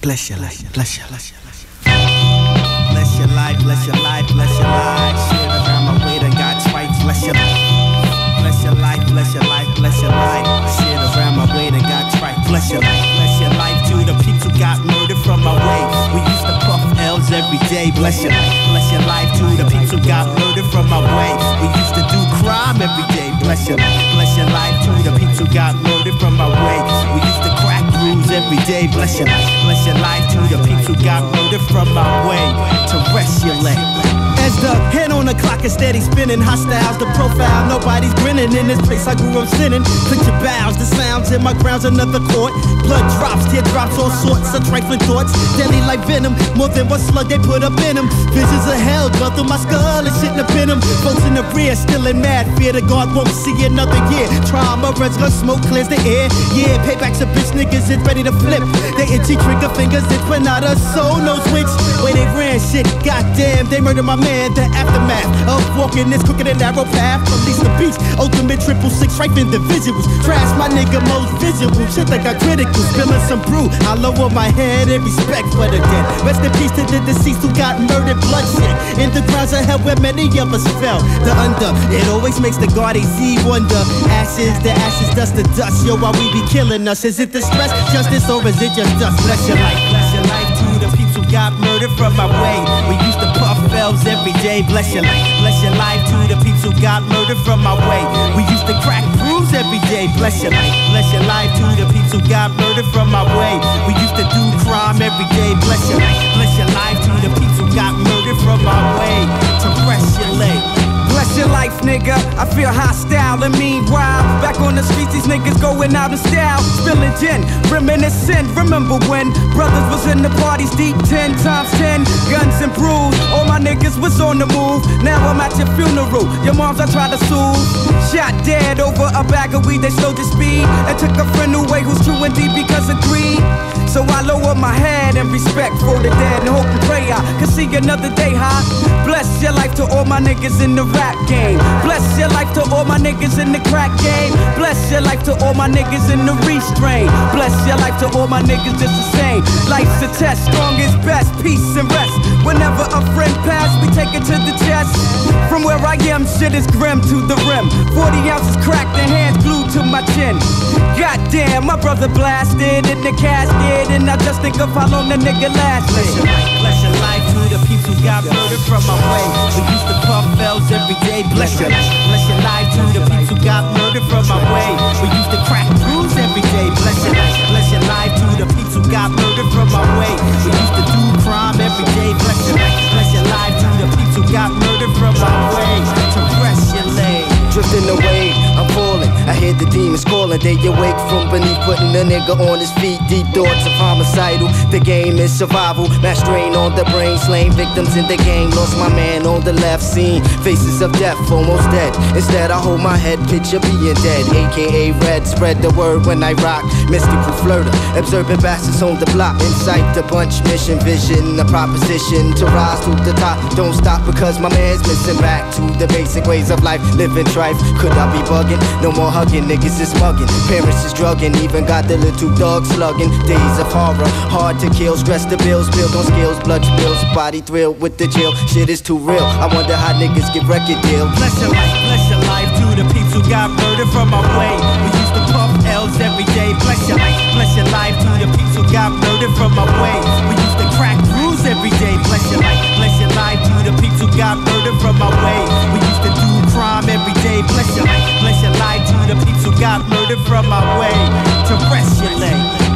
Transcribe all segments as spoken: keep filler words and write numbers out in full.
Bless your life, bless your life. Bless your life, bless your life, bless your life. Shit around my way that got twice. Bless your life. Bless your life, bless your life, bless your life. Shit around my way that got twice. Bless your life, bless your life to the peeps who got murdered from my way. We used to puff L's every day. Bless your life, bless your life to the peeps who got murdered from my way. We used to do crime every day. Bless your life, bless your life to the peeps who got murdered from my way. We used to crack grooves every day. Bless your life, bless your life to the peeps who got murdered from my way. Terrestrial. As the hand on the clock is steady spinning, hostiles the profile, nobody's grinning. In this place I grew up sinning. Picture bows, the sounds in my grounds, another court. Blood drops, teardrops, all sorts of trifling thoughts. Deadly like venom, more than one slug they put up in them. Visions of hell go through my skull and shit up in them. Folks in the rear, still in mad fear that God won't see another year. Trauma, red gun smoke clears the air. Yeah, payback's a bitch, niggas is ready to flip. They itchy trigger fingers, it's when not a soul knows which way they ran shit. Goddamn, they murdered my man. The aftermath of walking this crooked and narrow path from east to beach. Ultimate triple six, strife individuals. Trash my nigga most visual. Shit that got critical. Spilling some brew. I lower my head in respect for the dead. Rest in peace to the deceased who got murdered. Bloodshed in the grounds of hell where many of us fell. The under, it always makes the Guardian Z wonder. Ashes, the ashes, dust to dust. Yo, why we be killing us? Is it the stress, justice, or is it just dust? Bless your life, bless your life to the peeps who got murdered from my way. We used to puff L's every day. Bless your life, bless your life to the peeps who got murdered from my way. We used to crack grooves every day. Bless your life, bless your life to the peeps who got murdered from my way. We used to do crime every day. Bless your life, bless your life to the peeps who got murdered from my way. Terrestrial. Bless your life, nigga. I feel hostile and meanwhile, back on the streets, these niggas going out in style, spilling gin, reminiscent. Remember when brothers was in the parties deep, ten times ten, guns and brews. All my niggas was on the move. Now I'm at your funeral. Your moms I tried to soothe. Shot dead over a bag of weed. They slowed the speed and took a friend away who's true and deep because of greed. So I lower my head in respect for the dead and hope and pray I can see another day, huh? Bless your life to all my niggas in the rap game. Bless your life to all my niggas in the crack game. Bless your life to all my niggas in the restrain. Bless your life to all my niggas just the same. Life's a test, strong is best, peace and rest. Whenever a friend pass, we take it to the chest. From where I am, shit is grim to the rim. Forty ounces cracked and hands glued to my chin. Goddamn, my brother blasted in the casket, and I just think of how long the nigga lasted. Bless your life, bless your life to the peeps who got murdered from my way. We used to puff L's every day. Bless your life, bless your life to the peeps who got murdered from my way. We used to crack grooves every day. Bless your life, bless your life to the peeps who got murdered from my way. We used to do crime every day. Bless your life, bless your life to the peeps who got murdered from my way. Terrestrial. Drifting away, I'm falling. I hear the demons calling. They awake from beneath, putting a nigga on his feet. Deep thoughts of homicidal. The game is survival. Mass strain on the brain, slain victims in the game. Lost my man on the left scene. Faces of death, almost dead. Instead, I hold my head, picture being dead. A K A Red, spread the word when I rock. Mystical flirter, observing bastards on the block. Insight the bunch, mission, vision, a proposition to rise to the top. Don't stop because my man's missing. Back to the basic ways of life, living strife. Could I be bugging? No more hugging, niggas is mugging. Parents is drugging, even got the little dog slugging. Days of horror, hard to kill. Stress the bills, build on skills, blood spills. Body thrilled with the chill, shit is too real. I wonder how niggas get record deal. Bless your life, bless your life to the peeps who got murdered from my way. We used to puff L's every day. Bless your life, bless your life to the peeps who got murdered from my way. We used to crack grooves every day. Bless your life, bless your life to the peeps who got murdered from my way. We used to do crime every day. Bless your life, bless your life to the peeps who got murdered from my way. Terrestrial. Yes,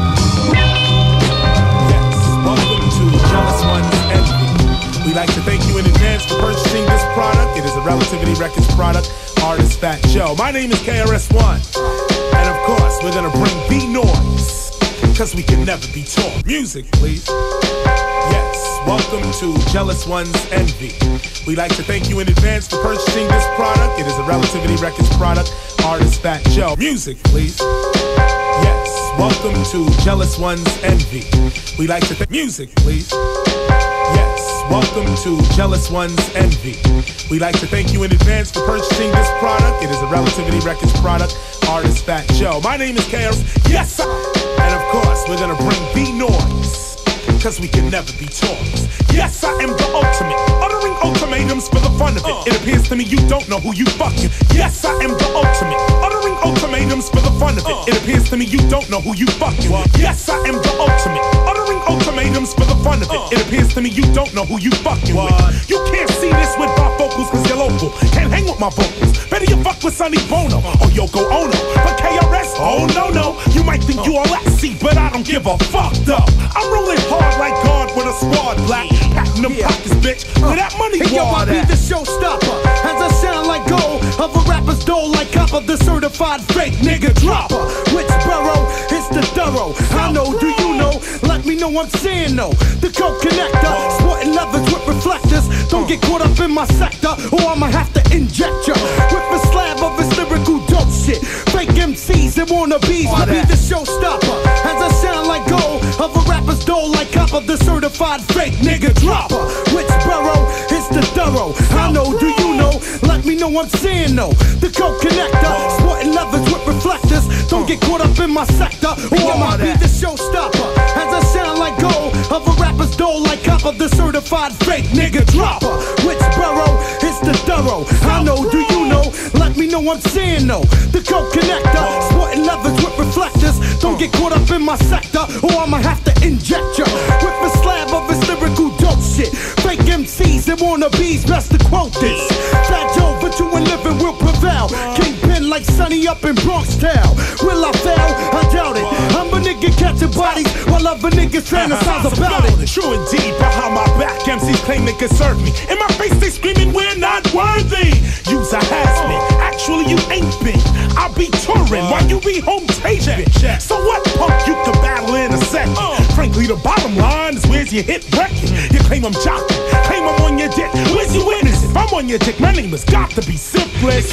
welcome to Jealous One's Envy. We'd like to thank you in advance for purchasing this product. It is a Relativity Records product, artist Fat Joe. My name is K R S One, and of course we're gonna bring the noise, cause we can never be torn. Music, please. Yes, welcome to Jealous One's Envy. We'd like to thank you in advance for purchasing this product. It is a Relativity Records product, artist Fat Joe. Music, please. Yes, welcome to Jealous One's Envy. We'd like to thank music, please. Yes, welcome to Jealous One's Envy. We'd like to thank you in advance for purchasing this product. It is a Relativity Records product, artist Fat Joe. My name is K R S. Yes, sir. And of course, we're gonna bring the noise, cause we can never be Taurus. Yes, I am the ultimate, uttering ultimatums for the fun of it. It appears to me you don't know who you fucking. Yes, I am the ultimate, uttering ultimatums for the fun of it. It appears to me you don't know who you fucking. Yes, I am the ultimate, uttering ultimatums for the fun of it. It appears to me you don't know who you fucking with. You can't see this with my vocals cause you're local. Can't hang with my vocals. Better you fuck with Sonny Bono or Yoko Ono. But K R S, oh no no. You might think you all that see, but I don't give a fuck though. I'm rolling hard like God with a squad black. Patting them pockets, bitch. Where that money hey, yo, I at? be the showstopper. As I sound like gold of a rapper's dole like copper, the certified fake nigga dropper. Which borough is the thorough? I know, do you know? Let me know I'm saying no. The coke connector, sporting leathers with reflectors. Don't get caught up in my sector, or I'ma have to inject ya with a slab of this lyrical dope shit. Fake M Cs and wannabes will be the showstopper. As I sound like gold of a rapper's dole like copper, the certified fake nigga dropper. Which borough is the thorough? I know, do you know? Let me know I'm saying no. The coke connector, sporting leathers with reflectors. Don't get caught up in my sector, or I'ma be the showstopper. As I sound like gold of a rapper's dole like copper, the certified fake nigga dropper. Which borough is the thorough? I know, do you know? Let me know I'm saying no. The coke connector, sporting leathers with reflectors. Don't get caught up in my sector, or I'ma have to inject ya with a slab of this lyrical dope shit. Fake M Cs and wannabes, best to quote this. Fat Joe, but you and living will prevail. Kingpin like Sonny up in Bronx Town. Will I fail? I doubt it. I'm a nigga catching bodies while other niggas fantasize about it. True indeed, behind my back M Cs claim they can serve me. In my face they screaming we're not worthy. Use a has-been, actually you ain't been. I'll be touring while you be home taping. So what punk you can battle in a second? Frankly the bottom line is where's your hit record? You claim I'm jocking, claim I'm on your dick. Where's your witness? If I'm on your dick, my name has got to be Simplest.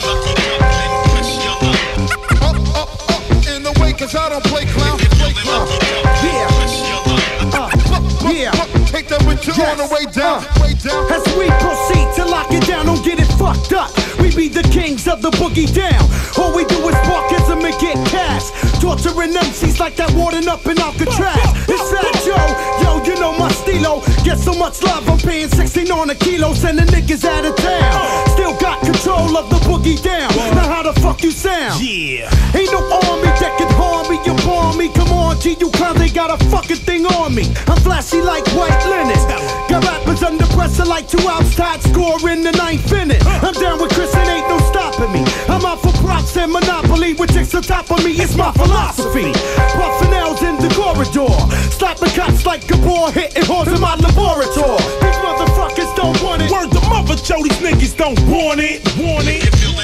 Up, up, up in the way, cause I don't play clown. Play clown. Yeah. Uh, yeah. Take that with you Yes. on the way down. Uh, way down. As we proceed to lock it down, don't get it fucked up. We be the kings of the boogie down. All we do is barkism and get cash. Torturing M Cs like that warden up in Alcatraz. It's Fat Joe, yo, you know my stilo. Get so much love, I'm paying sixteen on a kilo. Sending niggas out of town. Still got control of the boogie down. Now how the fuck you sound? Yeah. Ain't no army that can harm me, you bomb me. Come on, G, you clowns ain't got a fucking thing on me. I'm flashy like white linen. Got rappers under pressure like two outs tied, score in the ninth inning. I'm down with Chris and ain't no stopping me. I'm out for props and Monopoly with chicks on top of me. It's my philosophy. Buffing L's in the corridor, slapping cops like Gabor, hitting whores in my laboratory. These motherfuckers don't want it. Word to mother, Joe, these niggas don't want it. Want it.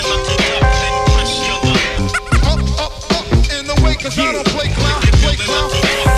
Up, up, up in the way, cause I don't play clown. Play clown.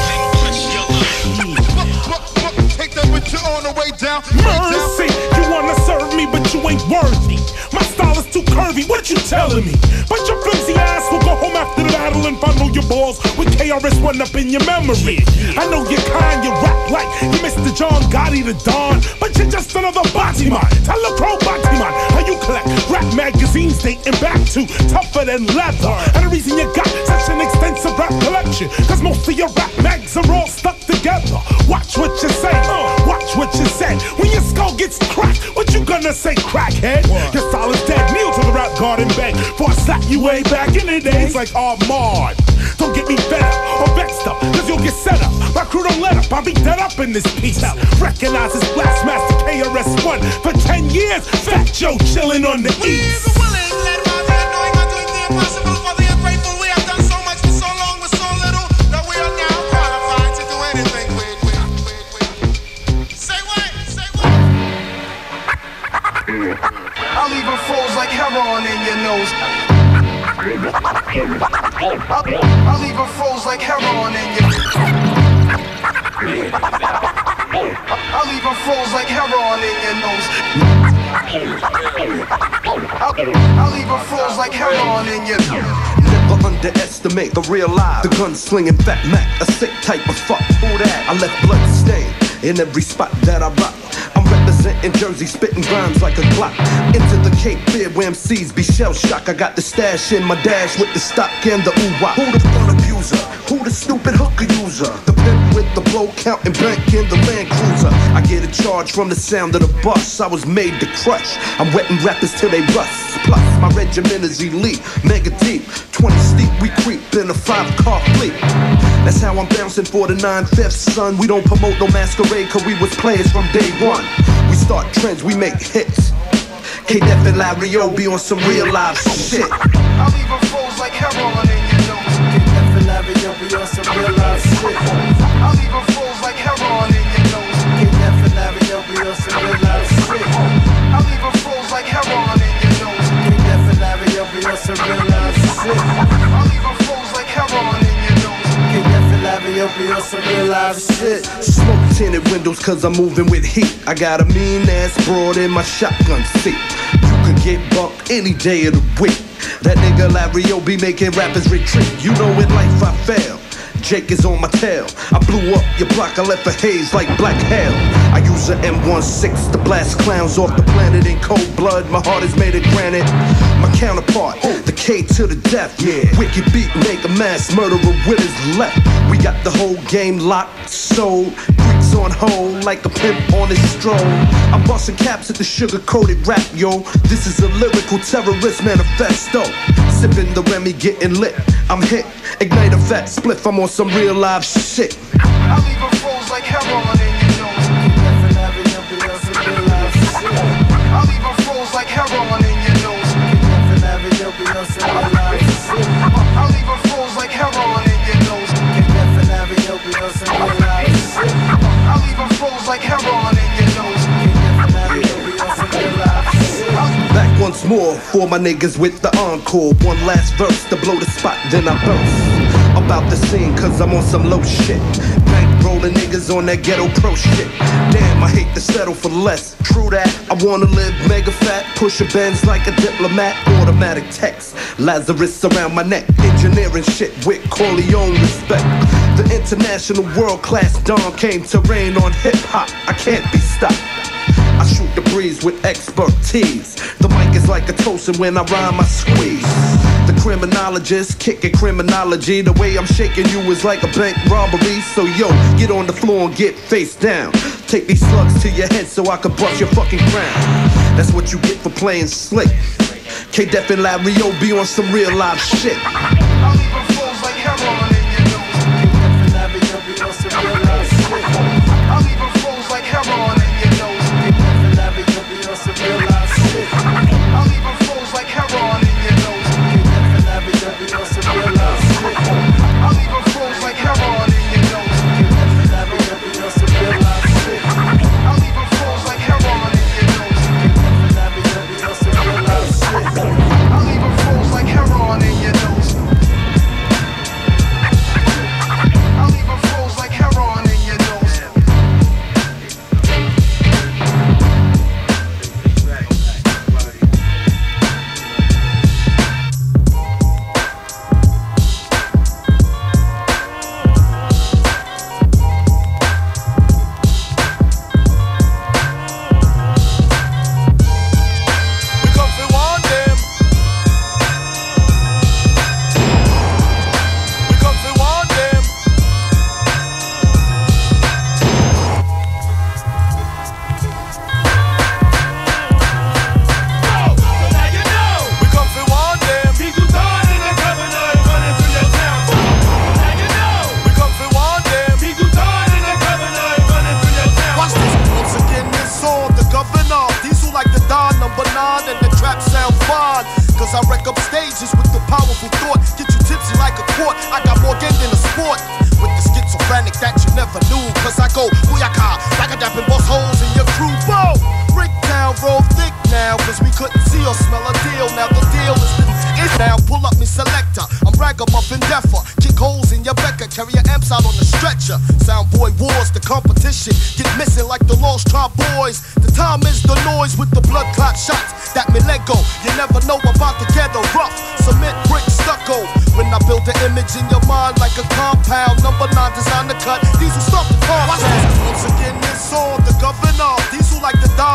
Buck, buck, buck, take that with you on the way down. Mercy, you wanna serve me, but you ain't worthy. My style is too curvy, what you telling me? But your flimsy ass will go home after the battle and fondle your balls with K R S One up in your memory. I know you're kind, you rap like you Mister John Gotti the Don, but you're just another body man. Tell a pro body man how you collect rap magazines dating back to tougher than leather. And the reason you got such an extensive rap collection, cause most of your rap mags are all stuck together. Watch what you say, watch what you say. When your skull gets cracked, what you gonna say, crackhead? Your style is dead, kneel to the rap god and beg for a slap you way back in the days like Armstrong. Don't get me fed up or vexed up, cause you'll get set up. My crew don't let up, I'll be dead up in this piece. Recognize this Blastmaster K R S One for ten years. Fat Joe chillin' on the east. I'll even froze like heroin in your nose. I'll, I'll even froze like heroin in your I'll even froze like heroin in your nose. I'll, I'll even froze like heroin in your Never underestimate the real life. The gun-slinging Fat Mac, a sick type of fuck. Who that? I left blood stain in every spot that I rock. I'm Representing Jersey, spitting rhymes like a clock. Into the Cape Fear where M Cs be shell shock. I got the stash in my dash with the stock and the ooh-wah. Who the fun abuser? Who the stupid hooker user? The pimp with the blow counting bank in the Land Cruiser. I get a charge from the sound of the bus. I was made to crush. I'm wetting rappers till they rust. Plus my regiment is elite, mega deep. Twenty steep, we creep in a five-car fleet. That's how I'm bouncing for the nine-fifths, son. We don't promote no masquerade, cause we was players from day one. We start trends, we make hits. K-Def and Larry O be on some real live shit. I'll leave a froze like heroin in your nose. K-Def and Larry O be on some real live shit. I'll leave a froze like heroin in your nose. K-Def and Larry O be on some real live shit. I'll leave a froze like heroin in your nose. K-Def and Larry O be on some real live shit. I'll leave a froze like heroin in your nose. K-Def and Larry O be on some real live shit. Smoke tinted windows cause I'm moving with heat. I got a mean ass broad in my shotgun seat. You could get bumped any day of the week. That nigga Larry O be making rappers retreat. You know in life I fail. Jake is on my tail. I blew up your block, I left a haze like black hell. I use a M sixteen to blast clowns off the planet in cold blood. My heart is made of granite. My counterpart, the K to the death. Yeah. Wicked beat, make a mass murderer with his left. We got the whole game locked, sold. Greeks on hold like a pimp on his stroll. I'm busting caps at the sugar-coated rap, yo. This is a lyrical terrorist manifesto. Sipping the Remy, getting lit. I'm hit, ignite a fat spliff. I'm on some real live shit. I'll leave a froze like heroin in your nose. I'll leave a froze like heroin in your nose. I'll leave a froze like heroin in your nose. I'll leave a froze like heroin in your nose. Back once more for my niggas with the encore. One last verse to blow the spot, then I burst. About the scene cause I'm on some low shit. Bank rolling niggas on that ghetto pro shit. Damn, I hate to settle for less. True that, I wanna live mega fat. Push a Benz like a diplomat. Automatic text, Lazarus around my neck. Engineering shit with Corleone respect. The international world-class Don came to reign on hip-hop. I can't be stopped. I shoot the breeze with expertise. The mic is like a toast and when I rhyme I squeeze. The criminologist kicking criminology. The way I'm shaking you is like a bank robbery. So yo, get on the floor and get face down. Take these slugs to your head so I can bust your fucking crown. That's what you get for playing slick. K-Def and Larry O be on some real live shit. I'll leave a froze like heroin in your nose. I'll leave a froze like heroin in your nose. I'll leave a froze like heroin in your nose. I'll leave a froze like heroin in your nose. I'll leave a froze like heroin in your nose. I'll leave a froze like heroin in your nose. I'll leave a froze like heroin in your nose. Once again, this song, the governor, these who like the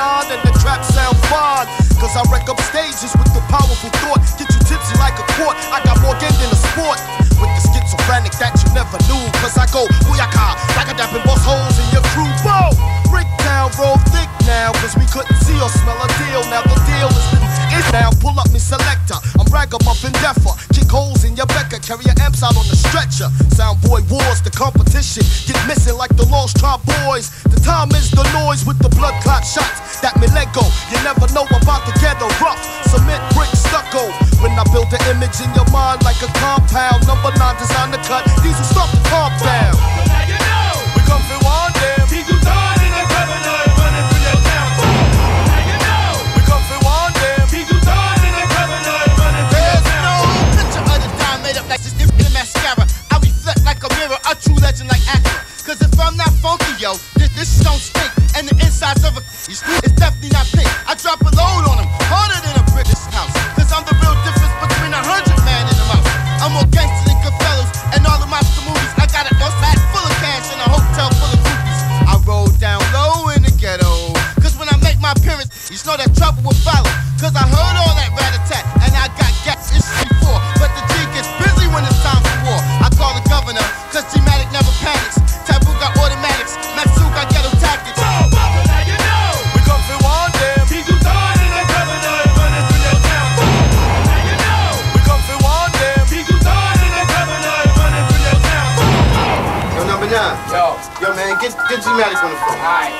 on and the trap sound fine. Cause I wreck up stages with the powerful thought. Get you tipsy like a quart. I got more game than a sport. With the schizophrenic that you never knew. Cause I go booyaka, like a dapping boss holes in your crew. Whoa! Brick down, roll thick now. Cause we couldn't see or smell a deal. Now the deal is it's now. Pull up me selector. I'm ragamuffin deffer. Kick holes in your Becker. Carry your amps out on the stretcher. Soundboy wars, the competition. Get missing like the Lost Tribe boys. The time is the noise with the blood clot shots. That me let go. You never know about the ghetto rough. Cement, brick, stucco. When I build the image in your mind like a compound. Number nine design the cut. These will stop the calm down. Now you know. We come for one damn. These who died in the governor running through your town. Now you know. We come for one damn. These who died in the governor running through your There's town. no picture of the dime made up like this in the mascara. I reflect like a mirror, a true legend like actor. Cause if I'm not funky, yo, this, this shit don't stink. And the insides of a it's definitely not pink. I drop a load on them, harder than a British house. Cause I'm the real difference between a hundred man and a mouse. I'm more gangster than Goodfellas and all the monster movies. I got a sack full of cash and a hotel full of groupies. I roll down low in the ghetto. Cause when I make my appearance, you know that trouble will follow. Cause I heard all that rat-a-tat and I got gas it's before. But the G gets busy when it's time for war. I call the governor, cause G-Matic never panics. Taboo got automatics, Maxu got ghetto tactics. Now you know. We come for one damn. These who died in the governor running through your town. Now you know. We come for one damn. These who died in the governor running through your town. Yo, number nine. Yo, Yo, man, get get G-Matic on the phone. alright.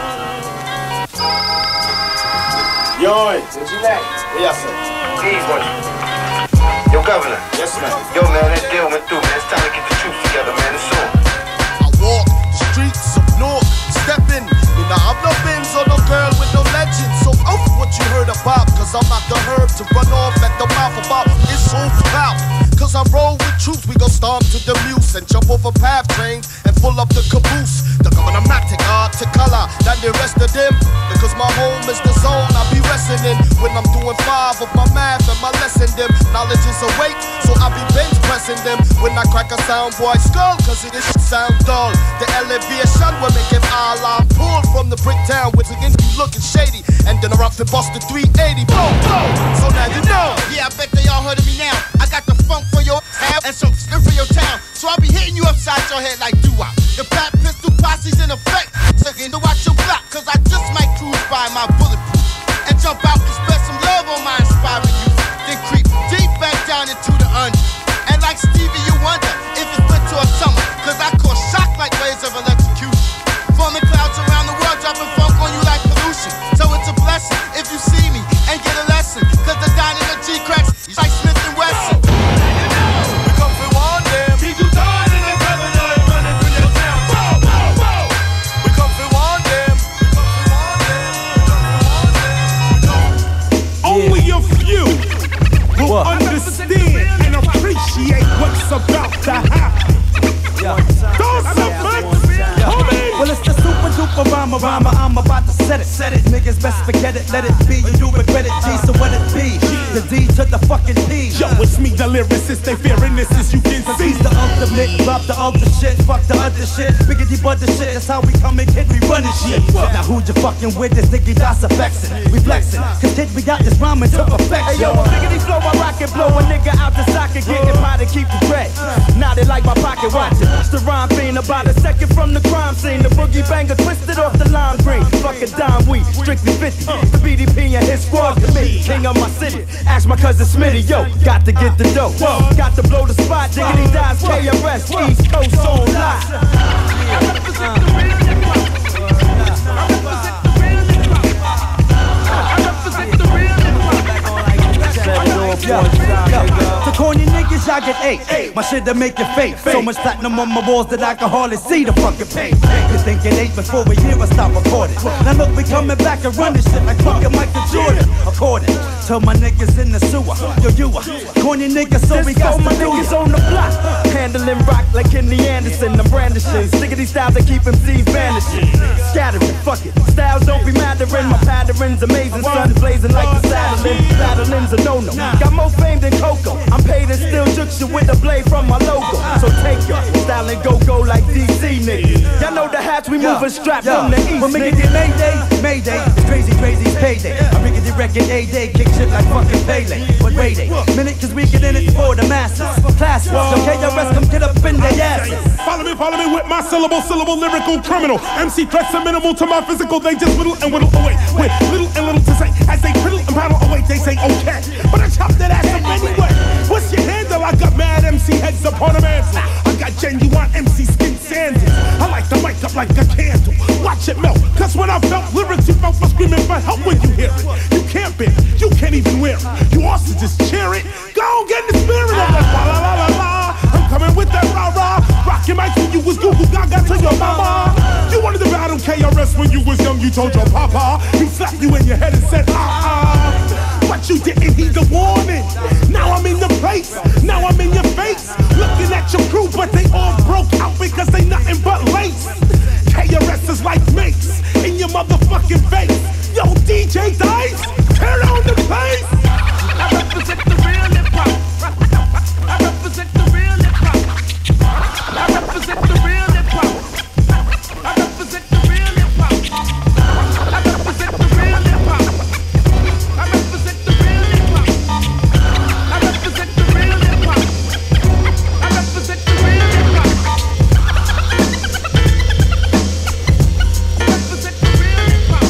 Yo, What you like? yes, sir. These ones. Yo, Governor. Yes, man. Yo, man, that deal went through, man. It's time to get the troops together, man. It's on. I walk the streets of North, stepping. You know, I'm no Benz or no girl with no legend. So, oh, what you heard about, cause I'm not the herb to run off at the mouth about. It's all about. Cause I roll with troops, we gon' storm to the muse and jump over path trains and pull up the caboose. The governor-matic art to color than the rest of them. Because my home is the zone I be resting in. When I'm doing five of my math and my lesson them. Knowledge is awake, so I be bench pressing them. When I crack a sound boy skull, cause it is sound dull. The elevation will make it all I'm pulled from the brick town, which against you looking shady. And then I rock the bust the three eighty. Boom, boom. So now you know. Yeah, I bet they all heard of me now. I got the funk for your town and some skin for your town. So I be hitting you upside your head like doo-wop. The fat pistol posse's in effect. So you know watch your block, cause I just might cruise by my bulletproof. And jump out and spread some love on my inspiring you. Then creep deep back down into the under. And like Stevie, you wonder if it's winter or summer. Cause I cause shock like waves of electrocution. Forming clouds around the world, dropping funk on you like pollution. So it's a blessing if you see me and get a lesson. Cause the dine in the G cracks like Smith and Wesson. We come for one damn. These who died in the governor running through your town. Whoa, whoa, whoa. We come for one damn. We come for one damn. We come for one damn. Only a few will understand and appreciate what's about to happen. Those effects, homie. Well, it's the super duper rhymer, rhymer. I'm about to set it, set it. Niggas best forget it, let it be. You do regret it, G. So what it be? The D to the fucking P. Yo, it's me, the lyricist. They fearing this as you can see. He's the ultimate, drop the ultra shit, fuck the other shit. Biggity but the shit, that's how we come and kid, we running shit. Now who you fucking with? This nigga that's affecting, we flexing. Cause kid, we got this rhyming to perfection. Hey yo, a biggity flow, I rock it, blow a nigga out the socket, getting pot to keep the dread. Now they like my pocket watching. It's the rhyme fiend about a second from the crime scene. The boogie banger twisted off the lime green. Fucking dime weed, strictly fifty. The B D P and his squad committee. King of my city. Ask my cousin Smitty, yo, got to get the dough. Whoa, got to blow the spot. Diggity dies, K R S, East Coast on live. I represent the real hip hop. I represent the real hip hop. I represent the real hip hop. To corny niggas, y'all get eight. My shit to make it fake. So much platinum on my walls that I can hardly see the fucking paint. You think it ain't before a year I stop recording. Now look, we coming back and running shit like fucking Michael Jordan. According to my niggas in the sewer, yo, you a corny niggas, so we got my niggas on the block. Handling rock like Kenny Anderson. I'm brandishing. Stickity styles that keep M Cs vanishing. Scattering, fuck it. Styles don't be mattering. My pattern's amazing. Sun blazing like the saddling. Battling's a no-no. Got more fame than Coco. I'm paid and still jukes you with a blade from my logo. So take your style and go-go like D C niggas. Y'all know the hats, we moving strapped Yo. from the east. When we get Mayday, Mayday, it's crazy, crazy, it's payday. I bring it the record A-Day, kick shit like fucking Pele. But wait a minute, cause we get in it for the masses. Classes, so K R S come get up in their asses. Follow me, follow me with my syllable, syllable, lyrical criminal. M C threats are minimal to my physical, they just whittle and whittle away. With little and little to say, as they criddle and paddle away, they say okay. But I chop that ass up anyway. What's your handle? I got mad M C heads upon a mantle. I got genuine M C skin sandals. I like the mic up like a candle. Watch it melt, cause when I felt lyrics, you felt for screaming for help when you hear it. You can't bear it, you can't even wear it. You also just cheer it. Go get in the spirit of that la la la la la. I'm coming with that rah rah. Rockin' mic when you was Google Gaga to your mama. You wanted to battle K R S when you was young, you told your papa. He slapped you in your head and said ah ah. But you didn't heed the warning. Now I'm in your place, now I'm in your face. Looking at your crew, but they all broke out because they nothing but lace. K R S is like mates in your motherfucking face. Yo, D J Dice, tear down the place. I represent the real hip hop. I represent the real hip hop. I represent the real hip hop. I represent the real hip hop. I represent the real hip hop. I represent the real hip hop. I represent the real hip hop. I represent the real hip hop. I represent the real hip hop.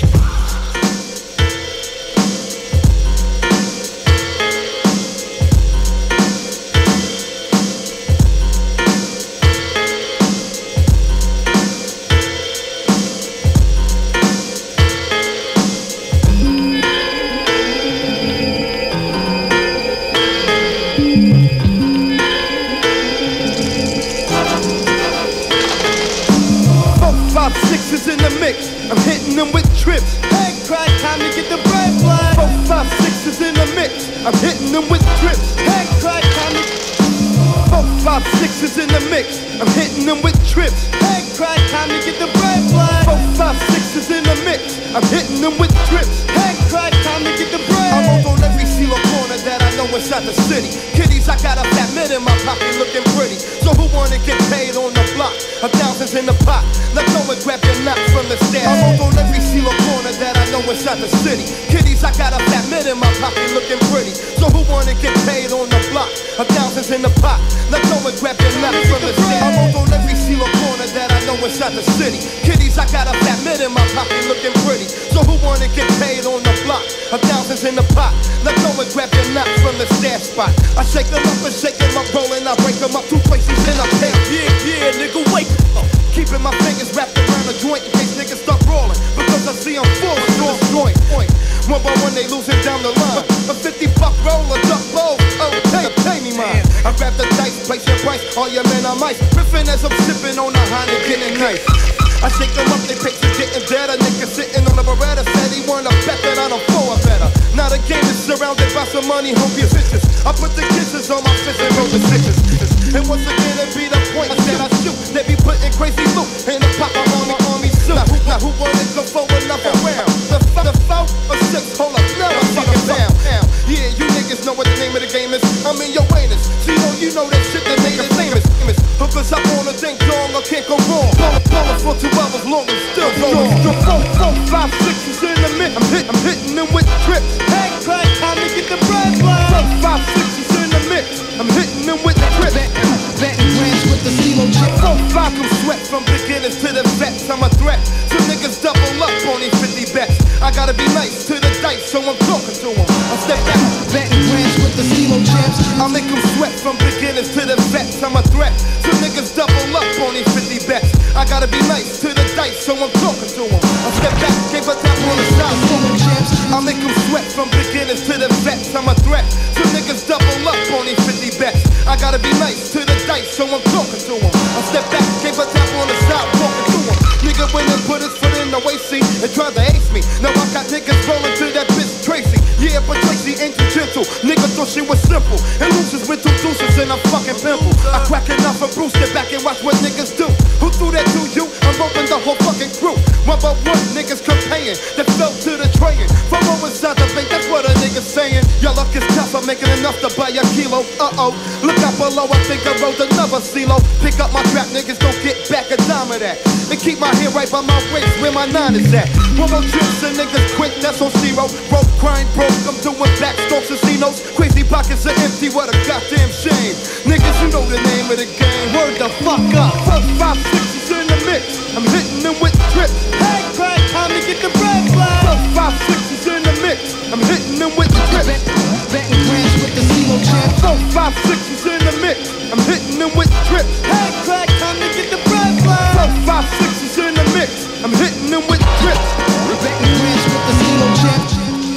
Five, six is in the mix. I'm hitting them with trips. Hey, crack, time to get the bread fly. Four, five, six is in the mix. I'm hitting them with trips. Hey, crack, time to. Four, five, six is in the mix. I'm hitting them with trips. Hey, crack, time to get the bread fly. Four, five, six is in the mix. I'm hitting them with trips. Hey, crack, time to get the bread. I'm on every seal corner that I know inside the city. Kiddies, I got a fat mid in my pocket looking pretty. So who wanna get paid on the block? A thousand's in the pot. Let go and grab your knots from the stash. I'm on every seal corner that I know inside the city. Kiddies, I got a fat mid in my pocket looking pretty. So who wanna get paid on the block? A thousand's in the pot. Let go and grab your knots from the stash. I'm on every seal corner that I know inside the city. Kiddies, I got a fat mid in my pocket looking pretty. So who wanna get paid on the block? A thousand's in the pot. Let go and grab your knots from the stash spot. I shake them up and shake them up, rolling. I break them up two places in a pair. Yeah, yeah, nigga, wake up. Keeping my fingers wrapped around the joint in case niggas start rolling. Because I see I'm falling off joint. One by one they losing down the line. A fifty buck roll, a duck bowl. Oh, pay, pay me mine. I grab the dice, place your price. All your men are mice. Riffing as I'm sipping on a Heineken and nice. I shake them up, they pics are getting better. Nigga sitting on a Beretta said he wanna bet that I don't flow better. Now the game is surrounded by some money, hungry bitches. I put the kisses on my fist and roll the sixes. And once again it be the point that I shoot. They be putting crazy loot in the pop of my army suit. Now who, now who wanna go for another round? The f the four or six, hold up, now I see them down. Yeah, you niggas know what the name of the game is. I'm in your anus. See, oh, you know that shit that made us famous. Hookers up on a ding dong, I can't go wrong. Ballin' for two hours long and still going. The four, four, five, six is in the mix. I'm hitting, I'm hitting them with trips. Hey, crack, time to get the bread fly. Four, five, six is in the mix. I'm hitting them with the trips. Betting grants with the CeeLo chip. Four, five, come sweat from beginners to the vets. I'm a threat. Some niggas double up on these fifty bets. I gotta be nice to the dice, so I'm talking to them. I step back. Betting grants with the CeeLo chips. I make them sweat from beginners to the vets. I'm a threat. Some niggas double up on these fifty bets. I gotta be nice to the dice, so I'm talking to them. I step back, gave a tap on the side. I make them sweat from beginners to the vets. I'm a threat. Some niggas double up on these fifty bets. I gotta be nice to the dice, so I'm talking to them. I step back, gave a tap on the side, walking to them. Nigga went and put his foot in the waist seat and tried to ace me. Now I got niggas rolling to that bitch Tracy. Yeah, but Tracy ain't too gentle. Nigga thought she was simple. And losers with two deuces and a fucking pimple. I crack enough and Bruce get back and watch what niggas do. Who threw that to you? I'm roping the whole fucking crew. One by one, niggas comparing that fell to the train. From over inside the bank, that's what a nigga's saying. Your luck is tough, I'm making enough to buy a kilo. Uh-oh, look out below, I think I rolled another CeeLo. Pick up my trap, niggas don't get back a dime of that. and keep my hair right by my waist where my nine is at. One more trips and niggas quick, that's on zero. Broke, crying broke, I'm doing backstrokes and C-notes. Crazy pockets are empty, what a goddamn shame. Niggas, you know the name of the game. Word the fuck up. Four, five, six is in the mix. I'm hitting them with trips. Hey, crack, time to get the bread fly. Four, five, six is in the mix. I'm hitting them with trips. Betting grams with the C-Lo champ. Four, five, six is in the mix. I'm hitting them with trips. Hey, crack, time to get the bread fly. Four, five, six is in the mix. I'm hitting them with trips. Betting grams with the C-Lo champ.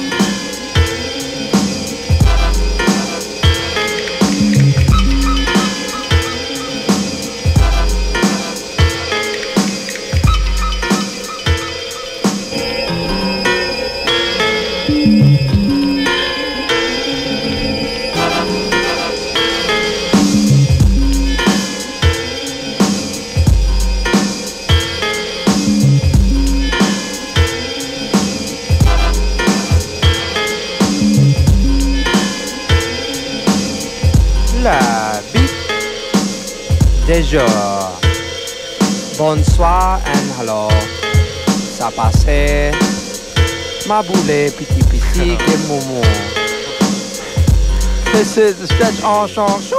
La vie. Déjà. Bonsoir and hello. Ça passe. Ma boule, piti piti, que momo. This is the Stretch Armstrong Show.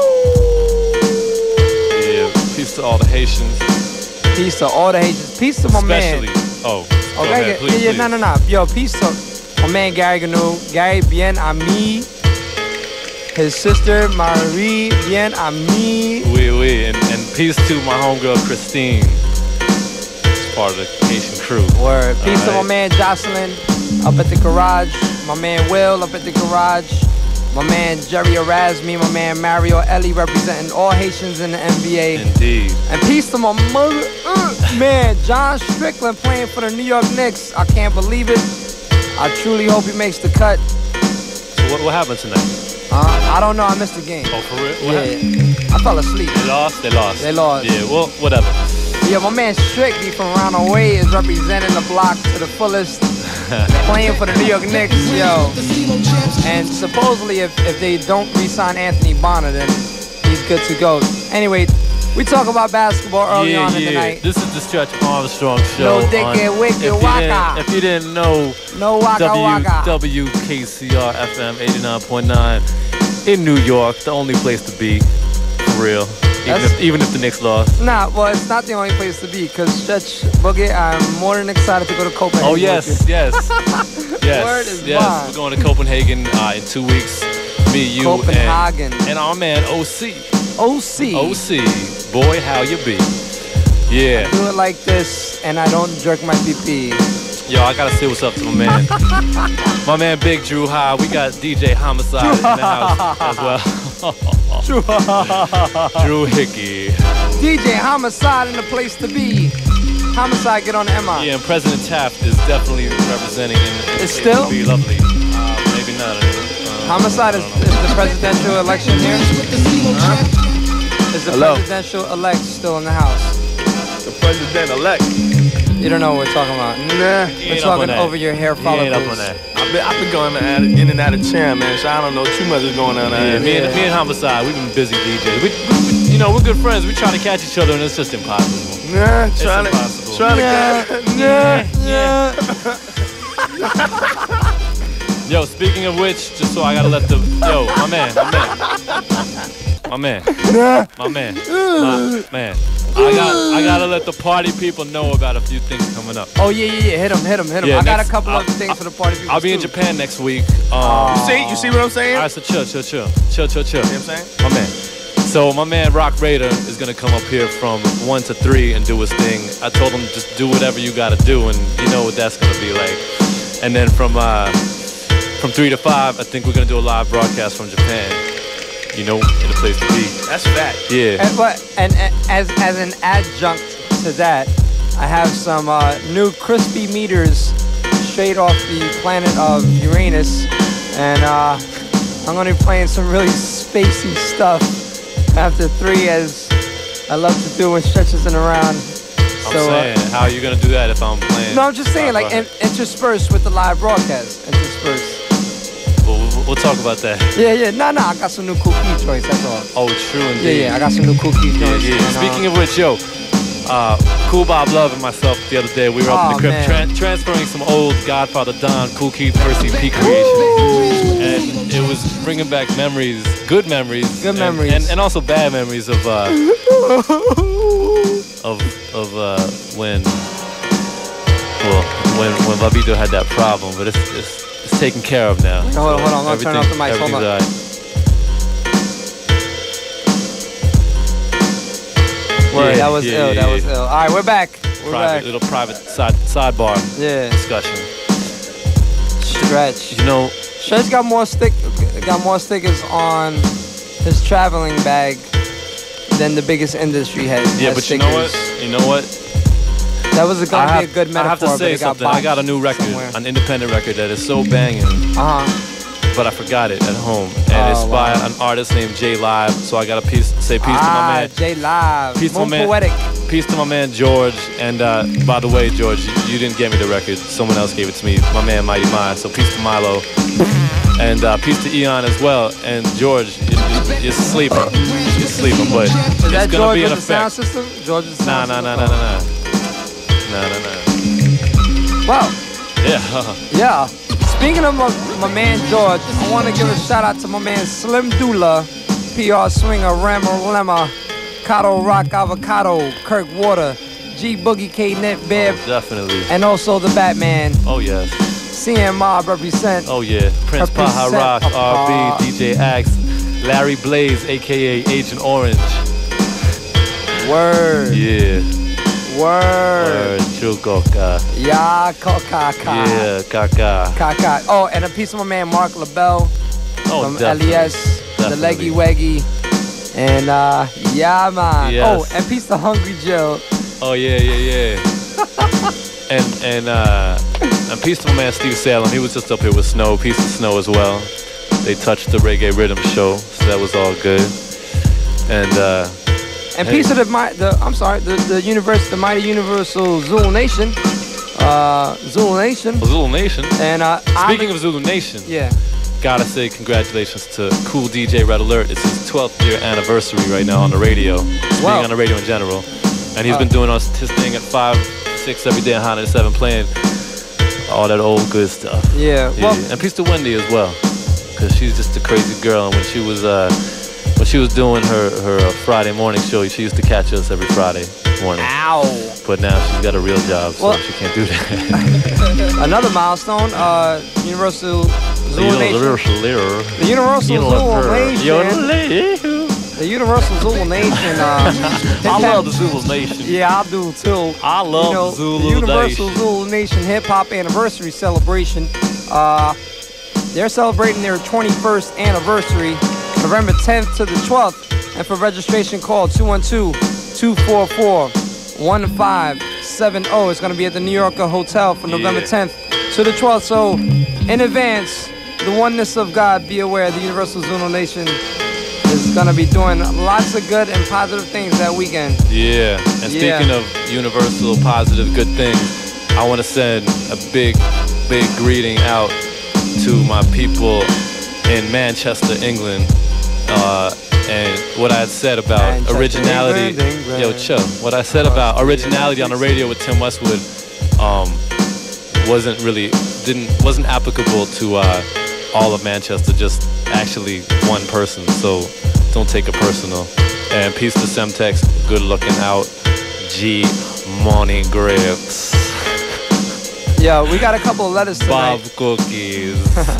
Yeah, peace to all the Haitians. Peace to all the Haitians. Peace to my Especially, man. oh, Okay, go ahead, please, yeah, yeah, please. no, no, no. Yo, peace to my man Gary Ganu. Gary, bien ami. His sister, Marie, bien ami. Oui, oui, and, and peace to my homegirl Christine. She's part of the Haitian crew. Word. Peace All to my right. man Jocelyn up at the garage. My man Will up at the garage. My man Jerry Erasmi. My man Mario Ellie representing all Haitians in the N B A. Indeed. And peace to my mother. Uh, man, John Strickland playing for the New York Knicks. I can't believe it. I truly hope he makes the cut. So what, what happened tonight? Uh, I don't know. I missed the game. Oh, for real? What Yeah, happened? I fell asleep. They lost? They lost. They lost. Yeah, well, whatever. Yeah, my man Strictly from around the way is representing the block to the fullest, playing for the New York Knicks, yo. And supposedly, if, if they don't re-sign Anthony Bonner, then he's good to go. Anyway, we talk about basketball early yeah, on yeah. in the night. This is the Stretch Armstrong Show. No dick on- and wicked if you waka. didn't- If you didn't know, No waka w, waka. W K C R F M eighty-nine point nine in New York, the only place to be, for real. Even That's- if, even if the Knicks lost. Nah, well, it's not the only place to be, because Stretch Boogie, I'm more than excited to go to Copenhagen. Oh with yes, you. yes, yes, Word is yes. bond. We're going to Copenhagen uh, in two weeks. Me, you, Copenhagen. and, and our man O C. O C. O C. Boy, how you be? Yeah. Do it like this, and I don't jerk my pee-pee. Yo, I gotta say what's up to my man. My man Big Drew High. We got D J Homicide in the house as well. Drew Hickey. D J Homicide in the place to be. Homicide, get on the M I. Yeah, and President Taft is definitely representing in the It's place still? to be lovely. Uh, maybe not. Uh, Homicide is, is the presidential election here? Huh? Is the Hello. presidential elect still in the house? The president-elect. You don't know what we're talking about. Nah. We're talking over your hair follicles. I've been, I've been going out, in and out of chair, man, so I don't know too much is going on. Yeah, out me, here. and, me and Homicide, we've been busy D Js. We, we, we, you know, we're good friends. We try to catch each other, and it's just impossible. Nah, It's trying to, impossible. trying Yeah, to, Yo, speaking of which, just so I gotta let the yo, my man, my man, my man, my man, my man. I got, I gotta let the party people know about a few things coming up. Oh, yeah, yeah, yeah. Hit him, hit him, hit him. Yeah, I got next- a couple I'll- of things for the party people. I'll be in too. Japan next week. Um, You see, you see what I'm saying? All right, so chill, chill, chill, chill, chill, chill. You know what I'm saying? My man. So my man Rock Raider is gonna come up here from one to three and do his thing. I told him just do whatever you gotta do, and you know what that's gonna be like. And then from uh, from three to five, I think we're gonna do a live broadcast from Japan. You know, in a place to be. That's fact. Yeah. And, but, and, and as as an adjunct to that, I have some uh, new crispy meters straight off the planet of Uranus, and uh, I'm gonna be playing some really spacey stuff after three, as I love to do when Stretch isn't around. I'm So, saying, uh, how are you gonna do that if I'm playing? no, I'm just saying, live like in, interspersed with the live broadcast, interspersed. We'll, we'll, we'll talk about that. Yeah, yeah, nah, nah, I got some new cool key joints, that's all. Oh, true Yeah, indeed. yeah, I got some new cool key Yeah, joints. yeah. and, uh, Speaking of which, yo, uh, Cool Bob Love and myself the other day, we were up Oh, in the crib man. tran transferring some old Godfather Don, Cool Keith, Percy P creations. And it was bringing back memories, good memories. Good and, memories. And, and also bad memories of, uh, of, of uh, when, well, when, when Bobbito had that problem, but it's, it's, it's taken care of now. Hold on, hold on, I'm gonna turn off the mic, hold on. Right. Word, Yeah, that was yeah, ill. yeah, That was yeah. ill. All right, we're back. We're Private, back. little private side sidebar Yeah. discussion. Stretch. You know, Stretch got more stick, got more stickers on his traveling bag than the biggest industry has. yeah, has but you stickers. know what? You know what? That was I gonna have, be a good metaphor. I have to but say it got something. I got a new record, somewhere. an independent record that is so banging, Uh huh. but I forgot it at home, and Oh, it's by wow. an artist named J Live. So I got to piece, say peace to my Ah, man. J Live. Peace to More my man. poetic. Peace to my man George. And uh, by the way, George, you, you didn't get me the record. Someone else gave it to me. My man Mighty Mind. So peace to Milo. And uh, peace to Eon as well. And George, you, you, you're sleeping. You're sleeping, but Is it's that gonna George be with an the sound effect. system? George with the Nah, sound nah, system? nah, nah, nah, nah, nah, nah, nah. Wow. Yeah. Yeah. Speaking of my, my man George, I want to give a shout out to my man Slim Dula, P R Swinger, Rama Lemma, Kato Rock Avocado, Kirk Water, G Boogie K Net Bib, Oh, definitely. and also the Batman. Oh yes. C M Mob represent. Oh yeah. Prince Paha Represent, Rock, Papa. R B, D J Axe, Larry Blaze, aka Agent Orange. Word. Yeah. Word. Word. True coca. Ya Coca Yeah, Kaka. Kaka. Oh, and a piece of my man Mark LaBelle Oh, from definitely. L E S, the Definitely. Leggy Weggy. And uh, yeah, man. Yes. Oh, and piece to Hungry Jill. Oh yeah, yeah, yeah. and and uh, and peace to my man Steve Salem. He was just up here with Snow. Peace to Snow as well. They touched the reggae rhythm show, so that was all good. And uh, And hey. piece of the, mi- the I'm sorry, the the universe, the mighty universal Zulu Nation, uh, Zulu Nation. Zulu Nation. And uh, Speaking I'm, of Zulu Nation, yeah, gotta say congratulations to Cool D J Red Alert. It's his twelfth year anniversary right now on the radio. Just Wow. being on the radio in general. And he's Uh, been doing us- his thing at five, six every day on Hot ninety-seven, playing all that old good stuff. yeah. Yeah. Well, And peace to Wendy as well, because she's just a crazy girl. And when she was uh, when she was doing her her uh, Friday morning show, she used to catch us every Friday morning. ow. But now she's got a real job, so Well- she can't do that. Another milestone, uh, Universal Zulu Nation. The Universal Zulu Nation. The Universal Zulu Nation. Uh, I love the Zulu Nation. Yeah, I do too. I love you know, the Zulu the Universal Nation. Zulu Nation Hip Hop Anniversary Celebration. Uh, they're celebrating their twenty-first anniversary, November tenth to the twelfth. And for registration, call two one two, two four four, one five seven zero. It's going to be at the New Yorker Hotel from November Yeah. tenth to the twelfth. So, in advance, the oneness of God, be aware, the Universal Zulu Nation is going to be doing lots of good and positive things that weekend. Yeah, and Yeah. speaking of universal positive good things, I want to send a big, big greeting out to my people in Manchester, England. Uh, and what I had said about Manchester, originality, England, England. yo, chill. What I said about originality on the radio with Tim Westwood um, wasn't really, didn't, wasn't applicable to uh, all of Manchester, just actually one person. So don't take it personal. And peace to Semtex, good looking out. G Money Grips. Yeah, we got a couple of letters Bob tonight. Cookies.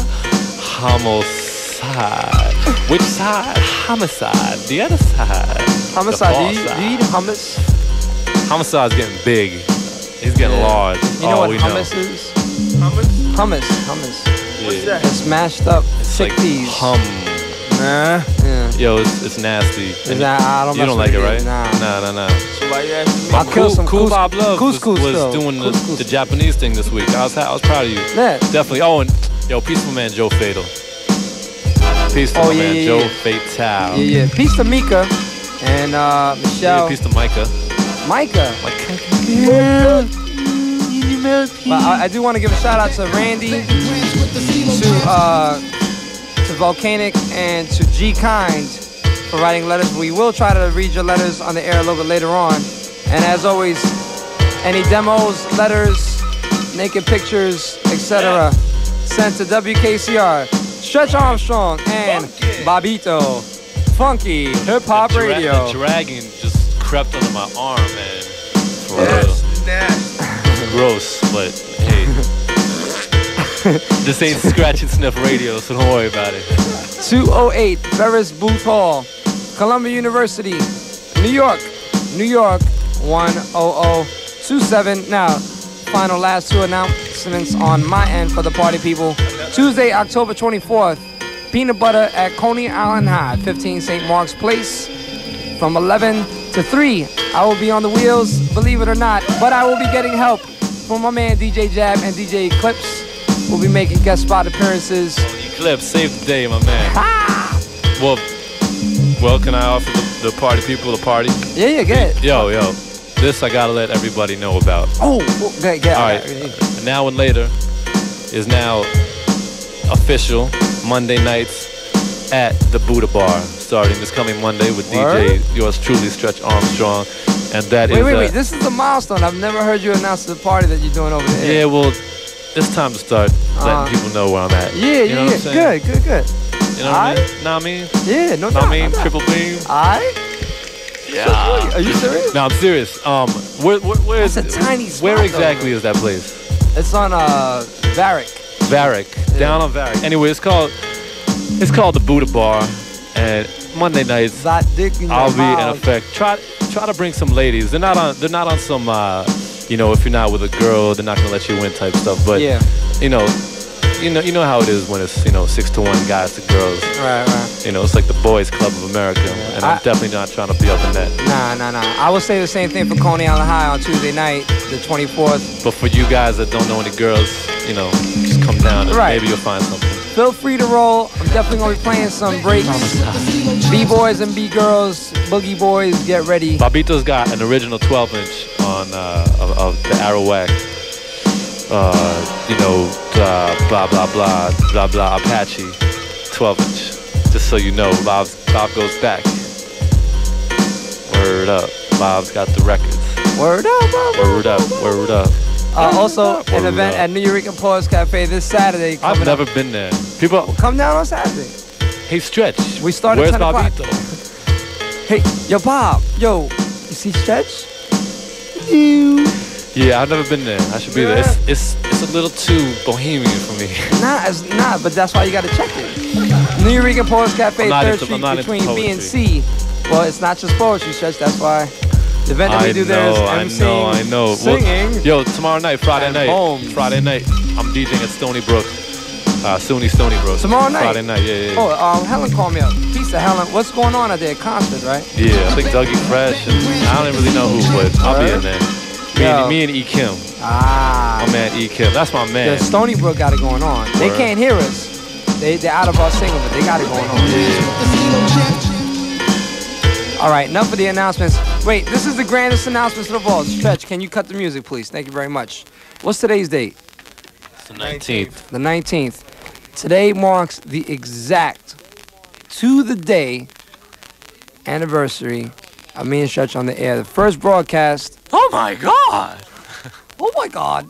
Homicide. Which side? Homicide. The other side. Homicide, The do you, far do you eat hummus? side. Homicide's getting big. He's getting Yeah. large. You know oh, what we hummus know. is? Hummus? Hummus, hummus. What's that? It's mashed up It's like chickpeas. hum. Nah. Yeah. Yo, it's, it's nasty. And Nah, I don't you don't mess like it, with right? it, nah. Nah, nah, nah. Somebody asked me. I'll kill cool, some cool cous- Bob Love was, couscous was though. doing the, Couscous. the Japanese thing this week. I was I was proud of you. Yeah. Definitely. Oh, and yo, peace to my man Joe Fatal. Peace to Oh, my yeah, man yeah, Joe yeah. Fatal. Yeah, yeah. Peace to Mika and uh, Michelle. Yeah, peace to Micah. Micah. Micah. Well, I, I do want to give a shout out to Randy, to uh, to Volcanic, and to G Kind for writing letters. We will try to read your letters on the air a little bit later on. And as always, Any demos, letters, naked pictures, et cetera. Sent to W K C R, Stretch Armstrong, and Bobbito. Funky Hip Hop the dra- Radio. The dragon just crept under my arm, man. For Yes, real. nasty. Gross, but hey. This ain't Scratch and Sniff Radio, so don't worry about it. two oh eight Ferris Booth Hall, Columbia University, New York, New York, one oh oh two seven. Now, final last two announcements on my end for the party people. Tuesday, October twenty-fourth, Peanut Butter at Coney Island High, fifteen Saint Mark's Place, from eleven to three. I will be on the wheels, believe it or not, but I will be getting help from my man D J Jab and D J Eclipse. We'll be making guest spot appearances. Eclipse, save the day, my man. Ah! Well, well, can I offer the, the party people a party? Yeah, yeah, get it. Yo, yo, this I gotta let everybody know about. Oh, get, get. All right, Now and Later is now official Monday nights at the Buddha Bar, starting this coming Monday with Word? D J yours truly, Stretch Armstrong, and that Wait, is. wait, uh, wait. This is a milestone. I've never heard you announce the party that you're doing over there. Yeah, well, it's time to start letting Uh, people know where I'm at. Yeah, you know yeah, what I'm yeah. saying? Good, good, good. You know what I mean? Know what I mean? Yeah, no Know doubt. what I mean? no doubt. Triple beam. Alright. Yeah. Are you serious? No, I'm serious. Um, where, where, where is That's a tiny spot, Where though. exactly is that place? It's on uh Varick. Varick, down on Varick. Anyway, it's called it's called the Buddha Bar, and Monday nights That dick in I'll your be in mouth. effect. Try try to bring some ladies. They're not on they're not on some uh, you know, if you're not with a girl, they're not gonna let you in type stuff. But Yeah. you know, you know, you know how it is when it's you know six to one guys to girls. Right, right. You know, it's like the boys' club of America, and I'm I- definitely not trying to be up in that. Nah, nah, nah. I will say the same thing for Coney Island High on Tuesday night, the twenty-fourth. But for you guys that don't know any girls, you know, just come down and Right. maybe you'll find something. Feel free to roll. I'm definitely gonna be playing some breaks. B-boys and B-girls, boogie boys, get ready. Bobbito's got an original twelve inch on uh, of, of the Arawak. Uh, you know, uh, blah blah blah blah blah Apache, twelve inch. Just so you know, Bob Bob goes back. Word up, Bob's got the records. Word up, Bob. Word up, word up. Uh, also, an Word event up. at New Eureka Pause Cafe this Saturday. I've coming never up. been there. People, Come down on Saturday. hey, Stretch. We start at Where's ten o'clock. Bobbito? Hey, yo, Bob. Yo, you see Stretch? You. Yeah, I've never been there. I should be there. It's, it's it's a little too bohemian for me. Nah, it's not, but that's why you gotta check it. New Eureka Pause Cafe, I'm not third into- Street I'm not into between B and poetry. C. Well, it's not just poetry, Stretch. That's why the event that we I do there is know, I emceeing, know, I know. Well, singing. yo, tomorrow night, Friday and night, Holmes. Friday night, I'm DJing at Stony Brook, uh, SUNY Stony Brook. Tomorrow night? Friday night, yeah, yeah. Yeah, Oh, um, Helen called me up. Peace to Helen. What's going on at their concert, right? yeah I think Dougie Fresh, and I don't really know who, but I'll be in there. Me Yo. and, me and E. Kim, Ah. my man E. Kim, that's my man. The Stony Brook got it going on. They Word. can't hear us. They, they're out of our signal, but they got it going on. All right, enough of the announcements. Wait, this is the grandest announcements of all. Stretch, can you cut the music, please? Thank you very much. What's today's date? It's the nineteenth. The nineteenth. Today marks the exact, to the day, anniversary of me and Stretch on the air. The first broadcast. Oh my God! Oh my God.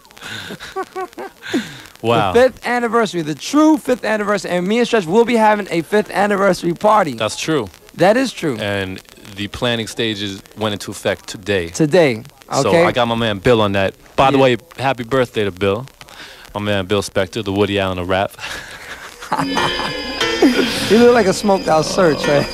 Wow. The fifth anniversary, the true fifth anniversary. And me and Stretch will be having a fifth anniversary party. That's true. That is true. And the planning stages went into effect today. Today. Okay. So I got my man Bill on that. By the Yeah. way, happy birthday to Bill. My man Bill Spector, the Woody Allen of rap. You look like a smoked out search, right?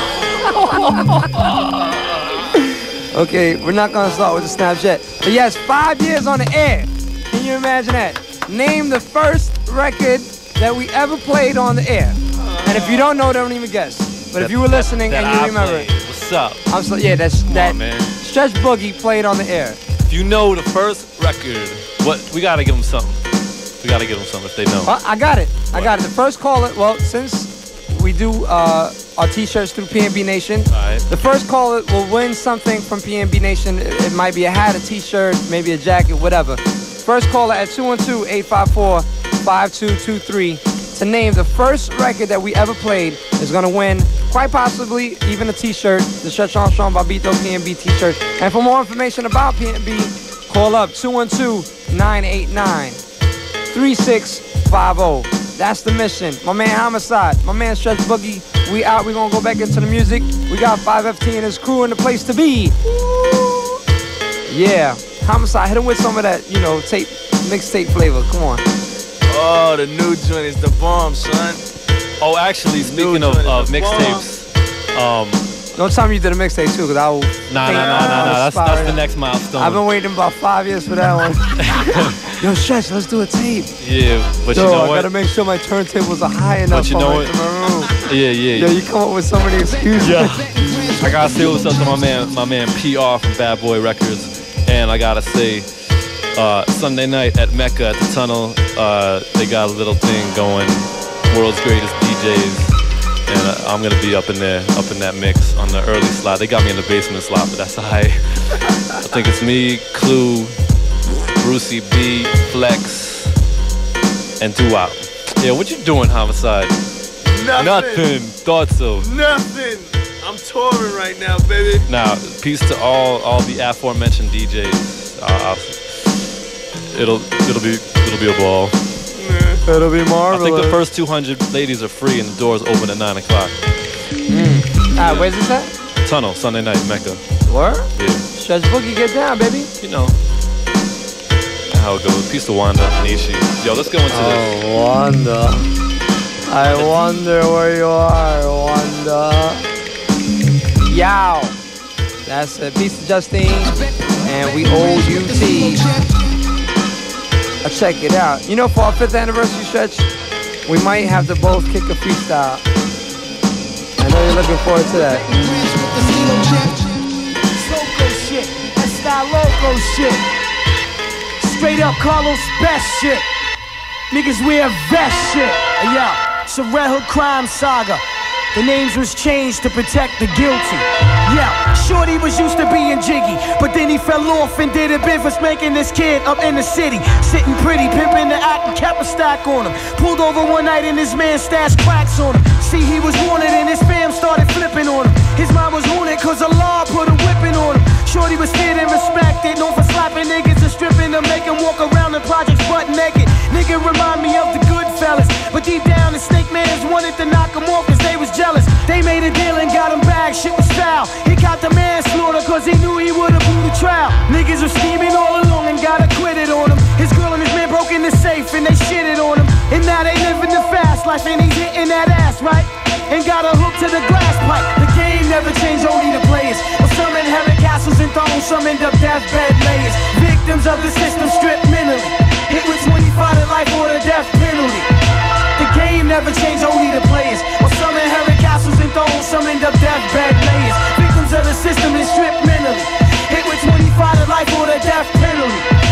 Okay, we're not gonna start with the Snapchat. But yes, five years on the air. Can you imagine that? Name the first record that we ever played on the air. And if you don't know, don't even guess. But if you were listening that and you I remember played. What's up? I'm so yeah, that's Come that on, man. Stretch Boogie played on the air. If you know the first record, what we gotta give them something. We gotta give them something if they know. Uh, I got it. I got it. The first caller, well, since we do uh, our t-shirts through P N B Nation, Alright. the first caller will win something from P N B Nation. It, it might be a hat, a t-shirt, maybe a jacket, whatever. First caller at two one two, eight five four, five two two three to name the first record that we ever played is going to win, quite possibly, even a t-shirt, the Stretch Armstrong Bobbito P N B t-shirt. And for more information about P N B, Call up two one two, nine eight nine, three six five zero. That's the mission. My man Homicide, my man Stretch Boogie. We out. We gonna go back into the music. We got five F T and his crew in the place to be. Yeah, Homicide, hit him with some of that, you know, tape, mixtape flavor. Come on. Oh, the new joint is the bomb, son. Oh, actually, speaking of, of mixtapes, um, don't tell me you did a mixtape too, cause I will. Nah, nah, nah, nah, nah. That's that's the next milestone. I've been waiting about five years for that one. Yo, Stretch, let's do a tape. Yeah, but Yo, you know I what? gotta make sure my turntables are high enough. But you know for my room. Yeah, yeah. Yo, you come up with so many excuses. Yeah. I gotta say what's up to my man, my man P R from Bad Boy Records, and I gotta say, uh, Sunday night at Mecca at the Tunnel, uh, they got a little thing going, world's greatest D Js. And uh, I'm gonna be up in there, up in that mix on the early slot. They got me in the basement slot, but that's high. I think it's me, Clue, Brucey B, Flex, and Doo-Wop. Yeah, what you doing, Homicide? Nothing. Nothing. Thought so. Nothing. I'm touring right now, baby. Now, peace to all all the aforementioned D Js. Uh, it'll it'll be it'll be a ball. It'll be marvelous. I think the first two hundred ladies are free and the doors open at nine o'clock. Mm. Ah, where's this at? Tunnel, Sunday night, Mecca. Where? Yeah. Stretch Boogie, get down, baby. You know how it goes. Peace to Wanda, Nishi. Yo, let's go into oh, this. Oh, Wanda. I wonder where you are, Wanda. Yow. That's a piece of Justine, and we owe you tea. Check it out. You know, for our fifth anniversary stretch, we might have to both kick a freestyle. I know you're looking forward to that. Loco shit, that's that loco shit. Straight up Carlos best shit. Niggas wear vest shit. Hey, yo, it's a Red Hood crime saga. The names was changed to protect the guilty. Yeah, Shorty was used to being jiggy, but then he fell off and did a bid for spanking this kid up in the city. Sitting pretty, pimping the act and kept a stack on him. Pulled over one night and his man stashed cracks on him. See, he was wanted and his fam started flipping on him. His mind was haunted cause the law put a whipping on him. Shorty was scared and respected, known for slapping niggas and stripping to make him walk around the projects butt naked. Nigga remind me of the good fellas, but deep down the snake mans wanted to knock him off cause they was jealous. They made a deal and got him back, shit was foul. He got the manslaughter cause he knew he would've blew the trial. Niggas were scheming all along and got acquitted on him. His girl and his man broke in the safe and they shitted on him. And now they living the fast life and he's hitting that ass, right? And got a hook to the glass pipe. The game never changed, only the players. Well, some inherit castles and thrones, some end up deathbed layers. Victims of the system stripped mentally, hit with twenty-five to life or the death penalty. The game never changed, only the players. Well, some inherit castles and thrones, some end up deathbed layers. Victims of the system is stripped mentally, hit with twenty-five to life or the death penalty.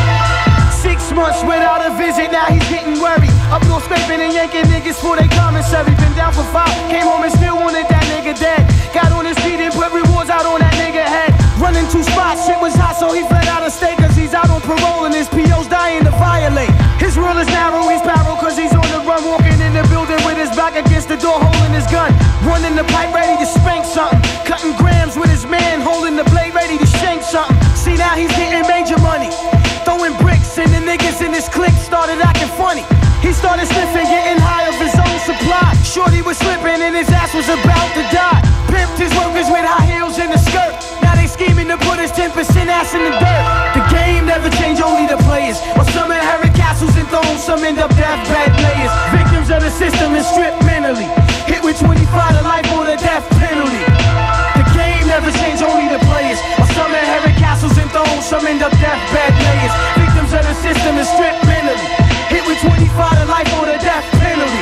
Six months without a visit, now he's getting worried. Up north scraping and yanking niggas for they commissary. Been down for five, came home and still wanted that nigga dead. Got on his feet and put rewards out on that nigga head. Running two spots, shit was hot so he fled out of state. Cause he's out on parole and his P O's dying to violate. His world is narrow, he's barrel cause he's on the run. Walking in the building with his back against the door holding his gun. Running the pipe ready to spank something. Cutting grams with his man holding the blade ready to shank something. See now he's getting major money, throwing bricks and the niggas in his clique started acting funny. He started sniffing, getting high of his own supply. Shorty was slipping and his ass was about to die. Pimped his workers with high heels and a skirt. Now they scheming to put his ten percent ass in the dirt. The game never changed, only the players. Well, some inherit castles and thrones, some end up deathbed layers. Victims of the system and stripped mentally, hit with twenty-five to life or the death penalty. The game never changed, only the players. Well, some inherit castles and thrones, some end up deathbed layers. Victims of the system and stripped mentally, hit with twenty-five to life or the death penalty.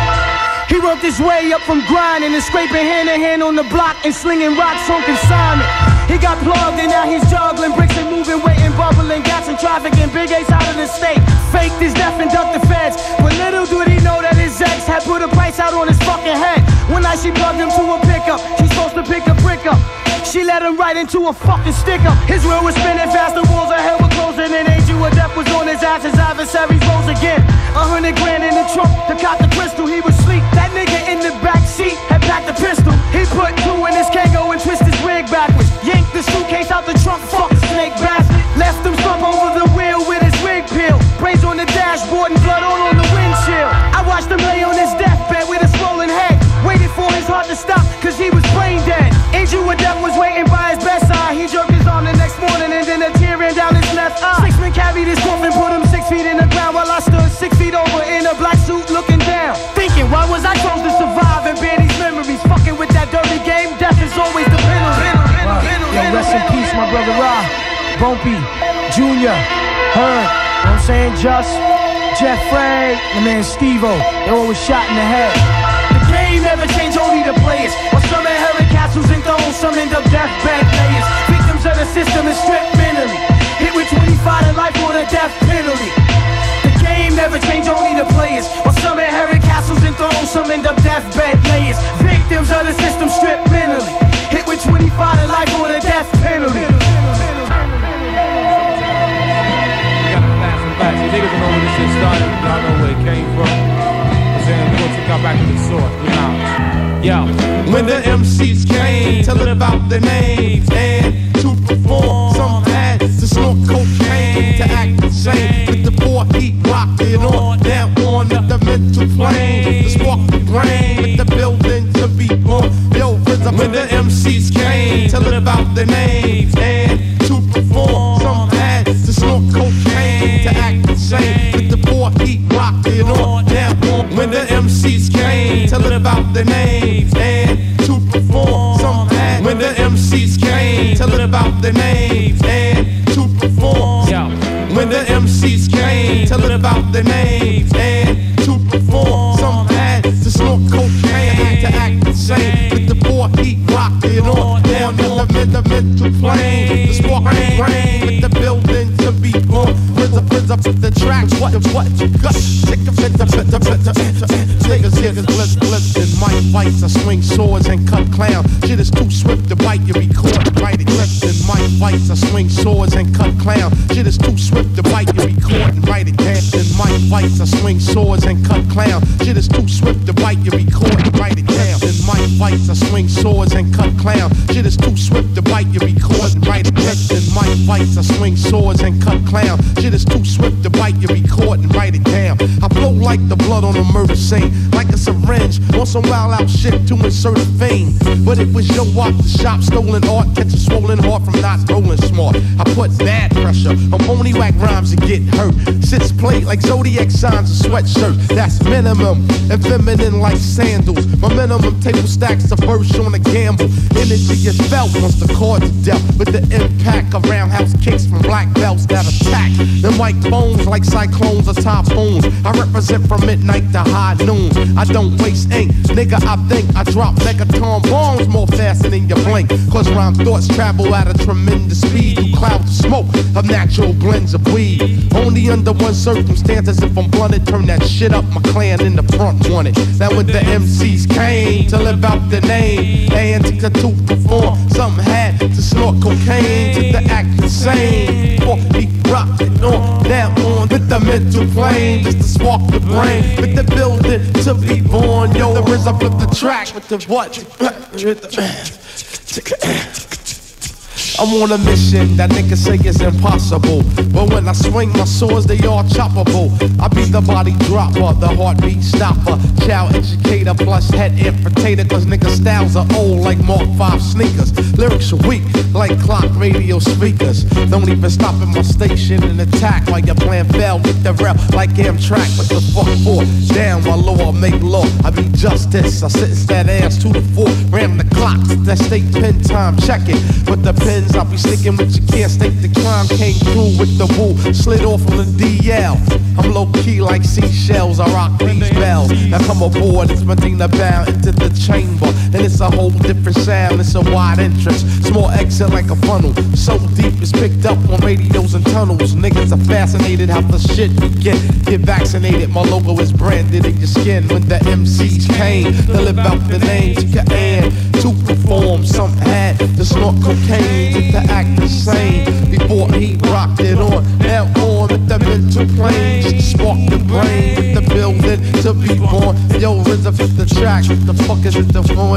He worked his way up from grinding and scraping hand to hand on the block and slinging rocks on consignment. He got plugged and now he's juggling bricks and moving, waiting, bubbling, gas and traffic and big A's out of the state. Faked his death and ducked the feds, but little did he know that his ex had put a price out on his fucking head. One night she plugged him to a pickup, she's supposed to pick a brick up. She let him right into a fucking stick-up. His wheel was spinning fast, the walls of hell were closing, and angel of death was on his ass. His adversaries rose again. A hundred grand in the trunk to cop the crystal. He was sleep. That nigga in the back seat had packed the pistol. He put two in his Kango and twisted his wig backwards. Yanked the suitcase out the trunk, fuck snake bastard. Left him slump over the Dopey, Junior, Herb, you know what I'm saying, Just, Jeff Frey, my man Steve-O, they always shot in the head. The game never changed, only the players. While some inherit castles and thrones, some end up deathbed layers. Victims of the system is stripped mentally. Hit with twenty-five to life or the death penalty. The game never changed, only the players. While some inherit castles and thrones, some end up deathbed layers. Victims of the system stripped mentally. Hit with twenty-five to life or the death penalty. You niggas don't know where this shit started. Y'all know where it came from. I'm saying we're gonna take y'all back to the source. We out. Yo, when the M Cs came to live out their names and to perform, some had to snort cocaine to act insane. With the four heat rocking on down on the mental plane, the spark the brain with the building to be born. Yo, when the M Cs came to live out their names and to perform, some had to snort cocaine to act insane. With the four heat rocking on down on. When the M Cs came to live out their names and to perform, some had. When the M Cs came to live out their names and to perform. Yo. When the M Cs came to live out their names and to perform, some had to snort cocaine to act insane. With the four heat rocking on down on the mental plane, the spark the brain with the building to be born. Rizza, rizza, put the tracks, what, what you got? Take a fit, the fit, the fit, the fit. Niggas, niggas, blitz, blitz, and mic fights. I swing swords and cut clowns. Shit is too swift to bite, you record, write it. Clips and mic fights. I swing swords and cut clowns. Shit is too swift to bite, you record and write it. Dance and mic fights. I swing swords and cut clowns. Shit is too swift to bite, you record and write it down. In mic fights, I swing swords and cut clowns. Shit is too swift to bite, you record and write it down. In mic fights, I swing swords and cut clowns. Shit is too swift to bite, you record and write it down. I flow like the blood on a murder scene, like a syringe on some wild out shit to insert a vein. But it was your walk, the shop, stolen art, catch a swollen heart from not rolling smart. I put bad pressure on phony whack rhymes and get hurt. Sits plate like zodiac signs and sweatshirt. That's minimum and feminine like sandals. My minimum table stacks a verse on a gamble. Energy is felt once the cards are dealt. With the impact of roundhouse kicks from black belts that attack. Them white bones like cyclones or typhoons. I represent from midnight to high noon. I don't waste ink, nigga. I think I drop megaton bombs more faster than you blink. Cause rhyme thoughts travel at a tremendous speed through clouds of smoke of natural blends of weed. Only under one circumstance, as if I'm blunted, turn that shit up. My clan in the front wanted. Now when the M Cs came to live out their name and to perform, some had to snort cocaine to the act insane. Or he rocked it on down on with the mental plane, just to spark the brain with the building to be born. Yo, the RZA flip the track with the what? I'm on a mission that niggas say is impossible, but when I swing my swords, they all choppable. I be the body dropper, the heartbeat stopper, child educator plus head amputator. Cause niggas styles are old like Mark five sneakers. Lyrics are weak like clock radio speakers. Don't even stop at my station and attack while your plan fell. Get the rep like Amtrak. What the fuck for? Down my law, make law. I be justice. I sentence that ass to the floor. Ram the clock, that state pen time, check it. But the pen I'll be sticking with you, can't stake the crime. Came through with the woo, slid off on the D L. I'm low key like seashells, I rock these bells. Now come aboard, it's Medina bound into the chamber. And it's a whole different sound, it's a wide entrance. Small exit like a funnel, so deep it's picked up on radios and tunnels. Niggas are fascinated how the shit begin. Get vaccinated, my logo is branded in your skin. When the M Cs came to live out the names you can to perform, some had to snort cocaine to act the same. Before he rocked it on, now on with the mental plane, just to spark the brain with the building to be born. Yo, RZA fit the track, what the fuck is it the phone?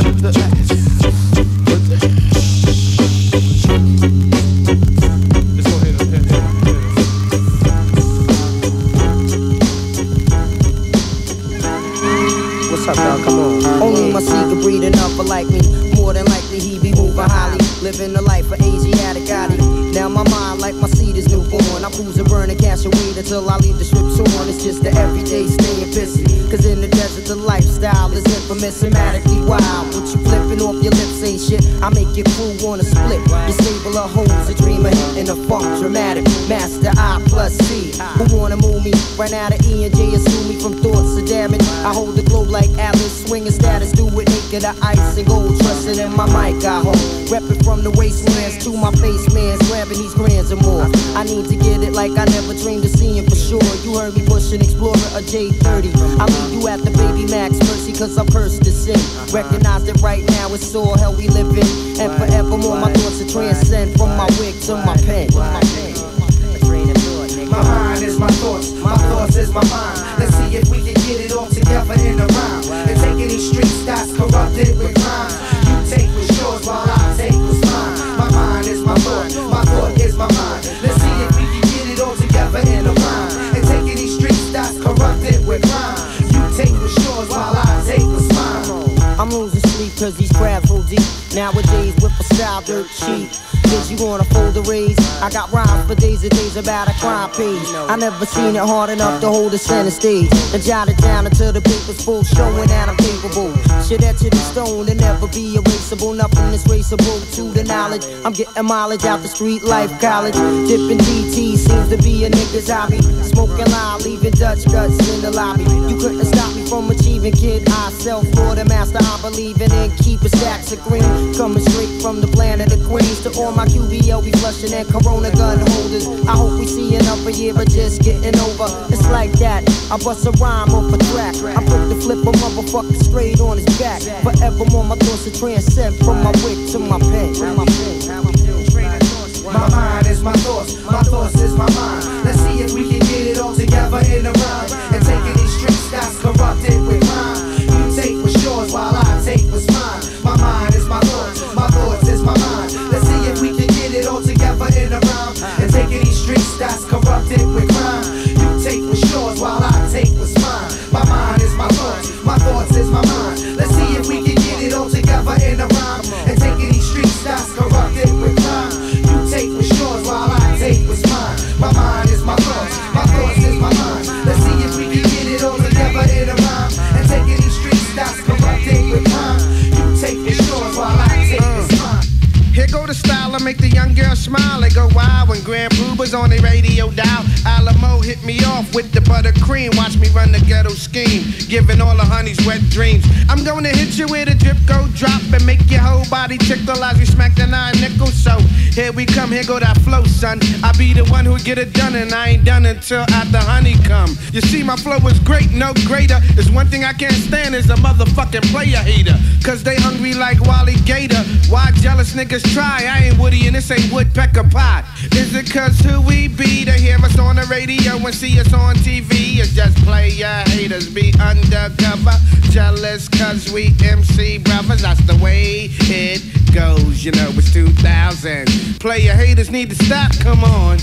What's up, y'all? Come on. Only my seed could breed enough for like me. More than likely he be moving highly, living the life of Asiatic Gotti. Now my mind like my seed is newborn. I'm cruising, burning cash and weed until I leave the strip torn. It's just the everyday staying busy. Cause in the desert the lifestyle is infamous and manically wild. What you flipping off your lips ain't shit. I make your crew wanna split. Your stable of hoes, a dreamer hitting a funk. Dramatic, master I plus C. Who wanna move me? Right now the E and J assume me from thoughts of damage. I hold the globe like Alice, swinging status, do it naked of ice and gold. Trusting in my mic, I hold. Reppin' from the wastelands to my face man's, grabbing these grands and more. I need to get it like I never dreamed of seeing for sure. You heard me pushing Explorer, a J thirty. I leave you at the Baby Max Mercy, cause I'm cursed to sin. Recognize that right now it's all hell we live in. And forevermore my thoughts will transcend from my wig to my pen. My mind is my thoughts, my thoughts is my mind. Let's see if we can get it all together in a rhyme. And take any streets that's corrupted with crime. You take what's yours while I take what's mine. My mind is my thought, my thought is my mind. Let's see if we can get it all together in a rhyme. And take any streets that's corrupted with crime. You take what's yours while I take what's mine. I'm losing sleep cause these crabs roll deep. Nowadays with a style dirt cheap. Is you gonna fold the rays? I got rhymes for days and days about a crime page. I never seen it hard enough to hold a center stage. And jot it down until the paper's full, showing that I'm capable. Shit etched in stone and never be erasable. Nothing is traceable to the knowledge. I'm getting mileage out the street life college. Dipping D T seems to be a nigga's hobby. Smoking loud, leaving Dutch guts in the lobby. You couldn't stop me from achieving, kid. I self-lord and master, I believe in it. Keep a stacks of green. Coming straight from the planet of Queens to all my Q B L be flushing and Corona gun holders. I hope we see another year of just getting over. It's like that. I bust a rhyme off a track. I put the flip a motherfucker straight on his back. Forevermore my thoughts will transcend from my wig to my pen. My mind is my thoughts, my thoughts is my mind. Let's see if we can get it all together in a rhyme. And take any streets that's corrupted with crime. You take what's yours while I take what's mine. My mind is my thoughts, my thoughts is my mind. Let's see if we can get it all together in a rhyme. And take any streets that's corrupted with crime. You take what's yours while I take what's mine. My mind is my thoughts, my thoughts is my mind. Let's see if we can get it all together in a rhyme. And take any streets that's corrupted with crime. Take what's yours while I take what's mine. My mind is my thoughts, my thoughts is my mind. Let's see if we can get it all together in a rhyme. And take any streets that's corrupted with crime. You take what's yours while I take what's mine. Here go the style to make the young girl smile. They go wild when Grand Puba's on the radio dial. Alamo hit me off with the buttercream. Watch me run the ghetto scheme, giving all the honeys wet dreams. I'm gonna hit you with a drip, go drop, and make your whole body tickle as we smack the nine nickels. So here we come, here go that flow, son. I be the one who get it done, and I ain't done until after honey come. You see, my flow is great, no greater. There's one thing I can't stand is a motherfucking player hater. Cause they hungry like Wally Gator. Why jealous niggas try? I ain't Woody and this ain't woodpecker pie. Is it cause who we be to hear us on the radio and see us on T V? It's just player haters be undercover. Jealous cause we M C brothers. That's the way it goes. You know it's two thousand. Player haters need to stop, come on.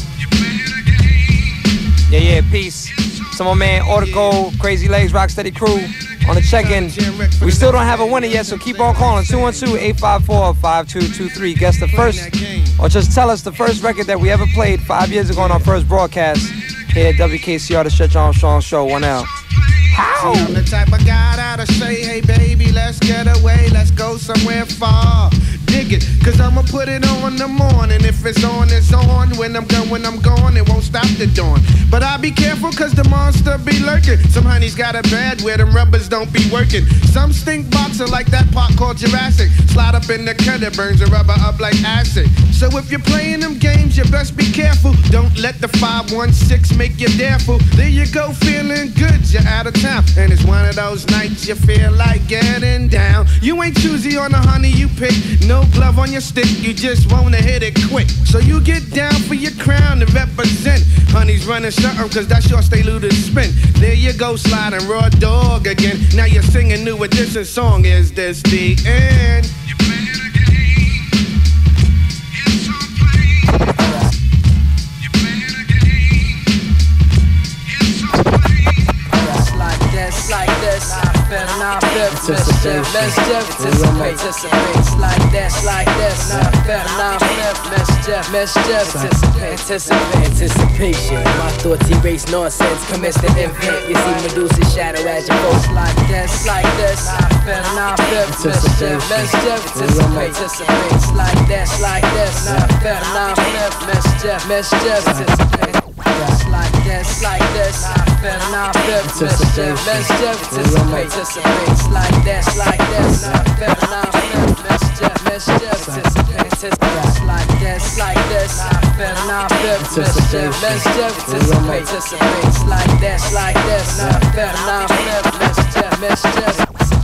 Yeah, yeah, peace. Some of my man Ortico, Crazy Legs, Rocksteady Crew on the check-in. We still don't have a winner yet, so keep on calling. two one two, eight five four, five two two three. Guess the first, or just tell us the first record that we ever played five years ago on our first broadcast here at W K C R, the Stretch Armstrong Show, one L. How? See, I'm the type of guy that'll say, hey baby, let's get away, let's go somewhere far. Dig it, cause I'ma put it on the morning. If it's on, it's on. When I'm done, when I'm gone, it won't stop the dawn. But I be careful cause the monster be lurking. Some honeys got it bad where them rubbers don't be working. Some stink boxer like that pot called Jurassic. Slide up in the cutter, burns the rubber up like acid. So if you're playing them games, you best be careful. Don't let the five one six make you dareful. There you go, feeling good, you're out of town. And it's one of those nights you feel like getting down. You ain't choosy on the honey you pick. No glove on your stick, you just wanna hit it quick. So you get down for your crown to represent. Honey's running something cause that's your stay looted spin. There you go, sliding raw dog again. Now you're singing new edition song. Is this the end? You play it again. It's on play. You play it again. It's on play. It's like this, like this. feel, nah, I feel, mischief, mischief, anticipate, anticipate, slide that, slide that, nah, I feel, nah, I feel, mischief, mischief, anticipate, anticipate, anticipation. My thoughts erase nonsense, commence the invent. You see Medusa's shadow as you go, slide this, slide this, nah, I feel, nah, I feel, mischief, mischief, anticipate, anticipate, slide that, slide this, nah, I feel, nah, I feel, mischief, mischief, anticipate. Like this, like this, I feel, now I feel, mischief, mischief, anticipate, anticipate, like this, like this, I feel, now I feel, mischief, mischief, anticipate, anticipate, like this, like this, I feel, now I feel, mischief, mischief, anticipate, anticipate, like this, like this, I feel, now I feel, mischief, mischief,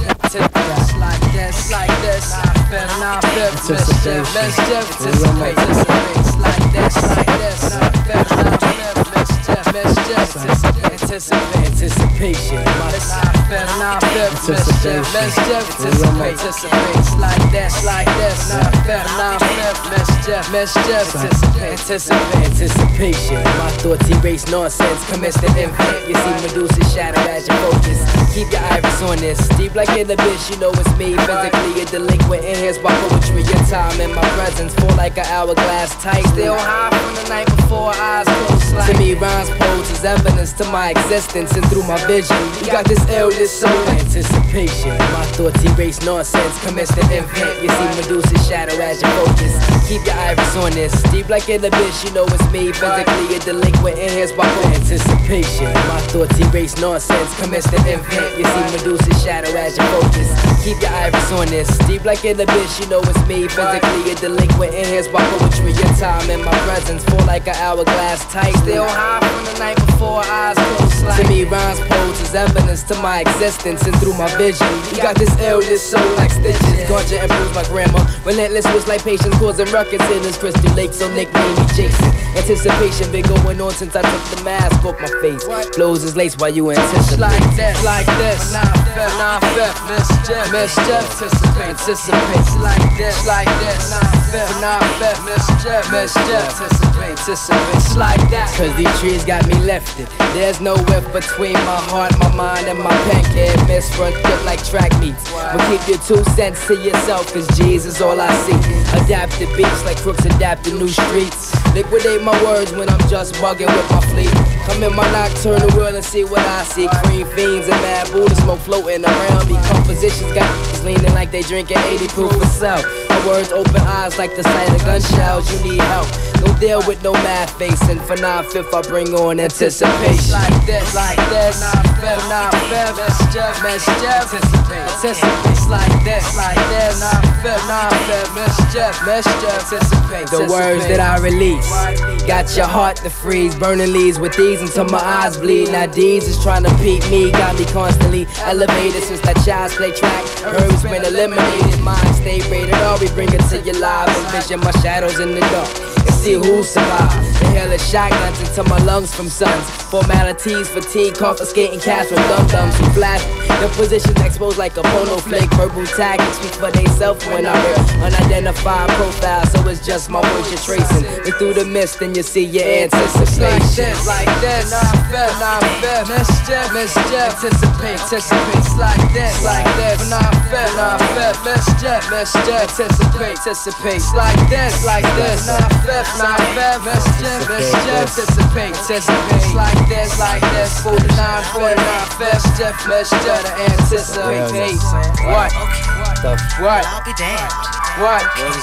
like this, like this, I feel, now I feel, mischief, mischief, anticipate, anticipate, like this, like this, I feel, now I feel. Mischief, anticipate, anticipation. My feel, now I feel, mischief, mischief, anticipate, anticipate, like this, like this. Now I feel, now I feel, mischief, mischief, anticipate, anticipate, anticipation. My thoughts erase nonsense, commence the invent. You see Medusa's shadow as you focus. Keep your iris on this, deep like in the bitch, you know it's me. Physically a delinquent, enhanced by poetry. Your time and my presence fall like an hourglass tight. Still high from the night before, eyes closed. Like to me, rhymes pose as evidence to my existence and through my vision. You got this illness, so anticipation. My thoughts erase nonsense, commence the invent. You see Medusa's shadow as you focus. Keep your iris on this, deep like in the bitch, you know it's me. Physically a delinquent, enhanced by anticipation. My thoughts erase nonsense, commence the invent. You see Medusa's shadow as you focus. Keep your iris on this, deep like in the bitch, you know it's me. Physically a delinquent, enhanced by poetry. Your time and my presence fall like an hourglass tight. Still high from the night before, eyes closed. Like to me, rhymes pose as evidence to my existence and through my vision. You got this illness, so like stitches. Ganja improves my grammar. Relentless was like patience, causing ruckus in this crystal lake. So nickname me Jason. Anticipation been going on since I took the mask off my face. Flows is lace while you anticipate. Like this, like this. Nah, I feel, nah, I feel. Mischief, mischief, anticipate, anticipate. Like this, like this. Nah, I feel, nah, I feel. Mischief, mischief, anticipate, anticipate. Like that. Cause these trees got me lifted. There's no width between my heart, my mind, and my pen. Can't miss front grip like track meets. But keep your two cents to yourself, cause G's is all I see. Adapt the beats like crooks adapt the new streets. Liquidate my words when I'm just bugging with my fleet. Come in my nocturnal world and see what I see. Cream fiends and mad Buddha smoke floating around me. Compositions got niggas leaning like they drinking eighty proof for self. My words open eyes like the sight of gun shells. You need help. No deal with no math facing. For nine-fifth I bring on anticipation. Like this, like this. Nine-fifth, nine-fifth. Mischief, mischief. Anticipate, anticipate. Like this, like this. Nine-fifth, nine-fifth. Mischief, mischief. Anticipate. The words that I release got your heart to freeze. Burning leaves with these until my eyes bleed. Now these is trying to peep me. Got me constantly elevated since that child's play track. Herbs been eliminated. Mind stay rated R. We bring it to your live. Envision my shadows in the dark. See who survives. Inhale the shotguns into my lungs from suns. Formalities, fatigue, confiscating cash from dum-dums who flash. Their positions exposed like a porno flake. Verbal tactics speak for they self when I rip. Unidentified profile, so it's just my voice you're tracing. And through the mist, then you see your anticipation. Like this, like this. Nine-fifth, nine-fifth. Mischief, mischief. Anticipate, anticipate. Like this, like this. Nine-fifth, nine-fifth. Mischief, mischief. Anticipate, anticipate. Like this, like this. Nine-fifth. Nine-fifth, mischief, mischief, anticipate, anticipate. Like this, like this, forty-nine, forty-nine, mischief, mischief, to anticipate. What? The what? I'll be damned. What?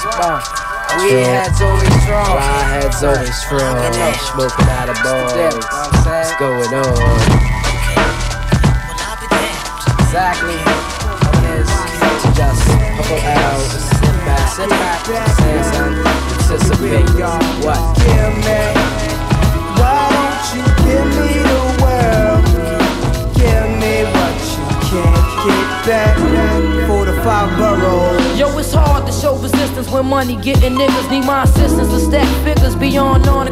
We heads always strong. My head's always strong. Smoking out of bars. What's going on? Exactly. Is to just pull out, sit back, sit back, say something. Anticipate what? Give me, why don't you give me the world? Give me what you can't get back. For the five boroughs. Yo, it's hard to show resistance when money getting niggas need my assistance to stack figures beyond non-existent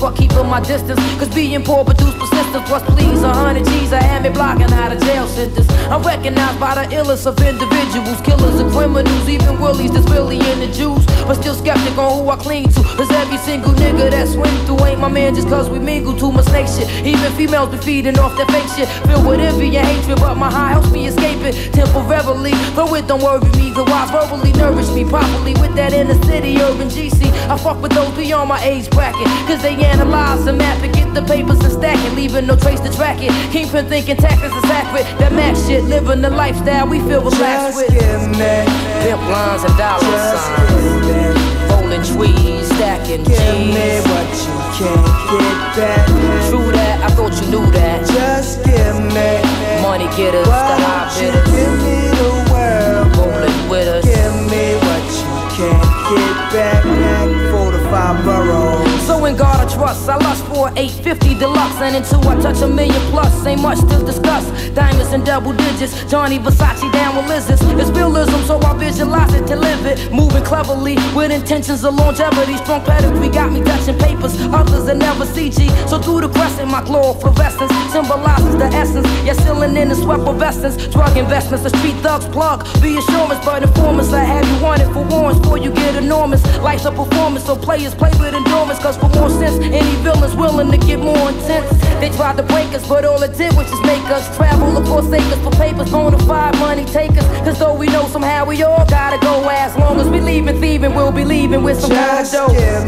fuck keeping my distance. Cause being poor produce persistence. Plus please, a hundred G's I had me blocking out of jail sentence. I'm recognized by the illest of individuals, killers and criminals, even willies that's really in the Jews. But still skeptic on who I cling to. Cause every single nigga that swing through ain't my man just cause we mingle too much snake shit. Even females be feeding off that fake shit. Filled with envy and hatred, but my high helps me escape it temporarily. Though it don't worry me, the wise verbally nourish me properly. With that inner city, urban G C, I fuck with those beyond my age bracket. Cause they analyze and map it, get the papers and stack it, leaving no trace to track it. Kingpin thinking tactics is accurate. That max shit, living the lifestyle we feel relaxed with. Pimp lines and dollar signs, rolling trees, stacking G's. Give me what you can't get back. True that, I thought you knew that. Just give me money getters, the high bidders. Give me the world, rolling with us. Give me what you can't get back. Four to five boroughs. So in God I trust, I lust for eight fifty deluxe, and until I touch a million plus, ain't much to discuss. Diamonds in double digits, Johnny Versace down with lizards. It's realism, so I visualize it to live it. Moving cleverly with intentions of longevity. Strong pedigree got me touching papers, others are never C G. So through the crescent, my glow fluorescence symbolizes the essence. Yeah, sealing in the sweat of essence. Drug investments, the street thugs plug. Be assurance, but informants, I have you wanted for warrants before you get enormous. Life's a performance, so players play with endurance. Cause for more sense, any villains willing to get more intense. They tried to break us, but all it did was just make us travel across acres for papers, bona fide money takers. Cause though we know somehow we all gotta go. As long as we leaving thieving, we'll be leaving with some kind of dough.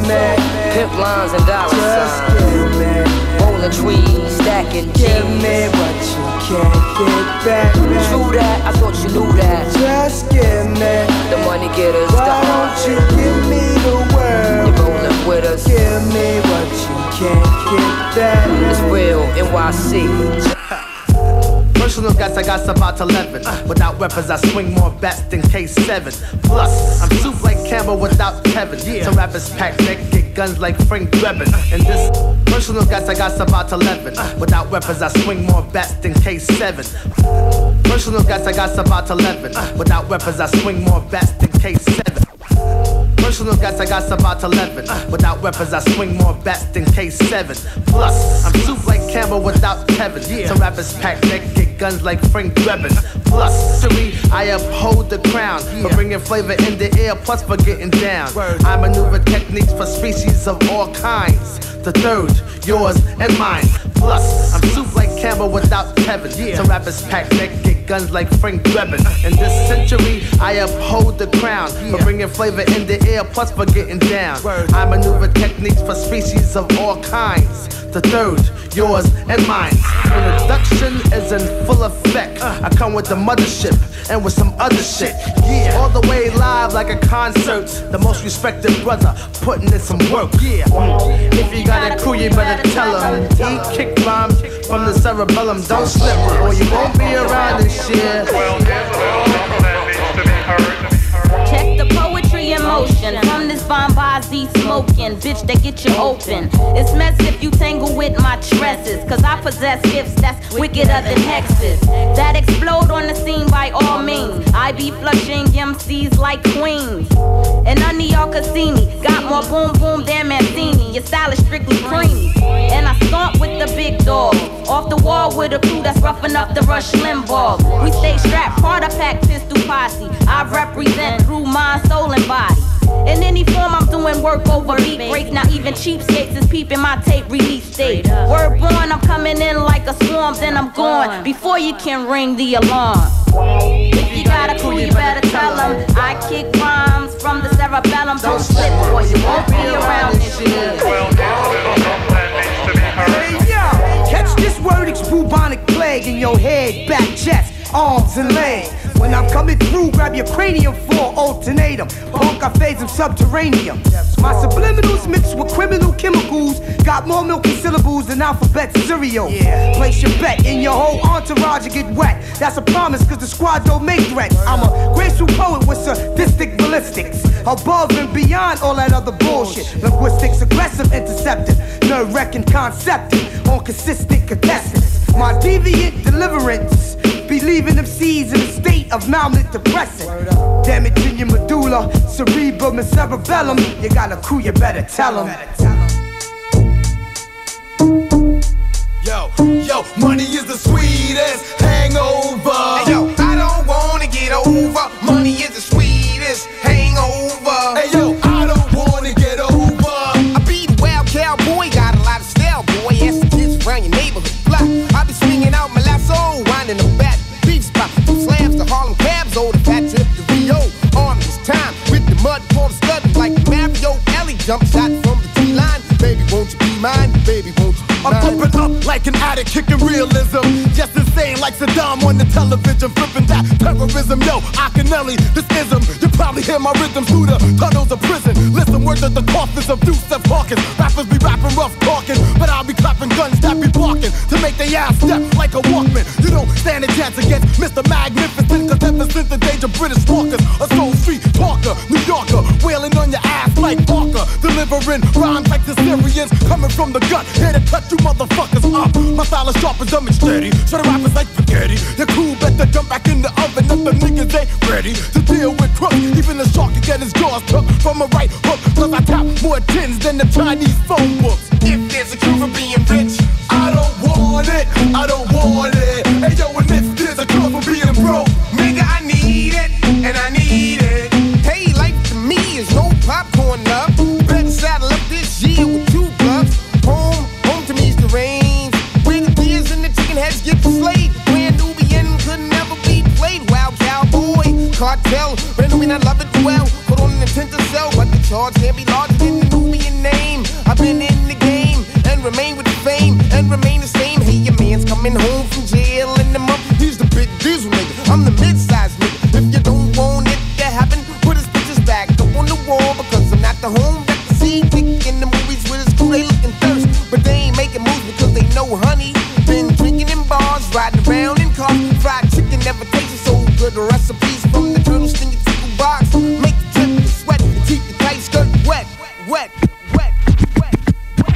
Pimp lines and dollar signs, rolling trees, stacking G's. Give me what you can't get back. True that, I thought you knew that. Just give me the money getters, why the don't you give me the world? You're rolling with us. Give me what you can't get back. It's real, N Y C. Personal guys, I got about eleven. Without weapons, I swing more bats than K seven. Plus, I'm soup like Campbell without Kevin. Some rappers pack neck, get guns like Frank Drebin. And this personal guys, I got about eleven. Without weapons, I swing more bats than K seven. Personal guys, I got about eleven. Without weapons, I swing more bats than K seven. Personal guys, I got about eleven. Without weapons, I swing more bats than K seven. Plus, I'm soup like Campbell without Kevin. Some rappers pack neck, get guns like Frank Drebin. Plus, three, I uphold the crown for bringing flavor in the air, plus for getting down. I maneuver techniques for species of all kinds. The third, yours and mine. Plus, I'm soup like Campbell without Kevin. Some rappers pack neck, get guns like Frank Drebin. In this century, I uphold the crown for bringing flavor in the air, plus for getting down. I maneuver techniques for species of all kinds. The third, yours and mine. Introduction is in full effect. I come with the mothership and with some other shit. Yeah, all the way live like a concert. The most respected brother putting in some work. Yeah, if you got a crew, you better tell them. Eat kick rhymes from the cerebellum. Don't slip, or you won't be around this year. Check the poetry in motion from this Bombazi smoking bitch that get you open. It's mess if you tangle with my tresses, cause I possess gifts that's wickeder than hexes that explode on the scene by all means. I be flushing M Cs like queens, and none of y'all can see me. Got more boom boom than Mancini. Your style is strictly creamy, and I stomp with the big dog. Off the wall with a crew that's rough enough to rush Limbaugh. We stay strapped, part of pack pistol posse. I represent through mind, soul, and body. In any form, I'm doing work over beat breaks. Now even cheapskates is peeping my tape release date. Word born, I'm coming in like a swarm, then I'm gone before you can ring the alarm. If you got a crew, you better tell them I kick rhymes from the cerebellum. Don't slip, or you won't be around this year. Hey yo, catch this word, it's bubonic plague in your head, back, chest, arms, and legs. When I'm coming through, grab your cranium for alternatum. Punk, I phase them subterranean. My subliminals mixed with criminal chemicals got more milky syllables than alphabet cereal. Place your bet in your whole entourage and get wet. That's a promise, cause the squad don't make threats. I'm a graceful poet with sadistic ballistics, above and beyond all that other bullshit. Linguistics aggressive, intercepting, nerve wrecking, concepting on consistent contestants. My deviant deliverance, believing them seeds in a state of malnutrition. Damaging your medulla, cerebrum and cerebellum. You got a crew, you better tell them. yo, money is the sweetest hangover. Hey yo, I don't wanna get over. Money is the sweetest hangover. Hey yo, I don't wanna get over. I be the wild cowboy, got a lot of style, boy. Ask the kids around your neighborhood block. I be swinging out my lasso, winding the bat beef spot. From slabs to Harlem cabs, oh the fat trip to Rio. On this time with the mud for the stud like Mario Ellie. Jump shot from the T line. Baby, won't you be mine? Baby, won't you be mine? I'm pumping up like an addict, kicking realism. Just insane like Saddam on the television, flipping that terrorism. Yo, Akinelli, this ism. You probably hear my rhythms through the tunnels of prison. Listen, words of the coffins of Deuce Hawkins. Rappers be rapping rough talking, but I'll be clapping guns that be barking to make they ass step like a Walkman. You don't stand a chance against Mister Magnificent, cause ever since the days of British walkers, a soul street talker, New Yorker, wailing on your ass like Parker, delivering rhymes like the Syrians, coming from the gut, here to cut you motherfuckers up. My style is sharp and dumb and steady, so the rappers like spaghetti. You're cool, better jump back in the oven if the niggas ain't ready to deal with crooks. Even the shark can get his jaws took from a right hook, cause I tap more tins than the Chinese phone books. If there's a cure for being rich, I don't want it, I don't want it. Hey yo, and if there's a cure for being broke, nigga, I need it, and I need it. Hey, life to me is no popcorn love. Better saddle up this year with two gloves. Home, home to me is the range, where the deers and the chicken heads get slayed. Where Nubian could never be played. Wild cowboy, cartel, but I mean I love it well. Put on an intent to sell, but the charge can't be larger than the Nubian name. I've been in the game and remain with the fame and remain the same. Hey, your man's coming home from jail in the month. He's the big diesel nigga, I'm the mid-sized nigga. If you don't want it to happen, put his pictures back up on the wall, because I'm not the home that the see kick in the movies with his crew. They looking thirst, but they ain't making moves because they know honey. Been drinking in bars, riding around in cars. Fried chicken never tasted so good. The recipes from the turtle stingy tickle box make the trip to sweat and keep your tight skirt wet, wet, wet, wet, wet.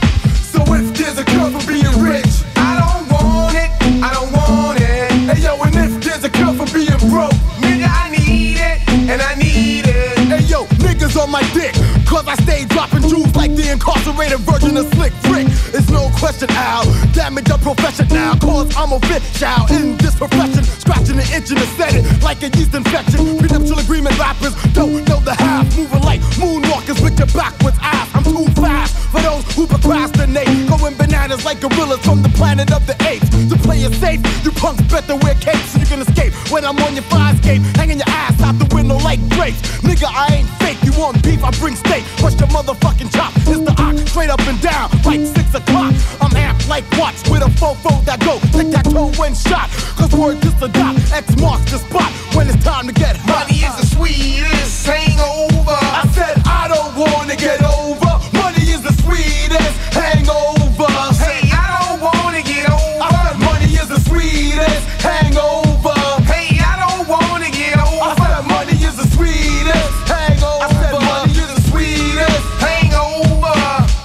So if there's a cure for being rich, I don't want it, I don't want it. Hey yo, and if there's a cure for being broke, nigga, I need it, and I need it. Hey yo, niggas on my dick, cause I stay dropping jewels like the incarcerated version of Slick Rick. It's no question, Al, damage your profession now, cause I'm official in this profession. Scratching and itching and set it like a yeast infection. Prenuptial agreement rappers don't know the half, moving like moonwalkers with your backwards ass. I'm too fast for those who procrastinate, going bananas like gorillas from the planet of the apes. To play it safe, you punks better wear capes so you can escape when I'm on your fire escape, hanging your ass out the window like grapes. Nigga, I ain't fake, you want beef, I bring steak. Bust your motherfucking chop, it's the ox, straight up and down like six o'clock. I'm amped like watch with a fofo that go take that toe when shot, cause word just a dot, X marks the spot when it's time to get hot. Money is the sweetest hangover. I said I don't wanna get over. Money is the sweetest hangover. Hey, I don't wanna get over. I said money is the sweetest hangover. Hey, I don't wanna get over. I said money is the sweetest hangover. I said money is the sweetest hangover.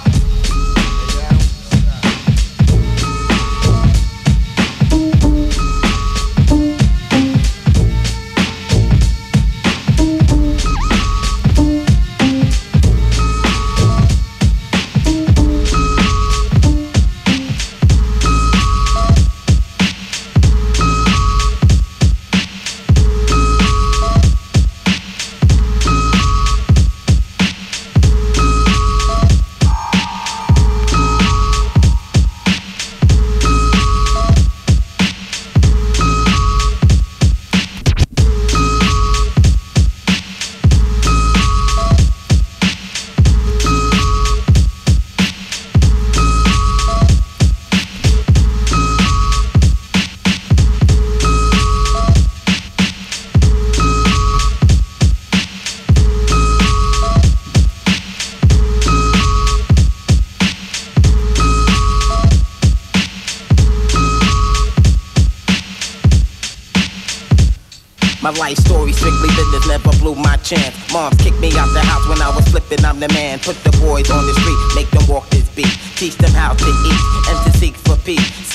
My life story strictly business, never blew my chance. Moms kicked me out the house when I was slipping, I'm the man. Put the boys on the street, make them walk this beat. Teach them how to eat and to seek for peace.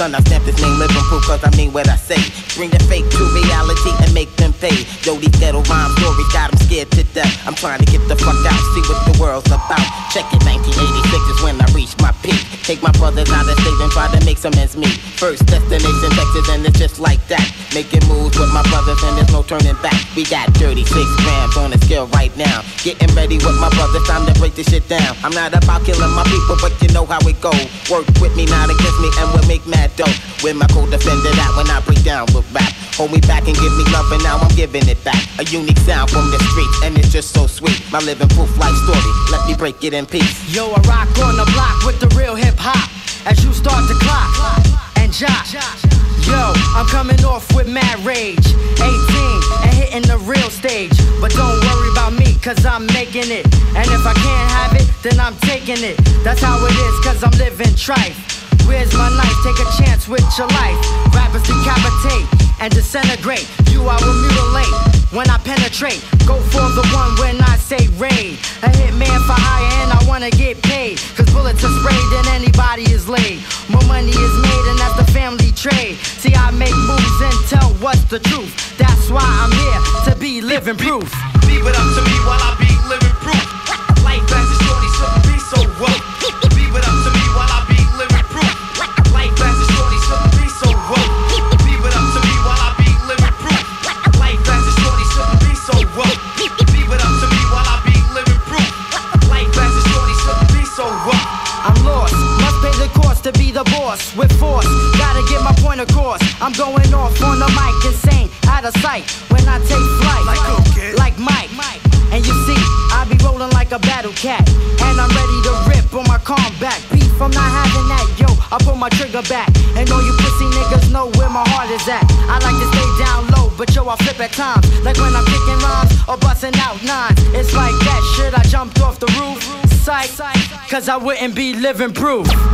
son, I stamp this name living proof cause I mean what I say. Bring the fake to reality and make them pay. Yo, these ghetto rhyme stories got them scared to death. I'm trying to get the fuck out, see what the world's about. Check it, nineteen eighty-six is when I reach my peak. Take my brothers out of state and try to make some ends meet. First destination Texas and it's just like that. Making moves with my brothers and there's no turning back. We got thirty-six grams on the scale right now. Getting ready with my brothers, time to break this shit down. I'm not about killing my people, but you know how it go. Work with me, not against me, and we'll make mad dough. With my co-defender that when I break down with rap. Hold me back and give me love and now I'm giving it back. A unique sound from the streets and it's just so sweet. My living proof life story, let me break it in peace. Yo, I rock on the block with the real hip hop. As you start to clock and jock. Yo, I'm coming off with mad rage. eighteen and hitting the real stage. But don't worry about me cause I'm making it. And if I can't have it, then I'm taking it. That's how it is cause I'm living trife. Where's my knife? Take a chance with your life. Rappers decapitate and disintegrate. You I will mutilate when I penetrate. Go for the one when I say raid. A hitman for hire and I wanna get paid. Cause bullets are sprayed and anybody is laid. More money is made and that's the family trade. See I make moves and tell what's the truth. That's why I'm here to be living proof. Leave it up to me while I be living proof. Life as a shorty shouldn't be so rough. Leave it up to me while I be living proof. Life as a shorty shouldn't be so rough. Leave it up to me while I be living proof. Life as a shorty shouldn't be so rough. Leave it up to me while I be living proof. Life as a shorty shouldn't be so rough. I'm lost, must pay the cost to be the boss. With force, gotta get my point across. I'm going off on the mic, insane, out of sight. When I take flight, like, okay. like Mike. And you see, I be rolling like a battle cat. And I'm ready to rip on my combat. Beef, I'm not having that, yo, I pull my trigger back. And all you pussy niggas know where my heart is at. I like to stay down low, but yo, I flip at times. Like when I'm kicking rhymes or busting out nines. It's like that shit, I jumped off the roof. Psych, cause I wouldn't be living proof. Kick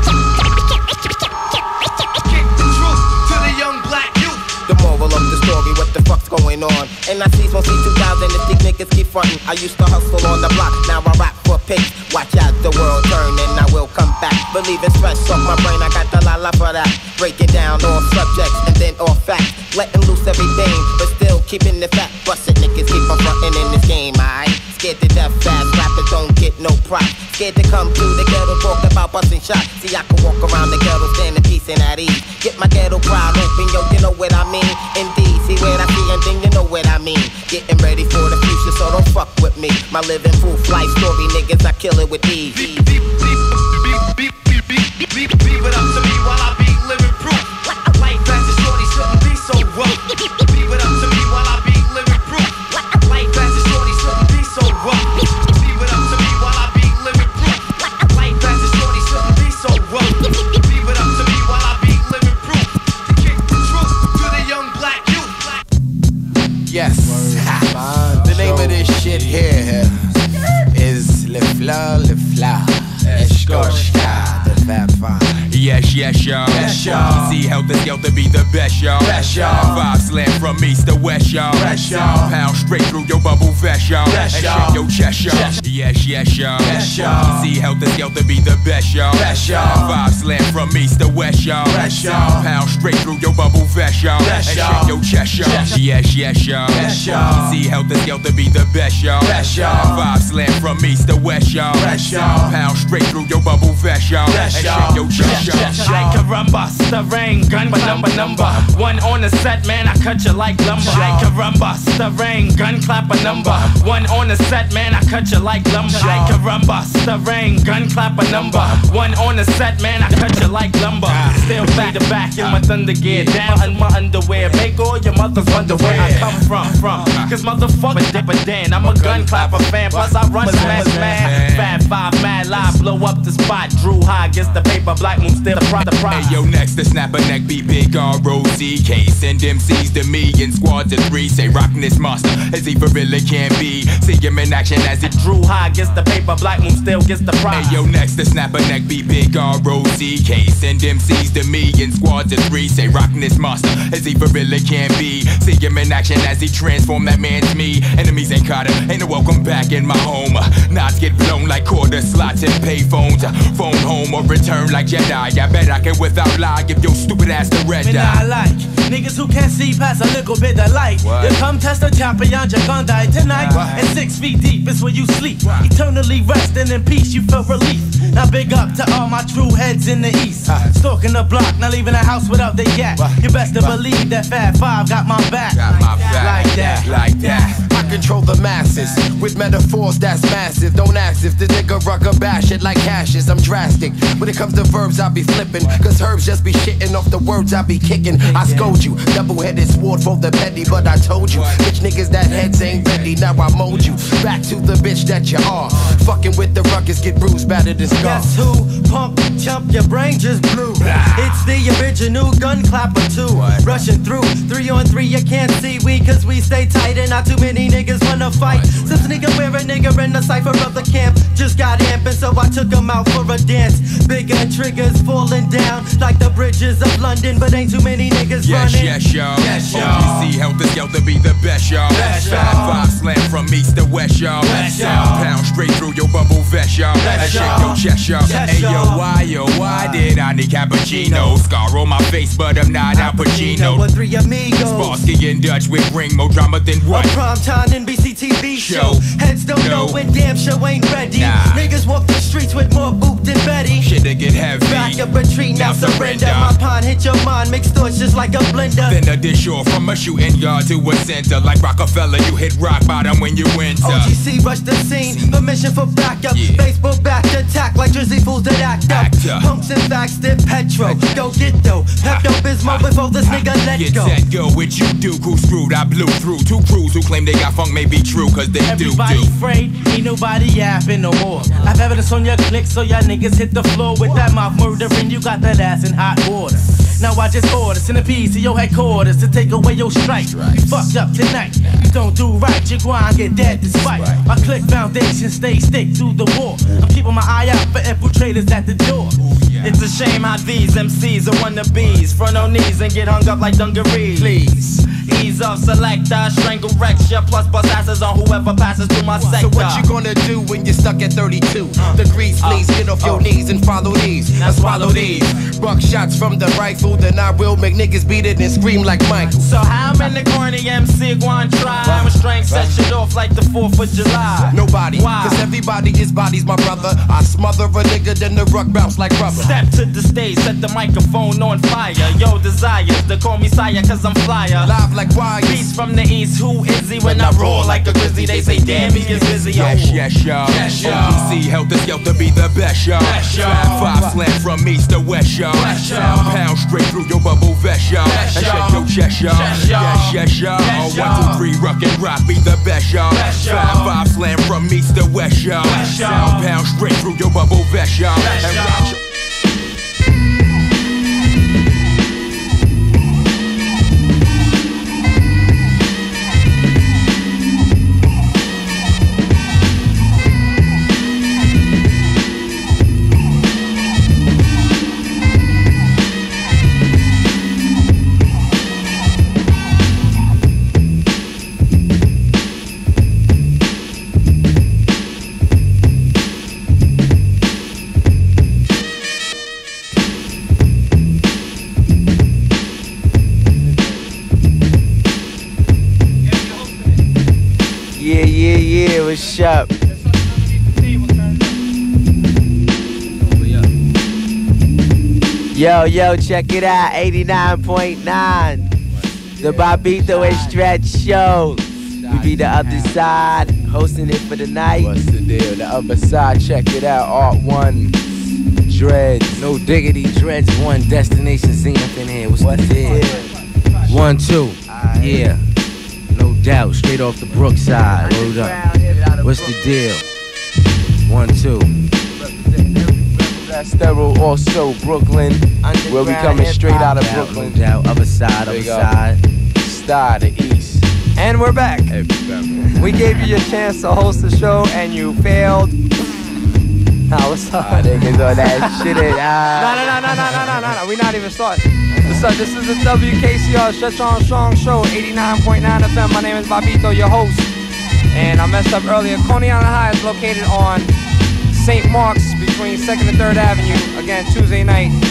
the truth to the young black youth. The moral of the story, what the fuck's going on? And I see some C two thousand if these niggas keep frontin'. I used to hustle on the block, now I rap for pics. Watch out, the world turn and I will come back. Believe in stress off my brain, I got the la la for that. Breaking down all subjects and then all facts. Letting loose everything, but still keeping the fact. Busted niggas keep on frontin' in this game, aight? Scared to death fast, rappers don't get no props. Scared to come through the ghetto, talk about busting shots. See, I can walk around the ghetto, stand in peace and at ease. Get my ghetto crowd open, yo, you know what I mean. Indeed, see what I see and then you know what I mean. Getting ready for the future, so don't fuck with me. My living proof life story, niggas, I kill it with ease. Beep, beep, beep, beep, beep, beep, beep, beep, beep it up to me while I be living proof. Life as a shorty shouldn't be so rough. Beep it up to me while I be living proof. Life as a shorty shouldn't be so rough. Beep it up to me while I be living proof. Life as a shorty shouldn't be so rough. Beep it up to me while I be living proof. To kick the truth to the young black youth. Yes. The name of this shit here is Le Fleur, Le Fleur. Escorta, the Fab Five. Yes, yes, y'all. Yes, y'all. See Helter Skelter be the best, y'all. Best, y'all. Five slam from east to west, y'all. Best, y'all. Pound straight through your bubble vest, y'all. Best, and y'all. shake your chest, y'all. Yes. Yes, yes, y'all. Yes, y'all. See Helter Skelter be the best, y'all. Best, y'all. Five slam from east to west, y'all. Best, y'all. Pound straight through your bubble vest, y'all. Best, and y'all. shake your chest, y'all. Yes. Yes, yes, y'all. Yes, y'all. See Helter Skelter be the best, y'all. Best, y'all. Five slam from east to west, y'all. Best, y'all. Pound straight through your bubble vest, y'all. Best, and y'all. shake your chest, y'all. Yes, I can run bust the rain, gun by number number. One on the set, man, I cut you like lumber. I can run bust the rain, gun clap a number. One on the set, man, I cut you like lumber. I can run bust the rain, gun clap a number. One on the set, man, I cut you like lumber. Still back to back in my thunder gear, down in my underwear. Make all your mothers wonder where I come from, from. Cause motherfucker dipper Dan, I'm a gun clapper fan. Plus I run smash man. Fat five, mad live, blow up the spot. Drew high, gets the paper, black moon still the pride. Hey yo, next to snap a neck, be big R O C K. Send M Cs to me in squads of three. Say rockin' this monster as he for really can be. See him in action as he Drew high, gets the paper, black moon still gets the prize. Hey yo, next to snap a neck, be big R O C K. Send M Cs to me in squads of three. Say rockin' this monster as he for really can be. See him in action as he transform that man's me. Enemies ain't caught him, ain't no welcome back in my home. Knots get blown like quarter slots and pay phones. Phone home or return like Jedi. I bet I can without lie give your stupid ass the red Me eye. not like niggas who can't see past a little bit of light. What? You come test the champion, you're gonna die tonight. And six feet deep is where you sleep. Eternally resting in peace, you feel relief. Now big up to all my true heads in the east. Stalking the block, not leaving the house without the yak. You best to believe that Fat Five got my back. Got my back. Like that. Like that. I control the masses with metaphors that's massive. Don't ask if the nigga rugger bash it like ashes. I'm drastic. When it comes to verbs, I be flipping. Cause herbs just be shitting off the words I be kicking. I scold you, double-headed sword for the petty. But I told you, bitch niggas that heads ain't ready. Now I mold you back to the bitch that you are. Fucking with the ruckus, get bruised, battered and scarred. Guess who? Pump, chump, your brain just blew. It's the original gun clapper too. Rushing through, three on three, you can't see we, cause we stay tight and not too many niggas wanna fight. Since nigga wear a nigga in the cypher of the camp just got amping, so I took him out for a dance. Bigger triggers falling down like the bridges of London, but ain't too many niggas Yes, running. yes, y'all. Yes, y'all. O G C help us out to be the best, y'all. Best, Five y'all. five slam from east to west, y'all. Best, y'all. Pound straight through your bubble vest, y'all. Best, And shake y'all. your chest, y'all. Yes, Hey yo, y'all. why yo, why did I need cappuccino? Scar on my face, but I'm not Al Pacino. With three amigos. Sparsky and Dutch with bring more drama than what? A primetime N B C T V show. Show. Heads don't No. know when damn show ain't ready. Nah. Niggas walk the streets with more boot than Betty. Shit to get heavy. Back up retreat, now Now surrender. surrender. My pond hit your mind, mixed thoughts just like a blender. Then a dish or from a shooting yard to a center. Like Rockefeller, you hit rock bottom when you enter. O G C rush the scene, permission for backup. Yeah. Baseball back attack like Jersey fools that act up. Actor. Punks and facts, dip Petro. Go get though, Pepto Bismol before this nigga let Get go. set, go, what you do, who screwed, I blew through. Two crews who claim they got funk may be true, cause they do, Everybody do. afraid, ain't nobody yapping no more. I've evidence on your click, so y'all niggas hit the floor with that mouth murdering. You got that ass in hot water. Now I just order centipedes to your headquarters to take away your strike. You fucked up tonight. You don't do right, you go and get dead despite. My click foundation stay stick through the war. I'm keeping my eye out for infiltrators at the door. It's a shame how these M Cs are wannabes. Front on knees and get hung up like dungarees. Please ease off, selector, strangle recture, plus bust asses on whoever passes through my sector. So what you gonna do when you're stuck at thirty-two degrees? Please get off your knees and follow these. Now swallow these. Buck shots from the rifle, then I will make niggas beat it and scream like Michael. So how many corny M C going try? My strength set shit off like the fourth of July. Nobody, Why? cause everybody is bodies, my brother. I smother a nigga, then the ruck bounce like rubber. Step to the stage, set the microphone on fire. Yo, desires to call me sire, cause I'm flyer. Live like wires. Beast from the east, who is he? When I roar like a grizzly, they say, damn, he is busy. Yes, yes, y'all. Yes, y'all. O G C helped us out to be the best, y'all. Best, y'all. Five five slam from east to west, y'all. Best, y'all. Pound straight through your bubble vest, y'all. Best, And y'all. shake your chest, y'all. Yes, y'all. Yes, yes, y'all. Yes, One, y'all. two, three, rock and rock, be the best, y'all. Best, y'all. Five five slam from east to west, y'all. Best, y'all. Pound straight through your bubble vest, y'all. Best, And y'all. rock your- Yeah, yeah, yeah, what's up? Yo, yo, check it out, eighty-nine point nine. The Bobbito and Stretch Show. We be the other side, hosting it for the night. What's the deal? The other side, check it out. Art one, Dreads. No diggity, Dreads one, Destination Z up in here. What's, What's the deal? One, two, yeah. No doubt, straight off the Brookside. Hold up. What's the deal? One, two. That stereo also Brooklyn. Where we coming straight out of Doubt, Brooklyn. No doubt, other side, other Big up. side. Star, the east. And we're back. We gave you your chance to host the show and you failed. Nah, what's up? Ah, niggas on that shit. No, no, no, no, no, no, no, no, no. We're not even starting. What's up? This is the W K C R Stretch Armstrong Show, eighty-nine point nine F M. My name is Bobbito, your host. And I messed up earlier. Coney Island High is located on Saint Mark's between second and third Avenue. Again, Tuesday night,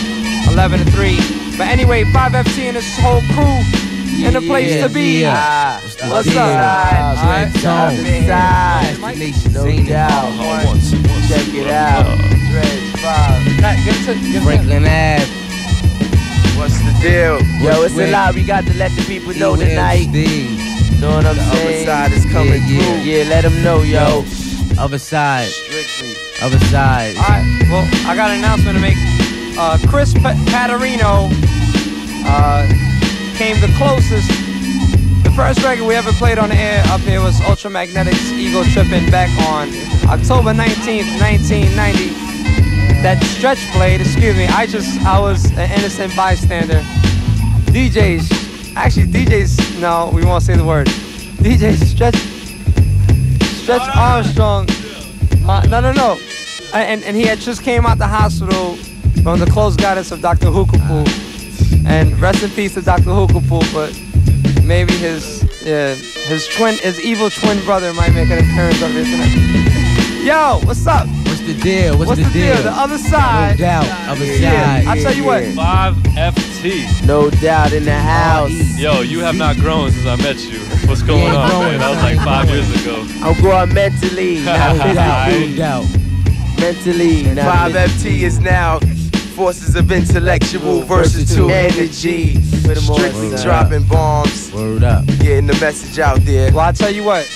eleven to three. But anyway, five F T and his whole crew in the place yeah, to be. Yeah. Ah, what's deal? up? Alright, Destination No Zenith. doubt. Check it out. Dredge five. Franklin Ave. What's the deal? Yo, it's What's a lot we got to let the people know tonight. Know what I'm The other saying? side is coming yeah, yeah. through. Yeah, let them know, yo. Other side. Strictly. Other side. Alright, well, I got an announcement to make. Uh, Chris pa- Paterino uh, came the closest. The first record we ever played on the air up here was Ultramagnetics Ego Trippin' back on October nineteenth, nineteen ninety. That Stretch played, excuse me, I just, I was an innocent bystander. D Js, actually D Js, no, we won't say the word. D J Stretch, Stretch Armstrong, uh, no, no, no. And, and he had just came out the hospital from the close guidance of Doctor Hookapoo. And rest in peace to Doctor Hookapoo, but maybe his, yeah, his twin, his evil twin brother might make an appearance up here tonight. Yo, what's up? What's the deal? What's, What's the, the deal? The other side. No doubt. Other Yeah, side. I tell you what. five F T. No doubt in the house. Yo, you have not grown since I met you. What's going ain't on, growing, man? That was son. like five years ago. I'm growing mentally, not No doubt. physically. No doubt. Mentally, not five F T is now forces of intellectual versus two energy. Strictly Word dropping bombs, Word up. getting the message out there. Well, I tell you what.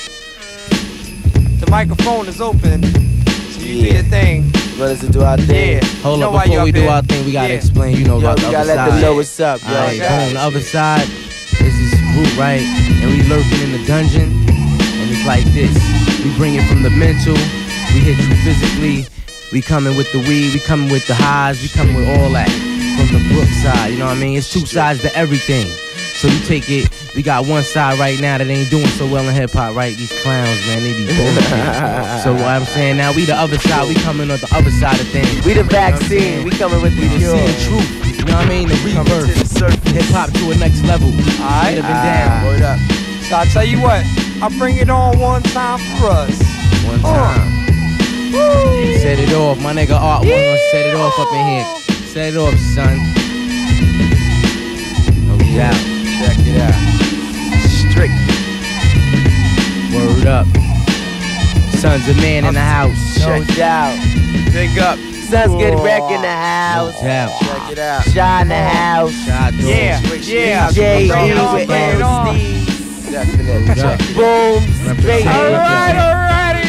The microphone is open, so you do your thing. Brothers to do our thing. Yeah. Hold You know up, why you before we up do here. our thing, we gotta Yeah. explain, you know, Yo, about we the gotta other let side. them know what's up, yo. Alright, Yeah. boom, the other side is this group, right? And we lurking in the dungeon, and it's like this. We bring it from the mental, we hit you physically, we coming with the weed, we coming with the highs, we coming with all that. From the Brook side, you know what I mean? It's two sides to everything. So you take it, we got one side right now that ain't doing so well in hip hop, right? These clowns, man, they be bullshit. So what I'm saying now, we the other side, we coming on the other side of things. We the vaccine, we coming with the We cure. seeing truth, you know what I mean? The rebirth, hip hop to a next level. Alright. Hit up and down. Word up. So I tell you what, I'll bring it on one time for us. One time. Set it off, my nigga Art one gonna set it off up in here. Set it off, son. No doubt. Check it out. Strict. Word up. Sons of man in the house. No doubt. Big up. Sons get wreck in the house. No doubt. Check it out. Shine the house. Shot through. Yeah, yeah. J Bring it E on, with bring it on. L Steve. Definitely. Word up. Boom. Straight. Alright, alrighty.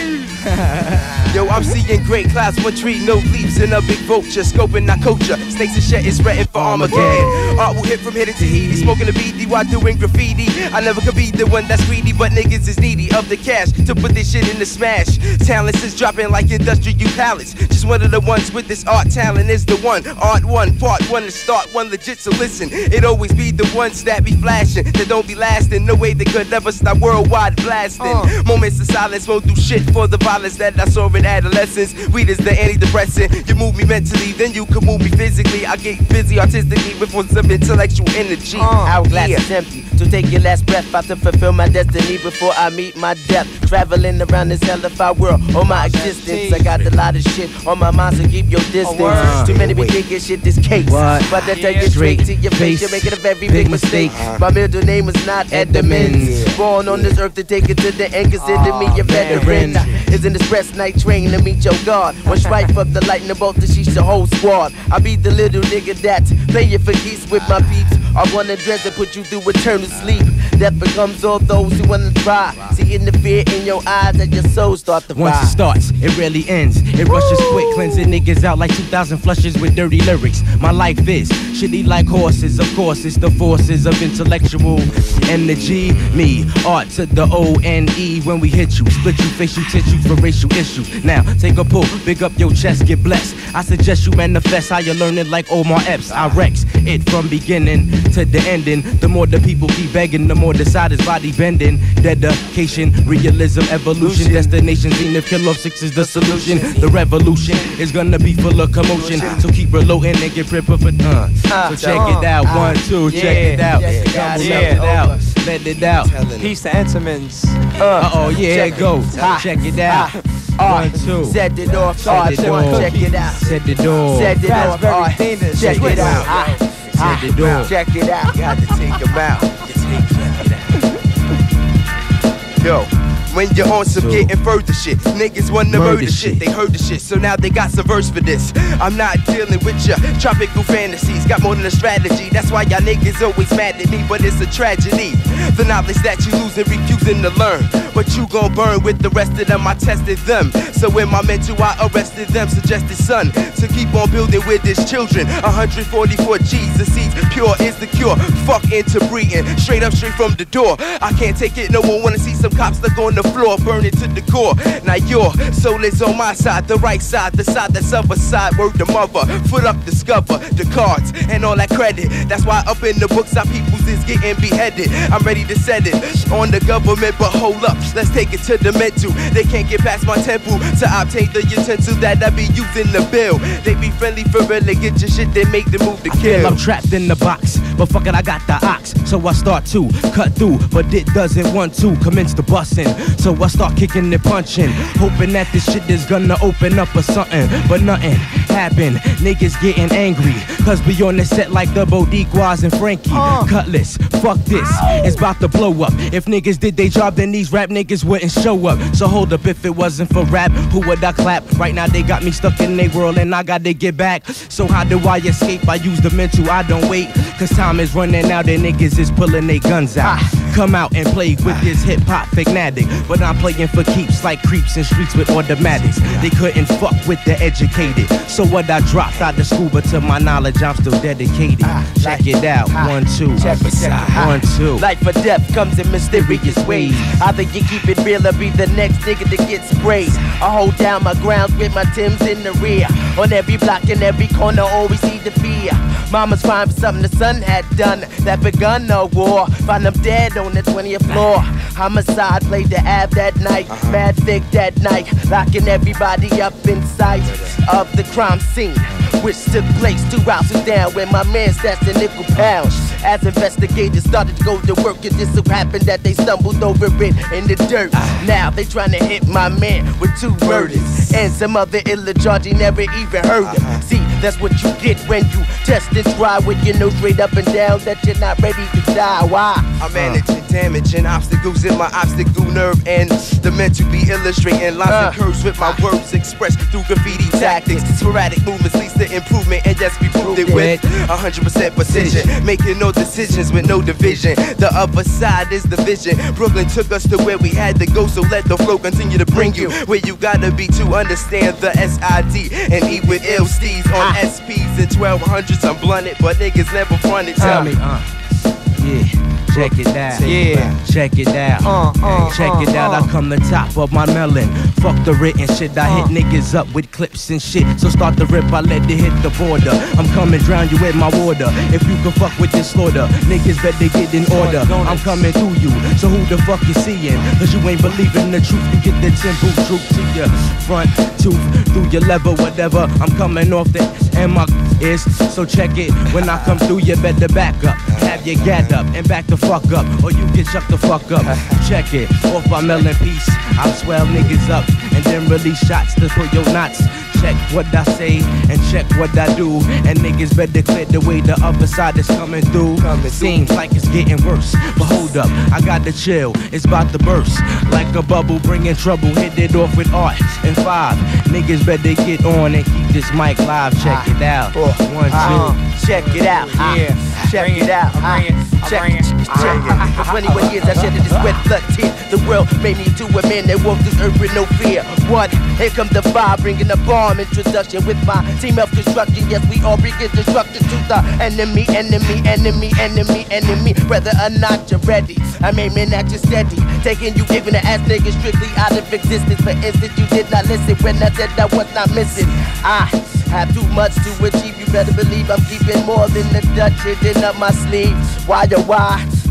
Yo, I'm seeing great clouds, one tree, no leaves, and a big vulture. Scoping our culture. Snakes and shit is written for Armageddon. Art will hit from here to Tahiti. Smoking a B D while doing graffiti. I never could be the one that's greedy, but niggas is needy of the cash to put this shit in the smash. Talents is dropping like industrial pallets. Just one of the ones with this art talent is the one. Art one, part one to start one legit, so listen. It always be the ones that be flashing, that don't be lasting. No way they could ever stop worldwide blasting. Uh. Moments of silence won't do shit for the violence that I saw in adolescence. Weed is the antidepressant. You move me mentally, then you can move me physically. I get busy artistically with force of intellectual energy. Uh, Hourglass yeah. is empty. To take your last breath, about to fulfill my destiny before I meet my death. Traveling around this hellified world on my existence. I got a lot of shit on my mind, so keep your distance. word. Too many be thinking shit this case. What? But I tell Yeah. you straight to your face, Face. you're making a very Big big, mistake. mistake. My middle name is not Edmonds. Edmonds. Born on this earth to take it to the end, consider me a veteran. Is an express night train to meet your God. One stripe up the lightning bolt to sheesh the whole squad. I be the little nigga that's playing for geese with my peeps. I wanna dress and put you through eternal sleep. That becomes all those who wanna try. Seeing the fear in your eyes as your soul start to Once it rise. starts, it really ends. It rushes quick, cleansing niggas out like two thousand flushes with dirty lyrics. My life is shitty like horses. Of course, it's the forces of intellectual energy. Me, art to the O N E. When we hit you, split you, face you, tissue for racial issues. Now, take a pull, big up your chest, get blessed. I suggest you manifest how you learn it like Omar Epps. I Rex it from beginning to the ending. The more the people keep begging, the more the side is body bending. Dedication, realism, evolution, destination, zenith, kill off six is the solution. The revolution is gonna be full of commotion. So keep reloading and get prepared for uh. So check it out, one, two, check it out. Come on, let it out, let it out. Peace to Entenmann's. Uh oh, yeah, it goes. Check it out. Alright, One, two. set it off. Set Alright, it one, off. check it out. Set it off. Set it That's off. very Alright, dangerous. check Check it it out. out. Ah, Set it off. check it out. Got to take them out. Yo. When you're on some getting further shit, niggas wanna murder, Murder shit. shit. They heard the shit, so now they got some verse for this. I'm not dealing with your tropical fantasies, got more than a strategy. That's why y'all niggas always mad at me, but it's a tragedy. The knowledge that you lose and refusing to learn, but you gon' burn with the rest of them. I tested them, so in my mental I arrested them. Suggested son to keep on building with his children. one hundred forty-four G's, the seeds pure is the cure. Fuck interbreeding, straight up, straight from the door. I can't take it, no one wanna see some cops stuck on the floor, burn it to the core. Now your soul is on my side, the right side, the side that's other side. Word to mother, foot up, discover the cards and all that credit. That's why up in the books our peoples is getting beheaded. I'm ready to set it on the government, but hold up, let's take it to the mental. They can't get past my temple to obtain the utensil that I be using to build. They be friendly for real, they get your shit, they make the move to I kill. feel I'm trapped in the box, but fuck it, I got the ox. So I start to cut through, but it doesn't want to commence the busting. So I start kicking and punching, hoping that this shit is gonna open up or something. But nothing happened, niggas getting angry, cause we on the set like the Bodiquas and Frankie. Uh. Cutlass, fuck this, it's about to blow up. If niggas did their job, then these rap niggas wouldn't show up. So hold up, if it wasn't for rap, who would I clap? Right now they got me stuck in their world and I gotta get back. So how do I escape? I use the mental, I don't wait, cause time is running out and niggas is pulling their guns out. Come out and play with this hip-hop fanatic, but I'm playing for keeps like creeps in streets with automatics. They couldn't fuck with the educated, so what I dropped out of school, but to my knowledge I'm still dedicated. Check it out, one, two, Check it, check it. one, two. Life or death comes in mysterious ways. Either you keep it real or be the next nigga to get sprayed. I hold down my grounds with my Timbs in the rear. On every block and every corner, always see the fear. Mama's crying for something the son had done that begun a war. Find them dead on the twentieth floor. Homicide played the Ave that night, mad thick that night, locking everybody up in sight of the crime scene, which took place two houses down where my man stashed the nickel pounds. As investigators started to go to work, it just so happened that they stumbled over it in the dirt. Now they trying to hit my man with two murders and some other illa charge he never even heard of. See, that's what you get when you test and try with your nose straight up and down that you're not ready to die. Why? I'm managing damage and obstacles in my obstacle nerve and the mental be illustrating lines uh. and curves with my words expressed through graffiti tactics. Sporadic movements leads to improvement and yes, we proved it with one hundred percent precision, making no decisions with no division. The other side is the vision. Brooklyn took us to where we had to go, so let the flow continue to bring you where you gotta be to understand the S I D and E with ill steeds on S Ps and twelve hundreds. I'm blunted, but niggas never fronted. Tell Uh, me, uh, yeah. Check it out, Yeah. check it out, Uh, uh, check uh, it out. uh. I come the top of my melon. Fuck the written shit. I hit niggas up with clips and shit. So start the rip, I let it hit the border. I'm coming drown you with my water. If you can fuck with this slaughter, niggas better get in order. I'm coming through you. So who the fuck you seeing? Cause you ain't believing the truth. You get the temple truth to your front tooth, through your lever, whatever. I'm coming off the and my is. So check it. When I come through, you better back up. Have your gad up and back the fuck up, or you get shut the fuck up. Check it, off my melon piece. I swell niggas up and then release shots to put your knots. Check what I say and check what I do, and niggas better clear the way the other side is coming through. Seems like it's getting worse, but hold up, I got to chill. It's about to burst like a bubble, bringing trouble. Hit it off with art and five. Niggas better get on and keep this mic live. Check it out. One, two. Check it out. Yeah. Check it out. Check it. Check it. For twenty-one years I shedded this wet blood tear. The world made me to a man that walked this earth with no fear. What? Here comes the vibe, bringing the bomb introduction with my team of construction. Yes, we all bring destruction to the enemy, enemy, enemy, enemy, enemy. Whether or not you're ready, I'm aiming at you steady, taking you even the ass niggas strictly out of existence. For instance, you did not listen when I said I was not missing. I have too much to achieve. You better believe I'm keeping more than the Dutch hidden up my sleeve. Why, oh why?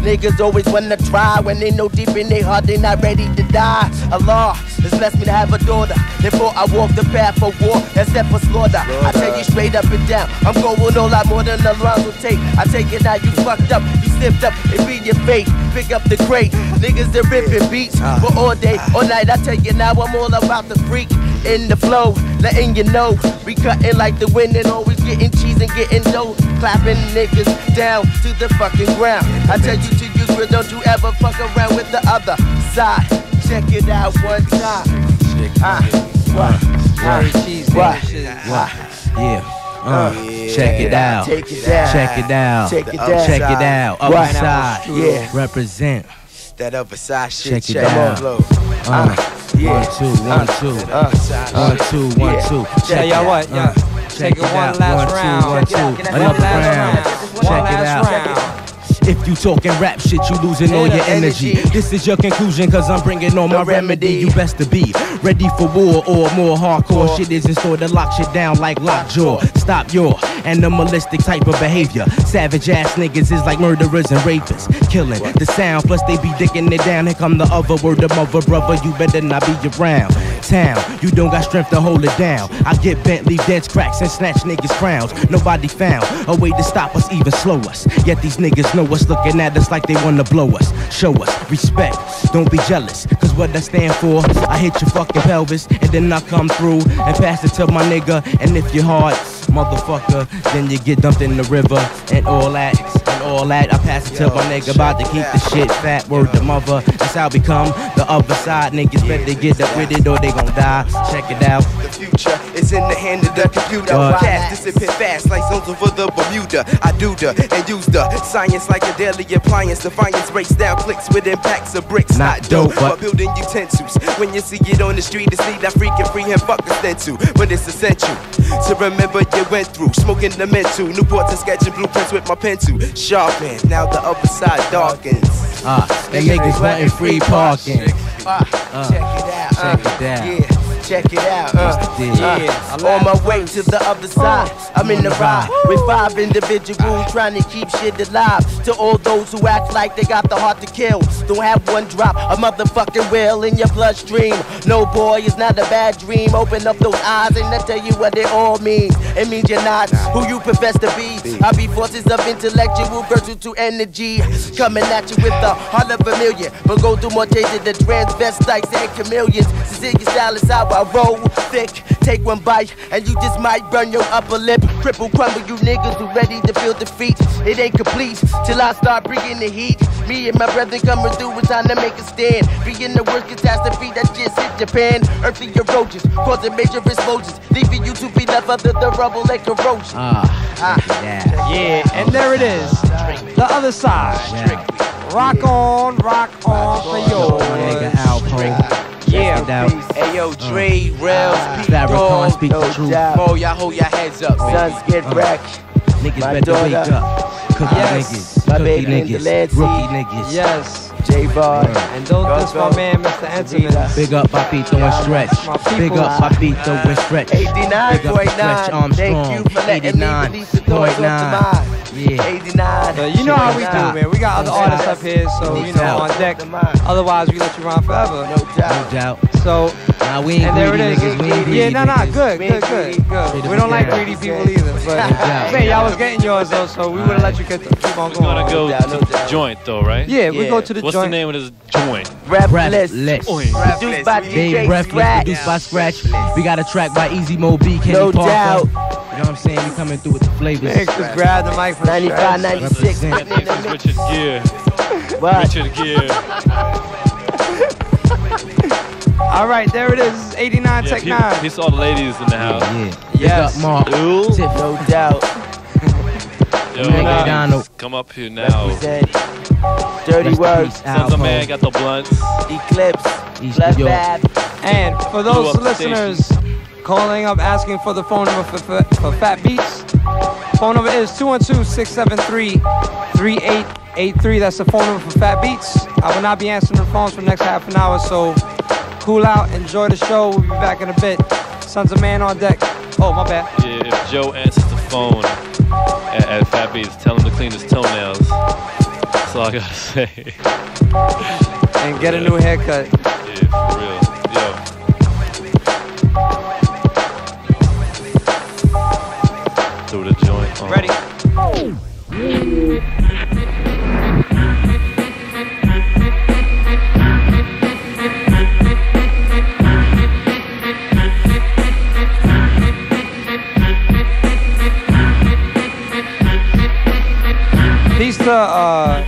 Niggas always wanna try when they know deep in their heart they not ready to die. Allah has blessed me to have a daughter. Therefore I walk the path for war, that's step for slaughter. I tell you straight up and down, I'm going a lot more than the rhymes will take. I take it out, you fucked up, you slipped up, it be your fate. Pick up the crate, niggas that ripping beats for all day, all night. I tell you now, I'm all about the freak in the flow, letting you know we cutting like the wind and always getting cheese and getting dough. Clapping niggas down to the fucking ground. I tell you to use real, don't you ever fuck around with the other side. Check it out one time. Ah, what? What? What? Yeah. Uh, check it out. Take it down. Check it out. Take it down. Check it out. Other Right. side. Yeah. Represent. That other side shit. Check it check out. low. Uh, yeah. One, two, one, two. Uh, One, two, one, yeah. two. Check Tell it y'all out. what, yeah. Check Take it it one out. last One, round. two, one, two. Another round. Check it out. If you talking rap shit, you losing all your energy. This is your conclusion, cause I'm bringing on my remedy. You best to be ready for war or more hardcore shit is in store to lock shit down like lockjaw. Stop your animalistic type of behavior. Savage ass niggas is like murderers and rapists. Killing the sound, plus they be dicking it down. Here come the other word of mother, brother, you better not be around. Town, you don't got strength to hold it down. I get bent, leave dents, cracks, and snatch niggas' crowns. Nobody found a way to stop us, even slow us. Yet these niggas know us, looking at us like they wanna blow us. Show us respect, don't be jealous, cause what I stand for, I hit your fucking pelvis, and then I come through and pass it to my nigga. And if you're hard, motherfucker, then you get dumped in the river and all that, and all that. I pass it to my nigga, about to keep the shit fat, word to mother. That's how I become the other side. Niggas better get up with it or they gon' die. Check it out. The future is in the hand of the computer. What? Cast dissipate fast like zones over the Bermuda. I do the and use the science like a daily appliance. Defiance breaks down clicks with impacts of bricks. Not dope, but but building utensils. When you see it on the street, it's need that freaking free and fuck a stencil. But it's essential to remember you went through. Smoking the mental, Newports and sketching blueprints with my pencil. Sharpen, now the other side darkens. Ah, they niggas wanting free parking. Ah, Uh, check it out. check uh, it out. Yeah. Check it out, uh, Yeah. uh, on my way to the other side. I'm in the ride with five individuals trying to keep shit alive. To all those who act like they got the heart to kill, don't have one drop of motherfucking will in your bloodstream. No boy, it's not a bad dream. Open up those eyes and I tell you what it all means. It means you're not who you profess to be. I be forces of intellectual versatile energy coming at you with the heart of a million, but go through more changes than transvestites and chameleons. Sicilian style is how I roll thick. Take one bite and you just might burn your upper lip. Cripple, crumble, you niggas who ready to feel defeat. It ain't complete till I start bringing the heat. Me and my brethren coming through, it's time to make a stand. Being the worst catastrophe that just hit Japan. Earthly erosions causing major explosions, leaving you to be left under the rubble and corrosion. Ah, ah. yeah. Yeah, and there it is. The other side. Rock on, rock on for yo. Nigga Alpo. Yeah. Check it out. Hey yo, Dre, Rails, Pete Farrakhan, Dog, speak no the truth. doubt. Mo, y'all hold your heads up, sons get Uh, wrecked. Niggas My better daughter. wake up. Cookie Yes. niggas. My Cookie baby niggas. Delancey. Rookie niggas. Yes. J-Bar. And don't diss my man, Mister Enterman. Big up Bobbito and Stretch. My people. Big up Bobbito and Stretch. eighty-nine Big up point Stretch nine. Armstrong. Thank you for letting me eighty-nine release the thoughts point off the nine. mind. Yeah. eighty-nine. But you know how we do, man. We got other artists up here, so you know on deck. Otherwise, we let you run forever. No doubt. No doubt. So, Nah, we ain't and there it greedy is. niggas. We ain't greedy Yeah, no, no, niggas. good, We good, ain't good, greedy. good. Straight We up don't like and greedy down. people either. But doubt. man, y'all was getting yours though, so we would have let you get the, keep on We're gonna going. go doubt, to no the doubt. joint though, right? Yeah, we Yeah. go to the What's joint. the name of this joint? Breathless. Breathless. Produced by D Dave J Breathless, Scratch. produced by Scratch. We got a track by Easy Mo B, Kenny No Parker. doubt. You know what I'm saying? We coming through with the flavors. Man, just grab the mic from ninety-five, Stretch. ninety-six. Represent. I think it's Richard Gere. What? Richard Gere. All right, there it is. This is eighty-nine Yeah, Tech peace, nine. peace to all the ladies in the house. Yeah. Big Yes. up Mark. Ooh. Tiff. No doubt. Yo, Nigga ladies, Donald. come up here now. Represent. Dirty Rest in words. peace, Sons of Alpo. Man got the blunts. Eclipse. East Blood New York. Bath. And for Blew those up the listeners calling up asking for the phone number for, for, for Fat Beats, phone number is two one two, six seven three, three eight eight three. That's the phone number for Fat Beats. I will not be answering the phones for the next half an hour, so cool out, enjoy the show. We'll be back in a bit. Sons of Man on deck. Oh, my bad. Yeah, if Joe answers the phone at, at Fat Beats, tell him to clean his toenails. That's all I gotta say. And get a new haircut. Yeah, for real. Yo. Through the joint. Uh. Ready. Peace to uh,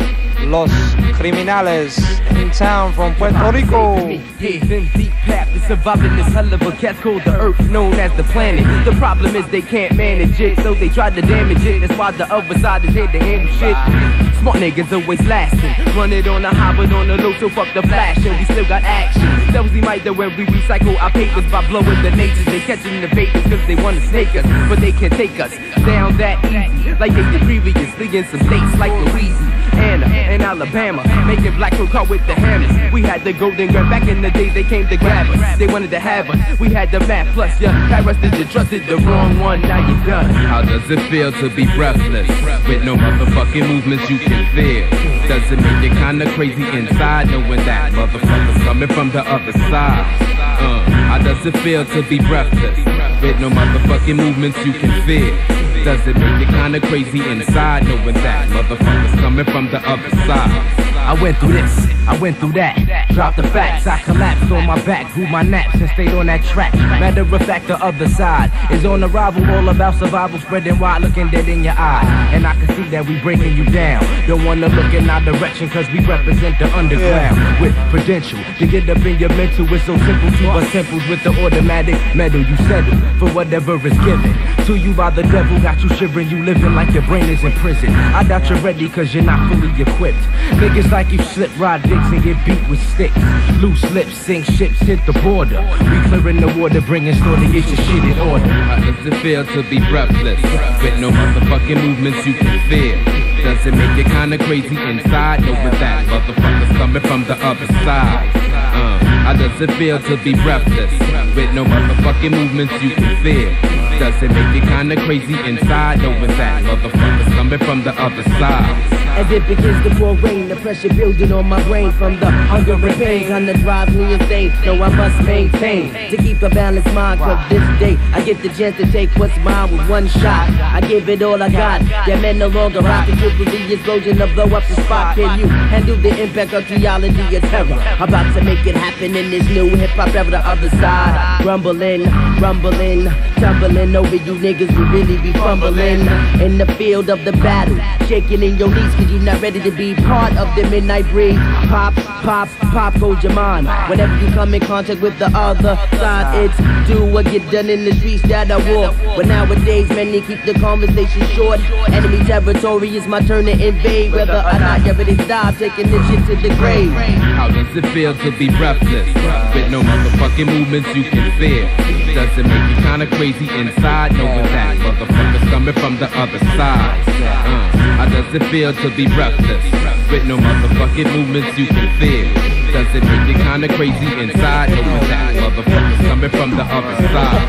Los Criminales in town from Puerto Rico. Yeah, them deep path to surviving this hell of a cat called the earth, known as the planet. The problem is they can't manage it, so they try to damage it. That's why the other side is here to handle shit. Smart niggas always lasting. Run it on the high, but on the low, so fuck the flash. And we still got action. That was the might that when we recycle our papers by blowing the natures. They catching the vapors cause they wanna snake us, but they can't take us down that easy. Like they did previously in some states like Louisiana and Alabama. Making black folk caught with the hammers. We had the golden gun back in the days they came to grab us. They wanted to have us. We had the map plus ya. Arrested you trusted the wrong one, now you done. How does it feel to be breathless? With no motherfucking movements you can feel. Does it make you kinda crazy inside knowing that motherfuckers coming from the other side? Uh, how does it feel to be breathless? With no motherfucking movements you can feel. Does it make you kinda crazy inside knowing that motherfuckers coming from the other side? I went through this, I went through that. Dropped the facts, I collapsed on my back, grew my naps and stayed on that track. Matter of fact, the other side is on arrival, all about survival, spreading wide, looking dead in your eyes. And I can see that we breaking you down. Don't wanna look in our direction, cause we represent the underground. With credential, to get up in your mental, it's so simple to bust temples with the automatic metal. You settle for whatever is given to you by the devil, got you shivering, you living like your brain is in prison. I doubt you're ready cause you're not fully equipped. Niggas like you slip, ride dicks and get beat with sticks. Loose lips, sink ships, hit the border. We clearing the water, bringing store to get your shit in order. How does it feel to be breathless? With no motherfucking movements you can feel. Does it make you kinda crazy inside knowing that motherfuckers coming from the other side? Uh, how does it feel to be breathless? With no motherfucking movements you can feel. Does it make you kinda crazy inside knowing that motherfuckers coming from the other side? As it begins to pour rain, the pressure building on my brain from the hunger and pain kinda drives me insane. So I must maintain to keep a balanced mind, cause this day I get the chance to take what's mine with one shot. I give it all I got. Yeah, man, no longer rockin' triple the explosion to blow up the spot. Can you handle the impact of reality or terror? About to make it happen in this new hip hop ever the other side. Rumbling, rumbling, tumbling over you niggas will really be fumbling in the field of the battle, shaking in your knees cause you're not ready to be part of the midnight breeze. Pop, pop, pop goes your mind whenever you come in contact with the other side. It's do or get done in the streets that I walk. But nowadays many keep the conversation short. Enemy territory is my turn to invade, whether or not you're ready to stop taking this shit to the grave. How does it feel to be breathless? With no motherfucking movements you can feel. Does it make you kinda crazy inside knowing that motherfuckers coming from the other side? Uh, how does it feel to be breathless? With no motherfucking movements you can feel. Does it make you kinda crazy inside knowing that motherfuckers coming from the other side?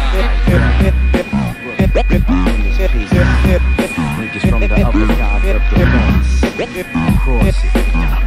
Niggas from the other side of the fence. Cross it.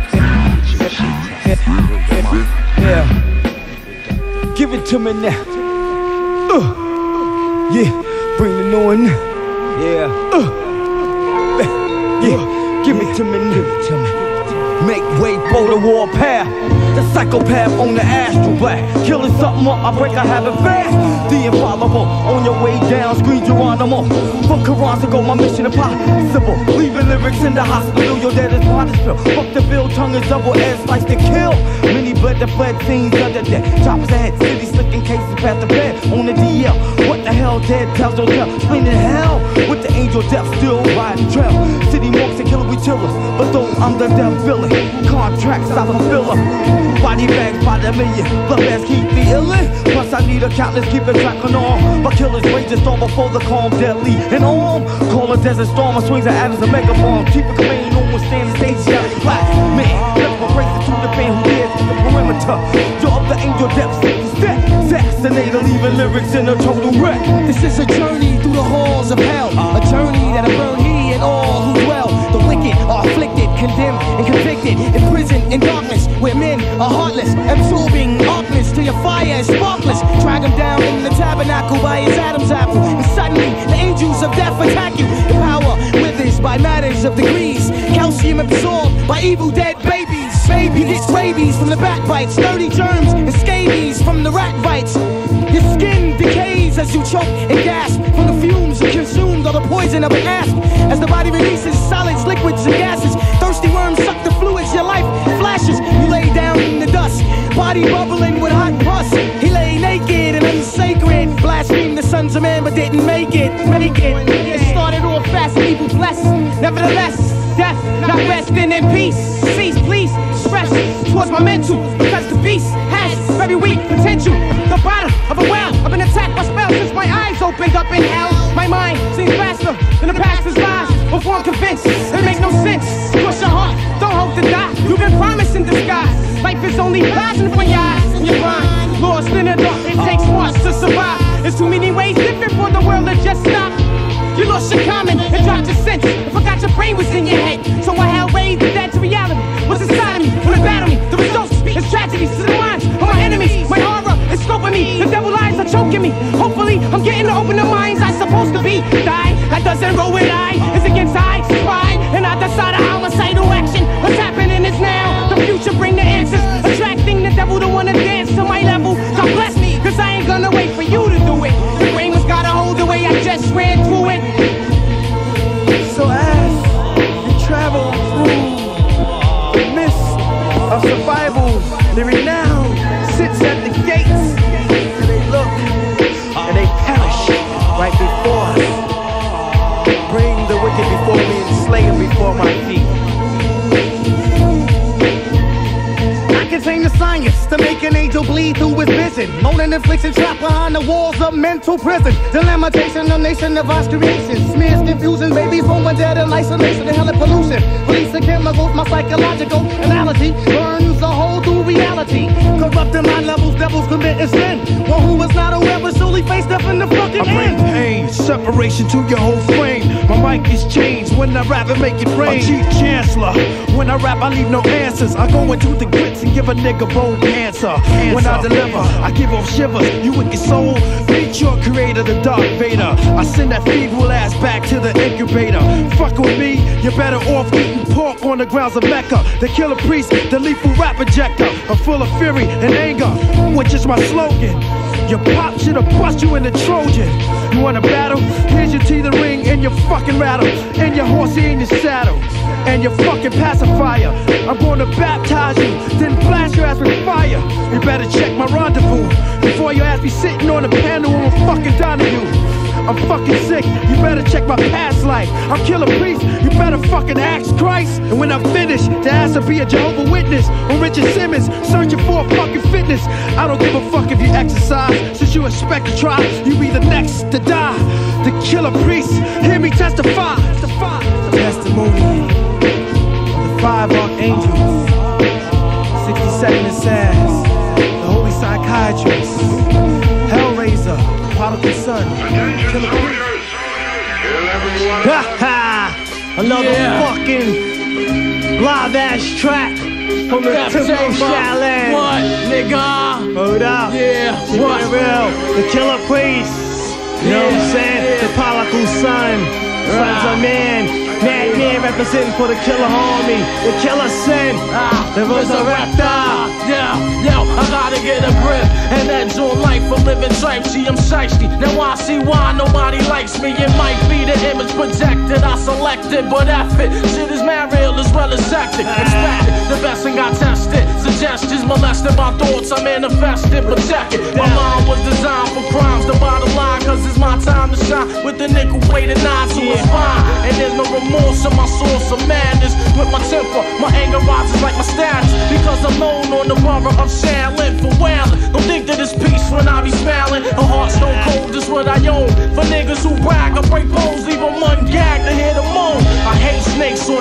Yeah. Give it to me now. Uh. Yeah. Bring it on. Yeah. Uh. Yeah. Give it to me. Give it to me. Make way for the warpath. The psychopath on the astral black. Killing something up, I break, I have it fast. The improbable, on your way down, screen Geronimo. From Quran to go, my mission impossible. Leaving lyrics in the hospital, your dead is Protestant. Fuck the bill, tongue is double edged, slice to kill. Many bled the fled scenes under dead. Choppers ahead, city slicking cases past the bed. On the D L, what the hell, dead tells don't tell. Screaming hell, with the angel death still riding trail. City monks and killer, we chillers. But though I'm the death villain, contracts I fulfill them. Body bags by the million, blood bags keep me illin'. Plus I need a countless keeping track on all. My killers rage and storm before the calm, deadly and arm. Call a desert storm, I swings and atoms a mega bomb. Keep a command on one stand, stage shouting black. Man, that's my race to the fan who dares to the perimeter. You're up the angel depths, step, assassinator, leaving lyrics in a total wreck. This is a journey through the halls of hell, a journey that'll burn he and all who dwell. The wicked are afflicted, condemned and convicted, imprisoned in darkness, where men are heartless, absorbing darkness till your fire is sparkless. Drag him down in the tabernacle by his Adam's apple, and suddenly the angels of death attack you. The power withers by matters of degrees, calcium absorbed by evil dead babies. Baby gets rabies from the backbites, dirty germs and scabies from the rat bites. Your skin decays as you choke and gasp from the fumes you consumed or the poison of an asp. As the body releases solids, liquids, and gases, thirsty worms suck the fluids, your life flashes. You lay down in the dust, body bubbling with hot pus. He lay naked and unsacred, blasphemed the sons of man but didn't make it. Make it. It started off fast and evil blessed. Nevertheless, death not resting in peace. Cease, please, stress towards my mental, because the beast has very weak potential. The bottom of a well, I've been attacked by spells since my eyes opened up in hell. My mind seems faster than the pastor's lies. Before I'm convinced, it makes no sense. Cross your heart, don't hope to die. You've been promised in disguise. Life is only passion for your eyes and your mind. Lost in the dark, it takes much to survive. There's too many ways different for the world to just stop. You lost your common and dropped your sense, and forgot your brain was in your head. So I held raised the dead to reality. What's inside of me when it battled me? The results is tragedies to the minds of my enemies. My horror is scoping me. The devil eyes are choking me. Hopefully I'm getting to open the minds I'm supposed to be. Die, that doesn't roll with I. It's against I, pride, and I decide a homicidal action. What's happening is now. The future bring the answers. Attracting the devil to wanna dance to my level. God bless me, cause I ain't gonna wait for you to do it. The brain was gotta hold the way I just ran through it. So as you travel through the mist of survival, the renown sits at the gates, and they look and they perish right before us. Bring the wicked before me and slay them before my feet. I contain the science to make an angel bleed through his vision. Moaning affliction trapped behind the walls of mental prison. Delimitation of nation of our creation. Smears confusion, babies born dead in isolation and hell and pollution. Police and chemicals, my psychological analogy burns a hole through reality. Corrupting my levels, devils committing sin. One who is not aware but surely face death in the fucking I bring end. pain, separation to your whole frame. My mic is changed when I rap and make it rain. A chief chancellor, when I rap I leave no answers. I go into the grits and give a nigga bone cancer. When I deliver, I give off shivers. You wicked soul, meet your creator, the Darth Vader. I send that feeble ass back to the incubator. Fuck with me, you're better off eating pork on the grounds of Mecca. The killer priest, the lethal rap ejector. I'm full of fury and anger, which is my slogan. Your pop should've bust you in the Trojan. You wanna battle? Here's your teeth ring and your fucking rattle, and your horsey in your saddle, and your fucking pacifier. I'm gonna baptize you, then blast your ass with fire. You better check my rendezvous before your ass be sitting on a panel and I'm fucking down to you. I'm fucking sick, you better check my past life. I'm Killer Priest, you better fucking ask Christ. And when I'm finished, the ass will be a Jehovah Witness or Richard Simmons searching for a fucking fitness. I don't give a fuck if you exercise, since you expect to try, you be the next to die. The Killer Priest, hear me testify. Testify. Testimony of the five archangels, sixty-second assass, the holy psychiatrist, Hellraiser, Prodigal Son, Killer Priest. Ha ha! Another Yeah. fucking live ass track from the F J Temple of Shaolin. What, nigga? Hold up. Yeah, Keep what? it real. The Killer Priest. You know what I'm Yeah, saying? yeah. The Prodigal Son. Sons of man. Madman representing for the Killer Homie. The Killer Sin. Ah, The Resurrector. Yeah, yo, I gotta get a grip and edge on life for living type. See, I'm shiesty. Now I see why nobody likes me. It might be the image projected, I selected, but F it. Shit is mad real as well as hectic. Expected, the best thing I tested. Suggestions molested my thoughts, I manifested, but check it. My mind was designed for crimes. The bottom line, cause it's my time to shine with the nickel weighted nine, so it's fine. And there's no remorse in my source of madness. With my temper, my anger rises like my status. Because I'm known on the borough of Shaolin for wailing. Don't think that it's peace when I be smiling. A heart stone cold is what I own. For niggas who brag, I break bones, leave them one gag to hear the moan. I hate snakes on that fake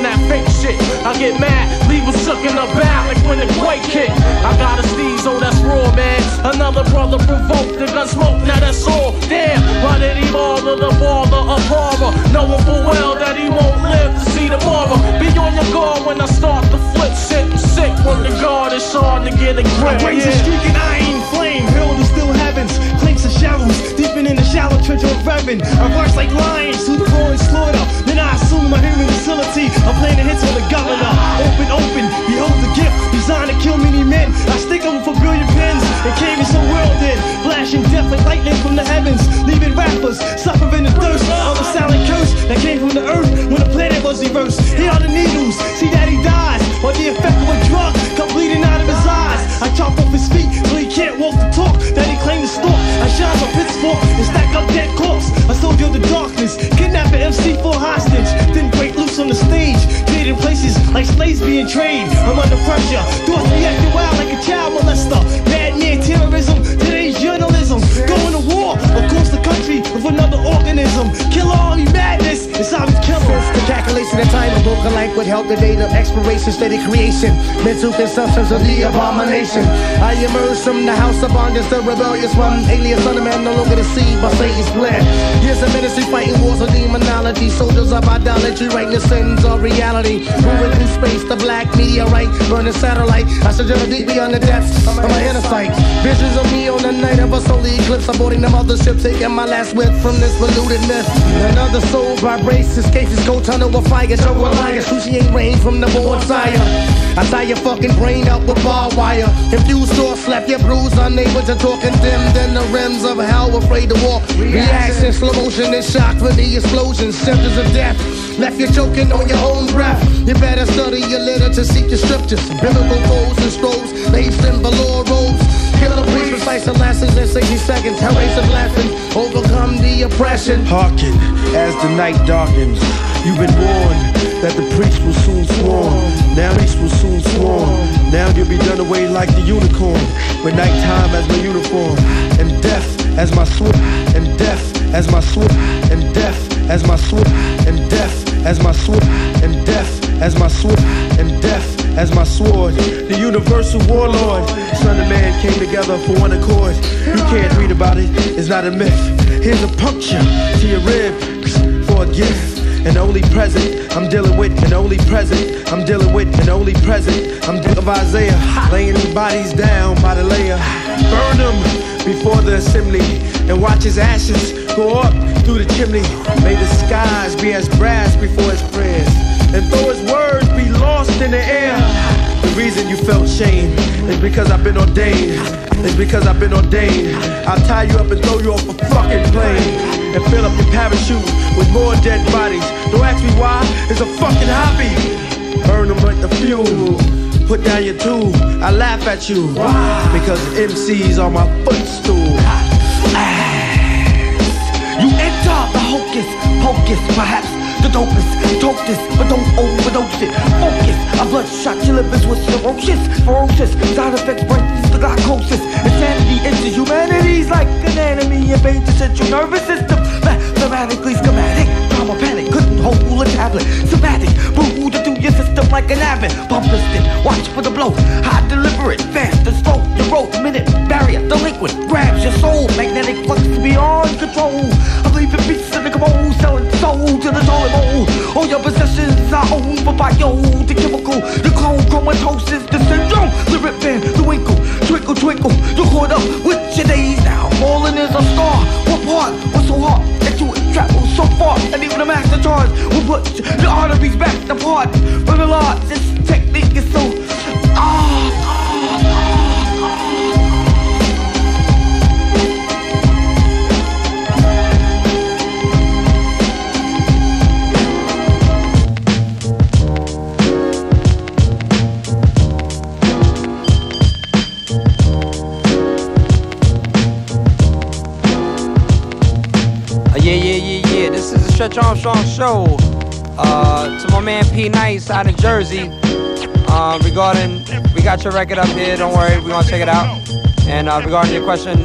shit. I get mad, leave a shook in the back like when the quake hit. I got a sneeze, oh that's raw, man. Another brother provoked the gun smoke, now that's all. Damn, why did he bother the bother of horror? Knowing full well that he won't live to see tomorrow. Be on your guard when I start to flip shit. I'm sick when the guard is hard to get a grip. I raise a streaking iron flame, hurled to still heavens. Clinks of shallows, deeping in the shallow trench of reverend. I rush like lions through the roaring slaughter. Then I assume my human facility. I'm playing the hits on the governor. Open, open, behold the gift designed to kill many men. I stick them for billion pins and carry so world in. Flashing death like lightning from the heavens, leaving rappers suffering the thirst of a silent curse that came from the earth when the planet was reversed. Here are the needles, see that he dies, or the effect of a drug come bleeding out of his eyes. I chop off his feet so he can't walk the talk that he claimed to stalk. I shine my pitchfork and stack up dead corpse. A soldier of the darkness, kidnap an M C for hostage, then break loose on the stage, creating places like slaves being traded. I'm under pressure, thoughts reacting wild like a child molester. Madman terrorism, today's journalism. Going to war across the country with another organism. Kill army madness, it's how we kill them. The calculation of time, a broken language, help the date of expiration, steady creation, mental consumptions of the abomination. I emerge from the house of bondage, the rebellious one, alias son of man, no longer deceived by Satan's plan. Years of ministry fighting wars of demonology, soldiers of idolatry, writing the sins of reality. Moving through space, the black meteorite, burning satellite. I should journey deep beyond the depths of my inner sight. Visions of me on the night of a solar eclipse, aborting the mothership, taking my last whip from this polluted myth. Another soul vibrates, escapes his cold tunnel with fire, show a liar, excruciating rain from the born sire. I tie your fucking brain out with barbed wire, infused or slap your bruise, unable to talk, condemned in the rims of hell, afraid to walk. Reaction, slow motion and shock for the explosion, symptoms of death. Left you choking on your own breath. You better study your literature, seek your scriptures, biblical codes and scrolls, laced in velour robes. Kill a priest, precise the lessons in sixty seconds. Hell raise a blessing, overcome the oppression. Hearken as the night darkens. You've been warned that the priest will soon swarm. Now beast will soon swarm. Now you'll be done away like the unicorn. With nighttime as my uniform, and death as my swoop, and death as my swoop, and death as my swoop, and death as my swoop, and death as my swoop, and death as my sword. The universal warlord, son of man came together for one accord. You can't read about it, it's not a myth. Here's a puncture to your rib for a gift. An only present I'm dealing with, an only present I'm dealing with, an only present I'm dealing of Isaiah, laying his bodies down by the layer. Burn them before the assembly and watch his ashes go up through the chimney. May the skies be as brass before his prayers, and though his words be lost in the air. The reason you felt shame is because I've been ordained. It's because I've been ordained. I'll tie you up and throw you off a fucking plane and fill up your parachute with more dead bodies. Don't ask me why, it's a fucking hobby. Burn them like the fuel. Put down your tool, I laugh at you. Why? Because M Cs are my footstool. You enter the hocus pocus, perhaps the dopest. Talk this, but don't overdose it. Focus, I bloodshot your livers with cirrhosis. Ferocious, side effects brightens the glycosis. Insanity enters humanity's like an enemy. Invades the central nervous system. Mathematically schematic, trauma panic, couldn't hold a tablet. Somatic, booed through your system like an avid. Pump listed, watch for the blow. High deliberate, fast and slow. Your road, minute, barrier, delinquent. Grabs your soul, magnetic flux beyond control. I'm leaving beats in the commode, selling soul to the toilet bowl. All your possessions I own for bio, the chemical, the clone, chromatosis, the syndrome, the rip band, the winkle, twinkle, twinkle. You're caught up with your days now. Falling is a star. What part? What's so hard that you would travel so far? And even a master charge will put the arteries back apart. But a lot, this technique is so ah. Yeah, yeah, yeah, yeah. This is the Stretch Armstrong Show. Uh, to my man P Nice out in Jersey. Uh, regarding, we got your record up here. Don't worry, we're gonna check it out. And uh, regarding your question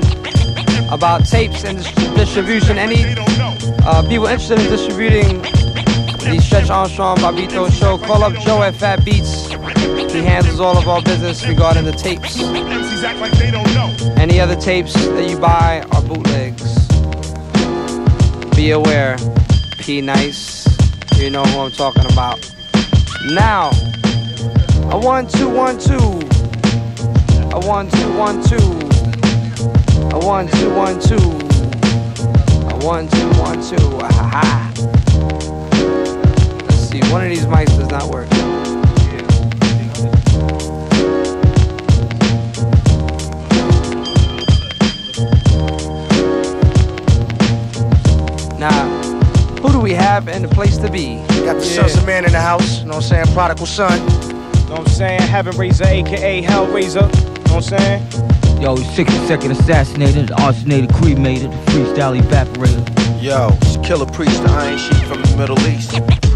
about tapes and dis distribution, any uh, people interested in distributing The Stretch Armstrong Bobbito Show. Call up Joe at Fat Beats. He handles all of our business regarding the tapes. Any other tapes that you buy are bootlegs. Be aware. P nice. You know who I'm talking about. Now, a one two one two. A one two one two. A one two one two. A one two one two. Ha ha. Let's see. One of these mics does not work. Now, who do we have in the place to be? Got the Sons of Man in the house, you know what I'm saying? Prodigal Son. You know what I'm saying? Heaven Raiser, aka Hellraiser. You know what I'm saying? Yo, sixty second assassinated, arsonated, cremated, freestyle evaporator. Yo, it's Killer Priest, the Iron Sheik from the Middle East.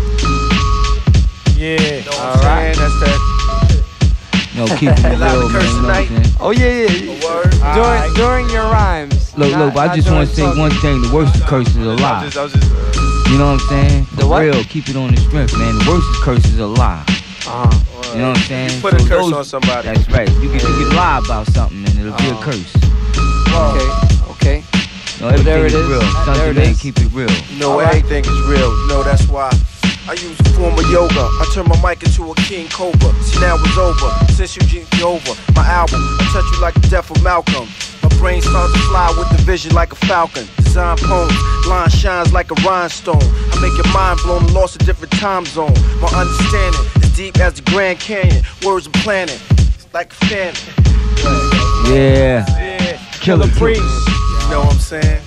Yeah. You know what I'm saying? That's that. No, keep it real, man. You know what I'm saying? Oh yeah, yeah. Word. During Right. during your rhymes. Look, not, look, but I just want to say one thing. The worst curse is a lie. I was just, I was just, uh, You know what I'm saying? The For what? real, keep it on the strength, man. The worst curse is a lie. Uh-huh. You know what I'm saying? You put a So curse those- on somebody. That's right. You can, you can lie about something and it'll be a Oh. curse. Okay, okay. No, everything there it is is. real. There Something, it man, is. keep it real. You know, All right. everything is real. You know, that's why I use a form of yoga. I turn my mic into a king cobra. See, now it's over. Since you G over my album, I touch you like the death of Malcolm. My brain starts to fly with the vision like a falcon. Design poems, line shines like a rhinestone. I make your mind blown and lost a different time zone. My understanding is deep as the Grand Canyon. Words are planning, like a phantom. Yeah. Yeah. Killer Priest. You know what I'm saying?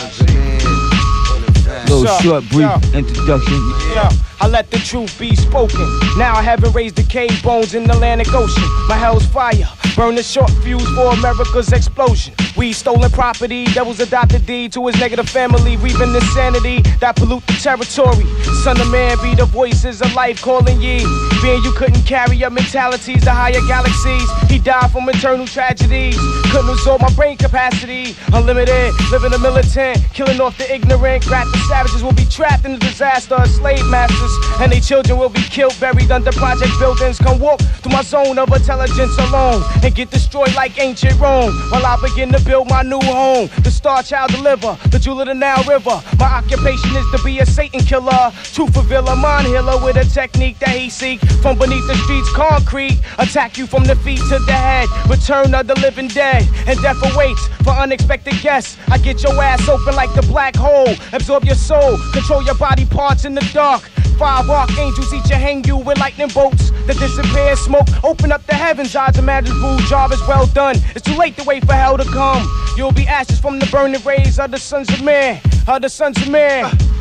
Little Sup? short, brief Yo. introduction. Yeah, I let the truth be spoken. Now I haven't raised the cave bones in the Atlantic Ocean. My hell's fire, burn the short fuse for America's explosion. We stolen property, devil's adopted deed to his negative family, reaping insanity that pollute the territory. Son of man, be the voices of life calling ye. Being you couldn't carry your mentalities to higher galaxies. He died from eternal tragedies. Couldn't absorb my brain capacity. Unlimited, living a militant, killing off the ignorant. Grafted savages will be trapped in the disaster of slave masters, and their children will be killed, buried under project buildings. Come walk through my zone of intelligence alone and get destroyed like ancient Rome while I begin to build my new home. The Star Child deliver, the jewel of the Nile River. My occupation is to be a Satan killer, truth revealer, mind healer with a technique that he seek from beneath the streets concrete. Attack you from the feet to the head, return of the living dead, and death awaits for unexpected guests. I get your ass open like the black hole, absorb your soul, control your body parts in the dark. Five archangels each hang you with lightning bolts that disappear in smoke. Open up the heavens, odds imaginable. Job is well done. It's too late to wait for hell to come. You'll be ashes from the burning rays of the sons of man. Of the sons of man.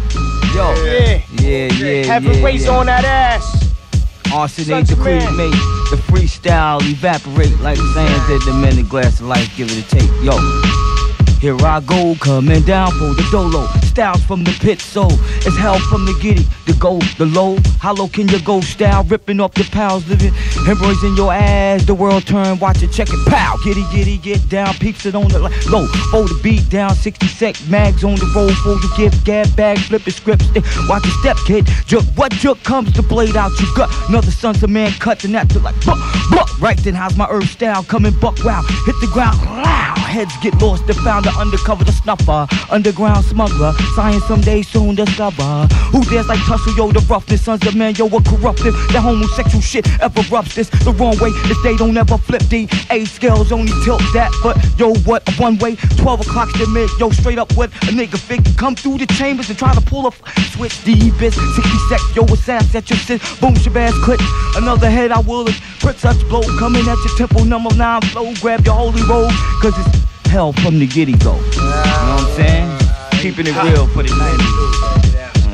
Yo. Yeah. Yeah, yeah, Heaven yeah, rays yeah. on that ass. Arsenate Sons the of man. cremate, the freestyle evaporate like sand in the minute glass of life, give it a take. Yo, here I go, coming down for the dolo. Styles from the pit, so it's hell from the giddy. The go, the low, how low can you go? Style ripping off the pals, living hemorrhoids in your ass. The world turn, watch it, check it, pow. Giddy, giddy, get down, peeps it on the li- low. Fold the beat down, sixty sec mags on the roll. For your gift, gab bag, flipping scripts. They watch your step, kid. Juk, what juk comes to blade out your gut? Another sons of man cut and that to like buck, buck. Right then, how's my earth style coming buck? Wow, hit the ground, wow. Heads get lost, the founder undercover, the snuffer, underground smuggler. Science someday soon discover who dares like tussle, yo, the roughness. Sons of man, yo, a corruptive. That homosexual shit ever rubs this the wrong way. If they don't ever flip the A scales, only tilt that. But yo, what a one way, twelve o'clock's the mid, yo, straight up with a nigga fig. Come through the chambers and try to pull a f- switch the biz. sixty sec, yo, assass at your sit. Boom, shabazz, click. Another head, I will it. Put such blow coming at your temple, number nine flow. Grab your holy robe, cause it's hell from the giddy go. You know what I'm saying? Keeping it real for the nineties.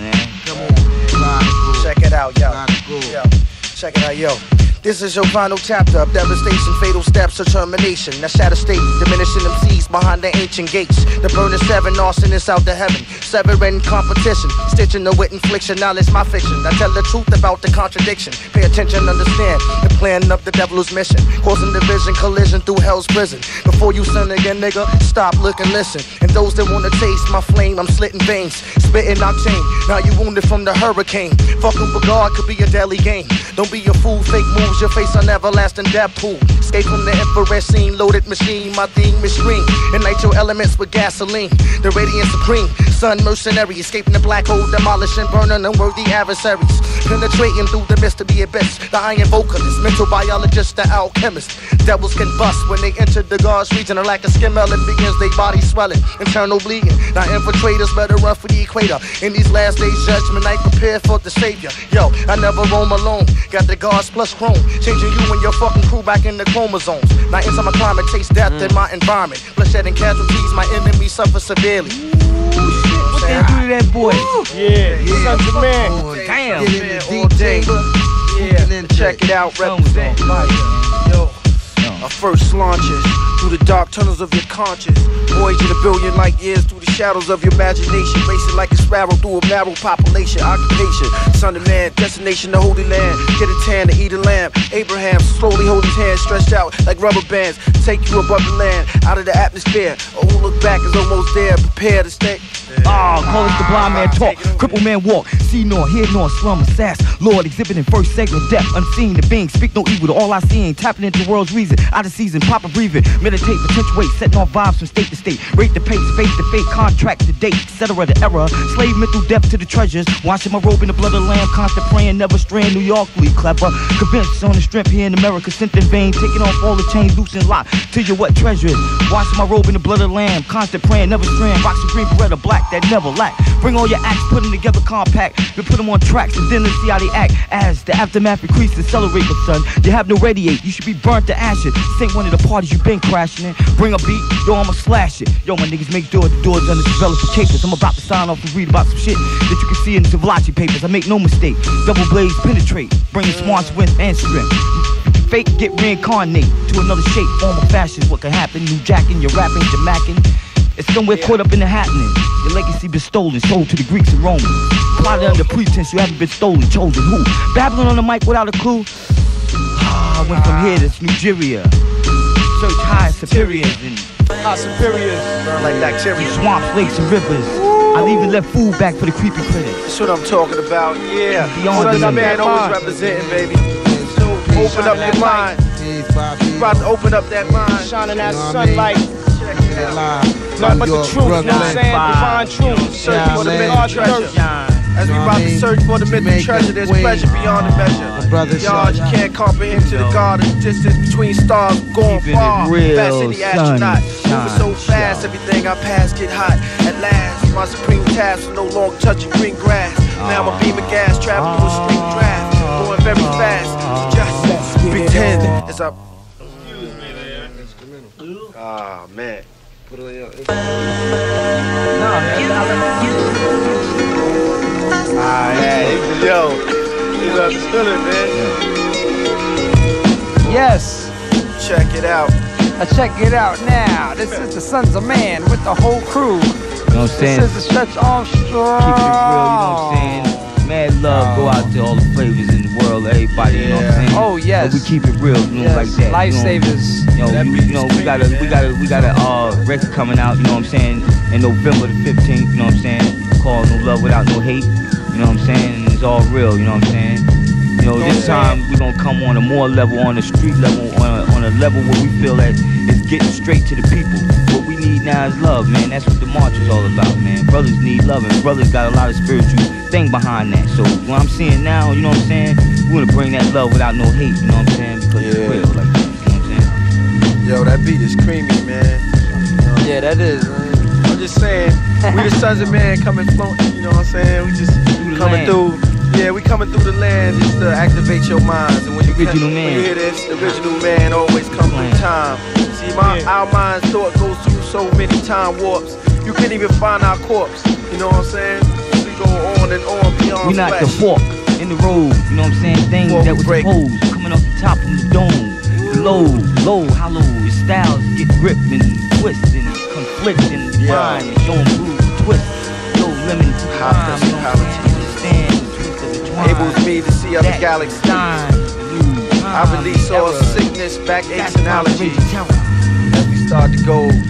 Check it out, yo. Yo. Check it out, yo. This is your final chapter of devastation, fatal steps of termination. That shatter state, diminishing them seas behind the ancient gates. The burning seven, arsonists out to heaven. Severing competition, stitching the wit infliction. Now it's my fiction. I tell the truth about the contradiction. Pay attention, understand the plan of the devil's mission. Causing division, collision through hell's prison. Before you sin again, nigga, stop, look, and listen. And those that wanna taste my flame, I'm slitting veins. spitting octane. Now you wounded from the hurricane. Fucking with God could be a deadly game. Don't be a fool, fake moves, your face on everlasting death pool. Escape from the infrared scene, loaded machine. My theme is stream, and nitro elements with gasoline. The radiant supreme, sun mercenary. Escaping the black hole, demolishing, burning unworthy adversaries. Penetrating through the mist to be abyss. The iron vocalist, mental biologist, the alchemist. Devils can bust when they enter the God's region. A lack of skin melon begins, they body swelling, internal bleeding. Now infiltrators better run for the equator. In these last days judgment night, prepare for the savior. Yo, I never roam alone. Got the Gods plus chrome, changing you and your fucking crew back in the chromosomes. Now inside my climate, taste death mm. in my environment. Bloodshed and casualties, my enemies suffer severely. What they do to that boy? Yeah, yeah. Sons of man. Oh, damn. Get in the all day. Yeah, check it out, represent. Yo, our first launches through the dark tunnels of your conscience. Voyaging a billion light years through the shadows of your imagination. Racing like a sparrow through a narrow population. Occupation, son of man, destination the holy land. Get a tan to eat a lamb. Abraham slowly hold his hand stretched out like rubber bands. Take you above the land, out of the atmosphere. Oh, look back is almost there. Prepare to stay. Ah, oh, call it the blind man talk, cripple man walk. See nor, hear nor, slum sass. Lord exhibiting first segment, death unseen. The being speak no evil to all I see ain't tapping into the world's reason. Out of season, proper breathing, meditate, potentiate, setting off vibes from state to state. Rate the pace, face to fate, contract to date, et cetera. The error, slave mental depth to the treasures. Washing my robe in the blood of the lamb, constant praying, never straying. New York, we clever, convinced on the strength here in America, sent in vain, taking off all the chains, loose and locked. Tell you what treasure is. Washing my robe in the blood of the lamb, constant praying, never straying. Rocks of green, beretta, black, that never lack. Bring all your acts, put them together compact, then put them on tracks, and then let's see how they act. As the aftermath increases, accelerate, my son. You have no radiate, you should be burnt to ashes. This ain't one of the parties you been crashing in. Bring a beat, yo, I'ma slash it. Yo, my niggas, make sure the doors underdeveloped for capers. I'm about to sign off and read about some shit that you can see in the Zavalachi papers. I make no mistake, double blades penetrate, bringing smarts, wind, and strength. Fake get reincarnate to another shape, form of fashion. What can happen? New jacking, you're rapping, you're macking. It's somewhere yeah. caught up in the happening. Your legacy been stolen, sold to the Greeks and Romans. Plotted under pretense you haven't been stolen, chosen. Who? Babbling on the mic without a clue. I went from here to Nigeria. Search high superiors and high superiors. Burn like bacteria. Swamps, lakes, and rivers. I've even left food back for the creepy critics. That's what I'm talking about. Yeah. Beyond the man always representing, baby. So open up your mind. You about to open up that mind. Shining that sunlight. Nothing but the truth, you know what I'm saying? Divine truth. Search for the mythical treasure. As we about to search for the mythical treasure, there's pleasure beyond the measure. Y'all, you can't comprehend to the God of the distance between stars, going far. Fast in the astronaut, moving so fast, everything I pass get hot. At last, my supreme task is no longer touching green grass. Now I'm a beam of gas, traveling through a street draft, going very fast. Just pretend as I. Ah, man. Put it on your. Ah, yeah, yo, you understood it, man. Yes. Check it out. I check it out now. This is the Sons of Man with the whole crew. You know what I'm saying? This is the Stretch Armstrong. Keep it real, you know what I'm saying? Mad love go out to all the flavors in the world, everybody, you know what I'm saying? Oh yes. But we keep it real, you know, yes. like that. Lifesavers. You know, you, you know, we got a we got a we got a uh, record coming out, you know what I'm saying, in November the fifteenth, you know what I'm saying? Called No Love Without No Hate, you know what I'm saying? And it's all real, you know what I'm saying? You know, this time we're gonna come on a more level, on the street level, on a, on a level where we feel that it's getting straight to the people. What we need now is love, man. That's what the march is all about, man. Brothers need love, and brothers got a lot of spiritual thing behind that. So what I'm seeing now, you know what I'm saying? We're gonna bring that love without no hate, you know what I'm saying? Because yeah. it's real, like that, you know what I'm saying? Yo, that beat is creamy, man. You know? Yeah, that is, man. I'm just saying, we the Sons of Man coming floating, you know what I'm saying? We just through coming land. through. Yeah, we coming through the land just to activate your minds. And when you, original come, man. when you hear this, the original man always comes through time. See, my, yeah. our mind's thought goes through so many time warps. You can't even find our corpse. You know what I'm saying? We go on and on beyond We not flesh. the fork in the road, you know what I'm saying? Things Before that was break. supposed coming off the top from the dome. The low, low, hollow, your styles get gripped and twist and conflict and Yeah. mind and showing blue twist. Yo, lemon to High crime, you know what I'm saying? Understand the twist of the twine. Enables me to see other That galaxies. time, new I release all era. sickness, backaches, That's and my allergies. raging terror. As we start to go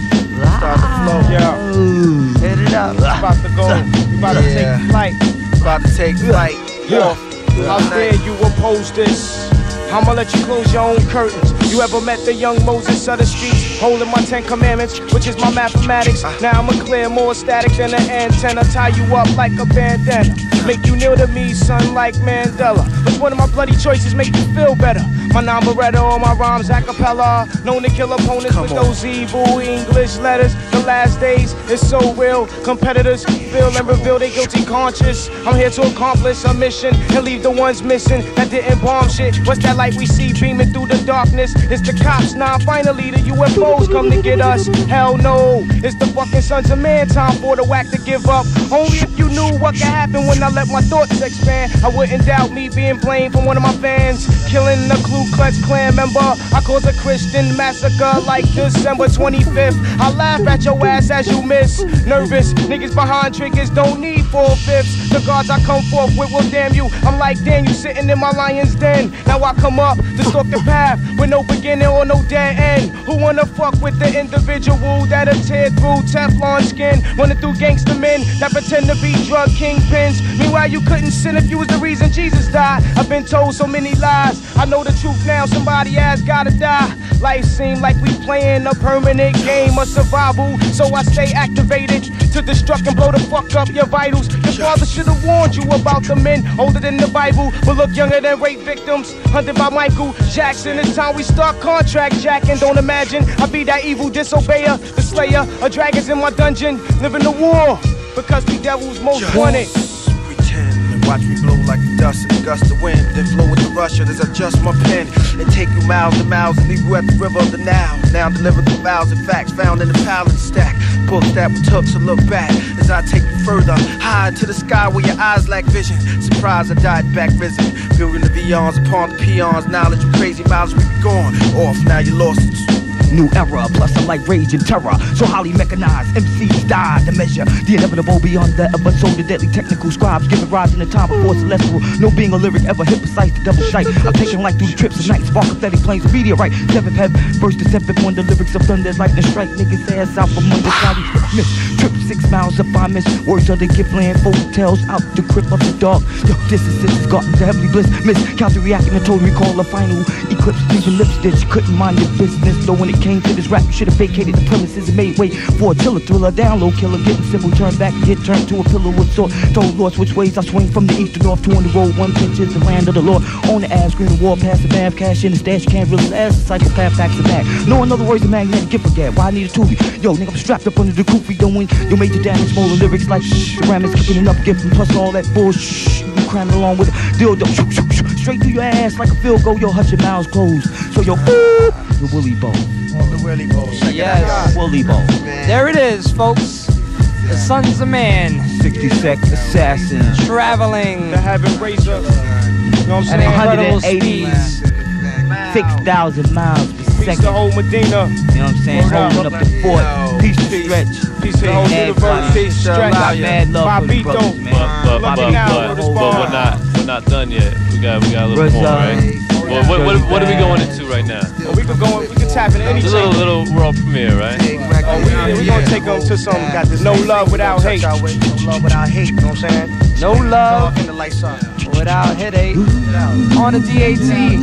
Start to flow. Yeah. Hit it up. It's about to go. We about to Yeah. take flight. About to take flight. Yeah. How Nice. dare you oppose this? I'ma let you close your own curtains. You ever met the young Moses of the streets? Holding my Ten Commandments, which is my mathematics. Now I'ma clear more static than an antenna. Tie you up like a bandana. Make you kneel to me, son, like Mandela. Which one of my bloody choices make you feel better? My non-Beretta or my rhymes a cappella. Known to kill opponents with those evil English letters. The last days is so real. Competitors feel and reveal their guilty conscience. I'm here to accomplish a mission and leave the ones missing that didn't bomb shit. What's that light we see beaming through the darkness? It's the cops, now finally the U F Os come to get us. Hell no, it's the fucking sons of man. Time for the whack to give up. Only if you knew what could happen when I let my thoughts expand. I wouldn't doubt me being blamed from one of my fans. Killing the Ku Klux Klan member. I caused a Christian massacre like December twenty-fifth. I laugh at your ass as you miss. Nervous niggas behind triggers don't need four-fifths. The guards I come forth with will damn you. I'm like Daniel sitting in my lion's den. Now I come up to stalk the path with no beginning or no dead end. Who wanna fuck with the individual that'll tear through Teflon skin? Running through gangster men that pretend to be drug kingpins. Meanwhile you couldn't sin if you was the reason Jesus died. I've been told so many lies. I know the truth now, somebody has gotta die. Life seem like we playing a permanent game of survival. So I stay activated to destruct and blow the fuck up your vitals. Your father should have warned you about the men older than the Bible, but look younger than rape victims. Hunted by Michael Jackson. It's time we start contract jacking. Don't imagine I be that evil disobeyer, the slayer of dragons in my dungeon. Living the war because we devils most wanted. Pretend, watch me blow like the dust in a gust of wind. Then flow with the rush as I adjust my pen and take you miles and miles and leave you at the river of the Nile. Now deliver the vows and facts found in the palace stack. Books that we took to look back as I take you further high into the sky where your eyes lack vision. Surprise, I died back risen, building the vions upon the peons. Knowledge of crazy miles we be gone off. Now you lost it. New era, plus I'm like rage and terror. So highly mechanized, M Cs die to measure the inevitable beyond the episode. The deadly technical scribes giving rise in the time before celestial. No being a lyric ever hit precise the double shite. I'm taking like through the trips of night, spark pathetic planes of meteorite. Seventh heaven, first to seventh one, the lyrics of thunder, lightning strike. Niggas ass out from under cloudy miss. Trip six miles up I miss. Words of the gift land, folk tales out the grip of the dark. Yo, this is this is gotten to heavily bliss. Miss, counter reacting to total recall a final eclipse. Leaving lip stitch, couldn't mind your business. Though when it came to this rap, you should have vacated the premises and made way for a tiller thriller, download killer, getting simple, turn back, get turned to a pillow with sword. Told lost which ways I swing from the east to north, to on the road, one pinch is the land of the Lord. On the ass, green war, pass the bath, cash in the stash, can't really last, the psychopath packs the bag. No, in other words, the magnetic gift forget. Why I need a tubie? Yo, nigga, I'm strapped up under the koofy, doing your major damage, smaller lyrics like shh, ceramics, skipping enough gift, and plus all that bullshit, you cramming along with it. Dildo, shoo, shoo, shoo, straight through your ass like a field goal, yo, hush your mouths closed. So yo, boop, the willy bow. The Willy Bowl. Yes, Willy Bowl. There it is, folks. The Sons of Man. sixty-sec assassin. Traveling. The heaven razor. You know what I'm saying? At one Incredible hundred eighty, speeds. six thousand miles per Peace second. to old Medina. You know what I'm saying? Word Holding up. up the fort. Peace to stretch. Peace to the whole universe. Peace to stretch. Got mad love for the Bobbito. brothers, man. But, but, but, Lucky now, but, word but is we're born. not we're not done yet. We got we got a little Where's, more, uh, right? Well, what, what, what are we going into right now? Well, we could go. We could tap into A anything. little little world premiere, right? Oh, we, we gonna take them to some. Got this no love without hate. No love without hate. You know what I'm saying? No love And the lights on. without headache. On the D A T.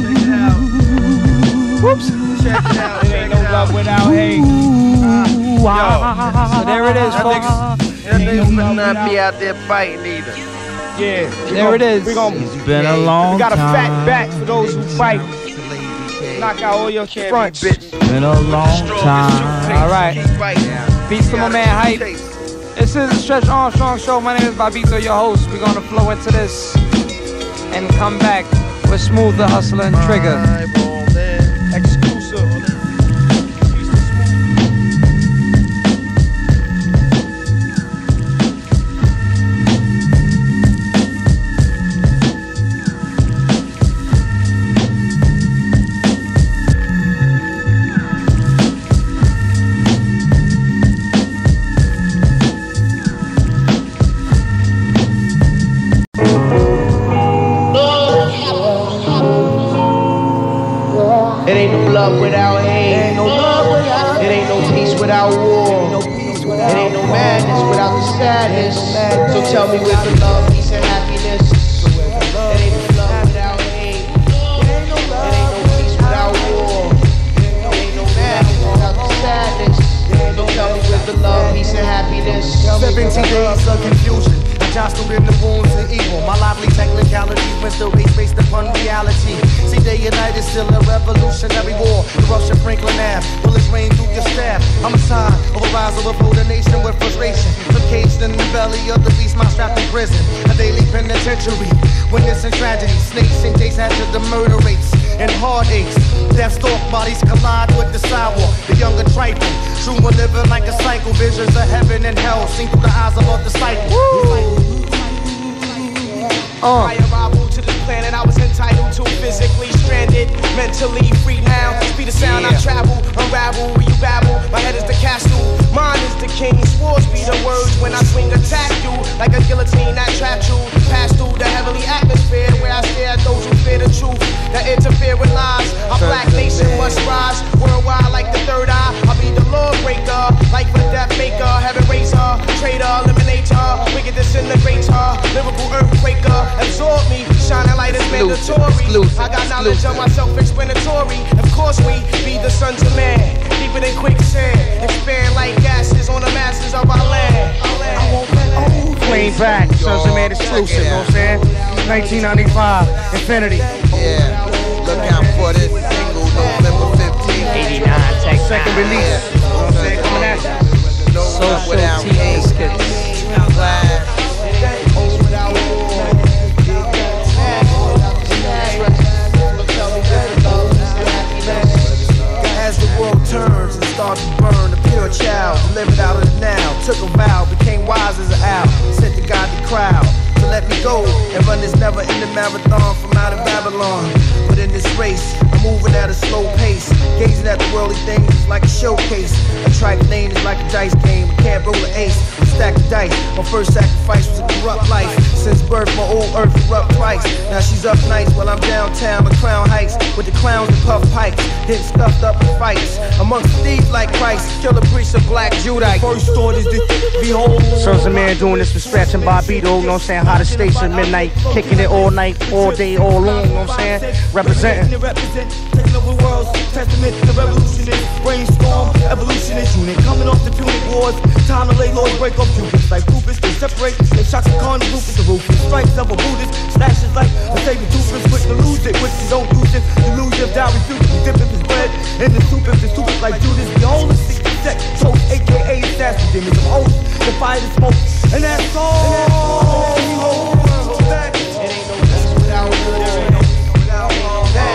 Whoops. It ain't no love without hate. So there it is, folks. That nigga better not be out there fighting either. Yeah. There it is. We gonna. It's been a long We got a time. fat back for those who fight. Knock out all your fronts. Been a long time. All right. Peace to my man Hype. This is the Stretch Armstrong Show. My name is Bobbito, your host. We're gonna flow into this and come back with Smooth the Hustler and Trigger. Exclusive. It ain't no love without hate. It ain't no love without hate. It ain't no peace without war. It ain't no madness without the sadness. So tell me where's the love, peace, and happiness? It ain't no love without hate. It ain't no peace without war. It ain't no madness without the sadness. So tell me where's the love, peace, and happiness? seventeen days of confusion. Jostled in the wounds of evil. My lively technicality went the race based upon reality. See, day and night is still a revolutionary war. Corruption, Franklin Ave, bullets rain through your staff. I'm a sign of a rise of a the nation with frustration. Some caged in the belly of the beast, my strapped in prison. A daily penitentiary, witnessing tragedy. Snakes and days after the murder rates and heartaches. Death stalk bodies collide with the sidewalk. The younger trifle, true one living like a cycle. Visions of heaven and hell seen through the eyes of a disciple. Uh. My arrival to this planet, I was entitled to. Physically stranded, mentally free now. Speed of sound, yeah. I travel, unravel, where you babble. My head is the castle, mine is the king. Swords be the words when I swing, attack you like a guillotine that trap you. Pass through the heavenly atmosphere where I stare at those who fear the truth that interfere with lies. Our black nation must rise worldwide like the third eye. I'll be the lawbreaker, like the death maker. Heaven raise her, traitor, eliminator, wicked disintegrator, lyrical earthquaker. Absorb me, shining light is mandatory. I got knowledge of my self-explanatory. Of course we be the sons of man, deeper than quicksand. Expand like gases on the masses of our land. I won't let Plain back, Sons of Man exclusive, you know what I'm saying? nineteen ninety-five, Infinity. Yeah, look out for this single November fifteenth. eighty-nine, take second release. You know what I'm saying? Coming at you. Social T biscuits. As the world turns and starts to burn, a pure child delivered out of the now, took a vow, became wise as an owl, said to God the crowd to let me go and run this never-ending marathon from out of Babylon. But in this race, I'm moving at a slow pace, gazing at the worldly things is like a showcase. A trite lane is like a dice game, I can't roll an ace, a stack of dice. My first sacrifice was a corrupt life. Since birth, my old earth corrupt price. Now she's up nights while I'm downtown at Crown Heights with the clowns and puff pipes, getting stuffed up in fights amongst thieves like Christ, killer priests of black Judite. First thought is the behold. Sons of Man doing this for Stretch and Bobbito, you know what I'm saying? Hottest station, midnight, kicking it all night, all day, all long, you know what I'm saying? Representing. Taking over worlds, testament to revolutionist, brainstorm, evolutionist unit, coming off the Punic Wars, time to lay laws, break up Cubans, like Rufus, they separate, they shots of corn, Rufus, the roof, strikes of a Buddhist, slashes like a saber toothpick, quick to lose it, which you don't use it, you lose your down, refuse it, you dip if it's bread, in the soup if the soup is like Judas, the only sixty sec, toast, aka assassin, demons of oath, the fire, the smoke, and that's all, and that's all, we hold, hold back, it ain't no peace without good, there ain't no peace without all that.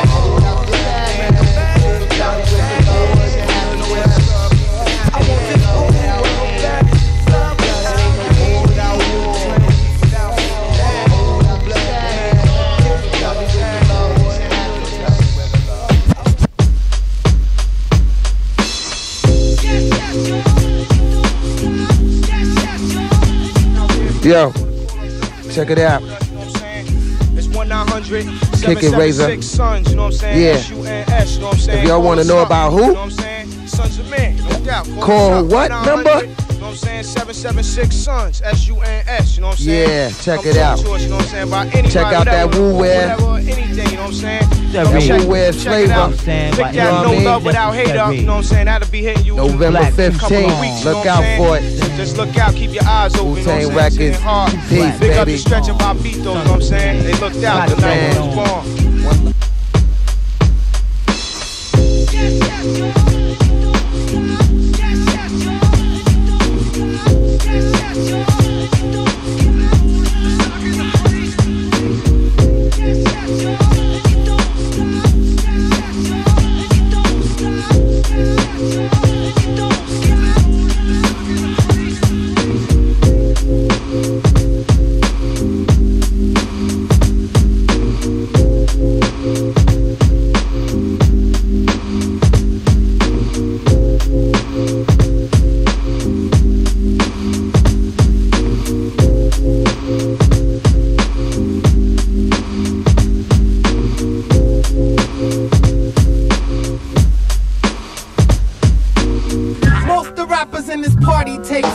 Yo, check it out. It's one nine hundred Kick it, Razor. Sons, you know what I'm saying? Yeah. S U N S, you know what I'm saying? If y'all want to know about who, you know what I'm saying? Sons of Men, no doubt. Call what number? You know what I'm saying? seven seven six Sons, S U N S, you know what I'm saying? Yeah, check Come it out. To us, you know what I'm saying? By anybody, check out whatever, that Woo Wear. Whatever, anything, you know what I'm saying? That Woo Wear flavor. Pick that No Love Without Hate up, you know what I'm saying? That'll be hitting you. November fifteenth. Look out for it. Just look out, keep your eyes open. Wu-Tang Records. Peace, Big up baby. the Stretch and Bobbito, you know what I'm saying? They looked out, the night was born.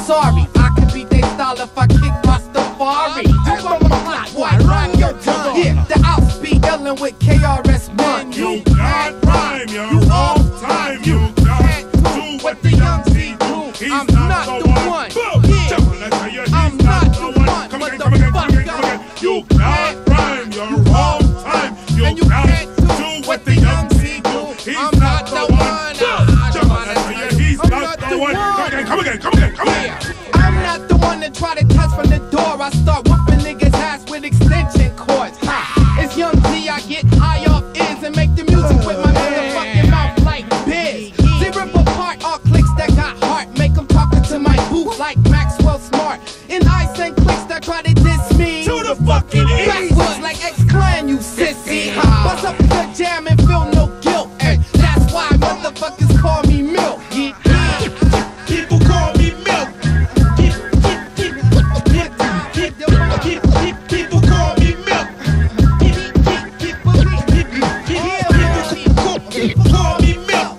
sorry. I could beat they style if I kick my Stafari. You on my block, boy, run your tongue. Yeah, the outs be yelling with K R S One. You can't rhyme, you off time. You can't do what the young Z do. He's I'm not, not the the one. one. Yeah. I'm not the one. Come again, come again, come again, come again. You can't rhyme, you're off time. You, and you can't do what the young Z do. He's I'm not the one. He's I'm not the one. Come again, come again, come again, come again. I'm not the one that try to test from the door. I start whooping niggas' ass with extension cords. Ha. It's young Z, I get high off is and make the music with my motherfucking mouth like biz. They rip apart all clicks that got heart. Make them talking to my booth like Maxwell Smart. And I send clicks that try to diss me. To the fucking east. Backwards like X-Clan, you sissy. Bust up the jam and feel no guilt. And that's why motherfuckers call me Milk. Yeah. People call me Milk. People call me Milk. Call me Milk.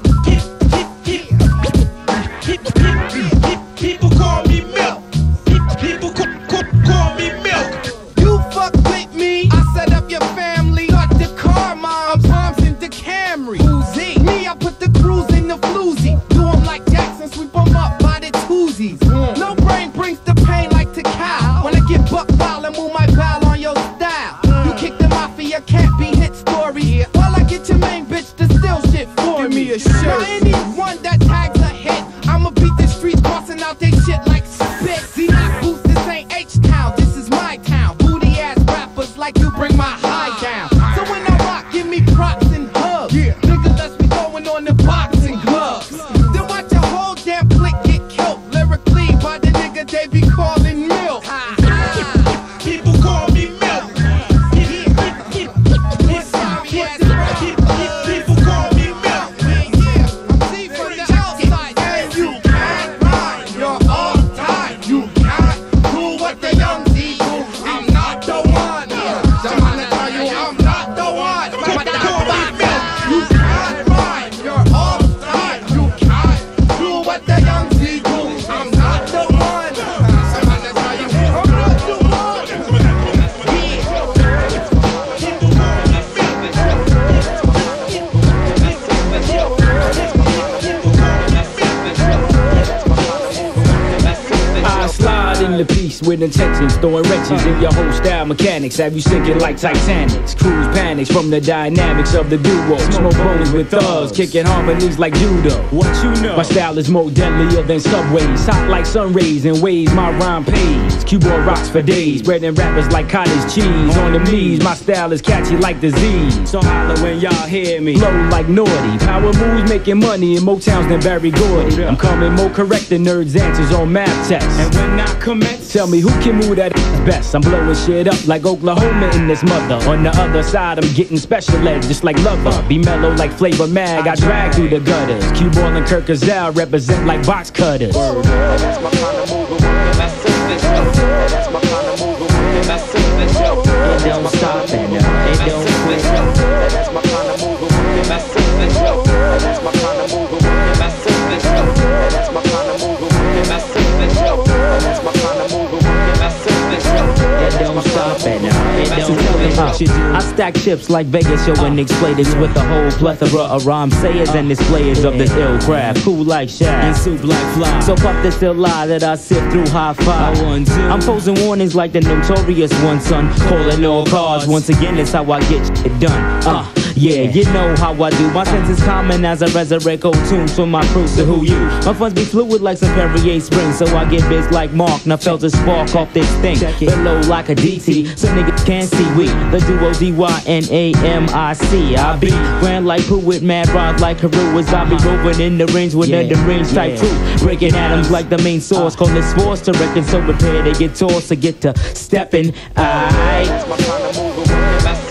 People call me Milk. People call me Milk. You fuck with me, I set up your family. Got the car, mom, bombs in the Camry. Uzi, me, I put the cruise in the floozy. Do 'em like Jackson, sweep 'em up by the twosies. No brain brings the pain like to cow. When I get buck foul and move my pal on your style. You kick the mafia, can't be hit story. While I get your main bitch to steal shit for me. Now anyone that tags a hit, I'ma beat the streets, crossing out they shit like spit. See, not boost, this ain't H-Town, this is my town. Booty ass rappers like you bring my high down. So when I rock, give me props and hugs. Nigga, let's be going on the boxing gloves. Then watch a whole damn clique get killed lyrically by the nigga they be calling Milk. People call me Milk. People call me Milk. See from the outside, and you can't rhyme, you're off time. You can't do what the young Z do. I'm not the one. I'm gonna tell you, I'm not the one. But call me Milk. You can't rhyme, you're off time. You can't do what the young Z do. I'm not the one. I'm gonna tell you, I'm not the one. I slide in the piece with intentions, throwing wrenches in your whole style mechanics. Have you sinking like Titanics? Cruise panics from the dynamics of the duo. Smoke bones with thugs, kicking harmonies like judo. What you know? My style is more deadlier than subways, hot like sun rays and waves. My rhyme pays. Q-boy rocks for days, spreading rappers like cottage cheese. On the knees, my style is catchy like disease. So holler when y'all hear me. Flow like naughty, power moves making money in Motowns than Barry Gordy. I'm coming more correct than nerds' answers on math tests. And when I commence, tell me who can move that best. I'm blowing shit up like Oklahoma in this mother. On the other side, I'm getting special ed just like Lover. Be mellow like Flavor Mag, I drag through the gutters. Q-Ball and Kirk Azal represent like box cutters. That's my kind of move, that's That's my kind of move, that's It don't stop and it don't quit. That's my kind of move, that's That's my kind of move, that's That's my kind of move, that's That's my kind of move, that's It don't stop and it don't quit. I stack chips like Vegas showing exploders with a whole plethora of rhyme sayers and displayers of this ill craft. Cool like Shaq and soup like fly. So fuck this ill lie that I sift through high five. I'm posing warnings like the notorious one, son. Calling all cards. Once again, that's how I get shit done. Uh. Yeah, you know how I do. My sense is common as I resurrect old tunes from my proofs to who you. My funds be fluid like some Perrier Spring, so I get biz like Mark. Now felt a spark off this thing. Below like a D T, so niggas can't see we. The duo D Y N A M I C. I be grand like Pooh with mad rod like Haru. As I be roving in the range with yeah, the range type yeah. crew. Breaking atoms like the main source. Call this force to reckon, so prepare to get tossed to get to stepping. Aight. That's my kind of move, that's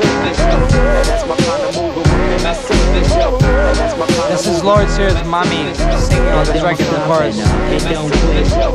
That's my kind of move, that's This is Lord Sears' mommy singing on the track in the chorus. That's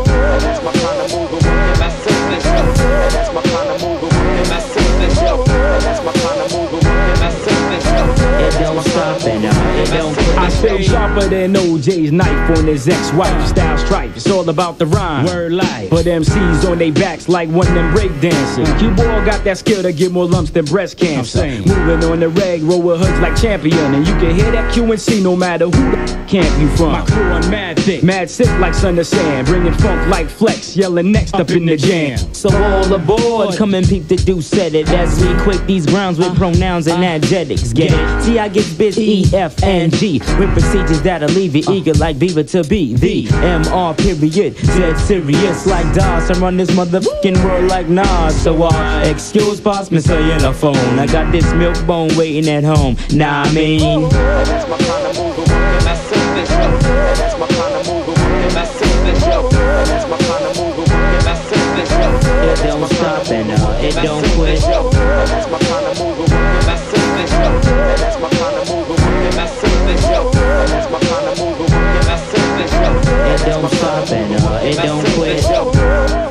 my kind of move, that's That's my kind of move, that's That's my kind of move, and that's it. It don't stop and uh, it don't quit. I stay sharper than O J's knife on his ex-wife. Style strife, it's all about the rhyme. Word life. Put M Cs on they backs like one of them break dancers. Cue ball got that skill to get more lumps than breast cancer. Moving on the reg, roll with hoods like champion. And you can hear that Q and C no matter who the f camp you from. My crew on mad thick, mad sick like Son of Sand. Bringing funk like Flex, yelling next up, up in the jam. So all aboard, come and peep the dude said it. As we quake these grounds with pronouns and adjectives. Get it? See, I get biz E, F, and G with procedures that'll leave you eager like Beaver to be the M R period. Dead serious like DOS. I run this motherfucking world like Nas. So uh, excuse past me saying a phone. I got this milk bone waiting at home. Nah, I mean. That's my kind of move, and that's it. That's my kind of move, and that's it. That's my kind of move, and that's it. It don't stop and uh, it don't quit. That's my kind of move, and that's it. That's my kind of move, and that's it. That's my kind of move, and that's it. It don't stop and uh, it don't quit.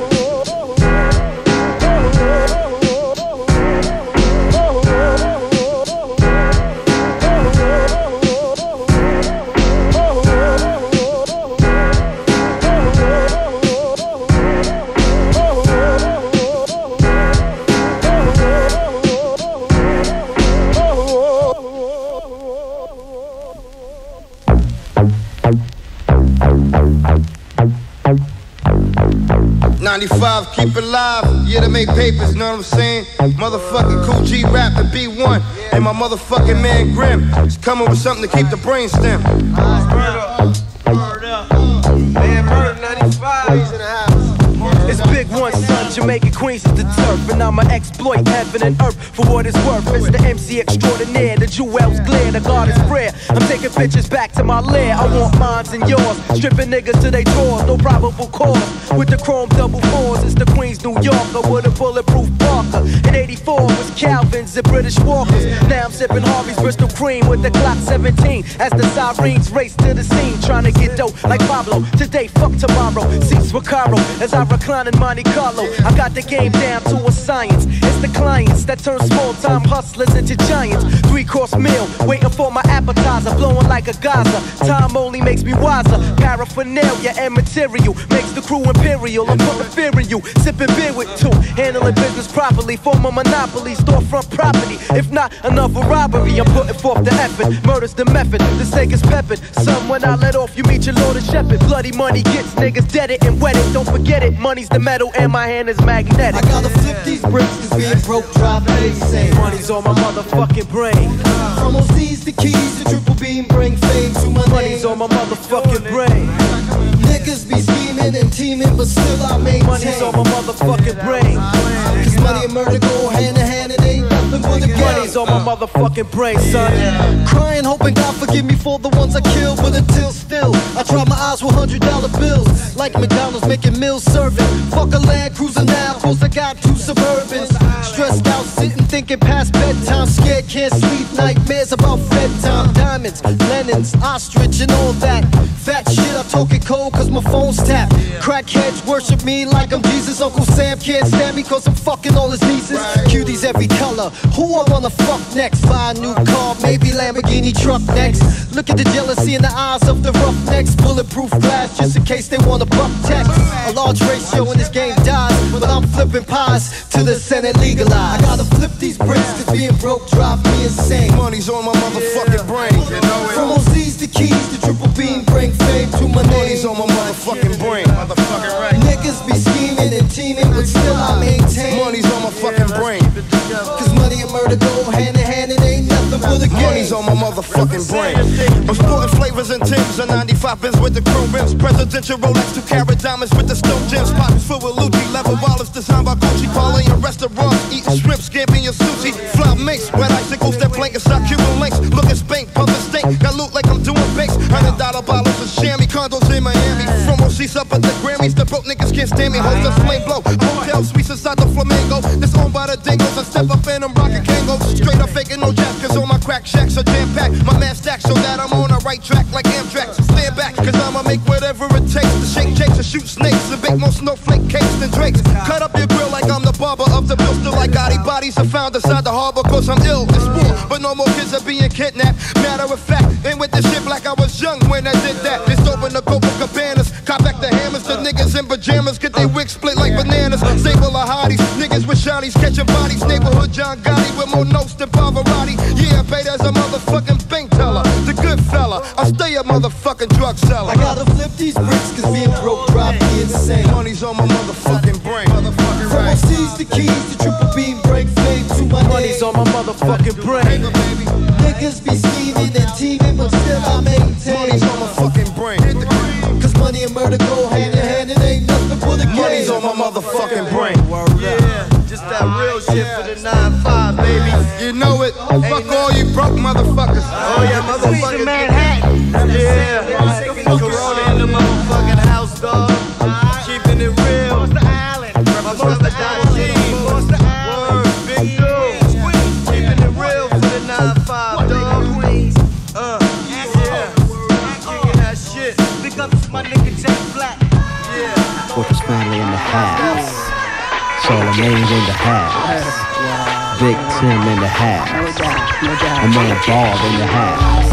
ninety-five, keep it live. Yeah, they make papers, know what I'm saying? Motherfucking Cool G Rap and B one. And my motherfucking man Grim is coming with something to keep the brain stem. Word up, word up. Man, Murder ninety-five, he's in the house. It's Big One, son, Jamaican Queens is the turf. And I'ma exploit heaven and earth for what it's worth. It's the M C extraordinaire, the jewels glare, the God is prayer. I'm taking pictures back to my lair. I want mines and yours, stripping niggas to they drawers, no probable cause. With the chrome double fours, it's the Queens, New Yorker with a bulletproof Parker. In eighty-four was Calvin's and British Walkers. Now I'm sipping Harvey's Bristol Cream with the Glock seventeen. As the sirens race to the scene, trying to get dope like Pablo. Today, fuck tomorrow. Seats with Caro as I recline in Monte Carlo. I got the game down to a science. It's the clients that turn small-time hustlers into giants. Three-course meal, waiting for my appetizer, blowing like a Gaza. Time only makes me wiser. Paraphernalia and material makes the crew imperial. I'm putting fear in you, sipping beer with two. Handling business properly, form a monopoly, storefront property. If not another robbery, I'm putting forth the effort. Murder's the method, the steak is peppered. Some when I let off, you meet your Lord and Shepherd. Bloody money gets niggas deaded and wetted. Don't forget it, money's the metal and my hand is magnetic. I gotta flip these bricks cause being broke drive me insane. Money's on my motherfucking brain. From O Z's to keys to triple beam, bring fame to my name. Money's on my motherfucking brain. Niggas be scheming and teaming, but still I maintain. Money's on my motherfucking brain. Cause money and murder go hand in hand, it ain't nothing but a game. Money's on my motherfucking brain, son. Crying, hoping God forgive me for the ones I killed, but until still, I try my eyes with hundred dollar bills. Like McDonald's making meals serving. Fuck a Land Cruiser now, cause I got two Suburbans. Stressed out, sitting thinking past bedtime. Scared, can't sleep, nightmares about Fed time. Diamonds, Lennons, ostrich and all that. Fat shit, I talk it cold cause my phone's tapped. Crackheads worship me like I'm Jesus. Uncle Sam can't stand me cause I'm fucking all his nieces. Cuties every color, who I wanna fuck next? Buy a new car, maybe Lamborghini truck next. Look at the jealousy in the eyes of the roughnecks. Bulletproof glass just in case they wanna buck text. A large ratio in this game dies, but I'm flipping pies to the Senate legalized. I gotta flip these bricks cause being broke drive me insane. Money's on my motherfucking brain, you know it. From O Z's to keys to triple beam, bring fame to my name. Money's on my motherfucking brain, motherfucking right. Niggas be scheming and teaming, but still I maintain. Money's on my fucking brain. Cause money and murder go hand in hand, it ain't nothing but a game. Money's on my motherfucking brain. I'm sporting flavors and Timbs, a ninety-five Benz with the chrome rims. Presidential Rolex, two carat diamonds with the stone gems. Pockets filled with Lucci, leather wallets designed by Gucci. Parlay in restaurants, eating shrimp, scamping your sushi. Fly mix, wet icicles that blink inside Cuban links. Look at Spank, pumping stink, got loot like I'm doing bakes. Hundred dollar bottles of chamois, condos in Miami. From O C's up at the Grammys, the broke niggas can't stand me. Hoes just flame blow, hotel suites inside the Flamingo. This owned by the Dingos, I step up in them rockin' Kangos. Straight up faking no jack, cause all my crack shacks are jam packed. My man stack so that I'm on the right track like Amtrak. Stand back, cause I'ma make whatever it takes to shake jakes and shoot snakes and bake more snowflake cakes than Drakes. Cut up your grill like I'm the barber of the bill, still like Gotti bodies. I found a inside the harbor cause I'm ill. It's war, but no more kids are being kidnapped. Matter of fact, ain't with the shit like I was young when I did that. It's open the Copacabanas, cop back the hammers. The niggas in pajamas get their wigs split like bananas. Sable of hotties, niggas with shotties catching bodies. Neighborhood John Gotti with more notes than Pavarotti. Yeah, paid as a motherfucking bank teller. The good fella, I stay a motherfucking drug seller. I gotta flip these bricks cause being broke drive me insane. Money's on my motherfucking brain. Motherfucking From right. my C's to keys to triple beam break fade to my Money's name. on my motherfucking brain. Niggas be scheming and teaming but still I maintain. Money's on my fucking brain. Cause money and murder go hand in hand. It ain't nothing but a game. Money's on my motherfucking brain. Yeah, just that real shit for the nine five, baby. You know it. Fuck all you broke motherfuckers. Oh yeah, motherfuckers. Manhattan. Yeah, sipping Corona in the motherfucking house, dog. Keeping it real. What's the island? My brother Dajee. What's the word? Big dude. Keeping it real for the nine five, dog. Uh, yeah. Kicking that shit. Big up to my nigga Jack Black. Yeah. Fortress family in the house. Charlemagne's in the house. Big Tim in the house. And man Bob in the house.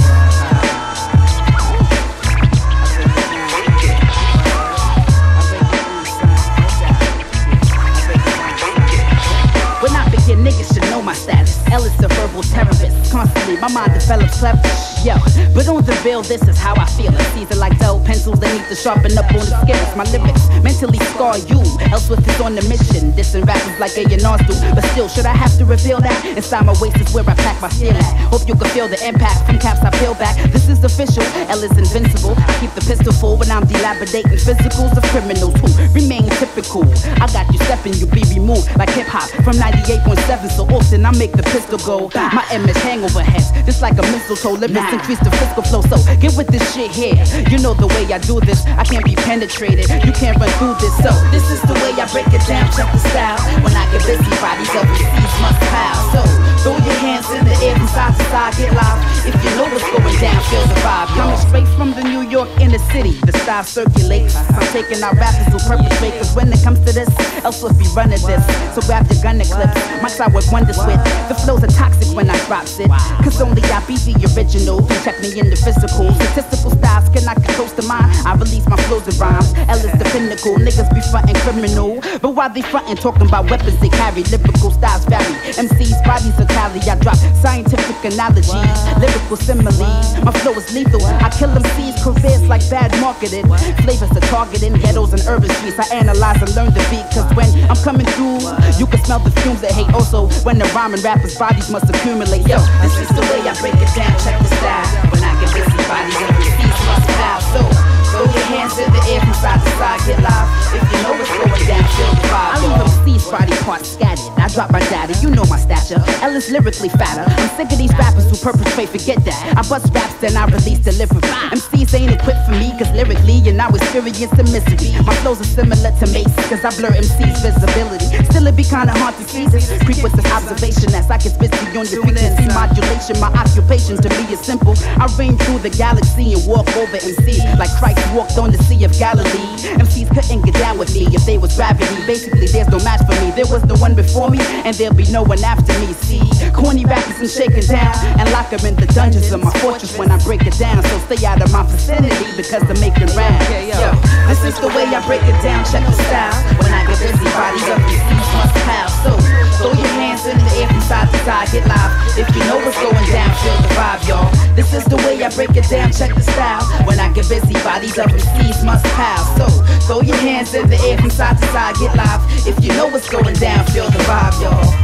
When I begin, niggas should know my status. L is a verbal terrorist. Constantly, my mind develops clever. Yo, but on the real, this is how I feel. It's season like dull pencils that need to sharpen up on the skills. My lyrics mentally scar you. Elsewhere is on the mission. Dissing rappers like A and R's do. But still, should I have to reveal that? Inside my waist is where I pack my steel at. Hope you can feel the impact from caps I peel back. This is official. L is invincible. I keep the pistol full when I'm dilapidating physicals of criminals who remain typical. I got you stepping, you be removed like hip hop from ninety-eight point seven. So often I make the pistol go. My image hang over heads, just like a mistletoe. Limits increase the fiscal flow. So get with this shit here. You know the way I do this. I can't be penetrated. You can't run through this. So this is the way I break it down. Check the style. When I get busy, bodies of M Cs must pile. So throw your hands in the air from side to side. Get live. If you know what's going down, feel the vibe. Coming straight from the New York inner city. The style circulates. I'm taking out rappers who perpetrate. Cause when it comes to this, else would be running this. So grab your gun and clips. My side with wonders with. The flows are toxic when I drops it. Cause only I be the original. Don't check me in the physical. Statistical styles cannot get close to mine. I release my flows and rhymes. L is the pinnacle. Niggas be frontin' criminal. But while they frontin', talking about weapons they carry. Lyrical styles vary. M Cs bodies are tally. I drop scientific analogies. Lyrical similes. My flow is lethal. I kill M Cs careers like bad marketing. Flavors are targeting ghettos and urban streets. I analyze and learn the beat. Cause when I'm coming through, you can smell the fumes that hate. Also, when the rhyming rappers' bodies must accumulate. Yo, this is the way I break it down. Check the style. When I get busy, bodies of M Cs must pile. So throw your hands in the air from side to side. Get live. If you know what's going down, feel the vibe. I leave M C's body parts scattered. I drop my data. You know my stature. L is lyrically fatter. I'm sick of these rappers who perpetrate. Forget that. I bust raps, then I release delivery. M Cs ain't equipped for me, cause lyrically, and I experience the misery. My flows are similar to Mace, cause I blur M C's visibility. Still, it be kinda hard to see this. Creep with this observation as I get busy on your frequency modulation. My occupation to me is simple. I reign through the galaxy and walk over M Cs like Christ walked on the Sea of Galilee. M Cs couldn't get down with me if they was gravity. Basically, there's no match for me. There was no one before me, and there'll be no one after me. See, corny rappers and shaking down and lock them in the dungeons of my fortress when I break it down. So stay out of my vicinity because they're making rounds. Yo, this is the way I break it down. Check the style. When I get busy, bodies of M Cs must pile. So throw your hands in the air from side to side. Get live. If you know what's going down, feel the vibe, y'all. This is the way I break it down. Check the style. When I get busy, bodies of M Cs must pile. So throw your hands in the air from side to side. Get live. If you know what's going down, feel the vibe, y'all.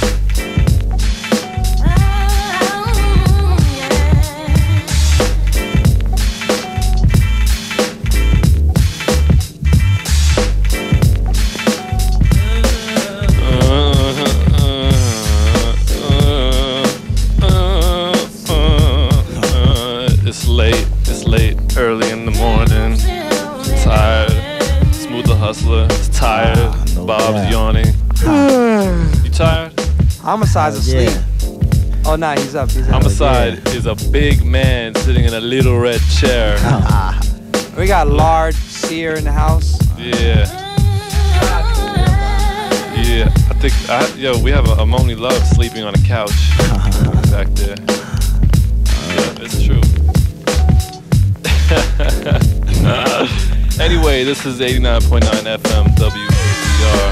Early in the morning, tired. Smooth the hustler, is tired. Ah, no Bob's doubt. Yawning. You tired? Homicide's asleep. Yeah. Oh, nah, he's up. He's up. Homicide yeah. is a big man sitting in a little red chair. We got Lard, Sear in the house. Yeah. Yeah, I think think, I, yo, we have a, a Moni Love sleeping on a couch back there. Yeah, it's true. Anyway, this is eighty-nine point nine F M W C C R.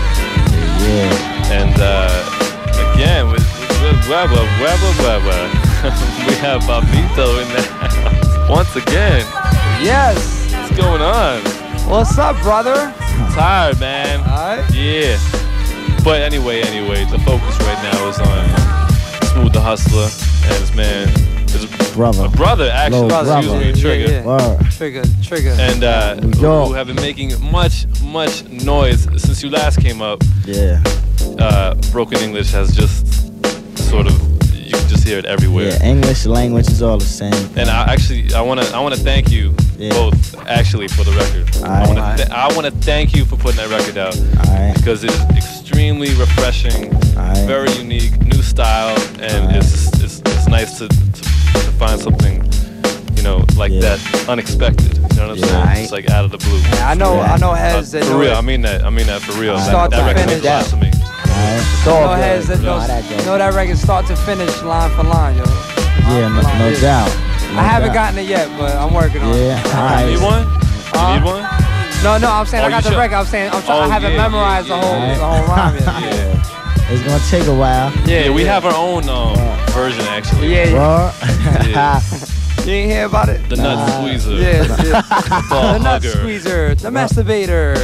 Yeah. And uh, again, with, with blah, blah, blah, blah, blah, blah. We have Bobbito in the house. Once again. Yes. What's going on? What's up, brother? Tired, man. Alright. Yeah. But anyway, anyway, the focus right now is on Smooth the Hustler and his man, his brother, a brother actually, brother. excuse me, Trigger. Yeah, yeah. Trigger, Trigger. And uh, who have been making much, much noise since you last came up. Yeah. Uh, Broken English has just sort of, you can just hear it everywhere. Yeah, English language is all the same. And I actually, I wanna, I wanna thank you yeah. both actually for the record. I wanna, th- I wanna thank you for putting that record out because it is extremely refreshing, very unique, new style, and it's, it's it's nice to, to to find something, you know, like yeah. that unexpected. You know what I'm yeah. saying? It's like out of the blue. Yeah, I know, I know heads uh, that for real. I mean that. I mean that for real. Start that, that to record finish. means a lot to me. I know heads that know, you know that record start to finish, line for line, yo. Yeah, no, no yeah. doubt. No I haven't doubt. gotten it yet, but I'm working on yeah. it. Yeah, all right. You need one? You uh, need one? No, no, I'm saying oh, I got the should. record. I'm saying I'm trying. Oh, I haven't yeah, memorized yeah, the whole yeah. the whole rhyme yet. Yeah. It's gonna take a while. Yeah, we yeah. have our own um, wow. version actually. Yeah, yeah. yeah. You ain't hear about it? The nah. nut squeezer. Yeah, yeah. Ball the nut hugger. squeezer, the masturbator.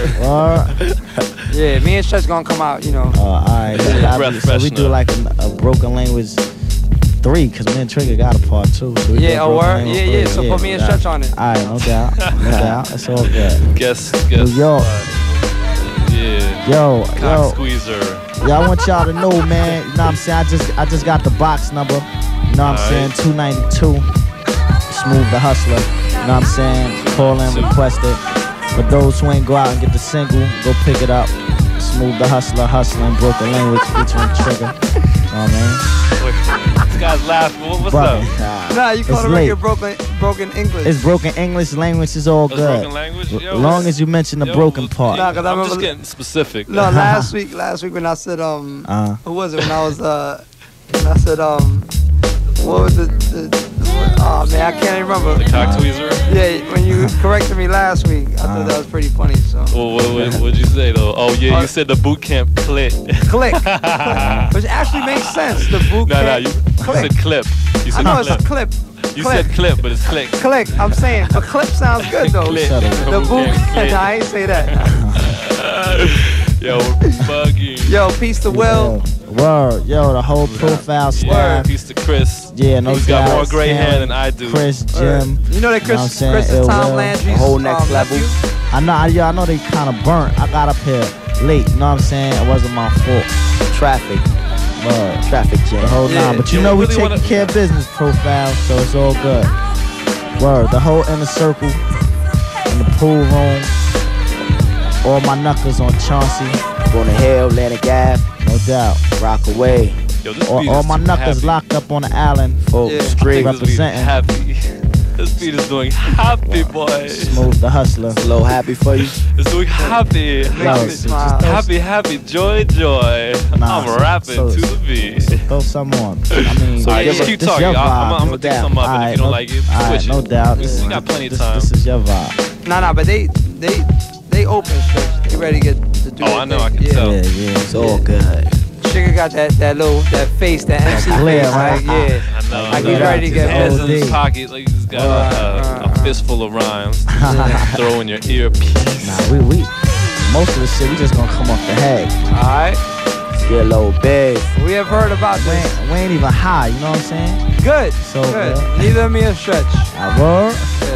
What? Yeah, me and Stretch gonna come out, you know. Oh, all right. Yeah, Be, so we do like a, a broken language three, cause me and Trigger got a part two. So yeah, a word. Yeah, yeah. So yeah, put me and Stretch on it. All right, no doubt, no doubt. It's all good. Guess, guess. New York. Uh, yeah. Yo, Cock yo. squeezer. Yeah, I want y'all to know, man. You know what I'm saying? I just, I just got the box number. You know what I'm saying? two ninety-two. Smooth the Hustler. You know what I'm saying? Call in, request it. For those who ain't go out and get the single, go pick it up. Smooth the Hustler, hustling, broken language, featuring Trigger. You know what I mean? This guy's laughing. What, what's Brother, up? Nah, Nah, you call it's the late. record broken, broken English. It's broken English, language is all It's good. broken language? Yo, As long as you mention the yo, broken part. Nah, cause I I'm remember, just getting specific. No, last week, last week when I said um, uh, who was it? When I was uh, when I said um, what was it? The, the, oh man, I can't even remember. The cock tweezer? Yeah, when you corrected me last week, I thought that was pretty funny. So. Well, what what what'd you say though? Oh yeah, you said the boot camp click. Click, which actually makes sense. The boot Nah, nah, camp. you, you click. said clip. You said I know clip. it's clip. You clip. said clip, but it's click. Click. I'm saying, but clip sounds good though. Clip. The boot. Clip. I ain't say that. Yo, buggy. Yo, peace to Will. Word, yo, the whole profile Yeah, staff. peace to Chris. Yeah, no He's doubt. got more gray hair Cam, than I do. Chris, Jim. You know that Chris, what I'm saying? Chris Ill is Tom Will. Landry's The whole next um, level. nephew. I know, I, yeah, I know they kind of burnt. I got up here late, you know what I'm saying? It wasn't my fault. Traffic. Word. Traffic jam. The whole Yeah, nine. But you yeah, know we we really taking wanna- care of business profile, so it's all good. Word. The whole inner circle in the pool room. All my knuckles on Chauncey. Going to hell, Atlantic Ave. No doubt. Rock away. Yo, this All, beat all is my too knuckles happy. locked up on the island. Oh, Yeah. straight. This beat is representing. happy. This beat is doing happy, boy. Smooth the Hustler. A little happy for you. It's doing happy. Makes me Yo, smile. just- Happy, happy, joy, joy. Nah, I'm so- rapping so- to the beat. Throw some on. I mean, Alright, this- just keep this talking. your I- I'm, vibe, I'm no gonna take doubt. some up, and if Alright, you don't no- like it, alright, switch it. no doubt. We, This we is- got plenty of this, time. This is your vibe. Nah, nah, but they, they, they open stretch. They ready to get to do. Oh, their I know, thing. I can yeah. tell. Yeah, yeah. It's all good. Sugar got that, that little, that face, that M C glare, face, right? like, yeah. I know. Like I he's know. ready to get Hands both. in his O D. pocket, like he's got a, a, a fistful of rhymes. Throw in your earpiece. Nah, we, we, most of the shit, we just gonna come off the head. Alright, Get a little big. we have heard about We this. ain't, we ain't even high, you know what I'm saying? Good, So, good. uh, Neither me or Stretch. I word.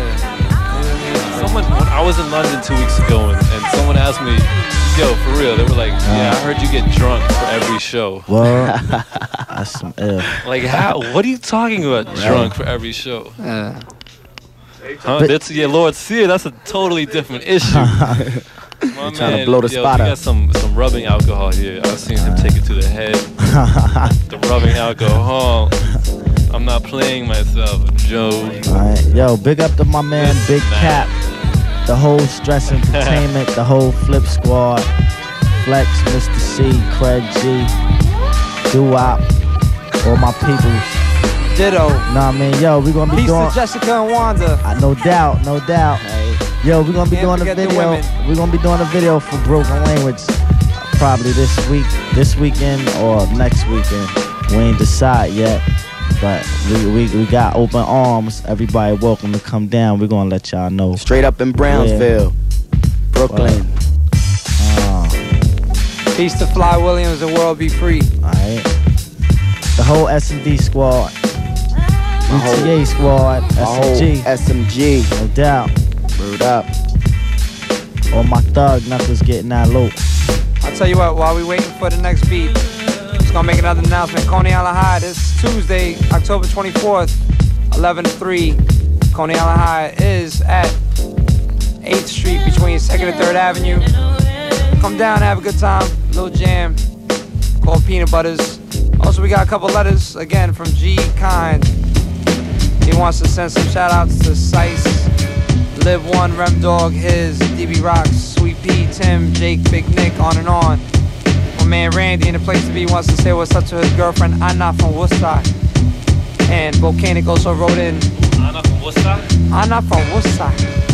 Yeah. Someone, I was in London two weeks ago, and, and someone asked me, "Yo, for real?" They were like, "Yeah, I heard you get drunk for every show." Word. That's some ill. Like, how? What are you talking about? Drunk for every show? Yeah. Huh? That's yeah, Lord Sear. That's a totally different issue. My trying to blow the yo, spot he up. got some some rubbing alcohol here. I've seen him take it to the head. The rubbing alcohol. I'm not playing myself, Joe. Alright, yo, big up to my man, Big Cap. The whole Stress Entertainment, the whole Flip Squad. Flex, Mister C, Craig G, Doo-Wop, all my peoples. Ditto. Nah, I mean, yo, we gonna be Peace doing. to Jessica and Wanda. Uh, no doubt, no doubt. Yo, we gonna be Can't doing a forget the video. women. We gonna be doing a video for Broken Language, uh, probably this week, this weekend or next weekend. We ain't decide yet, but we we we got open arms. Everybody welcome to come down. We gonna let y'all know. Straight up in Brownsville, yeah. Brooklyn. Uh, Peace to Fly Williams and World Be Free. Alright. The whole S and D squad. U T A squad. S M G. S M G. No doubt. Word up. All my thug knuckles getting that loop. I'll tell you what, while we waiting for the next beat, just gonna make another announcement. Coney Island High this Tuesday, October twenty-fourth, eleven to three. Coney Island High is at eighth Street between second and third Avenue. Come down, have a good time. Little jam called Peanut Butters. Also, we got a couple letters, again, from G Kind. He wants to send some shout-outs to Sice, Live One, Rem Dog, His, D B Rocks, Sweet P, Tim, Jake, Big Nick, on and on. My man Randy in the place to be wants to say what's up to his girlfriend Anna from Worcester. And Volcanic also wrote in Anna from Worcester? Anna from Worcester.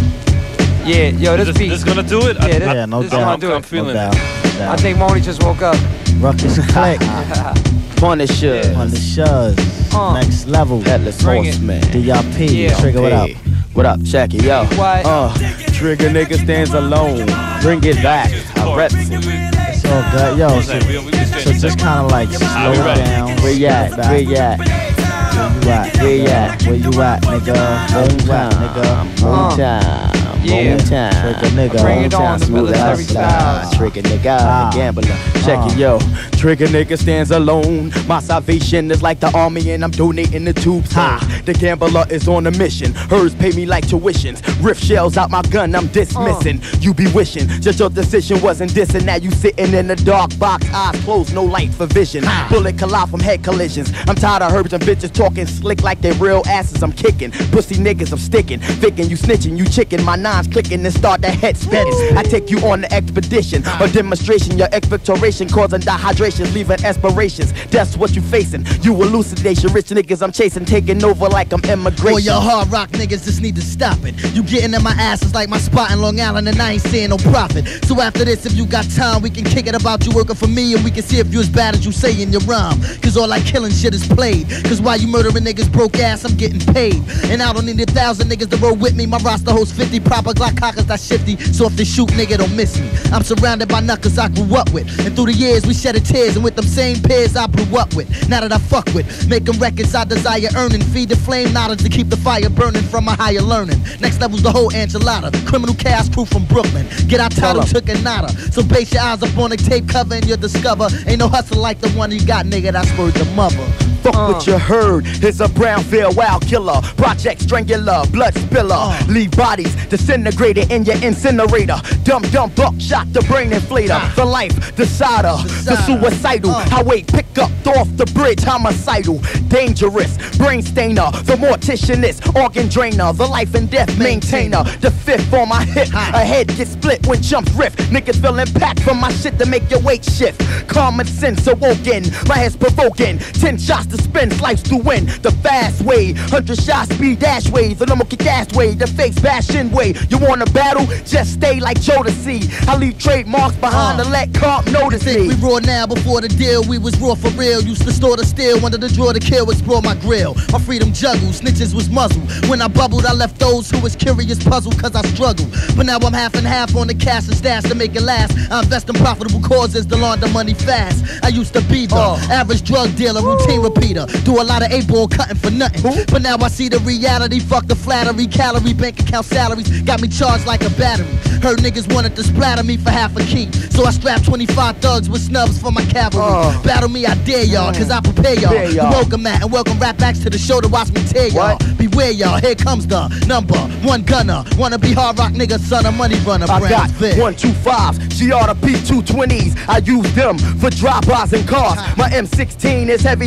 Yeah, yo, this, this beat. This gonna do it? Yeah, this, yeah no this doubt. gonna do I'm it. feeling no it. doubt. No I think Moni just woke up. Ruckus Click. Punisher. Yeah. Punishers. Uh, Next level. Headless Bring it. Horseman. D R P. Yeah. Trigger, what up? What up? Check it, yo. What? Uh, Trigger nigga stands alone. Bring it back. I reps it. It's all good. Yo, so, so just kind of like slow down. Where you at? Where you at? Where you at? Where you at? Where you at, nigga? Where you at, nigga? One time. Yeah. One time. Trigger nigga. Bring it on, the military style. Trigger nigga. Ah. Gambler. Check Ah. it, yo. Trigger nigga stands alone. My salvation is like the army and I'm donating the tubes. Ha. The gambler is on a mission. Hers pay me like tuitions. Riff shells out my gun, I'm dismissing. Uh. You be wishing just your decision wasn't dissing. Now you sitting in the dark box, eyes closed, no light for vision. Ha. Bullet collide from head collisions. I'm tired of herbs and bitches talking slick like they real asses. I'm kicking. Pussy niggas, I'm sticking. Faking, you snitching, you chicken. My nines clicking and start that head spinning. I take you on the expedition or demonstration. Your expectoration causing dehydration, leaving aspirations. That's what you facing. You elucidation. Rich niggas I'm chasing, taking over like I'm immigration. All your hard rock niggas just need to stop it. You getting in my ass is like my spot in Long Island and I ain't seeing no profit. So after this, if you got time, we can kick it about you working for me and we can see if you as bad as you say in your rhyme. Cause all that killing shit is played. Cause while you murdering niggas broke ass, I'm getting paid. And I don't need a thousand niggas to roll with me. My roster holds fifty proper Glock cockers that shifty. So if they shoot, nigga, don't miss me. I'm surrounded by knuckles I grew up with. And through the years, we shedded tears. And with them same peers I blew up with. Now that I fuck with, making records I desire earning. Feed the flame knowledge to keep the fire burning from my higher learning. Next level's the whole enchilada. Criminal chaos crew from Brooklyn. Get our title, took a nada. So base your eyes up on the tape cover and you'll discover ain't no hustle like the one you got, nigga. That's word to mother. Fuck Uh. what you heard. It's a Brownfield wild killer. Project strangler, blood spiller. Uh. Leave bodies disintegrated in your incinerator. Dumb, dumb buckshot, the brain inflator. Uh. The life decider, the suicidal. Uh. Highway pickup off the bridge, homicidal. Dangerous, brain stainer. The morticianist, organ drainer. The life and death maintainer. The fifth on my hip. A head gets split when jumps riff. Niggas feel impact from my shit to make your weight shift. Common sense awoken, my head's provoking. Ten shots to spin, slice to win. The fast way, hundred shots speed dash way. The normal kick ass way, the fakes bashing way. You want a battle? Just stay like Jodeci. I leave trademarks behind Uh. to let comp notice me. We raw now, before the deal, we was raw for real. Used to store the steel under the drawer to kill, explore my grill. My freedom juggle, snitches was muzzled. When I bubbled, I left those who was curious puzzled, cause I struggled. But now I'm half and half on the cash and stash to make it last. I invest in profitable causes to launder money fast. I used to be the Uh. average drug dealer, routine repeater. Do a lot of eight-ball cutting for nothing. But now I see the reality, fuck the flattery. Calorie, bank account salaries, got me charged like a battery. Heard niggas wanted to splatter me for half a key. So I strapped twenty-five thugs with snubs for my cavalry. Uh. Battle me, I dare y'all, cause I prepare y'all. Prepare y'all. You welcome that and welcome rap backs to the show to watch me tear y'all. What? Beware y'all, here comes the number one gunner. Wanna be hard rock nigga, son of money runner. I got Brownsville. one two fives, G R the P two twenties. I use them for drive-bys and cars. My M sixteen is heavy duty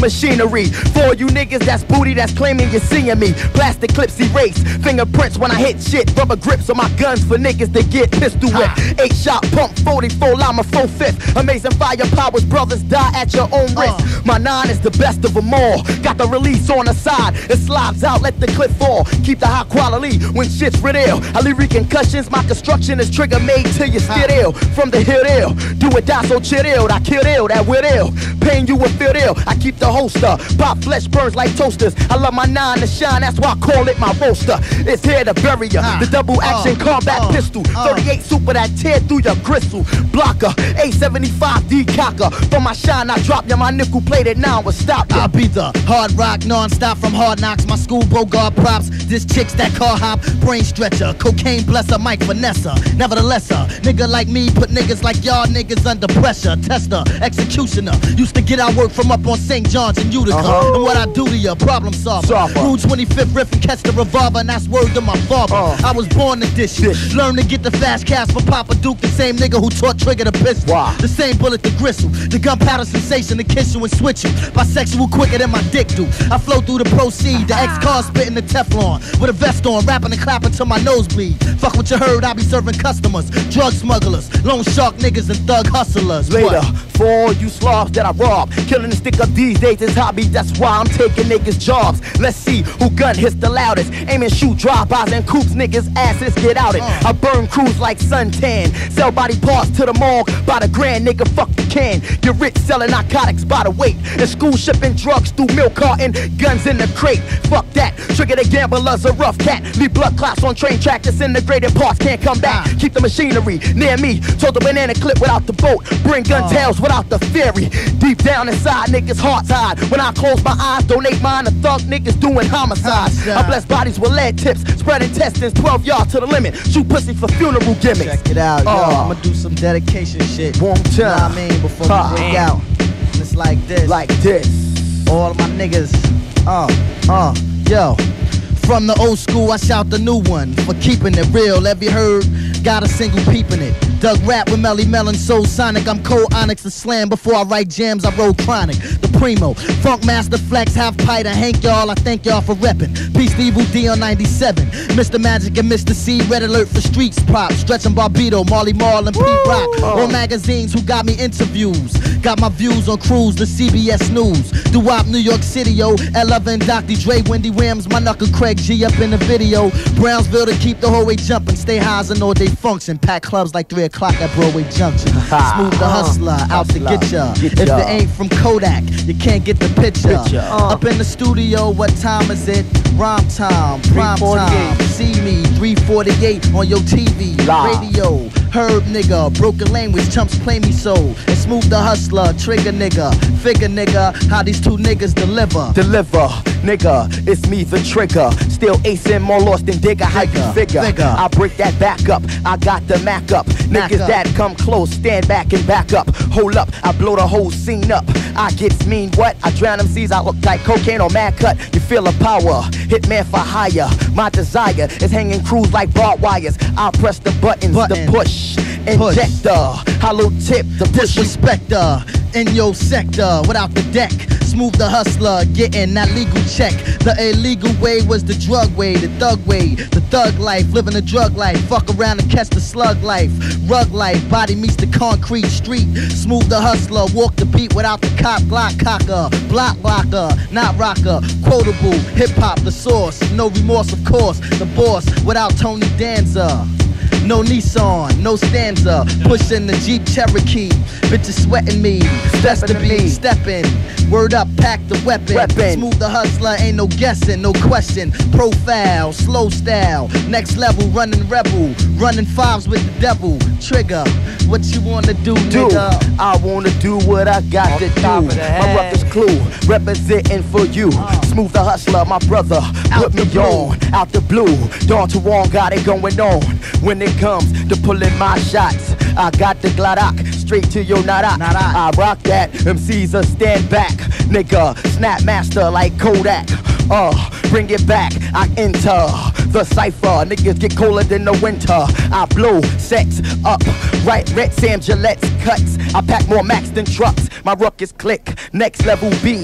machinery. For you niggas that's booty that's claiming you're seeing me. Plastic clips erase, fingerprints when I hit shit. Rubber grips on my guns for niggas that get pistol whipped. Eight shot pump, forty-four llama, four fifth. Amazing firepowers, brothers die at your own risk. My nine is the best of them all. Got the release on the side, it slides out, let the clip fall. Keep the high quality when shit's real. I leave concussions, my construction is trigger made till you skid ill. From the hill ill, do it die so chill ill. I kill ill, that with ill. Pain you will feel ill. I keep the holster, pop flesh burns like toasters. I love my nine to shine, that's why I call it my roaster. It's here to bury ya. The double action combat pistol, thirty-eight super that tear through your gristle. Blocker, A seventy-five D cocker. For my shine, I drop ya. My nickel plated now will stop ya. I'll be the hard rock non-stop from Hard Knocks. My school Bogart props. This chick's that car hop, brain stretcher, cocaine blesser, Mike Vanessa. Nevertheless, a nigga like me put niggas like y'all niggas under pressure. Tester, executioner. Used to get our work from up on Saint John's in Utica. Uh-huh. And what I do to ya, problem solver. solver. Rule twenty-fifth riff and catch the revolver, and that's word to my father. Uh. I was born to dish you. Learn to get the fast cash for Papa Duke, the same nigga who taught Trigger the pistol. Wow. The same bullet to gristle. The gunpowder sensation to kiss you and switch you. Bisexual quicker than my dick do. I flow through the proceed. The ex-car spitting the Teflon. With a vest on, rapping and clapping till my nose bleed. Fuck what you heard, I be serving customers. Drug smugglers, loan shark niggas and thug hustlers. Later, what? For all you slobs that I rob. Killing the stick up these days is hobby, that's why I'm taking niggas jobs. Let's see who gun hits the loudest. Aim and shoot drive-bys and coops, niggas asses get out it. I burn crews like suntan. Sell body parts to the morgue by the grand, nigga fuck the can. Get rich selling narcotics by the weight. In school shipping drugs through milk carton, guns in the crate. Fuck that, Trigger the gambler's a rough cat. Leave blood clots on train track, disintegrated parts can't come back. Keep the machinery near me, told the banana clip without the boat. Bring gun tails without the ferry. Deep down inside niggas hearts hide. When I close my eyes, donate mine to thug niggas doing homicides. I bless bodies with lead tips, spread intestines twelve yards to the limit. Shoot pussy for funeral gimmicks. Check it out, yo, uh, I'ma do some dedication shit. One time, you know what I mean, before uh, we break out. And it's like this, like this. All of my niggas, uh, uh, yo. From the old school, I shout the new one for keeping it real. Every heard, got a single peep in it. Doug rap with Melly Melon, Soul Sonic. I'm cold Onyx to slam. Before I write jams, I roll chronic. The Primo, Funk Master Flex, half pint. I hank y'all, I thank y'all for reppin'. Peace to Evil D on ninety-seven. Mister Magic and Mister C, red alert for streets props. Stretchin' Bobbito, Marley Marl, and Pete Rock. Oh. All magazines who got me interviews. Got my views on cruise, the C B S News. Doo-Wop, New York City, yo. Eleven, Doctor Dre, Wendy Williams, my knuckle Craig G up in the video. Brownsville to keep the whole way jumping. Stay high as an all day function. Pack clubs like three o'clock at Broadway Junction. Smooth the hustler, uh, out hustler. to get ya. Get if ya. It ain't from Kodak, you can't get the picture. picture. Uh. Up in the studio, what time is it? Rhyme time, prime time. See me, three forty-eight on your T V, Live. radio. Herb nigga, broken language, chumps play me so. And Smooth the hustler, trigger nigga, figure nigga, how these two niggas deliver. Deliver, nigga, it's me the trigger. Still acing, more lost than digger, how you figure? figure. I break that back up, I got the Mac up. Mac Niggas up. that come close, stand back and back up. Hold up, I blow the whole scene up. I get mean what? I drown them seas, I look like cocaine or mad cut. You feel the power, hitman for hire. My desire is hanging crews like barbed wires. I press the buttons, Button. the push. Injector, hollow tip, the disrespector in your sector without the deck. Smooth the hustler, getting that legal check. The illegal way was the drug way, the thug way, the thug life, living the drug life. Fuck around and catch the slug life, rug life, body meets the concrete street. Smooth the hustler, walk the beat without the cop, Glock cocker, block locker, not rocker, quotable, hip hop, the source, no remorse of course, the boss without Tony Danza. No Nissan, no stanza, pushing the Jeep Cherokee. Bitches sweating me, that's the beat, stepping. Word up, pack the weapon. weapon. Smooth the hustler, ain't no guessing, no question. Profile, slow style, next level, running rebel. Running fives with the devil. Trigger, what you wanna do, do. nigga? I wanna do what I got Off to do. My brother's clue, representing for you. Uh. Smooth the hustler, my brother, out put me blue. on, out the blue. Dawn to one, got it going on. When it comes to pulling my shots, I got the Glock straight to your nada. I rock that, M Cs a stand back. Nigga, snap master like Kodak. Uh, bring it back, I enter the cypher. Niggas get colder than the winter. I blow sex up, right, red Sam Gillette's cuts. I pack more Max than trucks. My ruckus click, next level B.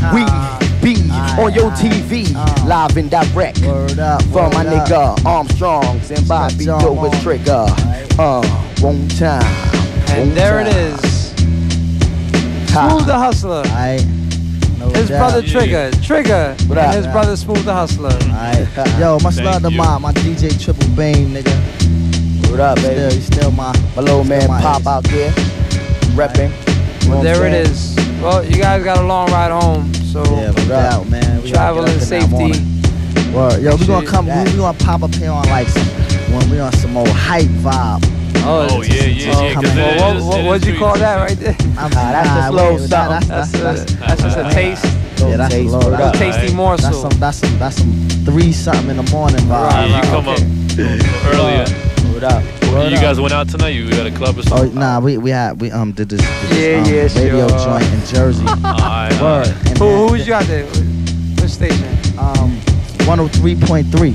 We be on your T V, live and direct. Word up, from my word nigga Armstrongs and Bobbito with Trigger. Uh, one time. And one there time. it is. Smooth the Hustler. No his doubt. brother Trigger. Trigger. What and up? his brother Smooth the Hustler. Alright. Yo, much love to my, my D J Triple Beam, nigga. What up, baby? Still, he's still my, my little man Pop ace. out there, repping. Well, there it is. Well, you guys got a long ride home, so yeah, no doubt, man. We travel gotta in get up in that safety. morning. Word. Yo, we gonna come. We, we gonna pop up here on like some when we on some old hype vibe. Oh, oh yeah, yeah, yeah. Coming. Well, what what what'd you call that right there? I'm, Nah, that's nah, just low wait, something. That's, that's, a, that's just a taste. Yeah, that's a taste, little, word that's up. A tasty morsel. That's some, that's some, that's some three something in the morning vibe. Right, Yeah, you come okay. up earlier. What up? Well, you guys went out tonight? You got a club or Oh something? nah, we we had we um did this, did this Yeah, um, yeah, radio sure. joint in Jersey. Alright, Word. alright. And Who then- who was you out there? Which station? Um, one oh three point three.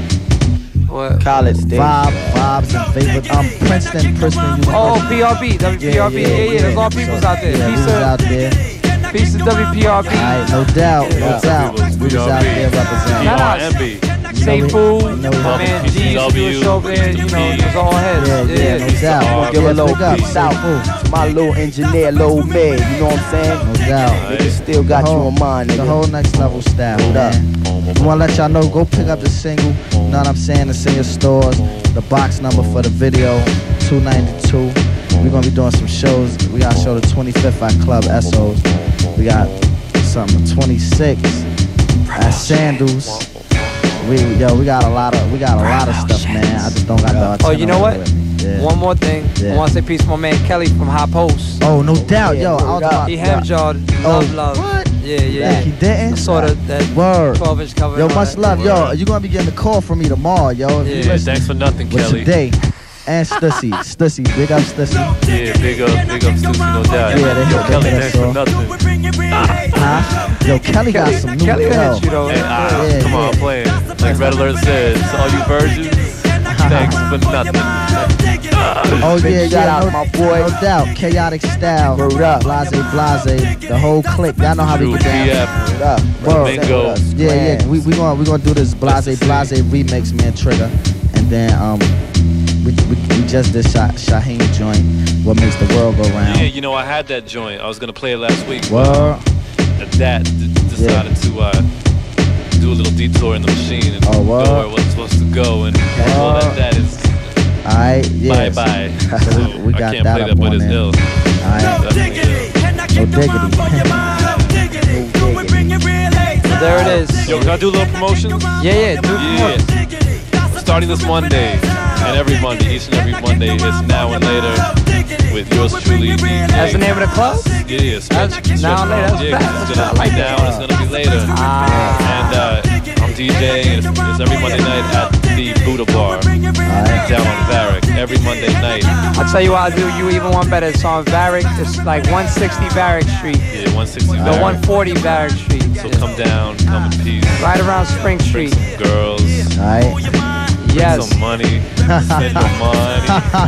What? College days. Vibe, vibes and favorite. Um, Princeton, Princeton. University. Oh, P R B, W P R B. Yeah, yeah, there's a lot of people's out there. Yeah, we Piece was of, out there. piece of W P R B. Alright, no doubt, no Yeah. doubt. We was out there representing. Nah, nah, M B. Say food. You know, My man G used to do a show over there. You know, it was all heads. Yeah, yeah, no doubt. I'ma give a Yeah, little big up, peace out South. to my little engineer, little Meg. You know what I'm saying? No doubt. Nigga still got The you whole- on mind, The nigga. whole next level style, man. We wanna let y'all know, go pick up the single. You know what I'm saying? It's in your stores. The box number for the video, two ninety-two. We're gonna be doing some shows. We got a show the twenty-fifth at Club S O's. We got something the twenty-sixth at Sandals. We yo, we got a lot of we got a lot of stuff, man. I just don't got the. Oh, you know what? with me. Yeah. One more thing. Yeah. I want to say peace to my man Kelly from High Post. Oh, no doubt, yo. I was about He hemmed y'all. Love, love. What? Yeah, yeah. He didn't? I saw that, that Word. twelve inch cover. Yo, and all much that. love, yo. You gonna be getting a call from me tomorrow, yo. If you Yeah, listen. Thanks for nothing, With Kelly. today. And Stussy, Stussy, big up Stussy. Yeah, big up, big up, Stussy, no doubt. Yeah, they Yo, hit- Kelly, they hit thanks us for all. nothing. Huh? Yo, Kelly got some new Kelly will yo. hit you though. Hey, ah, Yeah, come on, yeah. playing. Like Red Alert says, all you virgins, thanks for nothing. Oh yeah, Shout yeah, out no, my boy. no doubt. Chaotic style, Word up. blase, blase, the whole clique. Y'all know how we True, get down. B F. What up? Word. Domingo. Yeah, yeah. We we gonna we gonna do this blase, blase remix, man. Trigger, and then um, we we, we just did Sha- Shaheen joint. What makes the world go round? Yeah, you know, I had that joint. I was gonna play it last week. Word. But that d- decided to uh, do a little detour in the machine and Oh, go word. where it was supposed to go, and all that, that is Alright, yeah. bye bye. So we, we I got can't that play up that, but on it's there. ill. Alright. Definitely ill. No diggity. There it is. Yo, can I do a little promotion? Yeah, yeah. Do Yeah. Starting this Monday, and every Monday, each and every Monday, it's now and later with yours truly. That's the name of the club? Yeah, yeah. Stretch, That's- stretch now and later, that's yeah, fast. it's gonna I like be that. now, it's gonna be later. Ah. And uh, I'm DJing. It's, it's every Monday night at the Buddha Bar down on Varick. Every Monday night. I'll tell you what, I'll do you even one better. It's on Varick. It's like one sixty Varick Street. Yeah, one sixty No, Varick. one forty Varick Street. So come down, come in peace. Right around Spring Bring Street. some girls. Alright. Bring Yes. some money. Spend your money.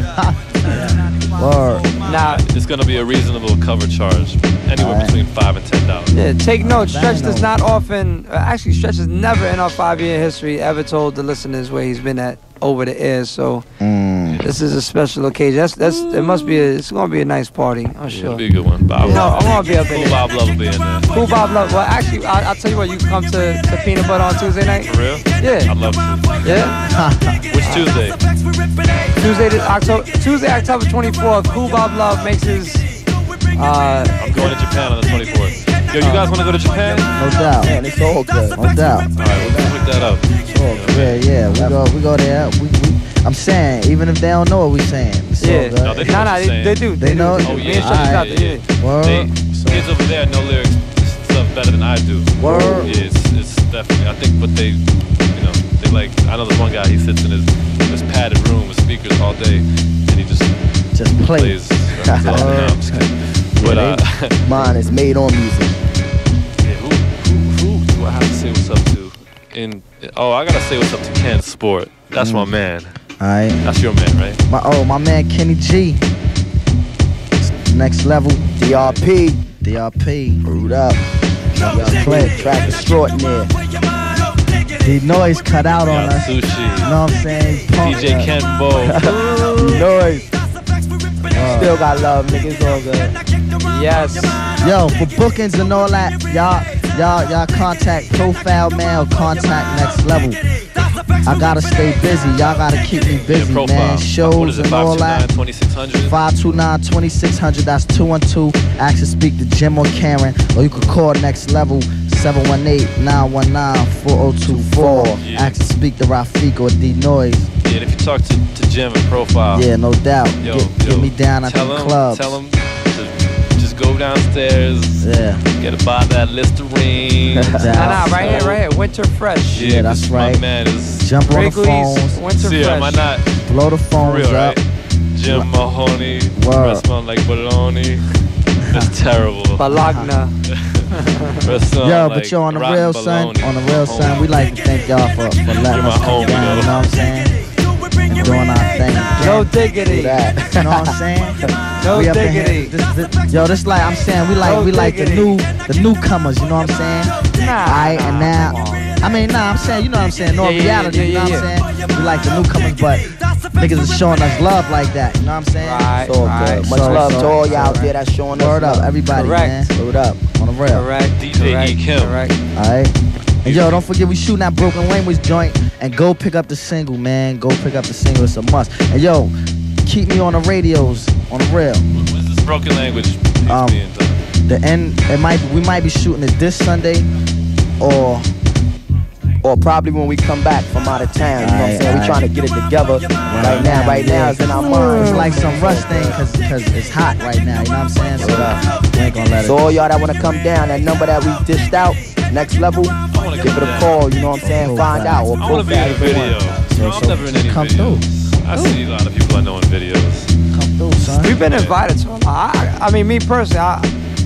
Word. Now, It's gonna be a reasonable cover charge, anywhere Alright. between five and ten dollars. yeah, take note. Bang Stretch does on. not often, uh, actually, Stretch has never in our five-year history ever told the listeners where he's been at over the air. So Mm. this is a special occasion. That's that's. It must be. A, it's gonna be a nice party. I'm It'll sure. be a good one. Bob No, Love. I'm gonna be up in Cool there. Bob Love will be in there. Cool Bob Love. Well, actually, I, I'll tell you what. You can come to, to Peanut Butter on Tuesday night. For real? Yeah. I'd love to. Yeah. Which Tuesday? Tuesday, to October, Tuesday, October twenty-fourth. Cool Bob Love makes his. Uh, I'm going to Japan on the twenty-fourth. Yo, you guys want to go to Japan? No doubt. Man, it's all good. No doubt. All right, we'll pick that up. Yeah, yeah. We go we go there. We, we I'm saying, even if they don't know what we saying. It's all yeah. good. No, they Nah, know nah, what they, you're they saying. do. They do. know? Oh, Me yeah. and Stretch is out yeah, there, yeah. Word. They, kids over there know lyrics stuff better than I do. Word. Yeah, it's, it's definitely. I think what they, you know, they like. I know there's one guy. He sits in his his padded room with speakers all day, and he just Just play. plays. records all day. No, I'm just kidding. But uh, Mine is made on music. yeah, who, who, who do I have to say what's up to? In oh, I gotta say what's up to Ken Sport. That's Mm. my man. Alright. That's your man, right? My oh my man Kenny G. Next level. D R P. D R P. Root up. Yo, Clint, track extraordinaire. The noise cut out on us. Sushi. You know what I'm saying? Punk, D J uh, Kenbo. Noise. Uh, Still got love, nigga. It's all good. Yes. Yo, for bookings and all that, y'all, y'all, y'all contact Profile Man or contact Next Level. I gotta stay busy. Y'all gotta keep me busy, yeah, man. Shows and all that. five two nine, twenty-six hundred. That's two one two. Ask to speak to Jim or Karen. Or you can call Next Level seven one eight, nine one nine, four oh two four. Yeah. Ask to speak to Rafik or D Noise. Yeah, if you talk to, to Jim and Profile. Yeah, no doubt. Yo, get, yo, get me down at the him, clubs. Tell him to just go downstairs. Yeah. Get a buy that Listerine. Nah, nah, right here, right here. Winter Fresh. Yeah, that's right. My man is Jump on Wrigley's the phones. Winter See, Fresh. am I not Blow the phones real, up. right? Jim Mahoney. Word. Breath smell like bologna. That's terrible. Balagna. Breath smell Yo, like but yo, on the rotten real son, bologna. on the real son, we like to thank y'all for, for letting You're my us come homie, down, you know what I'm saying? And doing our thing. No diggity. Do that. You know what I'm saying? No We up in diggity. here. This, this, yo, this like I'm saying, we like No we like the diggity. new the newcomers, you know what I'm saying? Nah. Alright, and now I mean nah, I'm saying, you know what I'm saying, no Yeah, yeah, reality, yeah, you know yeah, what I'm saying? We like the newcomers, but niggas is showing us love like that, you know what I'm saying? Right, It's all right. good. Much So- love so- to all y'all out so- there that's showing us Word up, love. everybody, Correct. man. Word up. On the real. Correct. D J Correct. E. Kim. Correct. Alright. And yo, don't forget we shooting that Broken Language joint and go pick up the single, man. Go pick up the single, it's a must. And yo, keep me on the radios, on the real. When's this broken language piece Um, being done? The end, it might we might be shooting it this Sunday or Or probably when we come back from out of town. You know what I'm Aight, saying? We aight. trying to get it together right now. Right now, it's in our minds. It's like some rush thing cause, cause it's hot right now, you know what I'm saying? So we ain't gonna let it. So all y'all that want to come down, that number that we dished out, Next Level, give it a call. You know what I'm saying? Find out. Or I want to be in a profile video. everyone. You know, I'm never in any come videos. I see a lot of people I know in videos. Come through, son. We've been invited to them. I, I mean, me personally, I,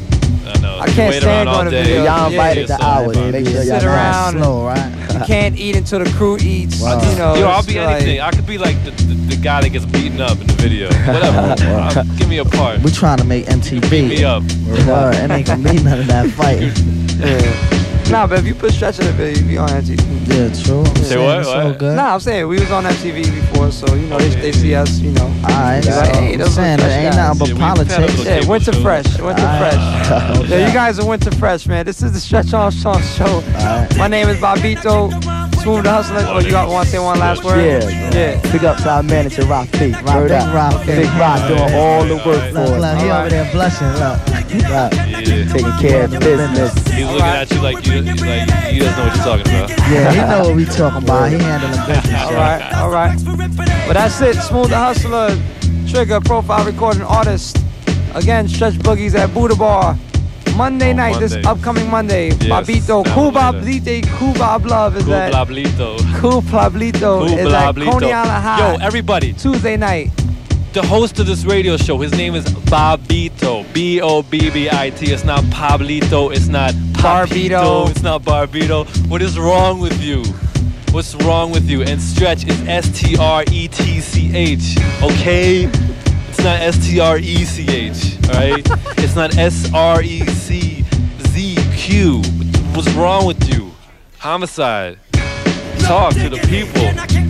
I know. I can't Wait stand around all going to day. videos. Y'all Yeah, invited yeah, to ours. so- Make sure Sit y'all around and- slow, right? you can't eat until the crew eats. Wow. You know, Yo, I'll it's be like- anything. I could be like the, the, the guy that gets beaten up in the video. Whatever. Uh, give me a part. We trying to make M T V. Beat me up. Word, it ain't gonna be none of that fight. Yeah. Nah, but if you put stretch in the video, you be on M T V. Yeah, true. I'm Say saying what? it's What? so good. Nah, I'm saying we was on M T V before, so you know they, they see us, you know. Alright, Be so like, hey, I'm those saying are it fresh ain't guys. nothing but Yeah, we've had a politics. little- Yeah, winter fresh, winter Alright. fresh. Yeah, you guys are winter fresh, man. This is the Stretch Armstrong show. Alright. My name is Bobbito. Smooth the Hustler. Oh, you got want to say one last word? Yeah. Yeah. Big up to our manager, Rock P. Rock, Word Big up. Rock, Big Rock doing all the work Look, for look, us. he Alright. over there blushing, look. Look. Yeah. Taking care of business. He's looking at you like you, he's like he doesn't know what you're talking about. Yeah, he know what we talking about. He handling business. All right, all right. Well, that's it. Smooth the Hustler, Trigger, Profile Recording Artist. Again, Stretch Boogies at Buddha Bar. Monday On night, this Monday. upcoming Monday. Yes, Babito, now Cool Bob later. Blite, Cool Bob Love is Cool at Blablito. Cool Pablito Cool is at Blablito. Coney Island High. Yo, everybody. Tuesday night. The host of this radio show, his name is Bobbito. B O B B I T. It's not Pablito. It's not Papito. Barbito. It's not Barbito. What is wrong with you? What's wrong with you? And Stretch is S T R E T C H. Okay? It's not S T R E C H. Alright? It's not S R E C Z Q. What's wrong with you? Homicide. Talk to the people.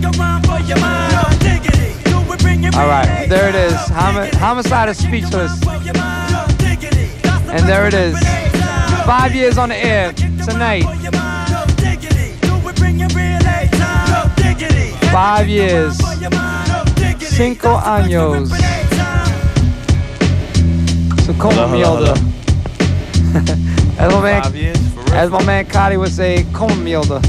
All right, there it is. Homi- Homicide is speechless. And there it is. Five years on the air tonight. Five years. Cinco años. So como Hola, hola, mierda. As my man, Five years, for real. as my man Cotty would say, como mierda.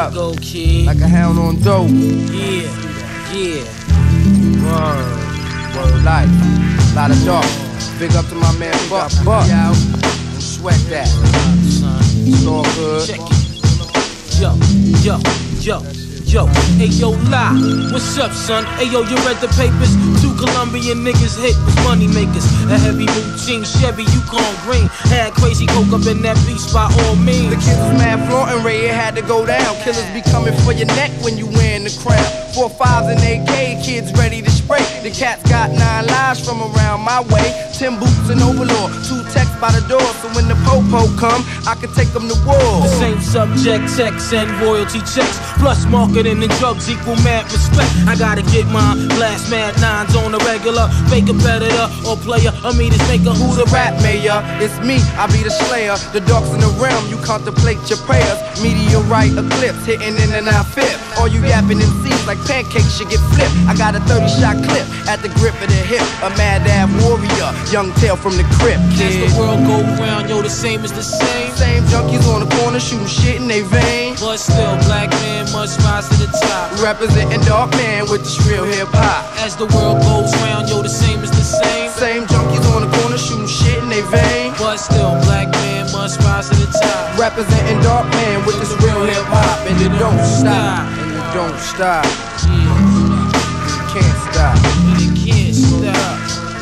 up. Go, kid. Like a hound on dope. Yeah, yeah. Word, word life. Lot of dark. Big up to my man Buck. Buck. Don't sweat that. It's all good. Check it. Yo, yo, yo. Yo, hey yo, lie, what's up, son? Hey yo, you read the papers? Two Colombian niggas hit was money makers. A heavy routine Chevy, Yukon green. Had crazy coke up in that beach by all means. The kids was mad flaunting, Ray, it had to go down. Killers be coming for your neck when you wearing the crown. Four fives and A K, kids ready to spray. The cats got nine lives from around my way. Ten boots and overlord, two texts by the door. So when the po-po come, I can take them to war. The same subject, text and royalty checks. Plus marketing and drugs equal mad respect. I gotta get mine, blast mad nines on the regular. Fake competitor or player, a meanest maker. Who the rap mayor? It's me, I be the slayer. The dogs in the realm, you contemplate your prayers. Meteorite eclipse, hitting in and out fifth. All you yapping M Cs like pancakes should get flipped. I got a thirty shot clip at the grip of the hip. A mad ab warrior, young tail from the crypt, kid. As the world go round, yo, the same is the same. Same junkies on the corner shooting shit in they vein. But still, black man must rise to the top. Representing dark man with this real hip hop. As the world goes round, yo, the same is the same. Same junkies on the corner shooting shit in they vein. But still, black man must rise to the top. Representing dark man with this real hip hop. And it don't stop. And it don't stop. It can't stop. It can't stop.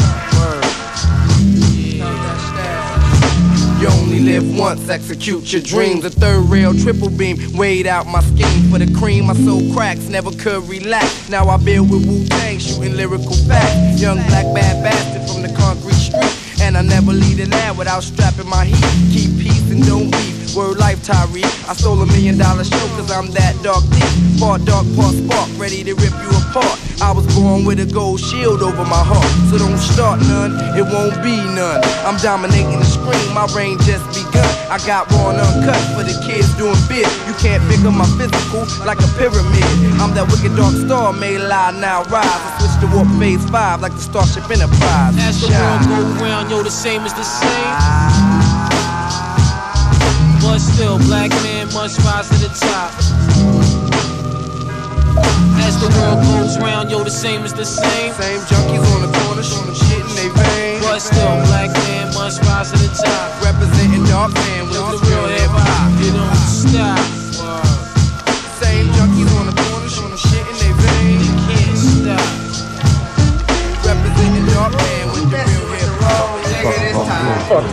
You only live once, execute your dreams. A third rail, triple beam, weighed out my scheme for the cream. My soul cracks, never could relax. Now I build with Wu-Tang, shooting lyrical facts. Young black bad bastard from the concrete street. And I never lead an ad without strapping my heat. Keep peace and don't beef. Word life, Tyree. I stole a million dollar show cause I'm that dark deep. Part dark, part spark, ready to rip you apart. I was born with a gold shield over my heart. So don't start none, it won't be none. I'm dominating the screen, my reign just begun. I got raw and uncut for the kids doing big. You can't pick up my physical like a pyramid. I'm that wicked dark star, may lie now rise. I switch to warp phase five like the Starship Enterprise. As the world go round, yo, the same is the same. But still, black man must rise to the top. As the world goes round, yo, the same is the same. Same junkies on the corner shooting shit in they vein. But still, black man must rise to the top. Representing dark man with the real hip hop. It don't stop. Same junkies on the corner shooting shit in they vein. It can't stop. Representing dark man with the real hip hop. Fuck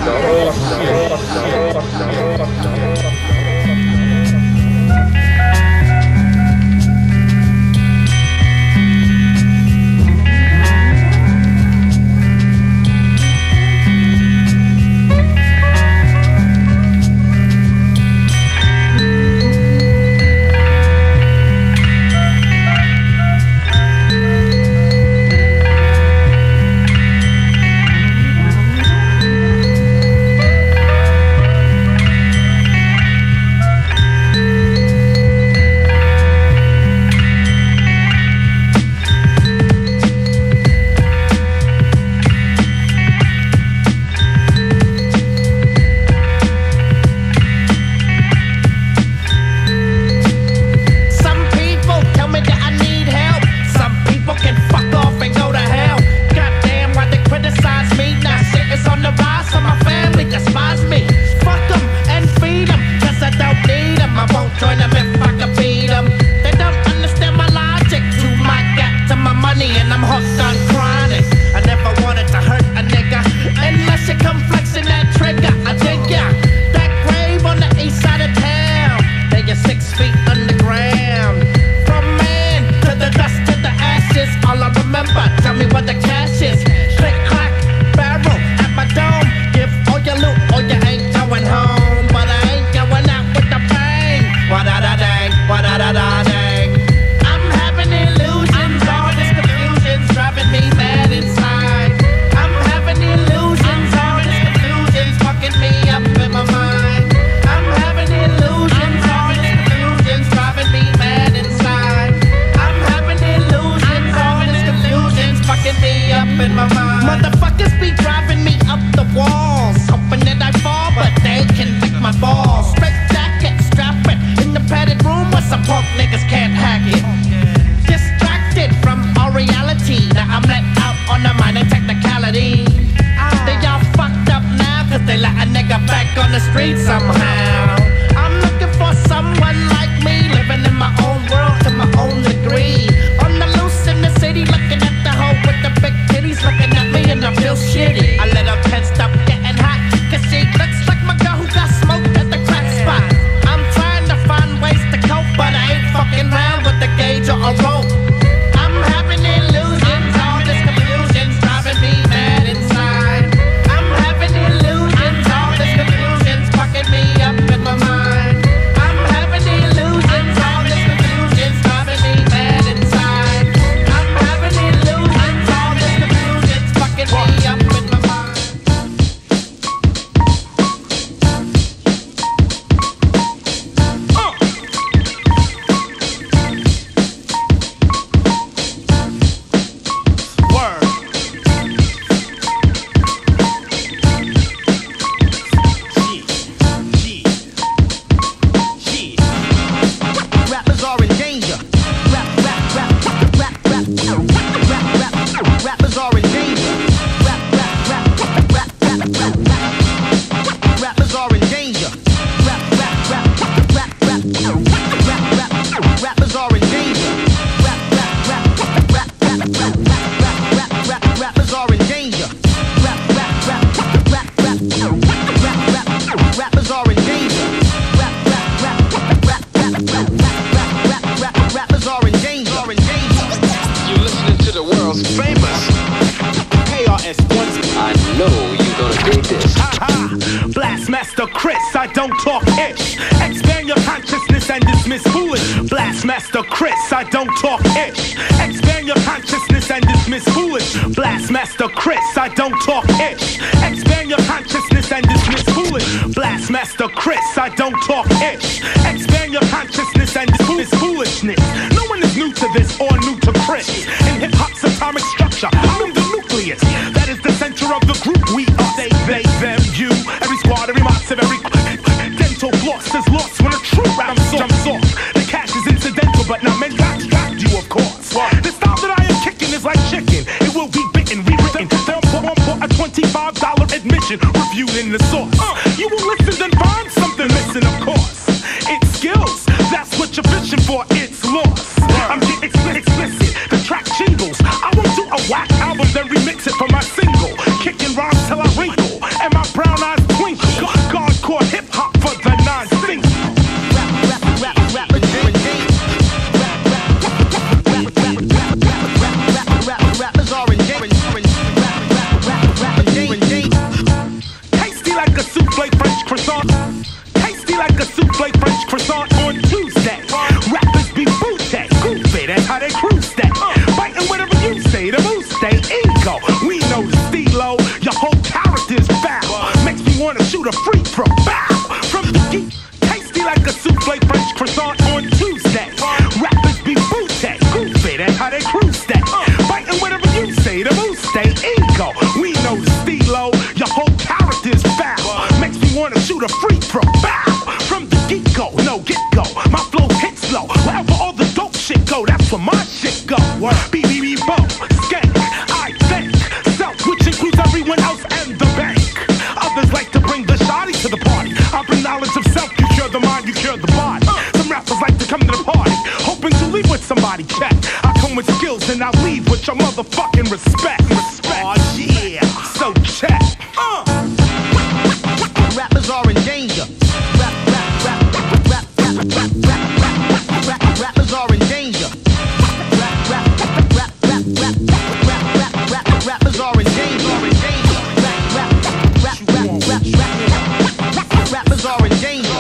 Blastmaster Chris, I don't talk ish. Expand your consciousness and dismiss foolish. Blastmaster Chris, I don't talk ish. Expand your consciousness and dismiss foolish. Blastmaster Chris, I don't talk ish. Expand your consciousness and dismiss foolish. Blastmaster Chris, I don't talk ish. Expand your consciousness and dismiss foolishness. No one is new to this or new to Chris. In hip hop's atomic structure, I'm in the nucleus. That is the center of the group we are. They, they, them, you. Every squad, every mob, every dental floss is lost when a true rap jumps off. The cash is incidental, but not meant to distract you, of course. The style that I am kicking is like chicken. It will be bitten, rewritten. They'll put on for a twenty-five dollar admission, reviewed in the source. You will listen, then find something missing, of course. It's skills, that's what you're fishing for. It's lost. I'm getting explicit. The track jingles. I won't do a whack album, then remix it for my single. Kicking rhymes till I wrinkle, and my brown eyes twinkle. Hardcore hip hop for the non-single. Rappers are in tasty like a souffle French croissant. Tasty like a souffle French croissant on Tuesday. Rappers be booty, goofy, that's how they cruise that. Biting whatever you say, the moose stay ego. We know the stilo, your whole character's foul. Makes me wanna shoot a free throw. Bow from the geek. Tasty like a souffle French croissant on Tuesday. Rappers be booty, goofy, that's how they cruise that. Biting whatever you say, the moose stay ego. We know the stilo, your whole character's foul. Makes me wanna shoot a free throw. Bow from the get-go, no get-go. My flow hits low. Wherever all the dope shit go, that's where my shit go. B B B bo, skank, I think. Self, which includes everyone else and the bank. Others like to bring the shoddy to the party. I bring knowledge of self, you cure the mind, you cure the body. Some rappers like to come to the party, hoping to leave with somebody. Check, I come with skills and I leave with your motherfucking respect. Respect, oh yeah, so check. Uh. Rappers are in danger. Rap, rap, rap, rap, rap, rap, rap, rap, rap, rap, rappers are in danger. Rap, rap, rap, rap, rap, rap, rap, rap, rap, rappers are in danger. Rap, rap, rap, rap, rap, rap, rappers are in danger.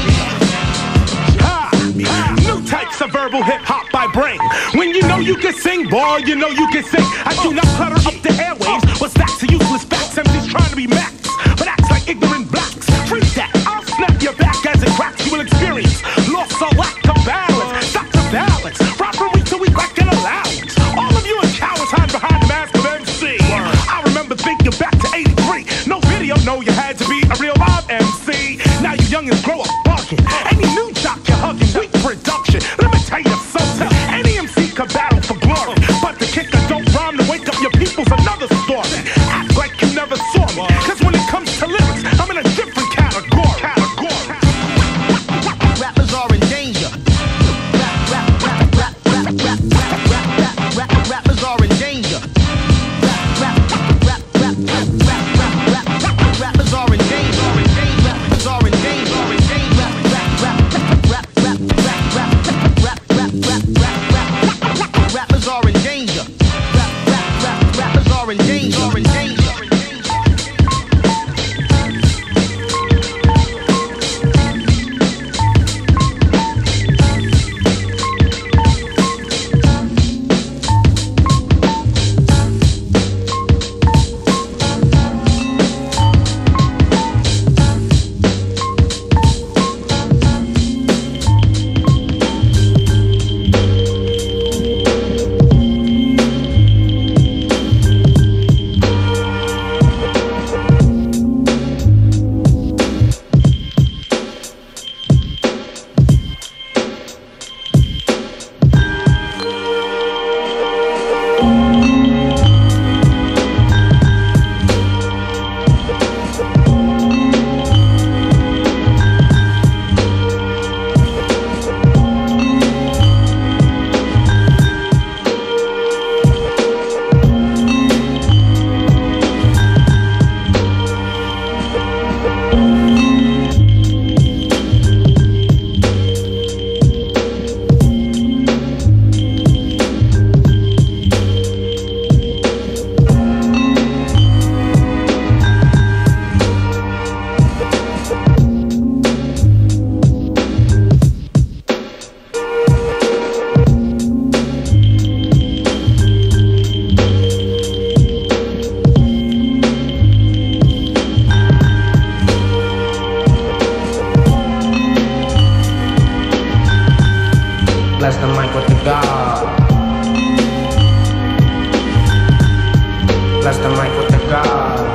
Ha! New types of verbal hip hop I bring. When you know you can sing, boy, you know you can sing. I do not clutter up the airwaves, but stacks of useless facts. Empties trying to be max, but acts like ignorant blacks. Freak that, I'll snap your back as it cracks. You will experience loss or lack of balance. Stop the balance, rock from week to week like an allowance. All of you are cowards hide behind the mask of M C. I remember thinking back to eighty-three. No video, no, you had to be a real live M C. Now you youngins grow up bugging. Any new jock you're hugging, weak production. Let me tell you something. Any M C can battle for glory, but the kicker don't rhyme to wake up your people's another story. Bless the mic with the God.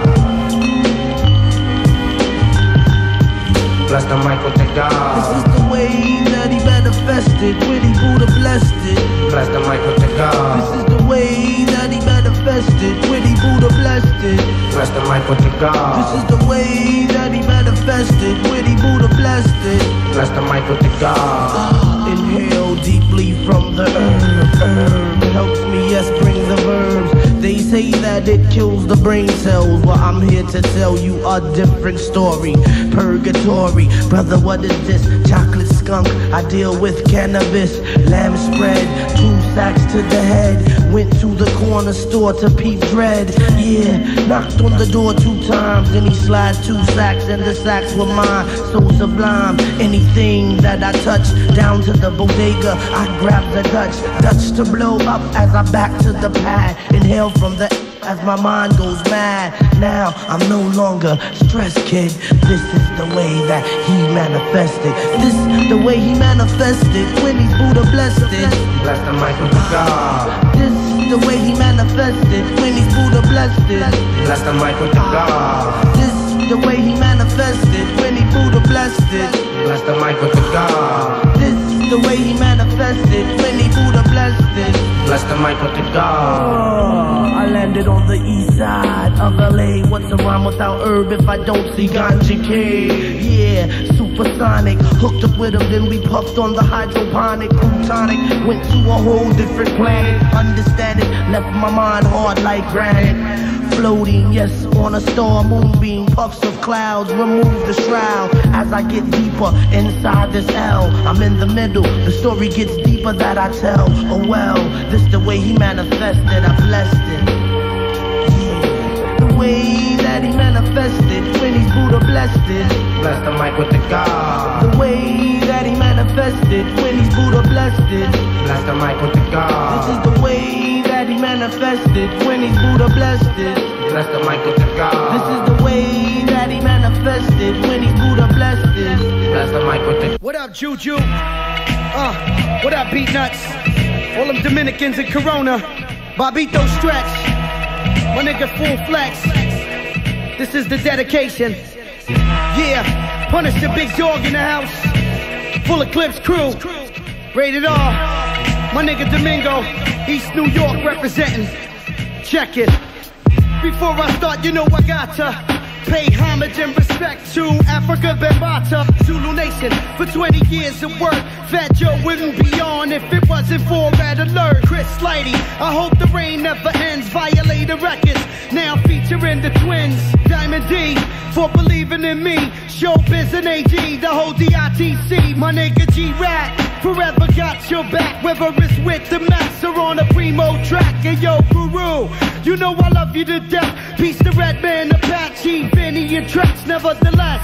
Bless the mic with the God. This is the way that he manifested when he Buddha blessed it. Bless the mic with the God. This is the way that he manifested when he Buddha blessed it. Bless the mic with the God. This is the way that he manifested when he Buddha blessed it. Bless the mic with the God. Uh, inhale deeply from the herb. Herb helps me, yes, bring the verbs. They say that it kills the brain cells. Well, I'm here to tell you a different story. Purgatory, brother, what is this? Chocolate skunk, I deal with cannabis. Lamb spread, two sacks to the head. Went to the corner store to peep dread. Yeah, knocked on the door two times. Then he slid two sacks and the sacks were mine. So sublime, anything that I touch, down to the bodega, I grab the Dutch. Dutch to blow up as I back to the pad. Inhale from the as my mind goes mad. Now I'm no longer stressed, kid. This is the way that he manifested. This is the way he manifested when he's Buddha blessed it. Bless the mic with the God. This is the way he manifested when he's Buddha blessed it. Bless the mic with the God. This is the way he manifested when he Buddha blessed it. Bless the mic with the God. This is the way he manifested when he Buddha blessed it. Bless the mic with the God. Oh, I landed on the east side of L A. What's a rhyme without herb if I don't see ganja K? Yeah, supersonic. Hooked up with him, then we puffed on the hydroponic. Plutonic, went to a whole different planet. Understand it, left my mind hard like granite. Floating, yes, on a star moonbeam. Puffs of clouds, remove the shroud. As I get deeper inside this L, I'm in the middle. The story gets deeper that I tell. Oh well, this the way he manifested, I blessed it. Yeah. The way that he manifested when he's Buddha blessed it. Bless the mic with the God. The way that he manifested when he's Buddha blessed it. Bless the mic with the God. This is the way that he manifested when he's Buddha blessed it. Bless the mic with the God. This is the way that he manifested when he's Buddha blessed it. Bless the mic with the. What up, Juju? Uh, what up, Beat Nuts? All them Dominicans in Corona. Bobbito stretch. My nigga full flex. This is the dedication. Yeah, punish the big dog in the house. Full Eclipse crew. Rated R. My nigga Domingo. East New York representing. Check it. Before I start, you know I got to pay homage and respect to Africa Bambata, Zulu Nation. For twenty years of work, Fat Joe wouldn't be on if it wasn't for Red Alert. Chris Slighty, I hope the rain never ends. Violator Records, now featuring the twins. Diamond D, for believing in me. Showbiz and A G, the whole D I T C. My nigga G-Rat, forever got your back. Whether it's with the Max or on a primo track. And yo, Guru, you know I love you to death. Peace to Redman, Apache, Vinny, and Trex, nevertheless.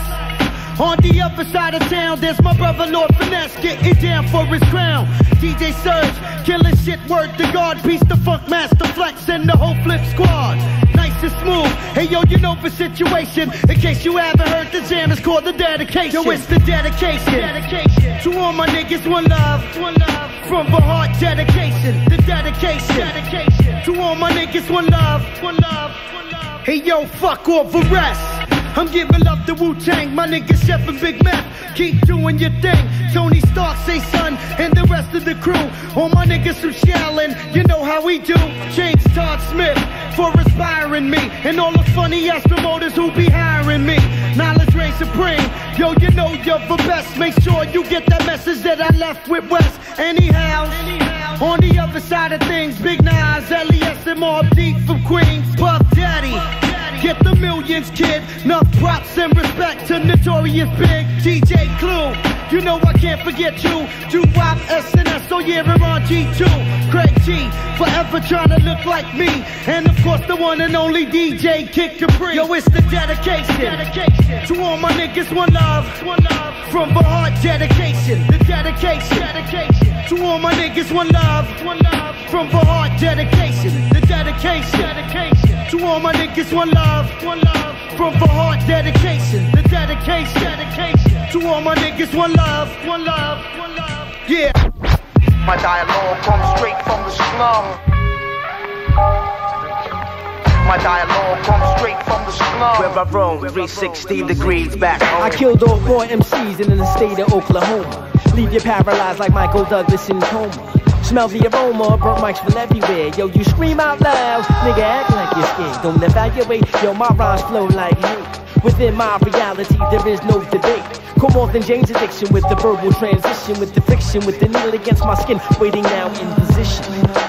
On the other side of town, there's my brother Lord Finesse, getting down for his crown. D J Surge, killing shit, word to God. Peace to Funk Master Flex and the whole Flip Squad. Nice and smooth, hey yo, you know the situation. In case you haven't heard, the jam is called the dedication. Yo, it's the dedication. dedication. To all my niggas, one love, one love. From the heart, dedication, the dedication. dedication. To all my niggas, one love, one love, one love. Hey yo, fuck off the rest. I'm giving love to Wu-Tang, my nigga Chef and Big Meth. Keep doing your thing. Tony Stark, say son, and the rest of the crew. All my niggas from Shallon, you know how we do. James Todd Smith for inspiring me, and all the funny ass promoters who be hiring me. Knowledge reigns supreme. Yo, you know you're the best. Make sure you get that message that I left with West. Anyhow, Anyhow. On the other side of things, Big Nas, L E S, and Mobb Deep from Queens. Puff Daddy. Get the millions, kid. Enough props and respect to Notorious Big. D J Clue, you know I can't forget you. Doo-Wop, S N S, oh yeah, we're on G two. Craig G, forever trying to look like me. And of course the one and only D J Kid Capri. Yo, it's the dedication. dedication. To all my niggas, one love. One love. From the heart, dedication. The dedication. dedication. To all my niggas, one love. One love. From the heart, dedication. The dedication. dedication. To all my niggas, one love, one love. From the heart, dedication, the dedication, dedication. To all my niggas, one love, one love, one love. Yeah. My dialogue comes straight from the slum. My dialogue comes straight from the slum. Where I roam, three sixty degrees back home. I killed off more M Cs in the state of Oklahoma. Leave you paralyzed like Michael Douglas in coma. Smell the aroma, burnt mics from everywhere. Yo, you scream out loud, nigga act like you're scared. Don't evaluate, yo, my rhymes flow like hate. Within my reality, there is no debate. Come off than James' addiction with the verbal transition, with the fiction, with the needle against my skin, waiting now in position.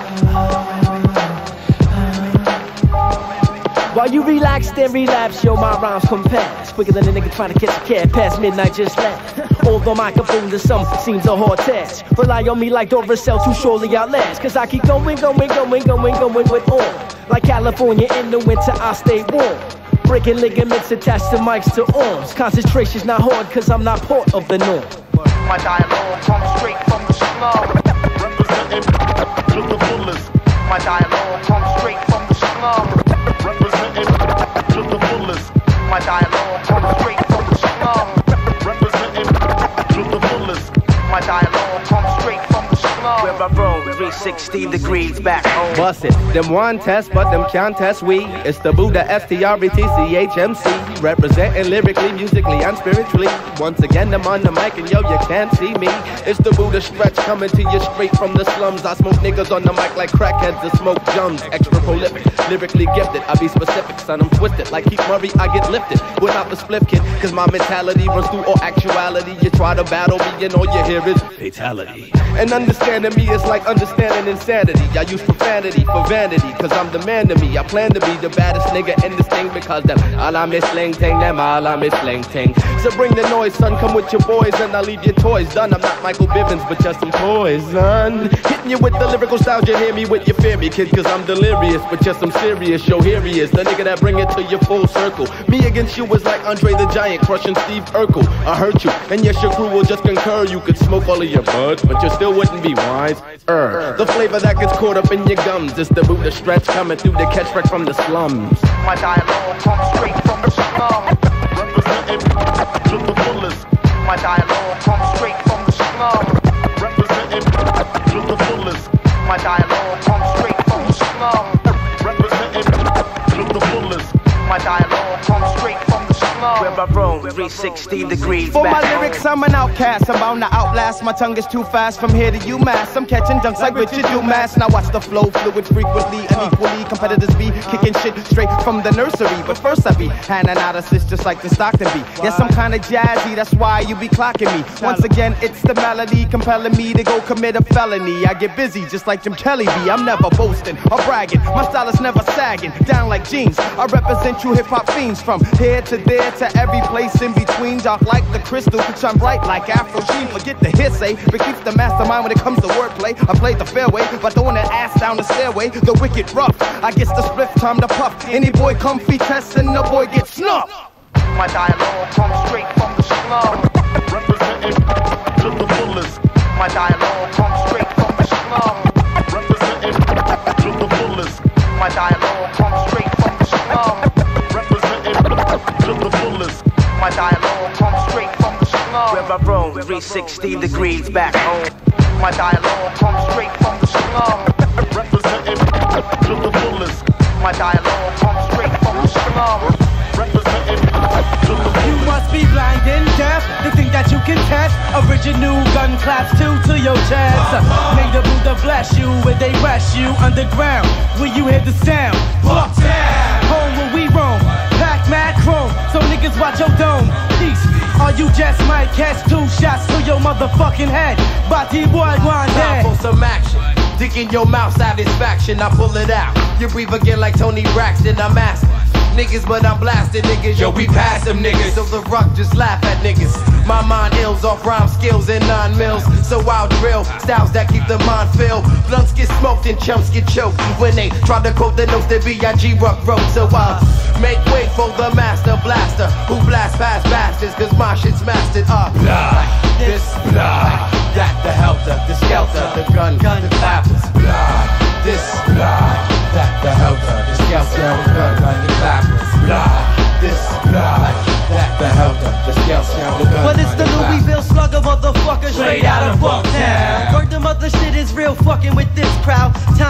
While you relax, then relapse, yo, my rhymes come fast. Quicker than a nigga trying to catch a cab past midnight, just laugh. Although microphone to some seems a hard task. Rely on me like Duracell to surely outlast. Cause I keep going, going, going, going, going with all. Like California in the winter, I stay warm. Breaking ligaments attached to mics to arms. Concentration's not hard cause I'm not part of the norm. My dialogue comes straight from the slum. Representing to the fullest. My dialogue comes straight from the slum. Representing to the fullest. My dialogue comes straight from the slum. Representing to the fullest. My dialogue comes straight from the slum. Where I roam, three sixty degrees back home. Bust it. Them one test, but them can't test we. It's the Buddha S T R E T C H M C. Representing lyrically, musically, and spiritually. Once again, I'm on the mic and yo, you can't see me. It's the Buddha stretch coming to you straight from the slums. I smoke niggas on the mic like crackheads that smoke jums. Extra prolific, lyrically gifted. I be specific, son, I'm twisted. Like Keith Murray, I get lifted without the split kid. Cause my mentality runs through all actuality. You try to battle me and all you hear is fatality. And understanding me is like understanding insanity. I use profanity for vanity, cause I'm the man to me. I plan to be the baddest nigga in this thing, because them all I miss sling ting, them all I miss sling ting. So bring the noise, son, come with your boys and I'll leave your toys done. I'm not Michael Bivins, but just some poison. Hitting you with the lyrical styles, you hear me with your fear me, kid, cause I'm delirious, but just some serious. Yo, here he is, the nigga that bring it to your full circle. Me against you was like Andre the Giant crushing Steve Urkel. I hurt you, and yes, your crew will just concur. You could smoke all of your buds, but you still wouldn't be wise. Er, the flavor that gets caught up in your gums is the Buddha stretch coming through the catch wreck from the slums. My dialogue comes straight from the slum. Representing to the fullest. My dialogue comes straight from the slum. Representing to the fullest. My dialogue comes straight from the slum. Representing to the fullest. My dialogue comes straight from the slum. Where I roam, three sixty degrees For back my home. lyrics, I'm an outcast. I'm bound to outlast. My tongue is too fast from here to UMass. I'm catching dunks like Richard Dumas. Now watch the flow fluid frequently, unequally. Competitors be kicking shit straight from the nursery. But first I be handing out assists just like the Stockton be. Yes, I'm kinda jazzy, that's why you be clocking me. Once again, it's the melody compelling me to go commit a felony. I get busy just like Jim Kelly be. I'm never boasting or bragging. My style is never sagging, down like jeans. I represent true hip-hop fiends from here to there to every place in between. Dark like the crystal, shine bright like Afro Sheen. Forget the hearsay, but keeps the mastermind when it comes to wordplay. I played the fairway, but throwing that ass down the stairway. The wicked rough, I guess the split time to puff. Any boy comfy test and the boy gets snuffed. My dialogue comes straight from the slum. Representing to the fullest. My dialogue comes straight from the slum. Representing to the fullest. My dialogue comes straight from the slum. Representing to the fullest. My dialogue comes straight from the slum. Where I roam, three sixty degrees back home. My dialogue comes straight from the slum. Representing to the fullest. My dialogue comes straight from the slum. Representing to the fullest. You must be blind and deaf to think that you can test. Original gun claps two to your chest. May the Buddha bless you where they rest you underground. Where you hear the sound. Buck down. Home where we roam. Pack mad chrome. So niggas watch your dome. Peace. Or you just might catch two shots to your motherfucking head. Bati boy one Time for some action. Dig in your mouth, satisfaction. I pull it out. You breathe again like Tony Braxton. I'm asking niggas, but I'm blasting niggas. Yo, we pass them niggas. So the rock just laugh at niggas. My mind ills off rhyme skills and nine mils. So I'll drill styles that keep the mind filled. Blunts get smoked and chumps get choked when they try to quote the notes that B I G Ruck wrote. So I'll make way for the master blaster who blast past bastards, cause my shit's mastered up. Blah, this, blah, that, the helter, the skelter, the gun, gun, the clappers. Blah, this, blah, that, the helter, the skelter, the gun, gun, the clappers. Blah, this, blah, that, the helter, the skelter, the gun. But it's the Louisville slugger, motherfucker, straight out of Bucktown. Word the mother shit is real fucking with this crowd. Time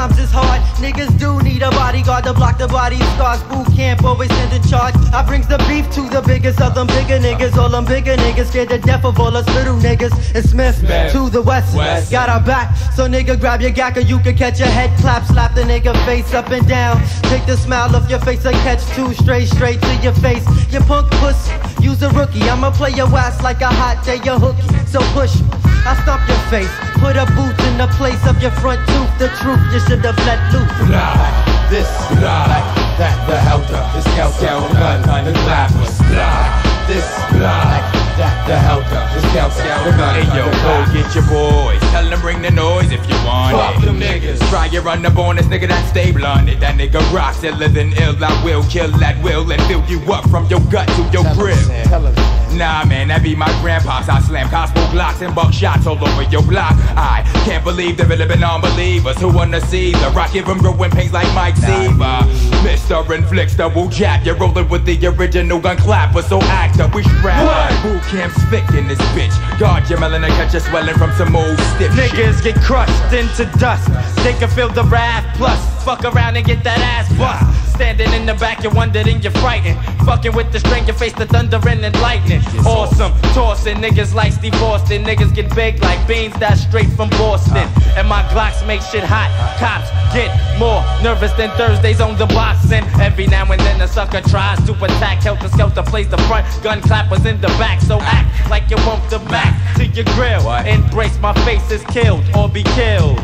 times is hard. Niggas do need a bodyguard to block the body scars. Boot camp always stand in charge. I brings the beef to the biggest of them bigger niggas. All them bigger niggas scared to death of all us little niggas. And Smith, Smith. to the west, west, got our back. So nigga grab your gack or you can catch a head clap. Slap the nigga face up and down. Take the smile off your face and catch two straight, straight to your face. You punk puss, use a rookie. I'ma play your ass like a hot day, your hookie. So push me, I stomp your face. Put a boot in the place of your front tooth. The truth, you should have let loose. Blah, this, blah, that, the helter, the scout, gun, gun, the clappers. Blah, this, blah, that, the helter, the scout, gun, gun. Hey yo, go get your boys. Tell them bring the noise if you want Fuck it. them niggas. Try your run up on this nigga that stay blunted. That nigga rocks iller than ill. I will kill at will and fill you up from your gut to your grill. Nah man, that be my grandpops. I slam gospel glocks and buckshots all over your block. I can't believe there really been unbelievers who wanna see the rock give them growing pains like Mike Seaver. Mister Inflicts double jab. You're rolling with the original gun clapper, so act up, we strap. Boot camp's thick in this bitch. Guard your melon and catch you swelling from some old stiff Niggas shit. get crushed into dust. They can feel the wrath plus. Fuck around and get that ass bust. Standing in the back, you're wondering, you're frightened. Fucking with the string, you face the thunder and the lightning. Awesome, tossing niggas like Steve Austin. Niggas get big like beans, that's straight from Boston. And my Glocks make shit hot. Cops get more nervous than Thursdays on the boxing. Every now and then a sucker tries to attack. Helter Skelter plays the front, gun clappers in the back. So act like you want the back to your grill. Embrace my face is killed or be killed.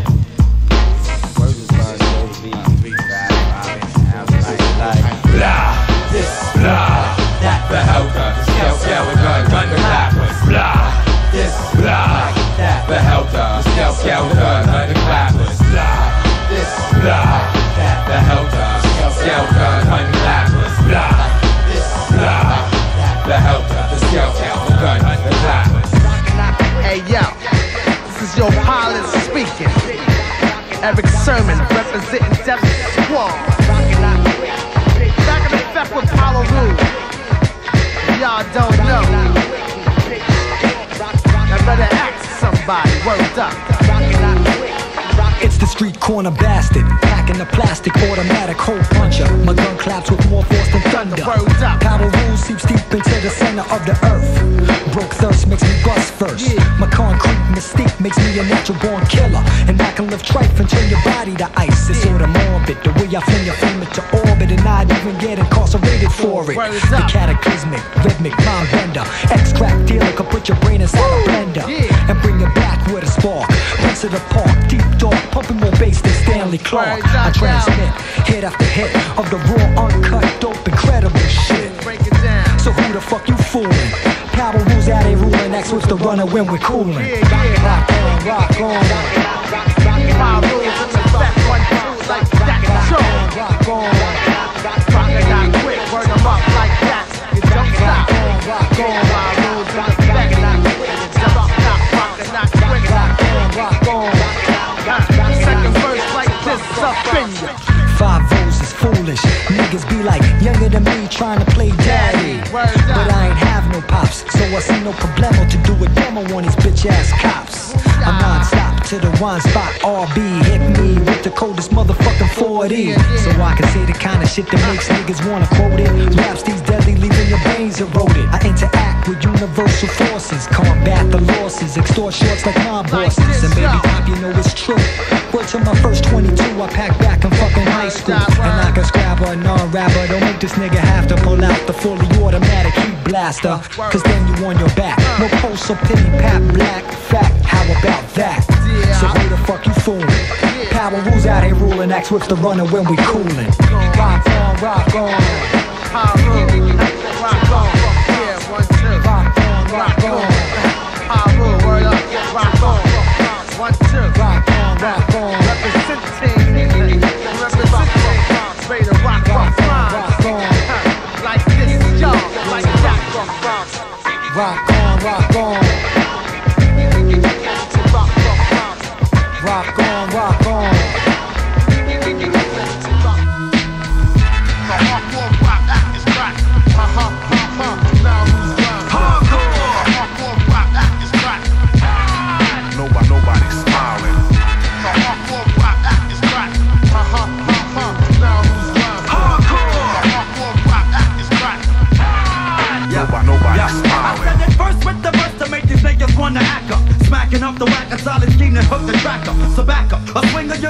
Blah, this, blah, that, the helter, the scout, gun, gun, the clappers. Blah, this, blah, that, the helter, the scout, gun, gun, the clappers. Blah, this, blah, that, the helter, the scout, gun, gun, the clappers. Blah, this, blah, that, the helter, the scout, gun, gun, the clappers. Hey yo, this is your pilot speaking. Eric Sermon representing Devil Squad. Back in effect with Apollo Rules. Y'all don't know. I better ask somebody. Word up. It's the street corner bastard, packing the plastic automatic hole puncher. My gun claps with more force than thunder. Power rules seeps deep into the center of the earth. Broke thirst makes me bust first. My concrete mystique makes me a natural born killer. And I can lift trife and turn your body to ice. It's sort of morbid, the way I fling your flame into orbit and not even get incarcerated for it. The cataclysmic, rhythmic, mind bender. X-crack dealer could put your brain inside a blender and bring it back with a spark. Piece it apart, deep dark, pumping more bass than Stanley Clark. I transmit hit after hit of the raw, uncut, dope, incredible shit. So who the fuck you fooling? Power rules out, they ruling. X with the runner when we're coolin'. Rock on, rock on. Power rules in effect, one, two, like that. Rock on, rock it out quick, burn them up like that. You don't stop. Rock on, power rules in effect, not quick. Rock out, rock it out quick. rock on. Second verse like this up in ya. Five O's is foolish. Niggas be like younger than me trying to play daddy. But I ain't have no pops, so I see no problemo to do a demo on these bitch ass cops. I'm non-stop to the wine spot. R B hit me with the coldest motherfucking forty. So I can say the kind of shit that makes niggas wanna quote it. Raps these deadly, leaving your brains eroded. I interact with universal forces, combat the losses, extort shorts like my bosses. And baby pop, you know it's true. Word to my first twenty-two, I packed back in fucking high school. And I can scrab a non-rapper, don't make this nigga have to pull out the fully automatic heat blaster. Cause then you on your back, no pulse or pity pat, black fact, how about that? So who the fuck you fooling? Power rules out here ruling, X with the runner when we coolin'. Rock on, rock on. Power rules, rock on. Yeah, one, two. Rock on, rock on. Power rules, word up, rock on. One, two. Rock on, rock on. Representing, representing, ready to rock on, rock on. Like this, y'all, like that, rock on, rock on. Rock on, rock on. Nobody, nobody's smiling.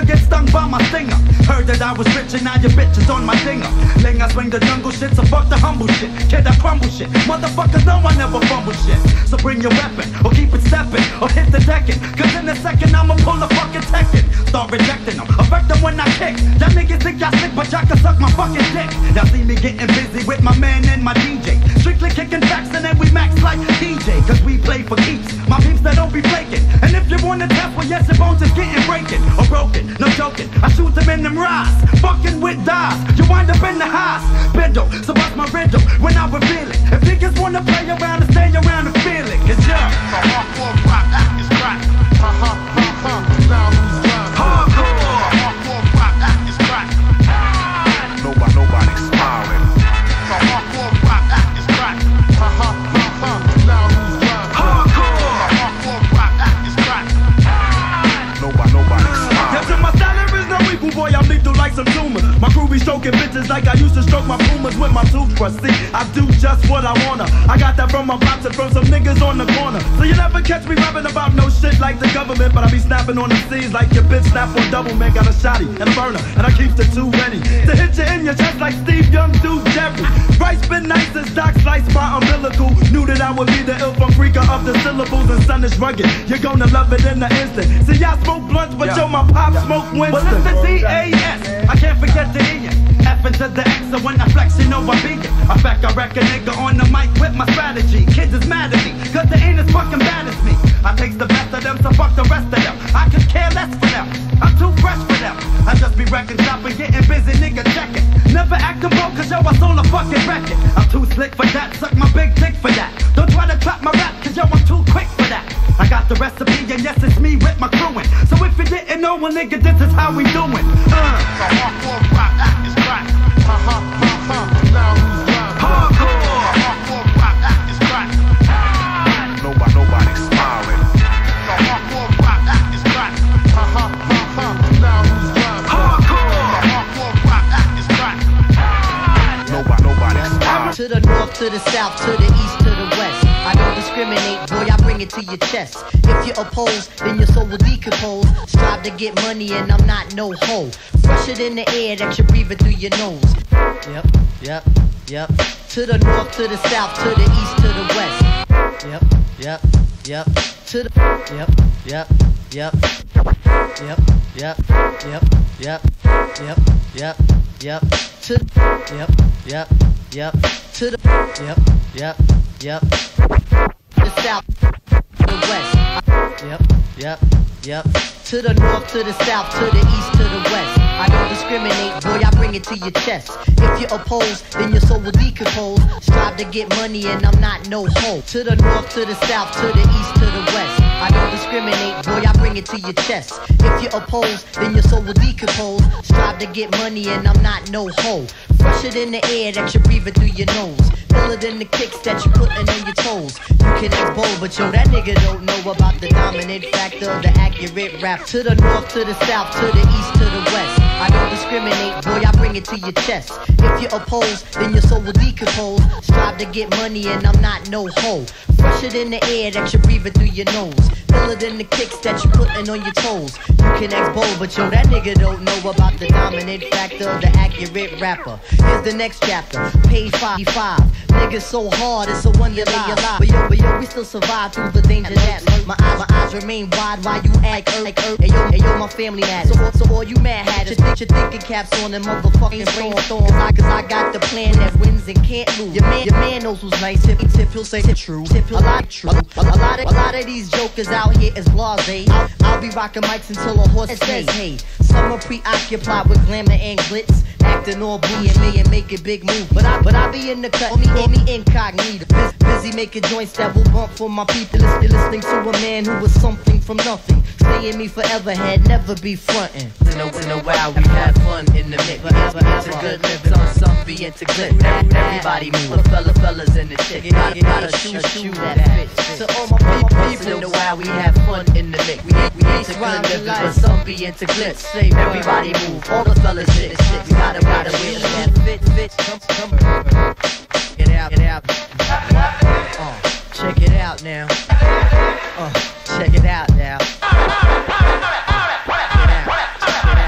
get stung by my stinger. Heard that I was rich and now your bitch is on my dinger. Ling, I swing the jungle shit, so fuck the humble shit. Kid, I crumble shit. Motherfuckers know I never fumble shit. So bring your weapon, or keep it stepping, or hit the decking. Cause in a second I'ma pull a fucking Tekken. Start rejecting them, affect them when I kick. Y'all niggas think y'all sick, but y'all can suck my fucking dick. Y'all see me getting busy with my man and my D J. Strictly kicking backs and then we max like D J. Cause we play for keeps, my peeps that don't be flaking. And if you wanna test, well yes, your bones is getting breaking or broken, no joking. I shoot them in them rise, fucking with dies. You wind up in the house, bendo, so what's my riddle when I reveal it? If niggas wanna play around and stay around and feel it, cause yeah, so hardcore rock, that is crack. Ha ha ha ha, now who's right? Hardcore, hardcore rock, that is crack. Nobody, nobody's smiling. So hardcore rock, that is crack. Ha ha ha ha, now who's right? Hardcore, hardcore rock, that is crack. Nobody, nobody's smiling. Yeah, to my style there is no equal, boy, I'm lethal like some tumors. My crew be stroking bitches like I used to stroke my pumas with my toothbrush. See, I do just what I wanna. I got that from my pops and from some niggas on the corner. So you never catch me rapping about no shit like the government, but I be snapping on the C's like your bitch snap on double man. Got a shotty and a burner, and I keep the two ready to hit you in your chest like Steve Young do Jerry. Rice been nice as Doc sliced my umbilical. Knew that I would be the ill from freaker of the syllables, and son is rugged. You're gonna love it in the instant. See, I smoke blunts, but yeah, yo, my pop yeah, smoke Winston. Well, it's the D A S. I can't forget the E. F into the X, so when I flex, you know I be it. I fact, I wreck a nigga on the mic with my strategy. Kids is mad at me, cause they ain't as fucking bad as me. I take the best of them, so fuck the rest of them. I could care less for them, I'm too fresh for them. I just be wrecking shop and getting busy, nigga, check it. Never acting broke, cause yo, I sold a fucking record. I'm too slick for that, suck my big dick for that. Don't try to trap my rap, cause yo, I'm too quick for that. I got the recipe, and yes, it's me with my crewin'. So if you didn't know, well, nigga, this is how we doin'. Uh. So hardcore rock, that is crack. Ha ha ha ha, now who's right? Hardcore, hardcore rock, that is crack. Nobody, nobody's smiling. So hardcore rock, that is crack. Ha ha ha ha, now who's right? Hardcore, hardcore rock, that is crack. Nobody, nobody's smiling. To the north, to the south, to the east, to the west. I don't discriminate, boy, I bring it to your chest. If you oppose, then your soul will decompose. Strive to get money and I'm not no hoe. Fresher than the air that you're breathing through your nose. Yep, yep, yep. To the north, to the south, to the east, to the west. Yep, yep, yep. To the yep, yep, yep. Yep, yep, yep, yep, yep, yep, yep. To the yep, yep, yep. To the yep, yep, yep. The south, the west. Yep, yep, yep. To the north, to the south, to the east, to the west. I don't discriminate, boy, I bring it to your chest. If you oppose, then your soul will decompose. Strive to get money and I'm not no hoe. To the north, to the south, to the east, to the west. I don't discriminate, boy, I bring it to your chest. If you oppose, then your soul will decompose. Strive to get money and I'm not no hoe. Fresher than the air that you're breathing through your nose. Iller than the kicks that you're putting on your toes. You can act bold, but yo, that nigga don't know about the dominant factor of the accurate rap. To the north, to the south, to the east, to the west. I don't discriminate, boy, I bring it to your chest. If you oppose, then your soul will decompose. Strive to get money and I'm not no hoe. Fresher than the air that you're breathing through your nose. Iller than the kicks that you're putting on your toes. You can act bold, but yo, that nigga don't know about the dominant factor of the accurate rapper. Here's the next chapter, page fifty-five. Niggas so hard, it's a wonder they alive. But yo, but yo, we still survive through the danger that lurk. My eyes, my eyes remain wide while you act like earth. Hey yo, hey yo, my family mad. So, so all you mad hatters, think you're thinking caps on them motherfucking brainstorm. Cause I, cause I got the plan that wins and can't lose. Your man, your man knows who's nice. Tip, tip, he'll say it's true. Tip, he'll a lot true. A, a lot of, a lot of these jokers out here is blasé. I'll, I'll be rocking mics until a horse says hey. Some are preoccupied with glamour and glitz, acting all bougie and me and making big moves. But I, but I be in the cut, call me, call me incognito. Busy, busy making joints that will bump for my people. You're listening to a man who was something from nothing. Stay in me forever, had never be frontin'. In a, in a while we had fun in the mix. Forever into good living, some, some be into glitz. Everybody move, fella, fellas in the chick. You gotta, gotta shoot, shoot that fits. To all my people, once in a while we have fun in the mix. We ain't, we ain't into good living, but some be into glitz. Everybody move, all the fellas hit the shit. We gotta, gotta win that fit, fit. Come, come, get out, get out. Uh, check it out now. Uh, check it out now. Check it out, check it out.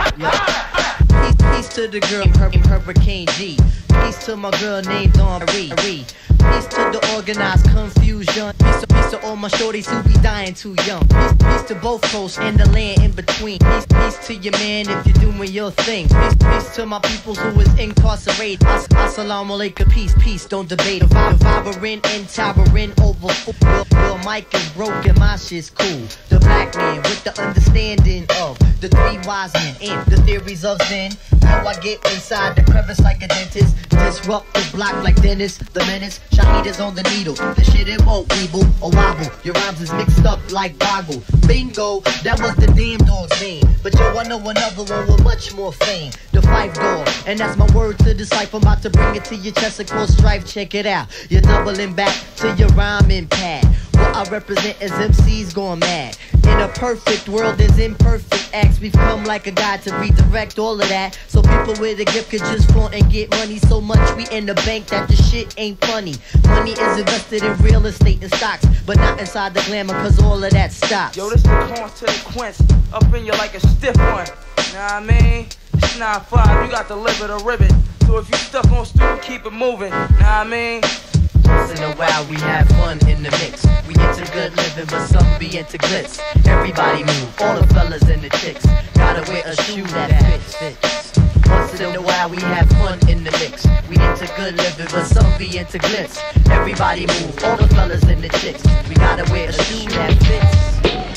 to the girl named Hurricane G. Peace to my girl named Dawn Marie. Peace to the organized confusion. Peace to, peace to all my shorties who be dying too young. Peace, peace to both coasts and the land in between. Peace, peace to your man if you're doing your thing. Peace, peace to my peoples who is incarcerated. As- Assalamu alaikum, peace, peace, don't debate. Vibrant and towering over. Your, your mic is broken, my shit's cool. The black man with the understanding of the three wise men and the theories of Zen. How I get inside the crevice like a dentist. Disrupt the block like Dennis, the menace. Shahida's on the needle. The shit it won't weeble or wobble. Your rhymes is mixed up like boggle. Bingo, that was the damn dog's name. But yo, I know another one with much more fame. The Fife Dog, and that's my word to the cipher. I'm about to bring it to your chest across strife. Check it out. You're doubling back to your rhyming pad. What I represent is M Cs going mad. In a perfect world, there's imperfect acts. We've come like a guide to redirect all of that. So people with a gift could just flaunt and get money so much we in the bank that the shit ain't funny. Money is invested in real estate and stocks, but not inside the glamour cause all of that stops. Yo, this the consequence up in you like a stiff one. Nah, I mean, it's nine five, you got to live it or ribbit. So if you stuck on stupid, keep it moving. Nah, I mean. Once in a while we have fun in the mix. We into good living, but some be into glitz. Everybody move, all the fellas and the chicks. Gotta wear a shoe that fits, fits. Once in a while we have fun in the mix. We into good living, but some be into glitz. Everybody move, all the fellas and the chicks. We gotta wear a shoe that fits.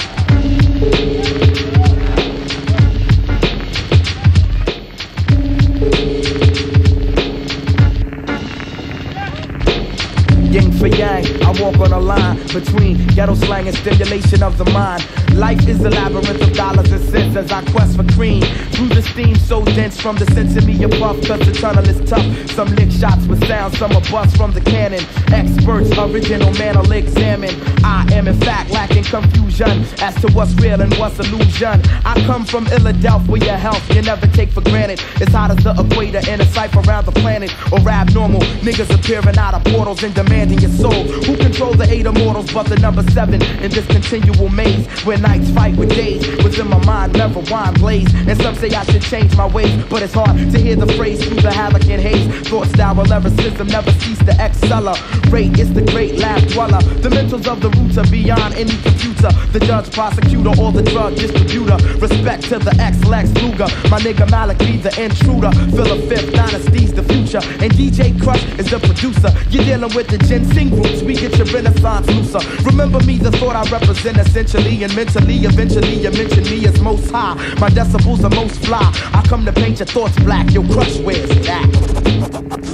Yin for yang, I walk on a line between ghetto slang and stimulation of the mind. Life is a labyrinth of dollars and cents as I quest for cream. Through the steam so dense from the sense of me a puff, cause the tunnel is tough. Some lick shots with sound, some are bust from the cannon. Experts, original man will examine. I am in fact lacking confusion as to what's real and what's illusion. I come from Philadelphia, your health you never take for granted. It's hot as the equator in a cipher around the planet. Or abnormal, niggas appearing out of portals and demanding your soul. Who control the eight immortals but the number seven in this continual maze where nights fight with days? Within my mind never wine blaze. And some say I should change my ways, but it's hard to hear the phrase through the halogen haze. Thought style lyricism never cease to accelerate. It's the great lab dweller. The mentals of the roots are beyond any computer. The judge, prosecutor, or the drug distributor. Respect to the ex-Lex Luger. My nigga Malik be the intruder. Philip Fifth Dynasty's the future. And D J Crush is the producer. You're dealing with the ginseng roots. We get your renaissance looser. Remember me, the thought I represent essentially and mentally. Eventually you mention me as most high. My decibels are most fly. I come to paint your thoughts black. Your Crush, where's that?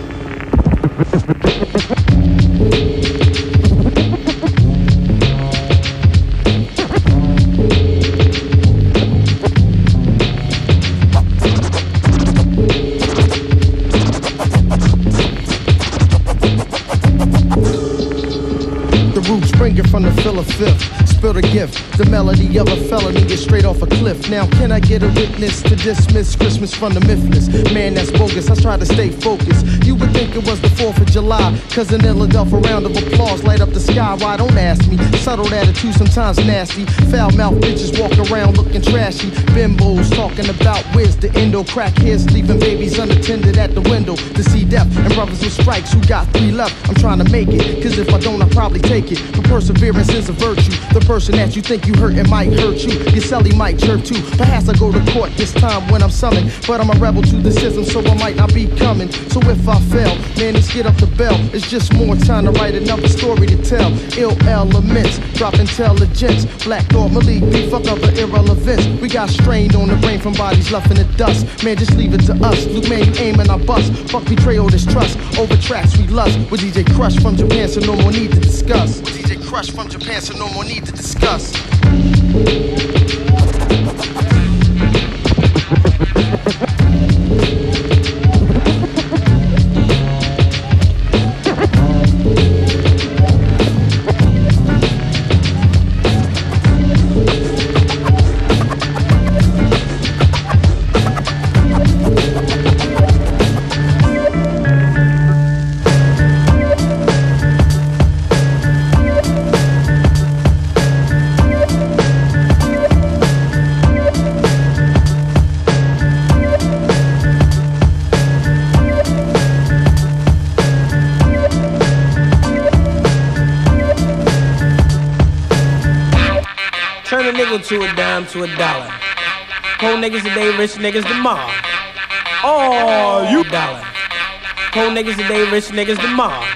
Springing from the Philip Fifth, spill the gift. The melody of a felony is straight off a cliff. Now can I get a witness to dismiss Christmas from the mythless? Man, that's bogus, I try to stay focused. You would think it was the fourth of July, cause an Philadelphia round of applause light up the sky. Why, don't ask me, subtle attitude sometimes nasty. Foul mouth bitches walk around looking trashy. Bimbos talking about where's the endo. Crackheads leaving babies unattended at the window to see death. And brothers with strikes who got three left. I'm trying to make it, cause if I don't I'll probably take it. But perseverance is a virtue. The person that you think you hurt, it might hurt you. Your celly might chirp too. Perhaps I go to court this time when I'm summoned. But I'm a rebel to the system, so I might not be coming. So if I fail, man, let's get up the bell. It's just more time to write another story to tell. Ill elements, drop intelligence. Black thought, Malik, B, fuck up the irrelevance. We got strain on the brain from bodies left in the dust. Man, just leave it to us. Luke, man, you aim and I bust. Fuck betrayal, this trust. Over tracks we lust. With D J Crush from Japan, so no more need to discuss. With D J Crush from Japan, so no more need to discuss. nickel to a dime to a dollar. Poor niggas today, rich niggas tomorrow. Oh, you dollar. Poor niggas today, rich niggas tomorrow.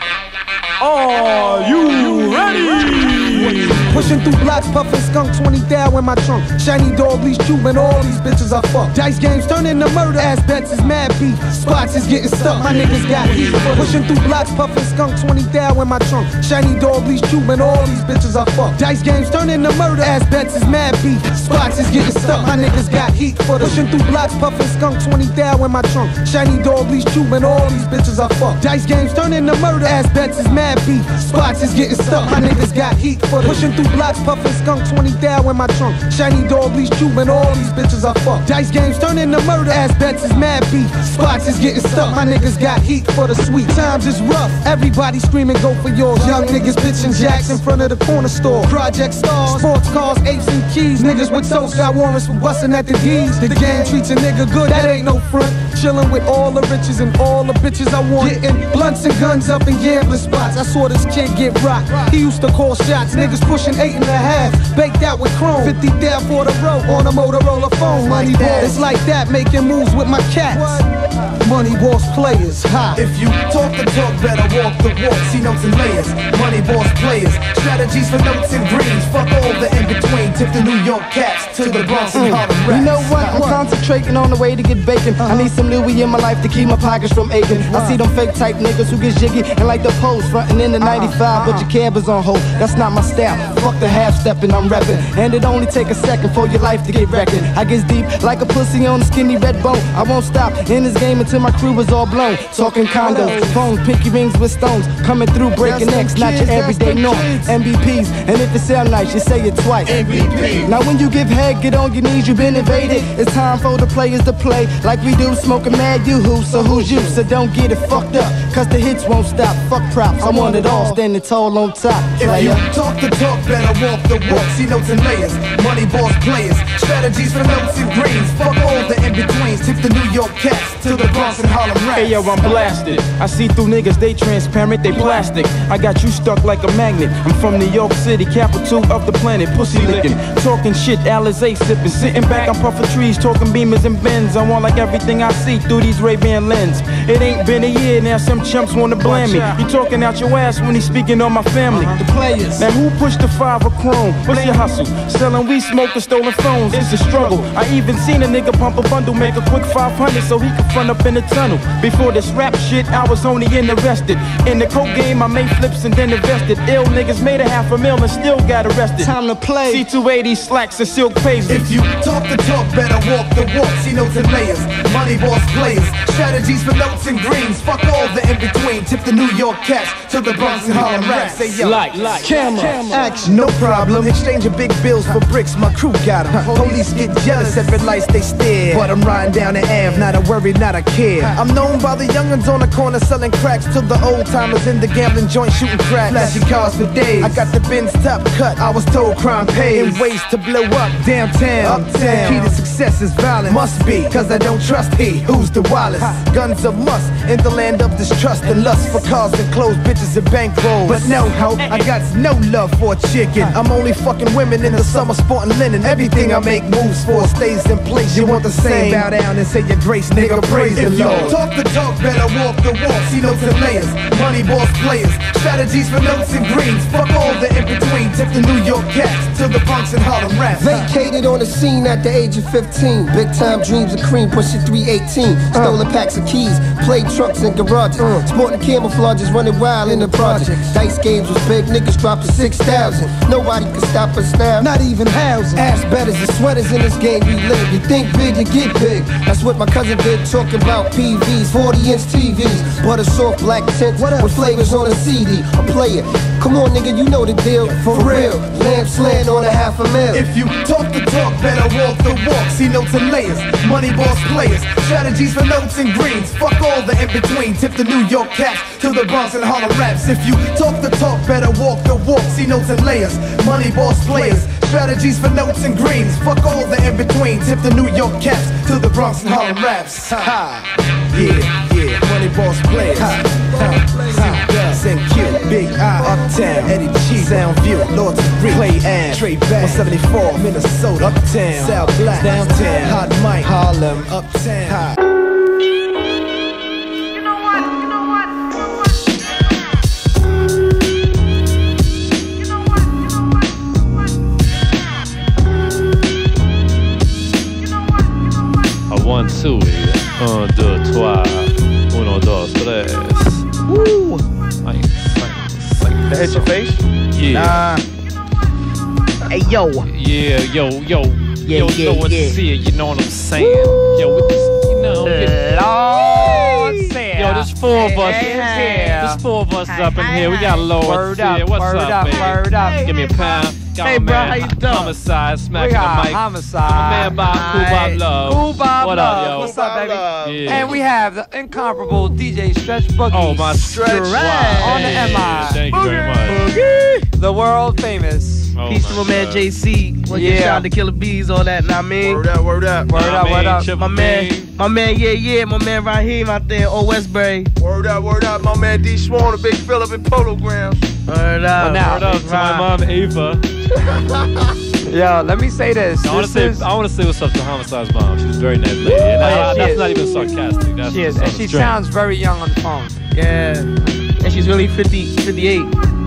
Are you ready? Pushing through blocks, puffin' skunk, twenty thou in my trunk. Shiny dog, leash tubing, all these bitches I fuck. Dice games turn into murder, ass bets is mad beef. Spots is getting stuck, my niggas got heat. Pushing through blocks, puffin' skunk, twenty thou in my trunk. Shiny dog, leash tubing, all these bitches I fuck. Dice games turn into murder, ass bets is mad beef. Spots is getting stuck, my niggas got heat. For the pushing through blocks, puffin' skunk, twenty thou in my trunk. Shiny dog, leash tubing, all these bitches I fuck. Dice games turn into murder, ass bets is mad beef. Spots is getting stuck, my niggas got heat. For the pushing through blocks, puffin' skunk, twenty thou in my trunk. Shiny dog, leash tubing, all these bitches I fuck. Dice games turn into murder, ass bets is mad beef. Spots is getting stuck, my niggas got heat. For the sweet times is rough, everybody screaming go for yours. Young niggas pitching jacks in front of the corner store. Project stars, sports cars, apes and keys. Niggas with toast got warrants for busting at the D's. The game treats a nigga good, that ain't no front. Chillin' with all the riches and all the bitches I want. Getting blunts and guns up in gambling spots. I saw this kid get rocked, he used to call shots. Niggas pushing eight and a half, baked out with chrome. Fifty down for the road on a Motorola phone. Money ball, it's like that, making moves with my cats. Money boss players, ha. If you talk the talk, better walk the walk. See notes and layers, money boss players. Strategies for notes and greens. Fuck all the in-between. Tip the New York cats to the Bronx and Harlem rats. You know what? I'm concentrating on the way to get bacon. I need some Louis in my life to keep my pockets from aching. I see them fake type niggas who get jiggy and like the pose frontin' in the ninety-five, but your cab is on hold. That's not my style. Fuck the half-steppin', I'm reppin'. And it only take a second for your life to get wreckin'. I get deep like a pussy on a skinny red bone. I won't stop in this game until my crew is all blown. Talking condos, phones, pinky rings with stones. Coming through breaking necks, not your everyday norm. M V Ps, and if it sound nice, you say it twice. M V P. Now when you give head, get on your knees, you been invaded. It's time for the players to play like we do, smoking mad yoo-hoo. So who's you? So don't get it fucked up, cause the hits won't stop. Fuck props, I want it all, standing tall on top. If you talk the talk, better walk the walk. See notes and layers, money boss players. Strategies for notes and greens. Fuck all the in-betweens. Tip the New York cats to the Bronx and Harlem rats. Hey yo, I'm blasted. I see through niggas, they transparent, they plastic. I got you stuck like a magnet. I'm from New York City, capital of the planet. Pussy licking, talking shit, Alizé sipping. Sitting back, I'm puffing trees, talking beamers and bends. I want like everything I see through these Ray-Ban lens. It ain't been a year now, some chumps wanna blame me. You talking out your ass when he speaking on my family. The players. Now who pushed the five of chrome? What's your hustle? Selling weed, smoking, stolen phones. It's a struggle. I even seen a nigga pump a bundle, make a quick five hundred so he could front up in the tunnel. Before this rap shit, I was only interested in the coke game. I made flips and then invested. Ill niggas made a half a mil and still got arrested. Time to play. C two eighty slacks and silk paisley. If you talk the talk, better walk the walk. See notes and layers, money boss players. Strategies for notes and greens. Fuck all the in-between. Tip the New York cats to the Bronx and Harlem rats. Say yo, like, like, camera, camera, action, no problem. Exchanging big bills for bricks, my crew got them. Police get jealous at red lights, they stare. But I'm riding down the Ave, not a worry, not a care. I'm known by the young'uns on the corner selling cracks to the old timers in the gambling joint shooting cracks. Flashy cars for days. I got the Benz top cut. I was told crime pays. In ways to blow up downtown. Uptown. Key to success is violence. Must be, cause I don't trust he who's the wildest. Guns a must in the land of distrust and lust for cars and clothes, bitches and bankrolls. But no hope, I got no love for a chicken. I'm only fucking women in the summer sporting linen. Everything I make moves for stays in place. You want the same? Bow down and say your grace, nigga. Praise the Lord. Talk the talk, better walk the walk. See notes and layers, money boss players. Strategies for notes and greens. Fuck all the in-between. Tip the New York cats to the Bronx and Harlem rats. Vacated on the scene at the age of fifteen. Big time dreams of cream, pushing three eighteen. Stolen packs of keys, played trucks in garages. Sporting camouflages, running wild in the project. Dice games was big, niggas dropping six thousand. Nobody can stop us now, not even housing. Ass betters and sweaters in this game we live. You think big, you get big. That's what my cousin did, talking about P Vs, forty inch T Vs. Butter soft black tints with flavors on a C D. A player, come on nigga, you know the deal. For real, lamp slant on a half a mil. If you talk the talk, better walk the walk. See notes and layers, money boss players. Strategies for notes and greens. Fuck all the in-between. Tip the New York cats to the Bronx and Harlem raps. If you talk the talk, better walk the walk. See notes and layers, money boss players. strategies for notes and greens. Fuck all the in-betweens. Hip the New York Caps to the Bronx and Harlem Raps. Ha. Yeah, yeah, money boss players. Ha. Ha. Send Q, Big I, Uptown, Eddie G, Soundview, Lords of Greek, Play Am, Trey Back, one seventy-four, Minnesota, Uptown, South Black, Downtown, Hot Mike, Harlem, Uptown. Ha. One, two, un, deux, trois, uno, dos, tres. Woo! Like, like, That hit your face? Yeah. Nah. Hey, yo. Yeah, yo, yo. Yeah, yo, yeah, know what yeah. to see, you know what I'm saying? Yo, with this, you know. Lord Sam. Yo, there's four of us. Hey, hey, There's four of us up in here. We got Lord. Word up, here. What's word up, up, baby? word up. Give me a pound. Got Hey, my bro, man, how you doing? Homicide, smacking We got the mic. Homicide. My man Bob, Cool Bob Love. Cool Bob what Love. up, yo? What's up, baby? Yeah. And we have the incomparable D J Stretch Boogie. Oh, my Stretch. Wow. On the M I. Thank you very much. The world famous. Oh, Peace to my man J C. Well, yeah. Yeah. Shout out to Killer Bees, all that, nah, man. Word up, word up. Word up, word up. My man, my man, yeah, yeah, my man Raheem out there, Old Westbury. Word up, word up. My man D Swan, a big Phillip in Polo Grounds. Word up. Well, now, Word up to my mom, Ava. Yo, let me say this. I want to This say, is- I want to say what's up to Homicide's mom. She's a very nice lady. And Oh, yeah, I- she that's is. not even sarcastic. That's She is, just and on she the string. sounds very young on the phone. Yeah. And she's really fifty, fifty-eight.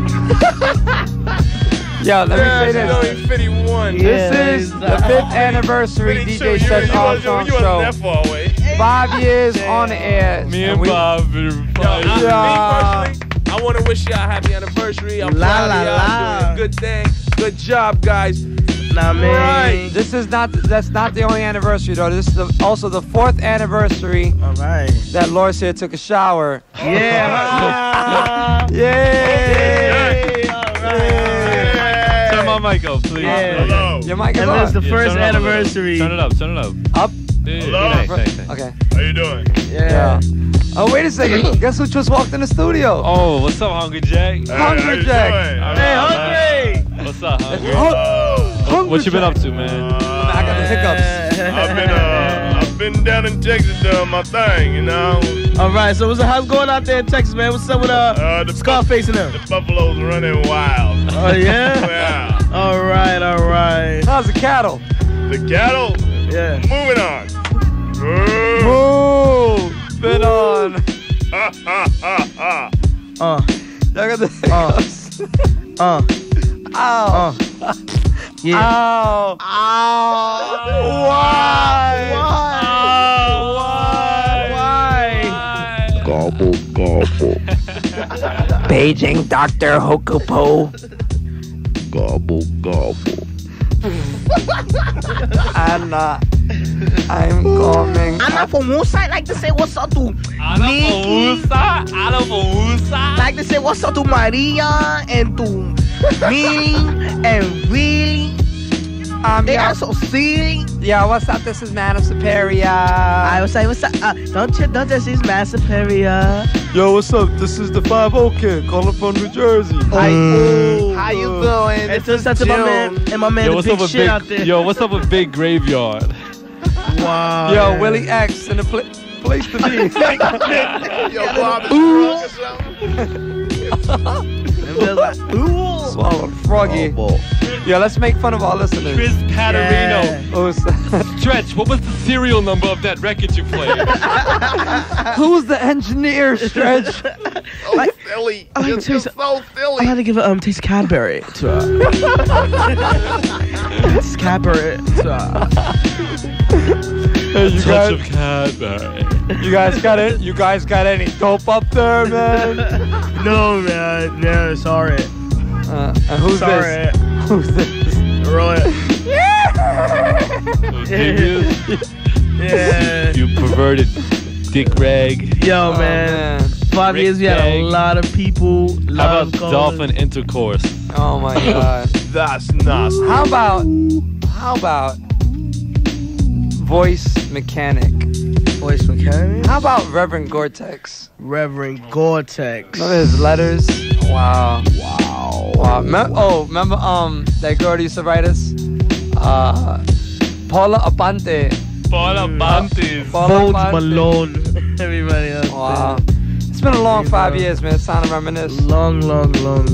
Yo, let me Yeah, say she's this. only fifty-one. Yeah, This is the fifth anniversary D J Stretch you, Armstrong you, you show. wasn't that far away. Five years on the air. Me and we- Bob. Yo, I, Yeah. me personally, I want to wish y'all a happy anniversary. I'm La, proud la, of y'all la. doing a good thing. Good job, guys. Nah, man. Right. This is not. That's not the only anniversary though. This is the, also the fourth anniversary All right. that Loris here took a shower. Yeah. Yay! Turn my mic up, please. Yeah. Hello. Your mic is And on. that's the Yeah, first turn it up a little. anniversary. Turn it up, turn it up. Up. Yeah, Hello? thanks, thanks, thanks. Okay. How you doing? Yeah. Oh wait a second. Guess who just walked in the studio? Oh, what's up, Hungry Jack? Hey, how Hungry you Jack. doing? All Hey, right, Hungry. man. What's up, Hungry? Uh, What you been up to, man? I got the hiccups. I've been uh, I've been down in Texas doing my thing, you know. All right. So what's how's going out there in Texas, man? What's up with uh, Uh, the Scarface and them? The buffaloes running wild. Oh yeah. Yeah. All right. All right. How's the cattle? The cattle. Yeah. Moving on. Moo. Moo. Been on. Ha ha ha ha. Uh. Y'all got the hiccups. Uh. Ow. Uh. Yeah. Ow. Ow. Why? Why? Why? Gobble gobble. Paging Doctor Hokupo. Gobble gobble. I'm not. I'm coming. I'm not from one side. Like to say what's up to Nikki. Like to say what's up to Maria and to me and really. Um, They yeah. are so silly. Yeah, what's up? This is Man of Superior. I was saying, what's up? Uh, don't you know this is Man Superior? Yo, what's up? This is the five oh kid calling from New Jersey. Hi. Oh, How you doing? And to such my man and my man Yo, the what's big up with shit big? out there. Yo, what's up with Big Graveyard? Wow. Yo, Willie X in the pl- place to be. Yo, Bob is drunk or something. Swallowed froggy. Yo, let's make fun of our listeners. Chris Paterino. Yeah. Oh, Stretch, what was the serial number of that record you played? who's the engineer, Stretch? So Like- silly. I like You're to say just so- so I silly. had to give a um taste Cadbury to her. Taste Cadbury to her. Hey, you Touch guys, of Cadbury. you guys got it? You guys got any dope up there, man? No, man. No, sorry. Uh, and who's Sorry. this? Who's this? Roy. Oh, Devious. Yeah. You perverted dick rag. Yo, Oh, man. man. Five Rick years, we had Dag. a lot of people. How lot about of callers. dolphin intercourse? Oh my God. That's nuts. How about, how about voice mechanic? Voice mechanic. How about Reverend Gore-Tex? Reverend Gore-Tex. Know his letters? Wow. Wow. Wow. Me- oh, remember um that girl that used to write us? Uh, Paula Abante. Paula Abante. Paula Bones Malone. Everybody else. Wow. It's been a long five years, man. It's time to reminisce. Long, long, long.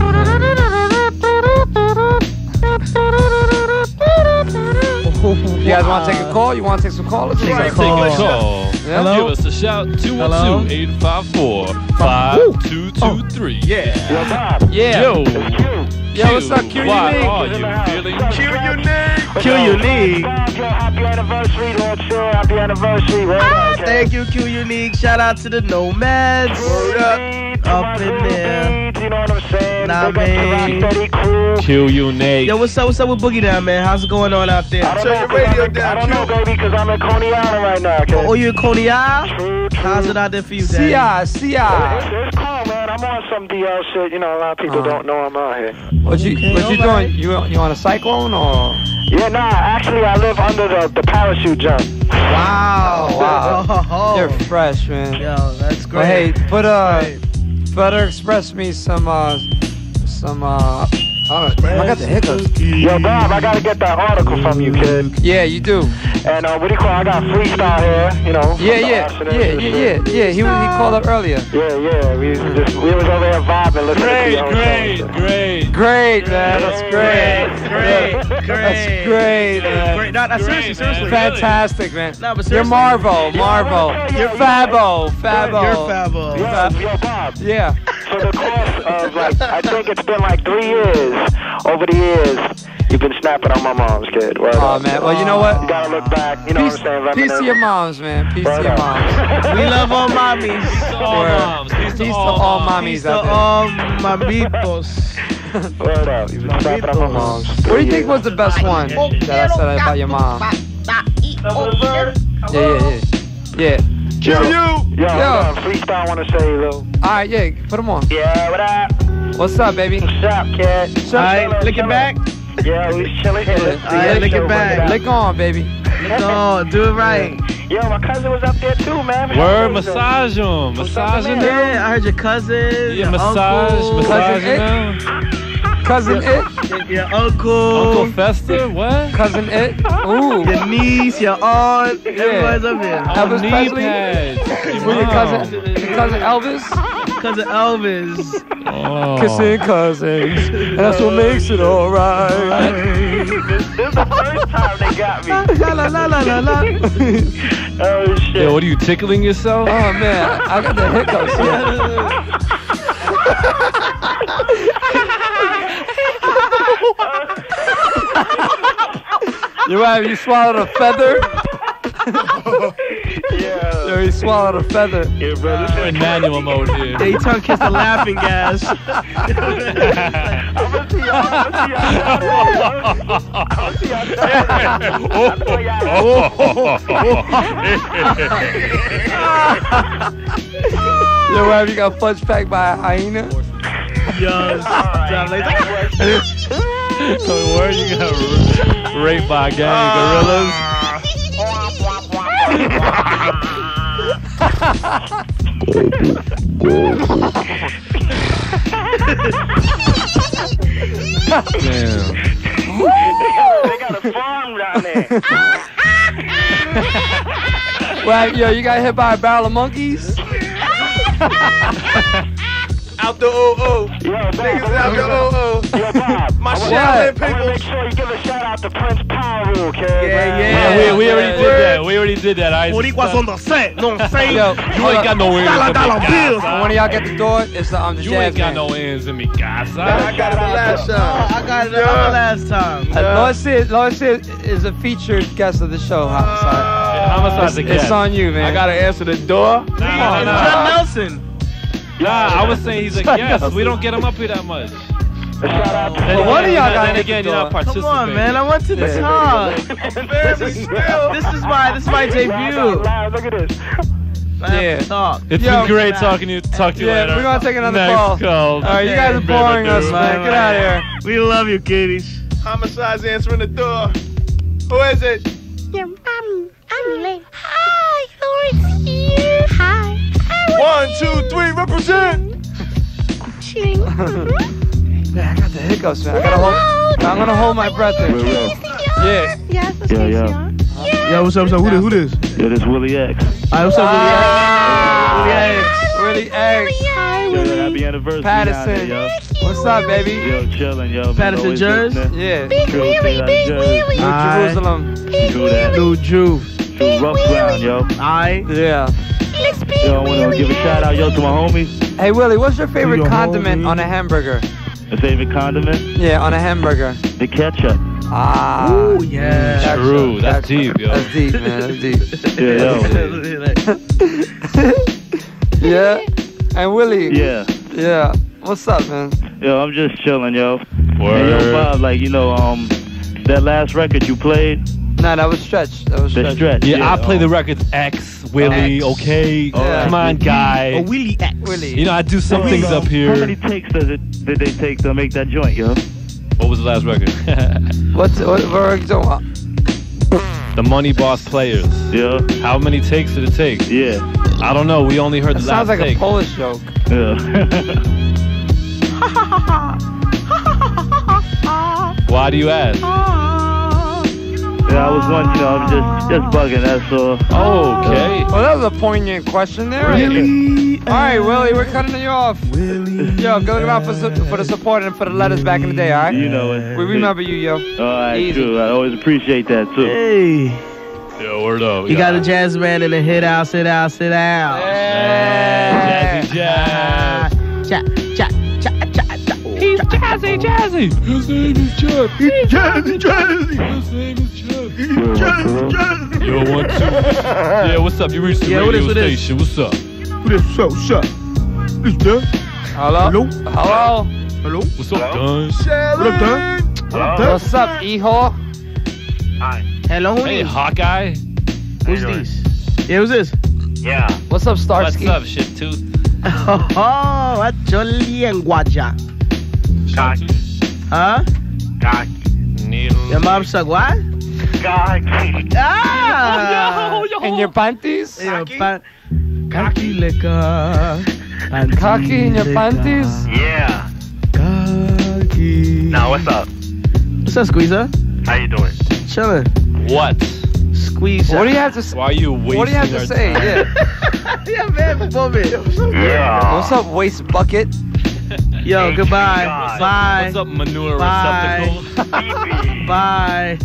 You guys want to take a call? You want to take some calls? Take a call. Yeah. Give us a shout. two one two, eight five four, five two two three. Yeah. Yeah. Yo. Yo, what's up, Q Why Unique? are you feeling Q Unique. Q Unique. Happy anniversary, Lord Chill. Happy anniversary. Word Ah, up, thank you, Q Unique. Shout out to the Nomads. Word up. Up in there. You know what I'm saying? Nah, Big up to man. Rocksteady crew. Q Unique. Yo, what's up? What's up with Boogie Down, man? How's it going on out there? I don't know, radio down, I don't know, baby, because I'm in Coney Island right now. Okay? Oh, you in Coney Island? True, true. How's it out there for you, C Daddy? I, C I. It's, it's cool, man. I'm on some D L shit. You know, a lot of people Uh-huh. don't know I'm out here. What you Okay, What you alright. doing? You you on a cyclone or? Yeah, nah, actually, I live under the, the parachute jump. Wow. Wow. Oh, You're fresh, man. Yo, that's great. But hey, put uh, Great. better express me some uh, some uh. Oh, I got the hiccups. Yo, Bob, I gotta get that article from you, kid. Yeah, you do. And uh, what do you call it? I got freestyle here, you know. Yeah, the yeah, Arsenal yeah, and yeah, shit. yeah, yeah. He he called up earlier. Yeah, yeah. We was just we was over here vibing, listening to Great, your own great, songs. great. Great, man. That's great. Great, great. That's great, man. Great. No, no, seriously, man. seriously. Fantastic, man. No, but You're seriously. Marvo, Marvo. You're Fabo, Fabo. You're Fabo. Yo, yo, Bob. Yeah. For the course of like, I think it's been like three years. Over the years, you've been snapping on my mom's kid. Word Oh up. man. Well, you know what? You gotta look back. You know Peace, what I'm saying? peace Reminisce. to your moms, man. Peace to Word your up. moms. We love all mommies. Peace to all Word. moms. Peace Peace to to all all moms. mommies Peace to out there. all mamitos. Word up. You've been snapping on my mom's. What do you think was the best one that I said about your mom? Yeah, yeah, yeah. Yeah. Yo, yo, yo, Yo. yo. Freestyle wanna say, little. Alright, yeah, put them on. Yeah, what up? What's up, baby? What's up, kid? What's up? Alright, lick it back. Yeah, we chilling. Yeah, chilling. yeah, lick it back. Lick on, baby. No, do it right. Yo, my cousin was up there too, man. Word, massage him. Massage him. Yeah, I heard your cousin. Yeah, your massage, uncle, massage Cousin him. Cousin It. Your, your uncle. Uncle Fester, what? Cousin It. Ooh. Your niece, your aunt. Everybody's up here. Elvis knee Presley. pads. With your Wow. cousin, your cousin Elvis. Cousin Elvis. Oh. Kissing cousins. And that's what makes it alright. This is the first time they got me. La la la la la la. Oh, shit. Yo, what are you tickling yourself? Oh man, I got the hiccups. You right? You swallowed a feather? Yeah. Yo, he swallowed a feather. Yeah, bro. This We're in manual mode here. Yeah, you tongue kiss the laughing gas. I'm gonna see y'all. I'm gonna see y'all. I'm gonna see y'all. Yo, right? You got fudge packed by a hyena? Yo, John later. Word, you got raped by a gang of gorillas. Damn. They got a farm down there. Well, yo, you got hit by a barrel of monkeys? Out the O O. Yo, niggas out the O O. Yo, Bob. My What? Shaolin people. I wanna make sure you give a shout out to Prince Power Rule, kid. Yeah, man. yeah. we, we already did that. We already did that. I Boricuas on the set. No, I'm saying. Yo, You ain't got no ends Dollar, in dollar me, bills. When one of y'all get the door, it's the, um, the You jazz ain't got man. no ends in me, guys. I got it the last Oh, time. I got it the other last time. Uh, Lord Sid, Lord Sid is a featured guest of the show. Homicide. Homicide's a It's, guest. it's on you, man. I gotta answer the door. Nah, John nah. Nelson. Nah, I was saying he's a guest. We don't get him up here that much. A shout out to Well, one of y'all Then got hit again, the you're not door. participating. Come on, man. I want to the Yeah. top. This is this is my this is my debut. Look at this. I have Yeah. to talk. It's Yo, been great talking to you. Talk to you Yeah, later. we're gonna take another Next call. call. All right, you guys are boring us, man. Get out of here. We love you, kiddies. Homicide's answering the door. Who is it? Your mommy, I'm late. Hi, who is here? Hi. One, two, three, represent. Ching. Man, I got the hiccups, man. I gotta hold. I'm gonna hold my breath there. Yeah. Yes, that's Yo, yo. Yo, what's up, what's up? Who this? Who this? Yo, this Willie X. Alright, what's up, Willie X? Willie X. Hi, Yo, yo, happy anniversary. Patterson. Down there, yo. What's up, baby? Yo, chillin', yo. Patterson, Always Jersey? listening. Yeah. Big True, Willie, big Willie. New Jerusalem. True that. New Jew. True rough ground, yo. Alright. Yeah. Yo, I want to give a shout out, yo, to my homies. Hey, Willie, what's your favorite Your condiment homie. on a hamburger? A favorite condiment? Yeah, on a hamburger. The ketchup. Ah. Ooh, yeah. Ketchup, True, that's ketchup. deep, yo. That's deep, man. That's deep. Yeah, yo. Yeah. And Willie. Yeah. Yeah. What's up, man? Yo, I'm just chilling, yo. Word. Hey, yo, Bob, like, you know, um, that last record you played, Nah, that was Stretch. That was the Stretch. stretch. Yeah, I play um, the records X, Willie, X. okay? Yeah. Come on, guy. Oh, Willie X. Willie. You know, I do some How things many- up here. How many takes does it did they take to make that joint, yo? What was the last record? What's what? What are you talking about? The Money Boss Players. Yeah. How many takes did it take? Yeah. I don't know. We only heard That the sounds last like take. a Polish joke. Yeah. Why do you ask? Yeah, I was wondering, you know, I'm just just bugging, that's all. Okay. Well, that was a poignant question there. Willie. All right, Willie, we're cutting you off. Willie. Yo, go around for, su- for the support and for the letters back in the day, all right? You know it. We remember you, yo. All right, Easy. true. I always appreciate that, too. Hey. Yo, word up. You got a jazz man in the hit out, sit out, sit out. Jazzy jazz. Cha, cha, cha, cha, cha. He's jazzy, jazzy. His name is Jeff. He's jazzy, jazzy. His name is Jeff. He's jazzy, jazzy. Yo, one, two. Yeah, what's up? You reached the Yeah, what radio is- what is? station. What's up? Who this? So, shut. This Dun. Hello? Hello? Hello? Hello? What's up, Don? What up, Dun? What up, Dun? What's up, E-Haw? Hello, who Hey, this? Hawkeye. Who's this? Yeah, who's this? Yeah. What's up, Starsky? What's up, shit tooth? Oh, that's your language. Cocky. Huh? Cocky. Needle. Your mom suck what? Cocky. Ah! In your panties? Your pa- Cocky liquor. Panty Cocky in your liquor. panties? Yeah. Cocky. Now, what's up? What's up, Squeezer? How you doing? Chillin'. What? Squeeze. What do you have to say? Why are you wasting What do you have to our say? time? Yeah. Yeah, man, for me. Yeah. What's up, waste bucket? Yo, goodbye. God. Bye. What's up, manure Bye. receptacle? Bye.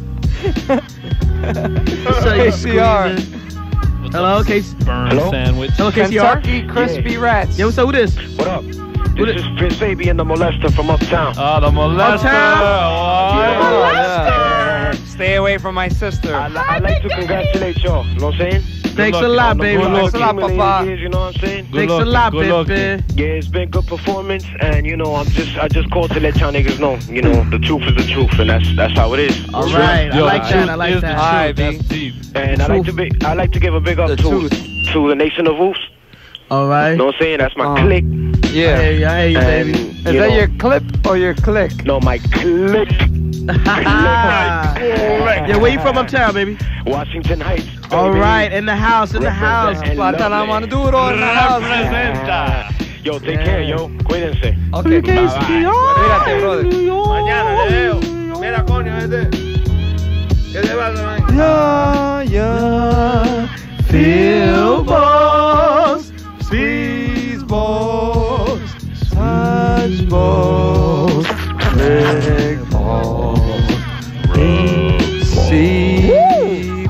So you K C R. squeezing. What's Hello, up, K- Burn Hello? sandwich. Hello, K C R. Kentucky Crispy Rats. Yo, what's up with this? What up? What This is Prince Fabian, the molester from Uptown. Ah, the molester. Uptown. Oh, Yeah. Stay away from my sister. I, li- I like to congratulate y'all, you know what I'm saying? Thanks a luck, lot, On the baby. good Thanks a lot, accumulated Papa. years, you know what I'm saying? Good Thanks a looking, lot, good looking. baby. Yeah, it's been good performance, and you know, I'm just, I just called to let y'all niggas know, you know, the truth is the truth, and that's, that's how it is. All right, I Yo, like the that. truth I like is the that. truth. Hi, B. That's deep. And I like to be, I like to give a big up The to, truth. to the Nation of Oos. All right. You know what I'm saying? That's my Uh, clique. Yeah. Hey, I hear you, And, baby. Is you that know, your clip or your click? No, my clique. Yeah, where you from uptown, baby? Washington Heights. All baby. right, in the house, in the house. Represent. I thought I want to do it all in the house. Representa. Yo, take care, yo. Cuídense. Okay, K C R. Cuídate, brother. Mañana te veo. Mira, coño, este. ¿Qué te pasa, man? Yeah, yeah. Feel boss, squeeze boss, touch boss, lick boss, see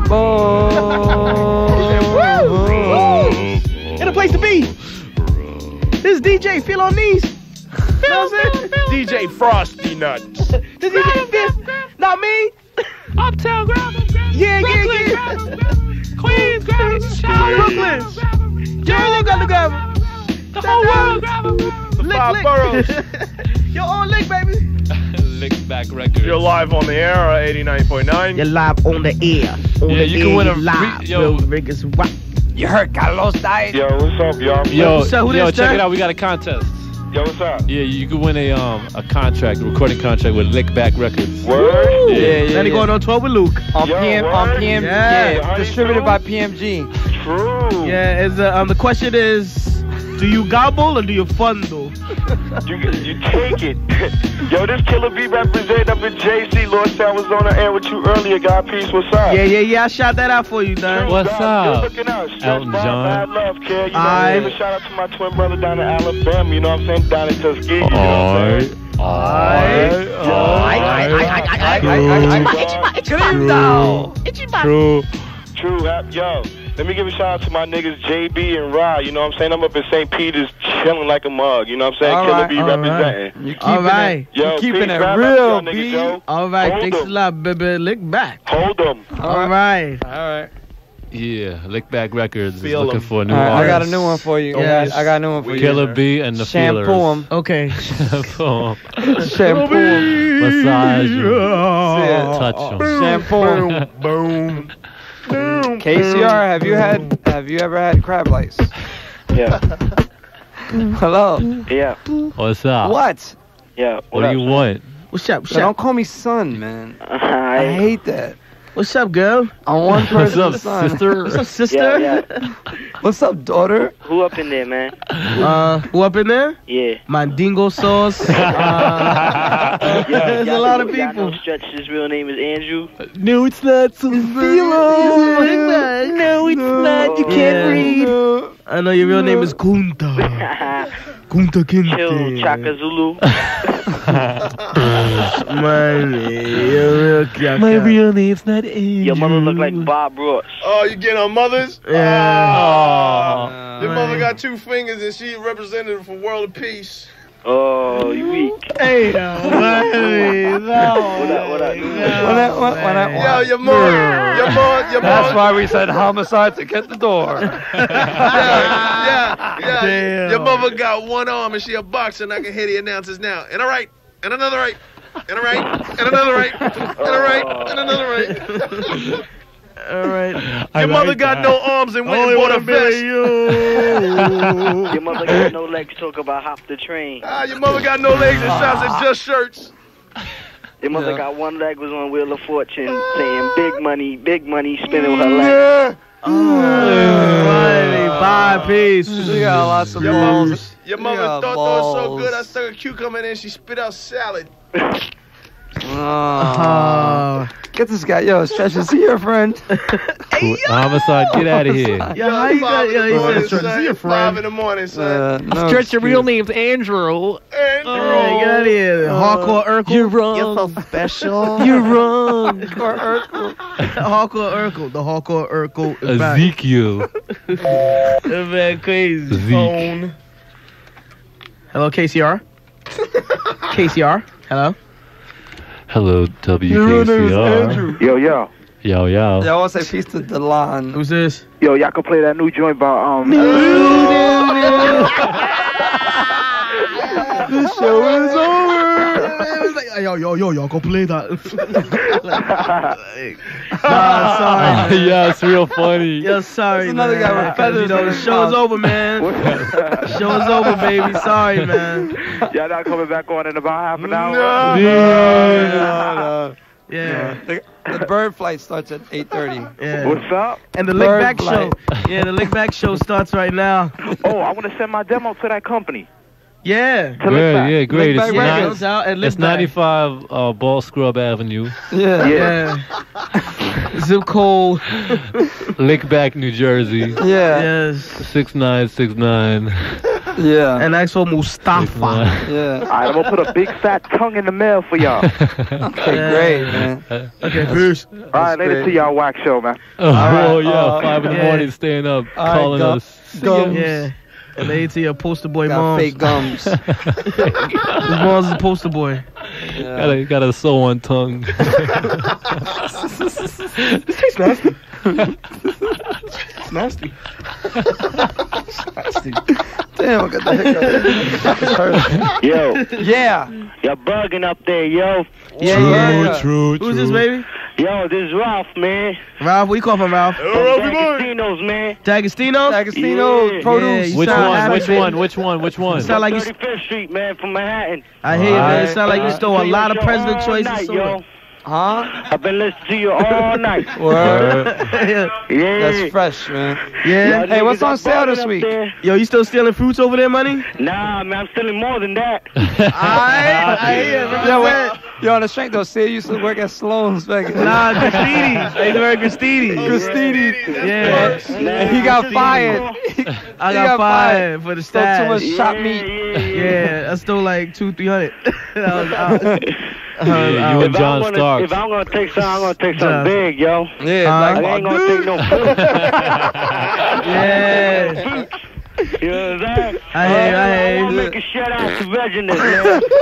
boss. Get a place to be. This is D J Feel on Knees. You know what I'm saying? D J Frosty Nuts. This D J Feel, not me. Uptown, grab him, grab him. Yeah, yeah, Brooklyn, yeah. grab him, grab him. Queens, grab him. Charlotte, Brooklyn. grab him. Jersey got to grab him. The whole world, grab him, grab him. The Lick, five lick. boroughs. Yo, on lick, baby. Lick back records. You're live on the air at eighty-nine point nine. You're live on the air. On Yeah, the you can air, win a you live. re- yo. Will Riggers rock. You heard Carlos died? Yo, what's up, y'all? Yo, So who yo, this, check sir? it out. We got a contest. Yo, what's up? Yeah, you could win a um a contract, a recording contract with Lickback Records. Word? Yeah, Yeah, yeah, Then he yeah. going on tour with Luke. On Yo, P M, on word? P M, Yeah. yeah, distributed by P M G. True. Yeah, is uh, um the question is, Do you gobble or do you fondle? You, you take it. Yo, this Killer B representative up in J C. Lordstown was on the air with you earlier, God. Peace, what's up? Yeah, yeah, yeah. I shot that out for you, Don. What's up? Good looking out. Stress Elton Bob, John. Bad love, kid. You know, Aight. give a shout out to my twin brother down in Alabama. You know what I'm saying? Down in Tuskegee. You know what I'm saying? Alright. True. True. Hap- Yo, let me give a shout out to my niggas J B and Rye. You know what I'm saying? I'm up in Saint Peter's chilling like a mug. You know what I'm saying? All Killer right, B all representing. right. All right. Yo, You keeping peace, it rap real, up to y'all niggas, B. yo. All right, Hold thanks a them. lot, baby. Lick back. Hold them. All right. All right. Yeah, Lickback Records is Feel looking 'em. for a new All right, I artist. got a new one for you. Yes. I got a new one for you. Killer B and the Shampoo Feelers. 'em. Okay. Shampoo 'em. Shampoo 'em. Massage 'em. Yeah. Touch 'em. Shampoo 'em. Boom. Boom. K C R, have you had? Have you ever had crab lice? Yeah. Hello. Yeah. What's up? What? Yeah. What do you want? What's up? What's So up? don't call me son, man. I hate that. What's up, girl? I'm one What's person's up, son. sister? What's up, sister? Yeah, yeah. What's up, daughter? Who up in there, man? Uh, who up in there? Yeah. Mandingo sauce. Uh, Yeah, there's y'all a lot know- of y'all people. know Stretch, his real name is Andrew. No, it's not. No, it's not. You can't read. I know your real name is Kunta. Kunta Kinte. Chill, Chaka Zulu. Man, you're real Chaka. My real name's not Andrew. Your mother look like Bob Ross. Oh, you getting on mothers? Yeah. Your mother got two fingers and she represented for World of Peace. Oh, you weak. Hey, no, man, no. What up, what up? When I, when, when I, Yo, your mom, your mom, your That's mom. why we said homicide to get the door. Yeah, yeah, yeah. Damn. Your mother got one arm and she a boxer and I can hear the announcers now. And a right, and another right, and a right, and another right, and a right, and another right. All right. Your mother got no arms and went and bought a vest. Your mother got no legs, talk about hop the train. Ah, your mother got no legs and shouts at just shirts. Your mother Yeah. got one leg, was on Wheel of Fortune, saying big money, big money, spinning with her legs. Oh, finally, bye, peace. She got lots of Your balls. mother, your mother Yeah, thought that was so balls. good. I stuck a cucumber in and she spit out salad. Oh. Get this guy. Yo, Stretch, is he your friend? Cool. Homicide, get out of here. Yeah, how you got? Yeah, he Morning, said, son. "See your Five friend." in the morning, son. Uh, no Stretch, your real excuse. name's Andrew. Andrew. Hey, get out of here. Hardcore Urkel. You're wrong. You're so special. You're wrong. Hardcore Urkel. The Hardcore Urkel is back. Ezekiel. That man crazy. Zeke. Phone. Hello, K C R. K C R. Hello. Hello, W K C R. Yo, yo. Yo, yo. Yeah, I want to say peace to Delon. Who's this? Yo, y'all can play that new joint by, um... The show is over. It was like, yo, yo, yo, y'all go play that. Nah, sorry. Man. Yeah, it's real funny. Yo, sorry, That's another man. guy with 'Cause, feathers you know, in the his show is mouth. over, man. The show is over, baby. Sorry, man. Y'all not coming back on in about half an hour? No, no, no. Yeah. The, the bird flight starts at eight thirty. Yeah. What's up? And the Lick Bird Back flight. show. Yeah, the Lick Back show starts right now. Oh, I want to send my demo to that company. Yeah. Great, yeah, great. It's, Yeah, nine- it goes out at Lick it's Back. ninety-five uh, Ball Scrub Avenue. Yeah. Yeah. Zip code. Lickback, New Jersey. Yeah. Yes. six nine six nine. Yeah. And ask for Mustafa. Yeah. All right, I'm going to put a big fat tongue in the mail for y'all. Okay, Yeah. great, man. Okay, peace. All right, later great. to y'all wax show, man. Oh, right, yeah, uh, five in the yeah. morning, staying up, All right, calling go- us. See go. ya. Yeah. And they to your poster boy Got moms. fake gums. His mom's a poster boy. Yeah. Gotta, gotta sew on tongue. This tastes nasty. It's nasty. It's nasty. Damn, I got the hiccup. Yo, Yeah. you're bugging up there, yo. Yeah, true, yeah. true, Who's true. this, baby? Yo, this is Ralph, man. Ralph, what you call from, Ralph? From D'Agostino's, man. D'Agostino? D'Agostino Yeah. produce. Yeah, Which sound one? happy, Which baby. one? Which one? Which one? Sound like you. thirty-fifth Street, man, from Manhattan. I hear you, man. It Alright. sound like you stole a Play lot your of show president all choices. night, so- yo. Huh? I've been listening to you all night. Word. Yeah. That's fresh, man. Yeah. Y'all Hey, what's niggas on are sale balling this up week? there. Yo, you still stealing fruits over there, money? Nah, man, I'm stealing more than that. I, I hear. Yo, wait. Yo, on the strength though, see, you used to work at Sloan's back. Nah, Christini's. I used to work at Christini's. Christini. Yeah. And he got fired. I got fired for the Stole too stash. much shop meat. Yeah, I stole like two, three hundred. I was out. You, you and If I'm John gonna- Starks. If I'm gonna take something, I'm gonna take something John. big, yo. Yeah, Uh, I like ain't my gonna dude. take no food. Yeah. You know what I'm saying? I hear you, I I hear wanna you. make a shout out to Reginald, man.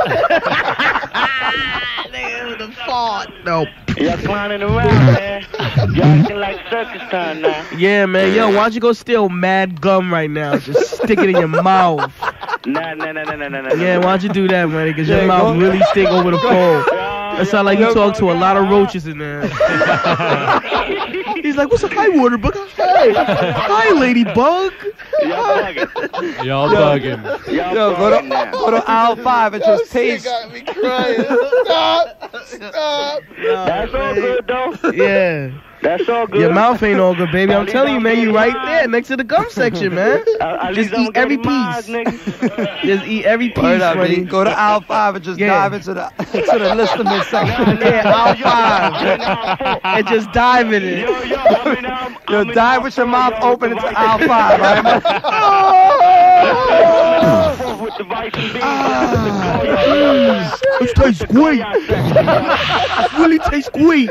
Nigga, the fart. Nope. Y'all clowning around, man. Y'all acting like circus time now. Yeah, man. Yo, why don't you go steal mad gum right now? Just stick it in your mouth. Nah, nah, nah, nah, nah, nah, nah. Yeah, why don't you do that, man? Because your Yeah, mouth go- really stick over the pole. That sound like you talk to a lot of roaches in there. He's like, what's up, hi, water bug? Hi, hi, ladybug. Y'all bugging. Y'all bugging. Y'all Yo, go bugging to, now. go to aisle five and just taste. got me crying. Stop. Stop. That's all good, though. Yeah. That's all good. Your mouth ain't all good, baby. At I'm least telling you, I'm man, you getting right mine. there next to the gum section, man. At- at Just least I'm eat every getting mine, piece. nigga. Just eat every piece, Word up, buddy. B. Go to aisle five and just Yeah. dive into the into the listament section. Yeah, aisle five. And just dive in it. Yo, yo, I mean, I'm, Yo, I'm in dive my with your phone, mouth yo, open with into the aisle vice- five, right, man? With the vice and beans. It tastes great. It really tastes great.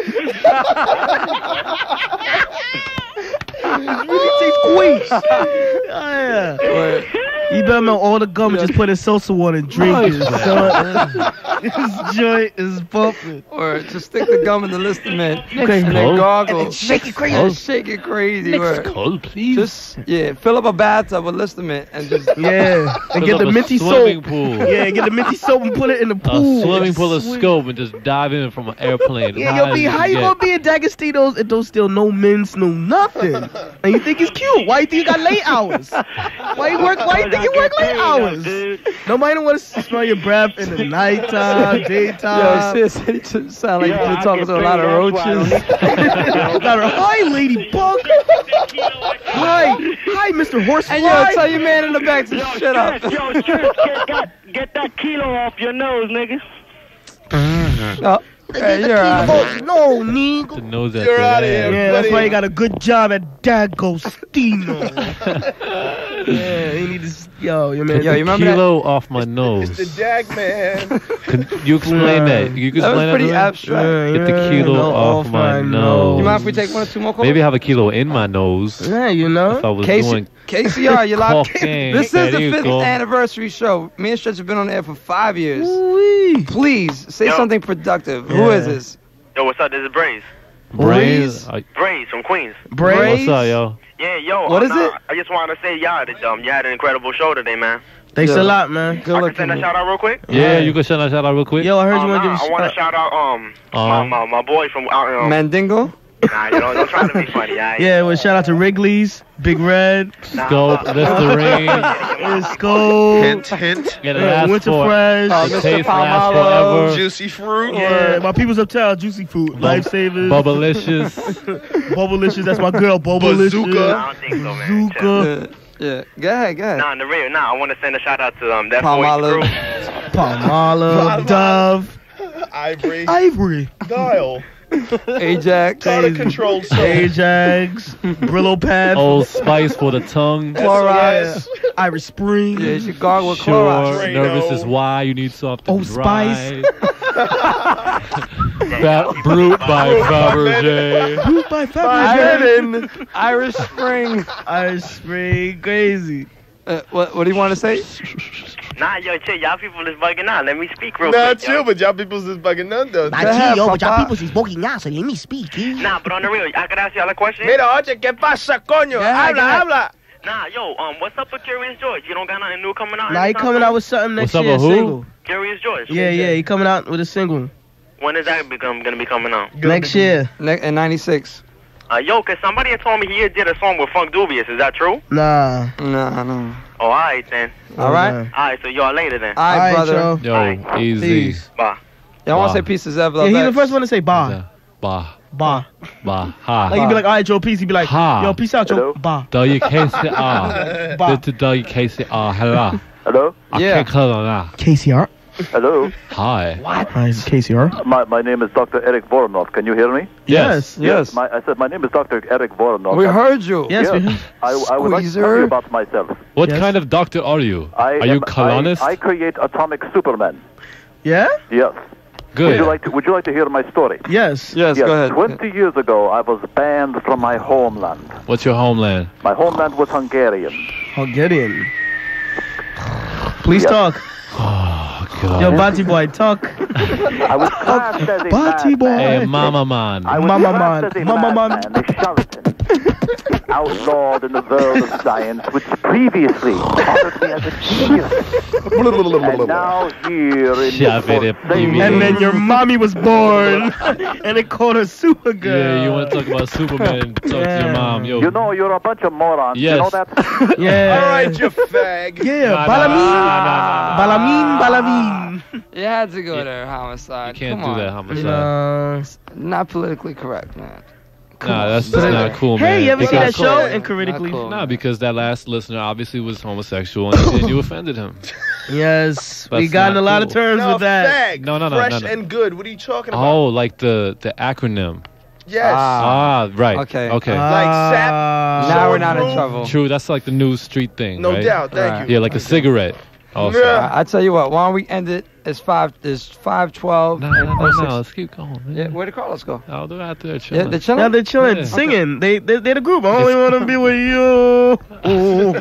It really tastes great. Oh, yeah. You better melt all the gum and just put in salsa water and drink it. son. This joint is bumping. Or just stick the gum in the listament Okay. and then gargle. And then shake it crazy. Yeah, shake it crazy. Next word. call, please. Just, yeah, fill up a bathtub with listament and just... Yeah. And Fill get up the a minty swimming soap. pool. Yeah, get the minty soap and put it in the A pool. swimming pool of Swim. scope and just dive in from an airplane. Yeah, High yo, as B, you how can you get. gonna be in D'Agostino's and don't steal no mints, no nothing? And you think it's cute? Why you think you got late hours? Why you work? Why you think you work late hours? Nobody don't want to smell your breath in the nighttime, daytime. Yo, sis, it just sound like Yeah, you're I talking get to a lot of paid, that's why I roaches. Not a- Hi, ladybug. Hi, hi, Mister Horsefly. And yo, tell your man in the back to Yo, shut up. Trish, yo, Trish, get that, get that kilo off your nose, nigga. Oh, hey, you're right. No, nigga. The nose You're out of here, Yeah, that's buddy. why you got a good job at D'Agostino. Yeah, you need to, s- yo, your man. Yo, you remember that? Kilo off my nose. It's the Jack man. Can you explain that? You can That was explain pretty to me? abstract. Get the kilo no, off my nose. You mind if we take one or two more calls? Maybe have a kilo in my nose. Yeah, you know. If I was K C, doing K C R, you live. cocaine. This is There the you fifth go. anniversary show. Me and Stretch have been on the air for five years. Ooh-wee. Please say Yo. something productive. Who Yeah. is this? Yo, what's up? This is Braze. Brains. Uh, Braze from Queens. Braves. What's up, yo? Yeah, yo. What I'm is not- it? I just wanted to say, y'all, that um, you had an incredible show today, man. Thanks Good. a lot, man. Good I looking. can send a shout out real quick. Yeah, you can shout out, shout out real quick. Yo, I heard Um, you want to nah, give I a want to shout. shout out um Uh-huh. my, my my boy from out. Um, Mandingo? Nah, you know, don't try to be funny. I, Yeah, well, shout out to Wrigley's, Big Red, Scope, Listerine. and Skull. Hint, hint. Get it Yeah, last Winter for Fresh. Uh, the Mister taste lasts Palmalo. forever. Juicy fruit. Yeah, my people's uptown, Juicy Food, Lifesavers, Bubblicious. Bubblicious, that's my girl, Bubblicious. Bazooka. I don't think so, man. Bazooka, Yeah. yeah. Go ahead, go ahead. Nah, in the real, nah, I want to send a shout out to um that Palmolive. boy crew. Palmolive, Dove, Ivory. Ivory, Dial. Ajax. Out of control soap. Ajax, Brillo Pad, Old Spice for the tongue. Chloride. Irish Spring, Yeah, you should gargle with Sure, chloride. nervous is why you need something Old dry. Spice. Ba- Brute by Fabergé. Brute by Fabergé, Iron, Irish Spring. Irish Spring, crazy. Uh, what, what do you want to say? Nah, yo, chill, y'all people is bugging out. Let me speak real Nah, quick. chill, yo. but y'all people's is bugging none though. Nah, ahead, yo, but y'all Papa. people is bugging out, so let me speak, eh? Nah, but on the real, I could ask y'all a question. Mira, oye, ¿qué pasa, coño? ahead, go Habla, ahead. habla. Nah, yo, um, what's up with Curious George? You don't got nothing new coming out? Nah, he anytime coming soon? out with something next What's up year, with who? single. Curious George. Yeah, yeah, he coming out with a single When is that become gonna be coming out? next year. Ne- in ninety-six. Uh, yo, cause somebody had told me he did a song with Funk Dubious. Is that true? Nah. No, no. Oh, all right then. All right. All right, so y'all later then. All right, brother. Yo, Alright. easy. Peace. Bye. Yeah, I want to say peace to Zev. Yeah, he's the first one to say ba. Ba. Ba. Ba. Ha. Like, he'd be like, all right, Joe, peace. He'd be like, Ha. yo, peace out, Joe. Ba. Do you K C R? Ba. Do you K C R? Hello. Hello? Yeah. K C R. Hello? Hi. What? Hi, it's K C R. My, my name is Doctor Eric Voronov. Can you hear me? Yes. Yes. My, I said my name is Doctor Eric Voronov. We heard you. Yes, we heard. I, I would like to tell you about myself. What kind of doctor are you? I are you am- colonist? I, I create atomic supermen. Yeah? Yes. Good. Would you like to, would you like to hear my story? Yes. Yes, go ahead. Twenty years ago, I was banned from my homeland. What's your homeland? My homeland was Hungarian. Hungarian. Please Yes. talk. Oh, God. Yo, Bati boy, talk. I was classed as a Bati boy. Hey, Mama Man. I was Mama classed man. as a Mama madman, man. a charlatan, outlawed in the world of science, which previously honored me as a genius. And now here in Shove it up, baby. And then your mommy was born, and they called her Supergirl. Yeah, you want to talk about Superman? Talk to Yeah. your mom. Yo. You know, you're a bunch of morons. Yes. You know that? Yeah. All right, you fag. Yeah, Nah, Balamin. Balamin, Balamin. You had to go there, homicide. You can't Come do on. that, homicide. No. Not politically correct, man. Nah, that's just not cool, man. Hey, you ever see that Because- show? Not Incorrectly. cool. Nah, because that last listener obviously was homosexual and then you offended him. Yes, we That's got in not a lot of cool. terms No, with that. fag. No, no, no, Fresh no, no. and good. What are you talking about? Oh, like the the acronym. Yes. Ah, right. Okay. Okay. like sap. Ah. Now we're not in Room. trouble. True. That's like the new street thing. No right? doubt. Thank Right. you. Yeah, like a cigarette. Also. Yeah. I, I tell you what, why don't we end it? It's five. It's five twelve. No, no, no, no. Let's keep going. Man. Yeah, where the Carlos go? Oh, they're out there Yeah, chilling. they're chilling. Now they're chilling, Yeah. singing. They, they, they're the group. I only want to be with you. Ooh.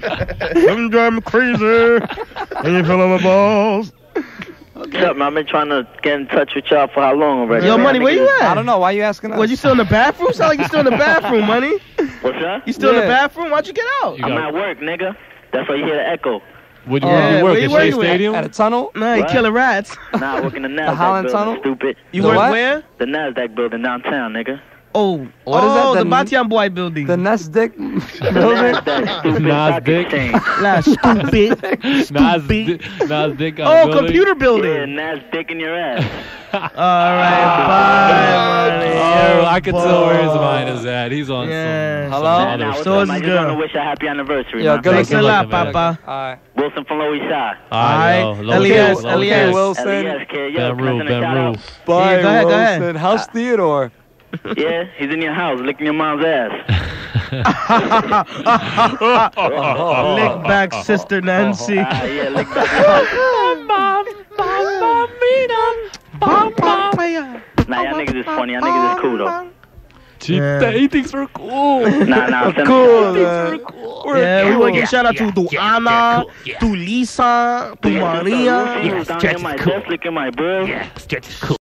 I'm driving me crazy. And you feel on my balls. What's up, man? I've been trying to get in touch with y'all for how long already? Yo, Money, where you I at? don't know. Why you asking us? Was you still in the bathroom? Sound like you still in the bathroom, Money. What's that? You still in Yeah. the bathroom? Why'd you get out? You I'm got- at work, nigga. That's why you hear the echo. Would you, Yeah, where do you where work? you At Shea working at? Stadium? At a tunnel? Nah, you What? killing rats. Nah, I work in the NASDAQ Holland building, Tunnel? stupid. You The work what? where? The NASDAQ building downtown, nigga. Oh, What is oh, that? the The- Batian Boy building. The Nest Dick The building? NASDAQ, stupid Nas stock Dick. exchange. Nah, stupid. Nas, Stupid. Di- Nas Dick got Oh, a building? computer Yeah, building. NASDAQ in your ass. All right, bye, Money. Oh, I can tell where his Boy. mind is at. He's on Yeah. some, Hello? some Nah, other what's So up? is I this just want to girl. wish you a happy anniversary, Yo, man. good Thanks a Good lot, looking, man. Papa. All right. Wilson from Lower East Side. Alright, yo. Alright, Low Elias, key, low key. Elias. Wilson. Elias, kid. Yo, Ben can I Rue, send a Ben shout Rue. out? Bye, Yeah, go ahead, go ahead. Wilson. How's Theodore? Yeah, he's in your house licking your mom's ass. Lick back, Sister Nancy. Ah, yeah, lick back. Nah, y'all niggas is funny. Y'all niggas is cool, though. She Yeah. th- he thinks we're cool. Nah, nah, send Cool, me man. Yeah, we cool. want to give shout out to, to Anna, to Lisa, to Yeah, Maria. Lucy was down here in my desk licking my bro.